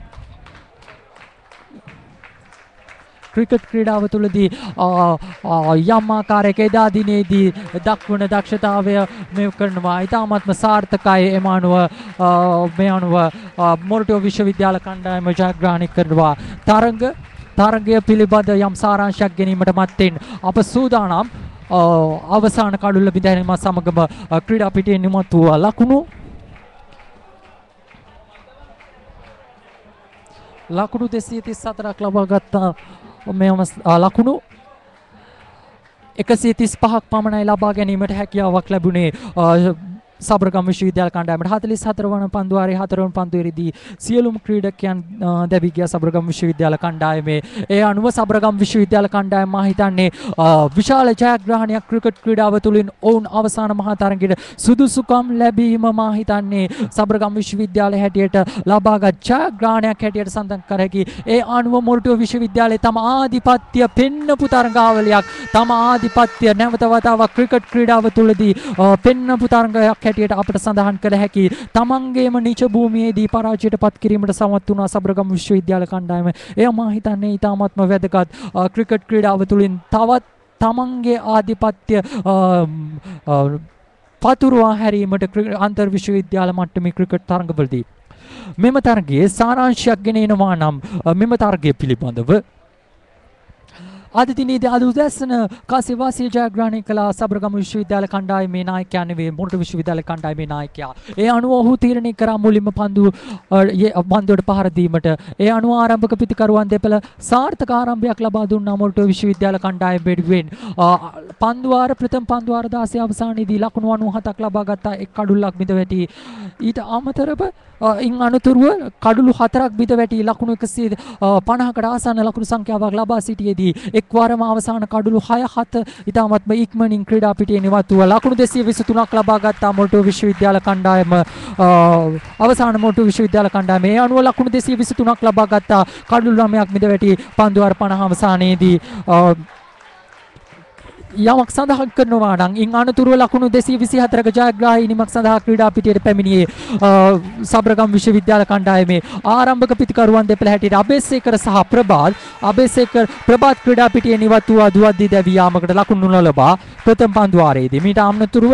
ක්‍රිකට් ක්‍රීඩාව තුළදී යම් ආකාරයක එදා දිනේදී දක්වන දක්ෂතාවය මේ කරනවා. ඉතාමත්ම සාර්ථකයි. එම අනුව මේ අනුව මොරටුව විශ්වවිද්‍යාල කණ්ඩායම ජයග්‍රහණය කරනවා. තරඟ තරගය පිළිබඳ යම් සාරාංශයක් ගැනීමට මත්තෙන් අප සූදානම්. අවසාන කඩුල්ල බිඳැනීම සමගම ක්‍රීඩා පිටියේ නිමත් වූ ලකුණු ලකුණු දෙසිය තිස් හතරක් ලබා ගත්තා. මෙම ලකුණු එකසිය තිස් පහක් පමණයි ලබා ගැනීමට හැකියාවක් ලැබුණේ සබරගම් විශ්වවිද්‍යාල කණ්ඩායමට. හතළිස් හතර වන පන්දුවාරයේ හතර වන පන්දුවේදී සියලුම ක්‍රීඩකයන් දැවී ගියා සබරගම් විශ්වවිද්‍යාල කණ්ඩායමේ. ඒ අනුව සබරගම් විශ්වවිද්‍යාල කණ්ඩායම මා හිතන්නේ විශාල ජයග්‍රහණයක් ක්‍රිකට් ක්‍රීඩාව තුළින් ඔවුන් අවසාන මහා තරගයට සුදුසුකම් ලැබීම මා හිතන්නේ සබරගම් විශ්වවිද්‍යාලය හැටියට ලබාගත් ජයග්‍රහණයක් හැටියට සඳහන් කර හැකි. ඒ අනුව මොරටුව විශ්වවිද්‍යාලයේ තම ආධිපත්‍ය පෙන්නපු තරගාවලියක් තම ආධිපත්‍ය නැවත වතාවක් ක්‍රිකට් ක්‍රීඩාව තුළදී පෙන්නපු තරගයක් හැටියට අපට සඳහන් කළ හැකි. තමන්ගේම නිච භූමියේදී පරාජයට පත් කිරීමට සමත් වුණා සබරගම් විශ්වවිද්‍යාල කණ්ඩායම. එය මා හිතන්නේ ඉතාමත්ම වැදගත්. ක්‍රිකට් ක්‍රීඩාව තුළින් තවත් තමන්ගේ ආධිපත්‍ය පතුරවා හැරීමට අන්තර් විශ්වවිද්‍යාල මට්ටමේ ක්‍රිකට් තරඟවලදී මෙම තරගයේ සාරාංශයක් ගෙන එනවා නම් මෙම තරගය පිළිබඳව අද දිනේදී අද උදැසන කාසිය වාසිය ජයග්‍රහණය කළ සබරගම් විශ්වවිද්‍යාල කණ්ඩායමේ නායකයා නෙවෙයි මොරටු විශ්වවිද්‍යාල කණ්ඩායමේ නායකයා. ඒ අනුව ඔහු තීරණය කරා මුලින්ම පන්දු පන්දුවට පහර දීමට. ඒ අනුව ආරම්භක පිතිකරුවන් දෙපළ සාර්ථක ආරම්භයක් ලබා දුන්නා මොරටු විශ්වවිද්‍යාල කණ්ඩායම වෙනුවෙන්. පන්දුවාර ප්‍රථම පන්දුවාර දාසය අවසානයේදී ලකුණු අනූහතක් ලබා ගත්තා. එක් කඩුල්ලක් බිඳ වැටි. ඊට අමතරව ඉන් අනතුරුව කඩුළු හතරක් බිඳ වැටි ලකුණු එකසිය පනහකට ආසන්න ලකුණු සංඛ්‍යාවක් ලබා සිටියේදී එක්වරම අවසාන කඩුළු හය හත ඉතාමත්ම ඉක්මනින් ක්‍රීඩා පිටියේ නිවත් වූ ලකුණු දෙසිය විසි තුනක් ලබා ගත්තා මොරටුව විශ්වවිද්‍යාල කණ්ඩායම. අවසාන මොරටුව විශ්වවිද්‍යාල කණ්ඩායම ඒ අනුව ලකුණු දෙසිය විසි තුනක් ලබා ගත්තා. කඩුළු නවයක් බිඳ වැටි පන්දුවාර පනහ අවසානයේදී යමක් සඳහන් කරනවා නම් ඉන් අනතුරුව ලකුණු දෙසිය විසිහතරක ජයග්‍රාහී ඉනිමක් සඳහා ක්‍රීඩා පිටියට පැමිණියේ සබරගම් විශ්වවිද්‍යාල කණ්ඩායමේ ආරම්භක පිතිකරුවන් දෙපළ හැටියට අබේසේකර සහ ප්‍රභාත්. අබේසේකර ප්‍රභාත් ක්‍රීඩා පිටියේ නිවත් වූ දුවද්දී දැවී යාමකට ලකුණු නොලබා ප්‍රථම පන්දු වාරයේදී මීට අනතුරුව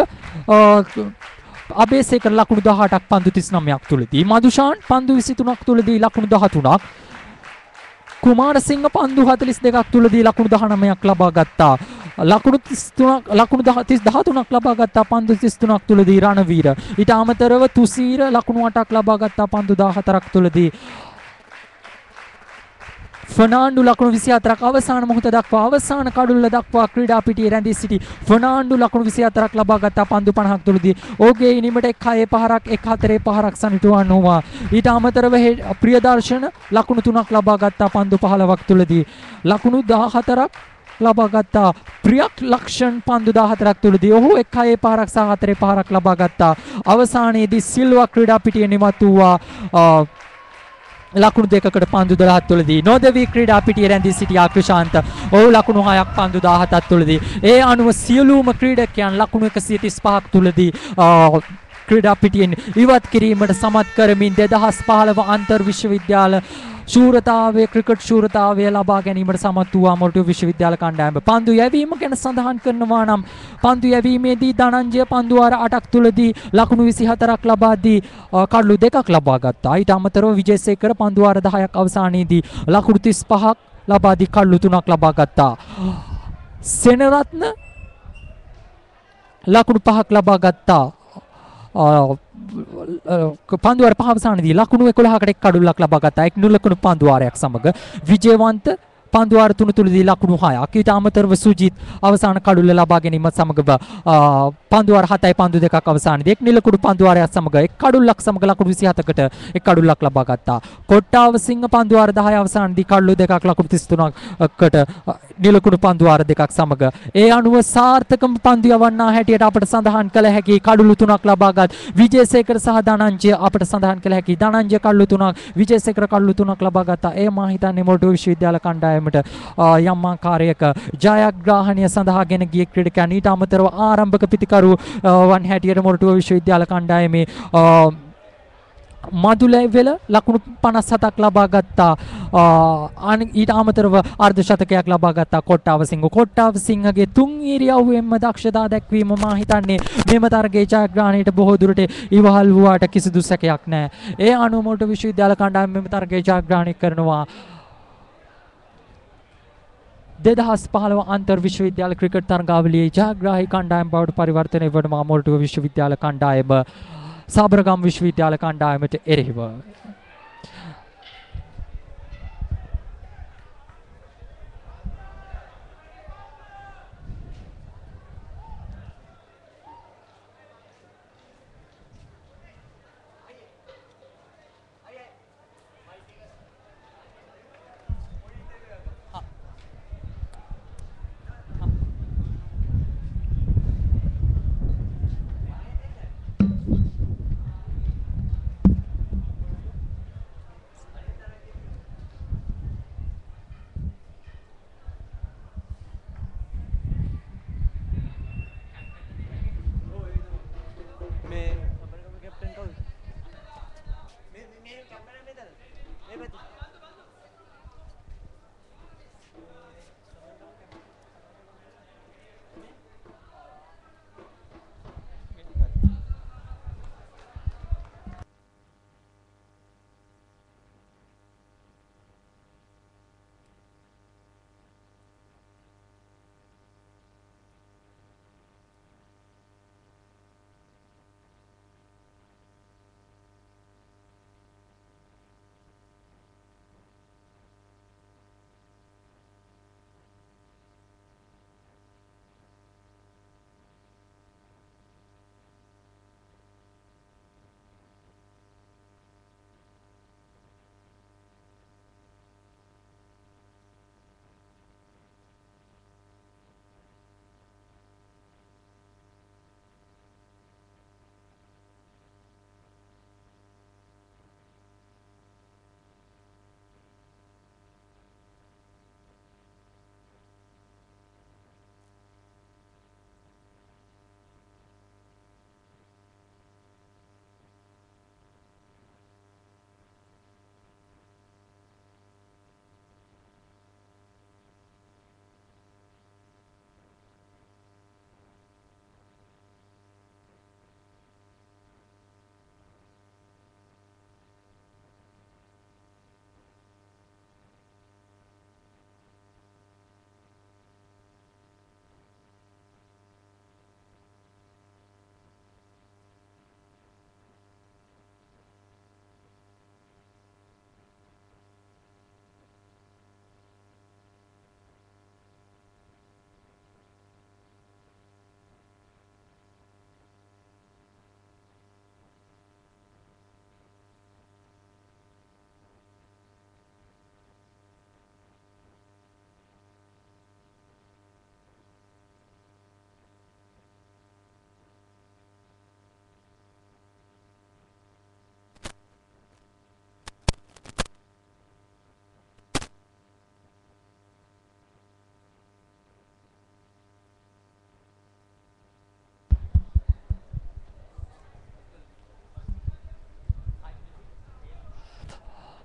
අබේසේකර ලකුණු දහඅටක් පන්දු තිස්නවයක් තුලදී, මදුෂාන් පන්දු විසිතුනක් තුලදී ලකුණු දහතුනක්, කුමාරසිංහ පන්දු හතළිස් දෙකක් තුලදී ලකුණු දහනවයක් ලබා ගත්තා. ලකුණු තිස් තුනක් ලකුණු දහතුනක් ලබා ගත්තා පන්දු තිස් තුනක් තුලදී රණවීර. ඊට අමතරව තුසීර ලකුණු අටක් ලබා ගත්තා පන්දු දහහතරක් තුලදී. ෆර්නාන්ඩු ලකුණු විසිහතරක් අවසාන මොහොත දක්වා අවසාන කඩුල්ල දක්වා ක්‍රීඩා පිටියේ රැඳී සිටි ෆර්නාන්ඩු ලකුණු විසිහතරක් ලබා ගත්තා පන්දු පනහක් තුලදී. ඔහුගේ ඉනිමට එක් හයේ පහරක් එක් හතරේ පහරක් සනිටුවන් වුණා. ඊට අමතරව ප්‍රියදර්ශන ලකුණු තුනක් ලබා ගත්තා පන්දු පහළොවක් තුලදී. ලකුණු දහහතරක් ලබා ගත්තා ප්‍රියක් ලක්ෂණ පන්දු දහහතරක් තුලදී. ඔහු එක් හයේ පහරක් සහ හතරේ පහරක් ලබා ගත්තා. අවසානයේදී සිල්වා ක්‍රීඩා පිටියේ නිමත් වූවා ලකුණු දෙකකට පන්දු දොළහක් තුලදී. නොදවි ක්‍රීඩා පිටියේ රැඳී සිටියා ක්‍රිෂාන්ත. ඔහු ලකුණු හයක් පන්දු දහහතක් තුලදී. ඒ අනුව සියලුම ක්‍රීඩකයන් ලකුණු එකසිය තිස් පහක් තුලදී ක්‍රීඩා පිටියෙන් ඉවත් කිරීමට සමත් කරමින් දෙදහස් පහළොව අන්තර් විශ්වවිද්‍යාල ශූරතාවය ක්‍රිකට් ශූරතාවය ලබා ගැනීමට සමත් වූ මොරටුව විශ්වවිද්‍යාල කණ්ඩායම. පන්දු යැවීම ගැන සඳහන් කරනවා නම් පන්දු යැවීමේදී ධනංජය පන්දු වාර අටක් තුලදී ලකුණු විසිහතරක් ලබා දී කඩලු දෙකක් ලබා ගත්තා. ඊට අමතරව විජේසේකර පන්දු වාර දහයක් අවසානයේදී ලකුණු තිස් පහක් ලබා දී කඩලු තුනක් ලබා ගත්තා. සෙනරත්න ලකුණු පහක් ලබා ගත්තා. පන්දුවාර පහ අවසානයේදී ලකුණු එකොළහකට එක් කඩුල්ලක් ලබා ගත්තා. එක් නුලකුණු පන්දුවාරයක් සමග විජේවන්ත පන්දුවාර තුන තුලදී ලකුණු හයක්. ඊට අමතරව සුජිත් අවසාන කඩුල්ල ලබා ගැනීමත් සමග පන්දුවාර හතයි පන්දු දෙකක් අවසානයේදී එක් නිලකුණු පන්දුවාරයක් සමග එක් කඩුල්ලක් සමග ලකුණු විසිහතකට එක් කඩුල්ලක් ලබා ගත්තා. කොට්ටාව සිංහ පන්දුවාර දහය අවසානයේදී කඩුළු දෙකක් ලකුණු තිස් තුනකට නිලකුණු පන්දුවාර දෙකක් සමග. ඒ අනුව සාර්ථකම පන්දු යවන්නා හැටියට අපට සඳහන් කළ හැකි කඩුළු තුනක් ලබාගත් විජේසේකර සහ ධනංජය අපට සඳහන් කළ හැකි ධනංජය කඩුළු තුනක් විජේසේකර කඩුළු තුනක් ලබා ගත්තා. ඒ මා හිතන්නේ මොරටුව විශ්වවිද්‍යාල කණ්ඩායමට යම් ආකාරයක ජයග්‍රහණය සඳහා ගෙන ගිය ක්‍රීඩකයන්. ඊට අමතරව ආරම්භක පිතිකරු වන් හැටියට මොරටුව විශ්වවිද්‍යාල කණ්ඩායමේ මදුලැවෙල ලකුණු පනස් හතක් ලබා ගත්තා. ඊට අමතරව අර්ධ ශතකයක් ලබා ගත්තා කොට්ටාව සිංහ. කොට්ටාව සිංහගේ තුන් ඉරියව්වෙන්ම දක්ෂතා දැක්වීම මා හිතන්නේ මෙම තරගයේ ජයග්‍රහණයට බොහෝ දුරට ඉවහල් වූාට කිසිදු සැකයක් නැහැ. ඒ අනුව මොරටුව විශ්වවිද්‍යාල කණ්ඩායම මෙම තරගයේ ජයග්‍රහණය කරනවා. දෙදහස් පහළොව අන්තර් විශ්වවිද්‍යාල ක්‍රිකට් තරගාවලියේ ජයග්‍රාහී කණ්ඩායම බවට පරිවර්තනය වනවා මොරටුව විශ්වවිද්‍යාල කණ්ඩායම සබරගම් විශ්වවිද්‍යාල කණ්ඩායමට එරෙහිව.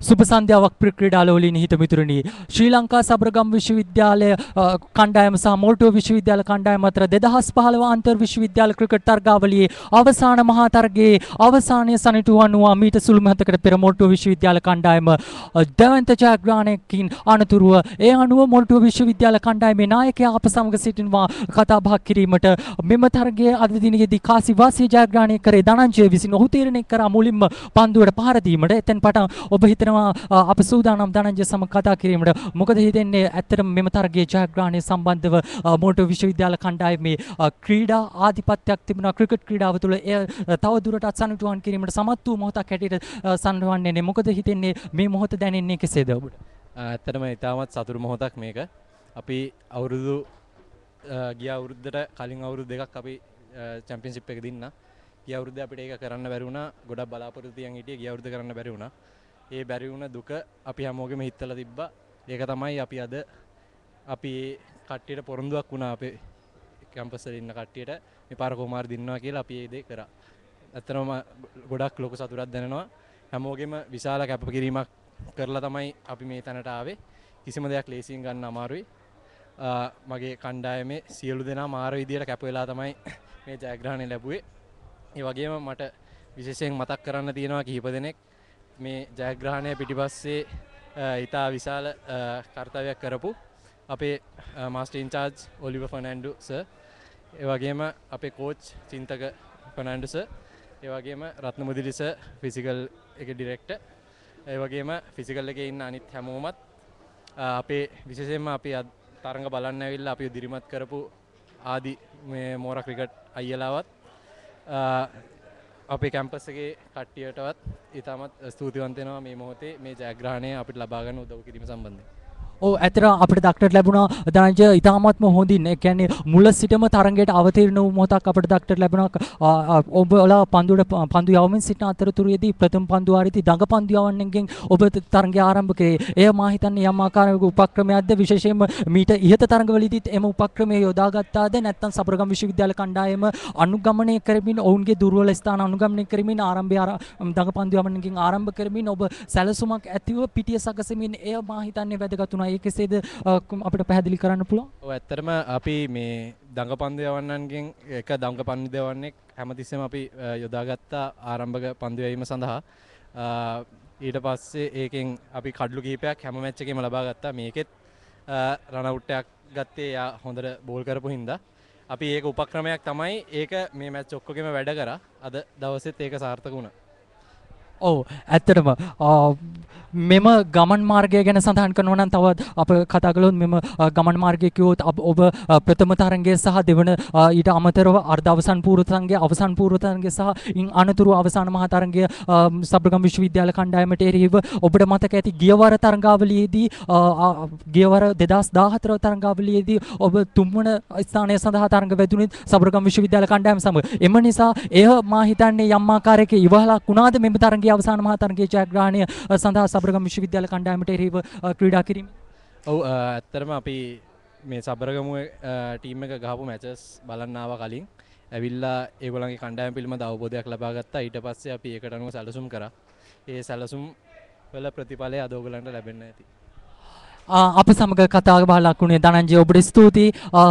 සුබ සන්ධ්‍යාවක් ප්‍රිය ක්‍රීඩාලෝලී නිහිත මිතුරනි ශ්‍රී ලංකා සබරගම් විශ්වවිද්‍යාලය කණ්ඩායම සහ මොල්ටෝ විශ්වවිද්‍යාල කණ්ඩායම අතර දෙදහස් පහළොව අන්තර් විශ්වවිද්‍යාල ක්‍රිකට් තරගාවලියේ අවසාන මහා තරගයේ අවසානයේ සනිටු අනුව මීට සුළු මොහොතකට පෙර මොල්ටෝ විශ්වවිද්‍යාල කණ්ඩායම දැවැන්ත ජයග්‍රහණයකින් අනතුරුව ඒ අනුව මොල්ටෝ විශ්වවිද්‍යාල කණ්ඩායමේ නායකයා අප සමග සිටිනවා කතා බහ කිරීමට මෙම තරගයේ අද දිනයේදී කාසි වාසිය ජයග්‍රහණය කරේ ධනංජය විසින් ඔහු තීරණය කරා මුලින්ම පන්දුවට පහර දීමට එතෙන් පටන් ඔබ හිතනවා අප සූදානම් ධනංජය සමග කතා කිරීමට මොකද හිතෙන්නේ ඇත්තටම මෙම තරගයේ ජයග්‍රහණය සම්බන්ධව මොල්ටෝ විශ්වවිද්‍යාල කණ්ඩායමේ ක්‍රීඩා ආධිපත්‍යයක් තිබුණා ක්‍රිකට් ක්‍රීඩාව තුළ එය තව දුරටත් සනිටුවන් කිරීමට සමත් වූ මොහොතක් හැටියට සම්වන්නේ මොකද හිතෙන්නේ මේ මොහොත දැනෙන්නේ කෙසේද ඔබට? ඇත්තටම ඉතාමත් සතුටු මොහොතක් මේක. අපි අවුරුදු ගිය අවුරුද්දට කලින් අවුරුදු දෙකක් අපි චැම්පියන්ෂිප් එක දින්නා. ගිය අවුරුද්දේ අපිට ඒක කරන්න බැරි වුණා. ගොඩක් බලාපොරොත්තු තියන් හිටියේ ගිය අවුරුද්ද කරන්න බැරි වුණා. ඒ බැරි වුණ දුක අපි හැමෝගෙම හිතලා තිබ්බා. ඒක තමයි අපි අද අපි කට්ටියට පොරොන්දුවක් වුණා අපේ කැම්පස් වල ඉන්න කට්ටියට මේ පාර කුමාර දින්නවා කියලා අපි ඒ දේ කරා. ඇත්තටම ගොඩක් ලොකු සතුටක් දැනෙනවා. හැමෝගෙම විශාල කැපකිරීමක් කරලා තමයි අපි මේ තැනට ආවේ. කිසිම දෙයක් ලේසියෙන් ගන්න අමාරුයි. මගේ කණ්ඩායමේ සියලු දෙනා මාර විදියට කැප වෙලා තමයි මේ ජයග්‍රහණය ලැබුවේ. ඒ වගේම මට විශේෂයෙන් මතක් කරන්න තියෙනවා කිහිප දෙනෙක් මේ ජයග්‍රහණය පිටිපස්සේ ඉතා විශාල කර්තව්‍යයක් කරපු අපේ master in charge Oliver Fernando sir, ඒ වගේම අපේ කෝච් චින්තක ෆර්නැන්ඩෝ සර්, ඒ වගේම රත්නමුදිලි සර් ෆිසිකල් එකේ ඩිරෙක්ටර්, ඒ වගේම ෆිසිකල් එකේ ඉන්න අනිත් හැමෝමත් අපේ විශේෂයෙන්ම අපි තරඟ බලන්න ඇවිල්ලා අපි දිරිමත් කරපු ආදි මේ මෝරා ක්‍රිකට් අයියලාවත් අපේ කැම්පස් එකේ කට්ටියටවත් ඉතාමත් ස්තුතිවන්ත වෙනවා මේ මොහොතේ මේ ජයග්‍රහණය අපිට ලබා ගන්න උදව් කිරීම සම්බන්ධයෙන්. ඔව් ඇත්තට අපිට දක්නට ලැබුණා ධනංජය ඉතාමත්ම හොඳින්. ඒ කියන්නේ මුල සිටම තරඟයට අවතීර්ණ වූ මොහොතක් අපිට දක්නට ලැබුණා. ඔබලා පන්දුවට පන්දු යවමින් සිටින අතරතුරේදී ප්‍රථම පන්දු වාරයේදී දඟ පන්දු යවන්නකින් ඔබ තරඟය ආරම්භ කරේ. එය මා හිතන්නේ යම් ආකාරයක උපක්‍රමයක්ද විශේෂයෙන්ම මීට ඉහත තරඟවලදීත් එම උපක්‍රමය යොදාගත්තාද නැත්නම් සබරගම් විශ්වවිද්‍යාල කණ්ඩායම අනුගමනය කරමින් ඔවුන්ගේ දුර්වල ස්ථාන අනුගමනය කරමින් ආරම්භය දඟ පන්දු යවන්නකින් ආරම්භ කරමින් ඔබ සැලසුමක් ඇතිව පිටිය සකසමින් එය මා හිතන්නේ වැදගත් වුණා. ඒ කෙසේද අපිට පැහැදිලි කරන්න පුළුවන්? ඔව් ඇත්තටම අපි මේ දඟපන්දු යවන්නන්ගෙන් එක දඟපන්දු යවන්නෙක් හැමතිස්සෙම අපි යොදාගත්ත ආරම්භක පන්දු යැවීම සඳහා. ඊට පස්සේ ඒකෙන් අපි කඩලු කිහිපයක් හැම මැච් එකේම ලබා ගත්තා. මේකෙත් රන් අවුට් එකක් ගත්තේ යා හොඳට බෝල් කරපු හින්දා. අපි ඒක උපක්‍රමයක් තමයි ඒක මේ මැච් ඔක්කොගෙම වැඩ කරා. අද දවසෙත් ඒක සාර්ථක වුණා. ඔව් ඇත්තටම මෙම ගමන් මාර්ගය ගැන සඳහන් කරනවා නම් තව අප කතා කළොත් මෙම ගමන් මාර්ගය කිව්වොත් ඔබ ප්‍රථම තරඟය සහ දෙවන ඊට අමතරව අර්ධ අවසන් පූර්ව තරඟය අවසන් පූර්ව තරඟය සහ ඉන් අනතුරු අවසාන මහා තරඟය සබරගම් විශ්වවිද්‍යාල කණ්ඩායමට එරෙහිව ඔබට මතක ඇති ගියවර තරඟාවලියේදී ගියවර දෙදහස් දාහතර තරඟාවලියේදී ඔබ තුන්වන ස්ථානය සඳහා තරඟ වැදුනේ සබරගම් විශ්වවිද්‍යාල කණ්ඩායම සමග. එම නිසා එය මා හිතන්නේ යම් ආකාරයක ඉවහලක් වුණාද මෙම තරඟයේ අවසාන මහා තරඟයේ ජයග්‍රහණය සඳහා සබරගම් විශ්වවිද්‍යාල කණ්ඩායමට එරෙහිව ක්‍රීඩා කිරීම? ඔව් ඇත්තටම අපි මේ සබරගමුවේ ටීම් එක ගහපු මැචස් බලන්න ආවා කලින්. ඇවිල්ලා ඒගොල්ලන්ගේ කණ්ඩායම පිළිබඳ අවබෝධයක් ලබා ගත්තා. ඊට පස්සේ අපි ඒකට අනුව සැලසුම් කරා. ඒ සැලසුම් වල ප්‍රතිඵලය අද ඕගොල්ලන්ට ලැබෙන්න ඇති. අප සමග කතා බහ ලකුණේ ධනංජය ඔබට ස්තුතියි.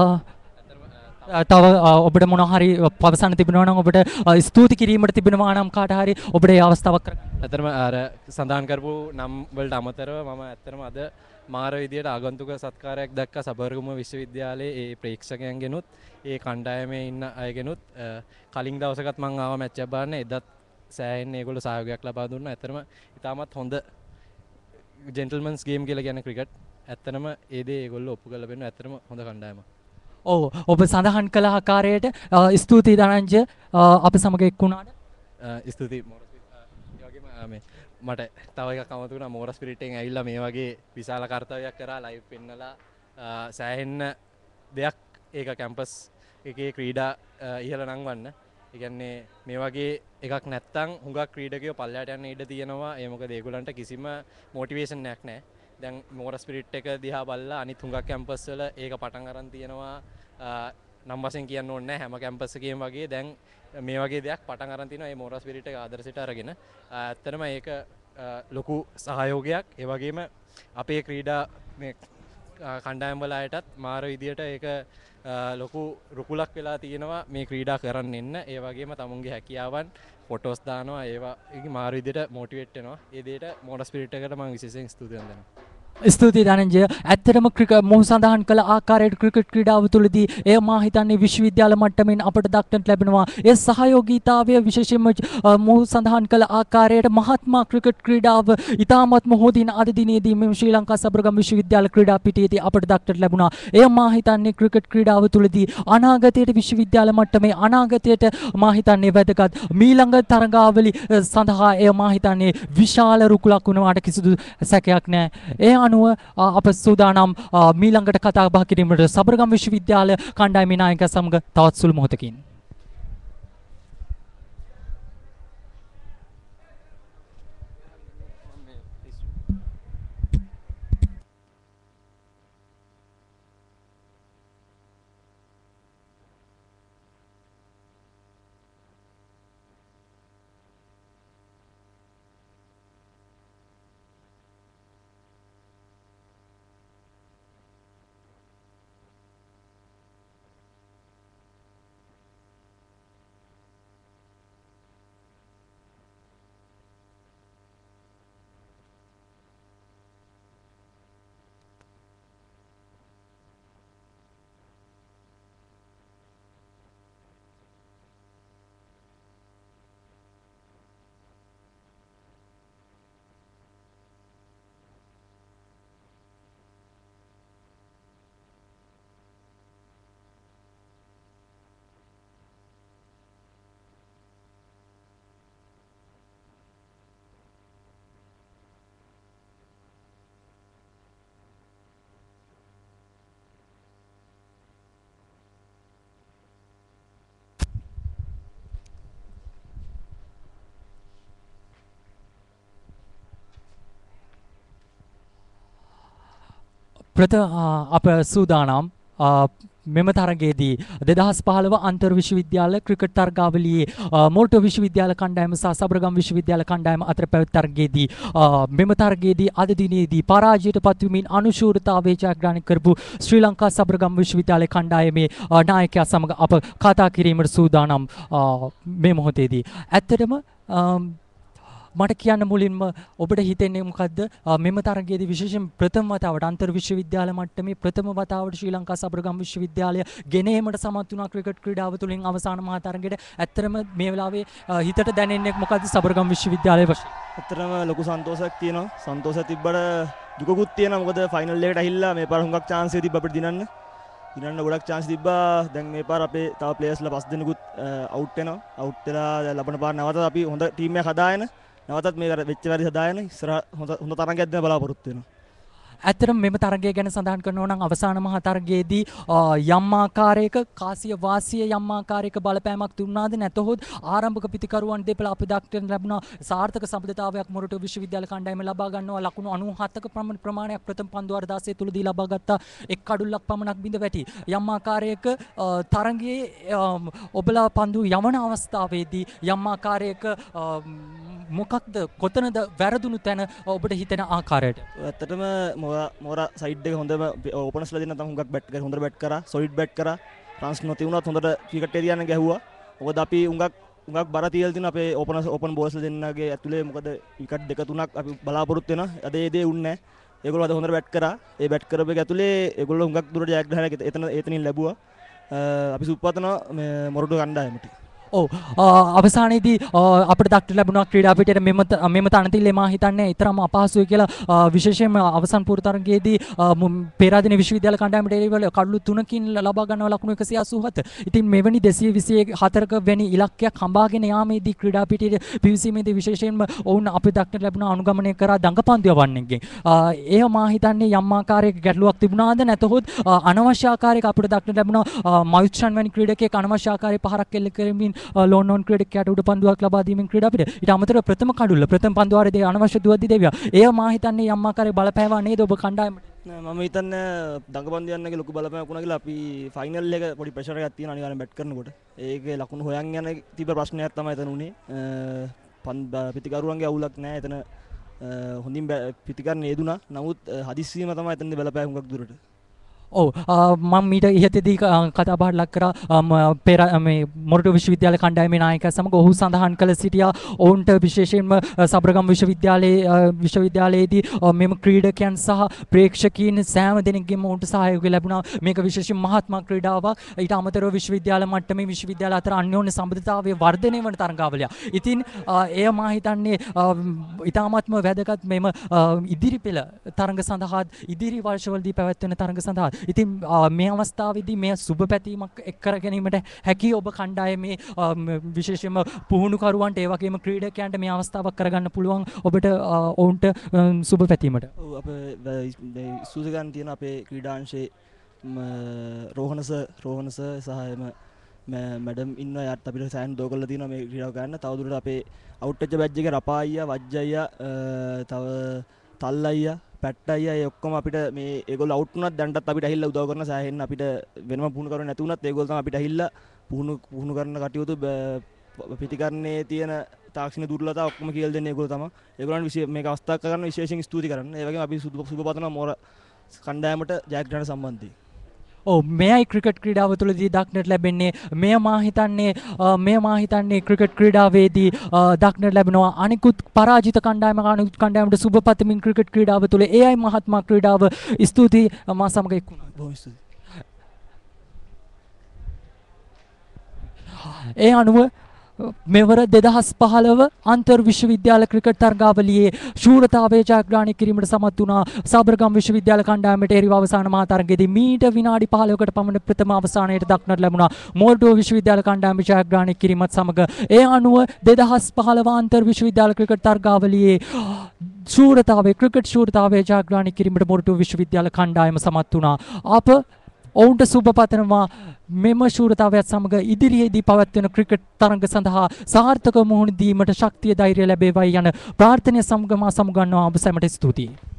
තව ඔබට මොන හරි පවසන්න තිබෙනවා නම් ඔබට ස්තුති කිරීමට තිබෙනවා නම් කාට හරි ඔබට ඒ අවස්ථාවක් කරගන්න. ඇත්තටම අර සඳහන් කරපු නම් වලට අමතරව මම ඇත්තටම අද මාර විදියට ආගන්තුක සත්කාරයක් දැක්කා සබරගම විශ්වවිද්‍යාලයේ ඒ ප්‍රේක්ෂකයන්ගෙනුත් ඒ කණ්ඩායමේ ඉන්න අයගෙනුත්. කලින් දවසකත් මම ආව මැච් එක බලන්න. එදත් සෑහෙන ඒගොල්ලෝ සහයෝගයක් ලබා දුන්නා. ඇත්තටම ඉතාමත් හොඳ ජෙන්ටල්මන්ස් ගේම් කියලා කියන ක්‍රිකට්. ඇත්තටම ඒ දේ ඒගොල්ලෝ ඔප්පු කරලා බෙන්නවා. ඇත්තටම හොඳ කණ්ඩායමක්. ඔව් ඔබ සඳහන් කළ ආකාරයට ස්තුතියි ධනංජය අප සමග එක් වුණාට. ස්තුතියි මෝරස්. ඒ වගේම මේ මට තව එකක් අමතක වුණා. මෝරස් ස්පිරිට් එකෙන් ඇවිල්ලා මේ වගේ විශාල කාර්යයක් කරා ලයිව් පෙන්නලා සෑහෙන්න දෙයක් ඒක කැම්පස් එකේ ක්‍රීඩා ඉහළ නංවන්න. ඒ කියන්නේ මේ වගේ එකක් නැත්තම් හුඟක් ක්‍රීඩකයෝ පල්ලයට යන්න ඉඩ තියෙනවා. ඒ මොකද ඒගොල්ලන්ට කිසිම මොටිවේෂන් එකක් නැහැ. දැන් මෝරස් ස්පිරිට් එක දිහා බලලා අනිත් හුඟක් කැම්පස් වල ඒක පටන් අරන් තියෙනවා. නම් වශයෙන් කියන්න ඕනේ නැහැ හැම කැම්පස් එකේම වගේ දැන් මේ වගේ දෙයක් පටන් අරන් තිනවා. මේ මෝරස් ස්පිරිට් එක ආදර්ශයට අරගෙන ඇත්තටම ඒක ලොකු සහයෝගයක්. ඒ වගේම අපේ ක්‍රීඩා මේ කණ්ඩායම් වල අයටත් මාර විදියට ඒක ලොකු රුකුලක් වෙලා තියෙනවා මේ ක්‍රීඩා කරන්න එන්න. ඒ වගේම තමුන්ගේ හැකියාවන් ෆොටෝස් දානවා. ඒවා මාර විදියට මොටිවේට් වෙනවා. ඒ දෙයට මෝටර් ස්පිරිට් එකට මම විශේෂයෙන් ස්තුතිවන්ත වෙනවා. ස්තුතියි ධනංජය. ඇත්තටම මොහු සඳහන් කළ ආකාරයට ක්‍රිකට් ක්‍රීඩාව තුළදී එය මා හිතන්නේ විශ්වවිද්‍යාල මට්ටමින් අපට දක්නට ලැබෙනවා. ඒ සහයෝගීතාවය විශේෂයෙන්ම මොහු සඳහන් කළ ආකාරයට මහත්මා ක්‍රිකට් ක්‍රීඩාව ඉතාමත්ම හොඳින් අද දිනේදී මෙම ශ්‍රී ලංකා සබරගම් විශ්වවිද්‍යාල ක්‍රීඩා පිටියේදී අපට දක්නට ලැබුණා. එය මා හිතන්නේ ක්‍රිකට් ක්‍රීඩාව තුළදී අනාගතයට විශ්වවිද්‍යාල මට්ටමේ අනාගතයට මා හිතන්නේ වැදගත් මීළඟ තරඟාවලි සඳහා එය මා හිතන්නේ විශාල රුකුලක් වුණාට කිසිදු සැකයක් නැහැ. ඒ අනුව අප සූදානම් මීළඟට කතා බහ කිරීමට සබරගම් විශ්වවිද්‍යාල කණ්ඩායමේ නායකයා සමග තවත් සුළු මොහොතකින්. ප්‍රත අප සූදානම් මෙම තරගයේදී දෙදහස් පහළොව අන්තර් විශ්වවිද්‍යාල ක්‍රිකට් තරගාවලියේ මෝටර් විශ්වවිද්‍යාල කණ්ඩායම සහ සබරගම් විශ්වවිද්‍යාල කණ්ඩායම අතර පැවති තරගයේදී මෙම තරගයේදී අද දිනේදී පරාජයට පත්වීමෙන් අනුශූරතාවයේ ජයග්‍රහණය කරපු ශ්‍රී ලංකා සබරගම් විශ්වවිද්‍යාලයේ කණ්ඩායමේ නායකයා සමග අප කතා කිරීමට සූදානම් මේ මොහොතේදී. ඇත්තටම මට කියන්න මුලින්ම ඔබට හිතෙන්නේ මොකද්ද මෙම තරගයේදී විශේෂයෙන් ප්‍රථම වතාවට අන්තර් විශ්වවිද්‍යාල මට්ටමේ ප්‍රථම වතාවට ශ්‍රී ලංකා සබරගම් විශ්වවිද්‍යාලය ගෙන ඒමට සමත් වුණා ක්‍රිකට් ක්‍රීඩාව තුළින් අවසාන මහා තරගයට. ඇත්තටම මේ වෙලාවේ හිතට දැනෙන්නේ මොකද්ද සබරගම් විශ්වවිද්‍යාලයේ වශයෙන්? ඇත්තටම ලොකු සන්තෝෂයක් තියෙනවා. සන්තෝෂයක් තිබ්බට දුකකුත් තියෙනවා. මොකද ෆයිනල් එකට ඇහිලා මේ පාර හුඟක් chance එක තිබ්බ අපිට දිනන්න. දිනන්න ගොඩක් chance තිබ්බා. දැන් මේ පාර අපේ තව ප්ලේයර්ස්ලා පස් දෙනෙකුත් අවුට් වෙනවා. අවුට් වෙලා ලබන පාර නැවතත් අපි හොඳ ටීම් එකක් හදාගෙන නැවතත් මේ වෙච්ච වැඩි හදාගෙන ඉස්සර හොඳ හොඳ තරගයක් දෙන්න බලාපොරොත්තු වෙනවා. ඇත්තටම මෙම තරගය ගැන සඳහන් කරනවා නම් අවසාන මහා තරගයේදී යම් ආකාරයක කාසිය වාසිය යම් ආකාරයක බලපෑමක් දුන්නාද නැතහොත් ආරම්භක පිතිකරුවන් දෙපළ අපි දක්වන ලැබුණා සාර්ථක සම්බන්ධතාවයක් මොරටු විශ්වවිද්‍යාල කණ්ඩායම ලබා ගන්නවා. ලකුණු අනූහතක ප්‍රමාණයක් ප්‍රථම පන්දුවාර දාසය තුලදී ලබා ගත්තා. එක් කඩුල්ලක් පමණක් බිඳ වැටි. යම් ආකාරයක තරගයේ ඔබලා පන්දු යවන අවස්ථාවේදී යම් ආකාරයක මොකක්ද කොතනද වැරදුණු තැන ඔබට හිතෙන ආකාරයට? ඇත්තටම මොරා සයිඩ් එක හොඳම ඕපනර්ස්ලා දෙන්න තම හුඟක් බැට් කරා හොඳට බැට් කරා සොලිඩ් බැට් කරා ට්‍රාන්ස් නොති වුණත් හොඳට ක්‍රිකට් එරියාන ගැහුවා. මොකද අපි හුඟක් හුඟක් බර තියලා තිනවා අපේ ඕපනර්ස් ඕපන් බෝලර්ස්ලා දෙන්නගේ ඇතුලේ. මොකද විකට් දෙක තුනක් අපි බලාපොරොත්තු වෙනවා. අද ඒ දේ උන්නේ නැහැ. ඒගොල්ලෝ අද හොඳට බැට් කරා. ඒ බැට් කරපු එක ඇතුලේ ඒගොල්ලෝ හුඟක් දුරට ජයග්‍රහණයක් එතන එතනින් ලැබුවා. අපි සුප්පතනවා මේ මොරටු කණ්ඩායමට. ඔව් අවසානයේදී අපිට දක්නට ලැබුණා ක්‍රීඩා පිටියේ මෙම මෙම තනතිල්ලේ මා හිතන්නේ ඊතරම් අපහසුයි කියලා විශේෂයෙන්ම අවසන් පූර්ව තරගයේදී පේරාදෙණිය විශ්වවිද්‍යාල කණ්ඩායමට එරෙහිව කඩලු තුනකින් ලබා ගන්නවා ලකුණු එකසිය අසූහත. ඉතින් මෙවැනි දෙසිය විසි හතරක වැනි ඉලක්කයක් හඹාගෙන යාමේදී ක්‍රීඩා පිටියේ පිවිසීමේදී විශේෂයෙන්ම ඔවුන් අපිට දක්නට ලැබුණා අනුගමනය කරා දඟපන්දු යවන්නේගෙන්. එය මා හිතන්නේ යම් ආකාරයක ගැටලුවක් තිබුණාද නැතහොත් අනවශ්‍ය ආකාරයක අපිට දක්නට ලැබුණා මයුත්ෂන් වැනි ක්‍රීඩකයෙක් අනවශ්‍ය ආකාරයේ පහරක් එල්ල කරමින් ලෝන් ඔන් ක්‍රීඩකයාට උඩ පන්දුවක් ලබා දීමෙන් ක්‍රීඩා පිට. ඊට අමතරව ප්‍රථම කඩුල්ල ප්‍රථම පන්දුවාරයේදී අනවශ්‍ය දුවද්දි දෙවියා. එය මා හිතන්නේ යම් ආකාරයක බලපෑවා නේද ඔබ කණ්ඩායමට? නෑ මම හිතන්නේ දඟපන්දු යන්නගේ ලොකු බලපෑමක් වුණා කියලා. අපි ෆයිනල් එක පොඩි ප්‍රෙෂර් එකක් තියෙනවා අනිවාර්යෙන් බැට් කරනකොට. ඒකේ ලකුණු හොයන් යන තිබ්බ ප්‍රශ්නයක් තමයි එතන උනේ. පිටිකරුවන්ගේ අවුලක් නෑ එතන. හොඳින් ප්‍රතිකරණ යෙදුණා. නමුත් හදිස්සියම තමයි එතනදී බලපෑ හුඟක් දුරට. ඔව් මම මීට ඉහතදී කතා බහට ලක් කරා පෙර මේ මොරටු විශ්වවිද්‍යාල කණ්ඩායමේ නායකයා සමග ඔහු සඳහන් කළ සිටියා ඔවුන්ට විශේෂයෙන්ම සබරගම් විශ්වවිද්‍යාලයේ විශ්වවිද්‍යාලයේදී මෙම ක්‍රීඩකයන් සහ ප්‍රේක්ෂකීන් සෑම දෙනෙක්ගේම ඔවුන්ට සහයෝගය ලැබුණා. මේක විශේෂයෙන් මහත්මා ක්‍රීඩාවක්. ඊට අමතරව විශ්වවිද්‍යාල මට්ටමේ විශ්වවිද්‍යාල අතර අන්‍යෝන්‍ය සම්බන්ධතාවය වර්ධනය වන තරඟාවලිය. ඉතින් එය මා හිතන්නේ ඉතාමත්ම වැදගත් මෙම ඉදිරි පෙළ තරඟ සඳහා ඉදිරි වර්ෂවලදී පැවැත්වෙන තරඟ සඳහා. ඉතින් මේ අවස්ථාවේදී මේ සුබ පැතීමක් එක් කර ගැනීමට හැකි ඔබ කණ්ඩායමේ විශේෂයෙන්ම පුහුණුකරුවන්ට ඒ වගේම ක්‍රීඩකයන්ට මේ අවස්ථාවක් කරගන්න පුළුවන් ඔබට ඔවුන්ට සුබ පැතීමට. ඔව් අප සූසි ගන්න තියෙන අපේ ක්‍රීඩාංශයේ රෝහණස රෝහණස සහ මැඩම් ඉන්න යාත් අපිට සෑහෙන දෝ කරලා තියෙනවා මේ ක්‍රීඩාව ගන්න. තවදුරටත් අපේ අවුට් වෙච්ච බැච් එකේ රපා අයියා, වජ්ජ අයියා, තව තල් අයියා, පැට් අයියා ඒ ඔක්කොම අපිට මේ ඒගොල්ලෝ අවුට් වුණත් දැන්ටත් අපිට ඇහිල්ලා උදව් කරන සෑහෙන්න අපිට වෙනම පුහුණු කරන්නේ නැති වුණත් ඒගොල්ලෝ තමයි අපිට ඇහිල්ලා පුහුණු පුහුණු කරන කටයුතු පිටිකරණයේ තියෙන තාක්ෂණික දුර්වලතා ඔක්කොම කියලා දෙන්නේ ඒගොල්ලෝ තමයි. ඒගොල්ලන්ට විශේෂ මේක අවස්ථාවක් කරගන්න විශේෂයෙන් ස්තුති කරන්න. ඒ වගේම අපි සුබ පතනවා මොර කණ්ඩායමට ජයග්‍රහණ සම්බන්ධයෙන්. ඔව් මෙයයි ක්‍රිකට් ක්‍රීඩාව තුළදී දක්නට ලැබෙන්නේ මෙය මා හිතන්නේ මෙය මා හිතන්නේ ක්‍රිකට් ක්‍රීඩාවේදී දක්නට ලැබෙනවා අනිකුත් පරාජිත කණ්ඩායම අනිකුත් කණ්ඩායමට සුබ පතමින් ක්‍රිකට් ක්‍රීඩාව තුළ එයයි මහත්මා ක්‍රීඩාව ස්තුතියි මා සමග එක් වුණා. බොහොම ස්තුතියි. ඒ අනුව මෙවර දෙදහස් පහළව අන්තර් විශ්වවිද්‍යාල ක්‍රිකට් තරගාවලියේ ශූරතාවය ජයග්‍රහණය කිරීමට සමත් වුණා සබරගම් විශ්වවිද්‍යාල කණ්ඩායමට එරෙහිව අවසාන මහා තරගයේදී මීට විනාඩි පහළොවකට පමණ ප්‍රථම අවසානයට දක්නට ලැබුණා මොරටුව විශ්වවිද්‍යාල කණ්ඩායම ජයග්‍රහණය කිරීමත් සමග ඒ අනුව දෙදහස් පහළව අන්තර් විශ්වවිද්‍යාල ක්‍රිකට් තරගාවලියේ ශූරතාවය ක්‍රිකට් ශූරතාවය ජයග්‍රහණය කිරීමට මොරටුව විශ්වවිද්‍යාල කණ්ඩායම සමත් වුණා. අප ඔවුන්ට සුබ පතනවා මෙම ශූරතාවයත් සමග ඉදිරියේදී පවත්වන ක්‍රිකට් තරඟ සඳහා සාර්ථක මුහුණ දීමට ශක්තිය ධෛර්යය ලැබේවයි යන ප්‍රාර්ථනය සමග මා සමුගන්නවා. ඔබ සැමට ස්තුතියි.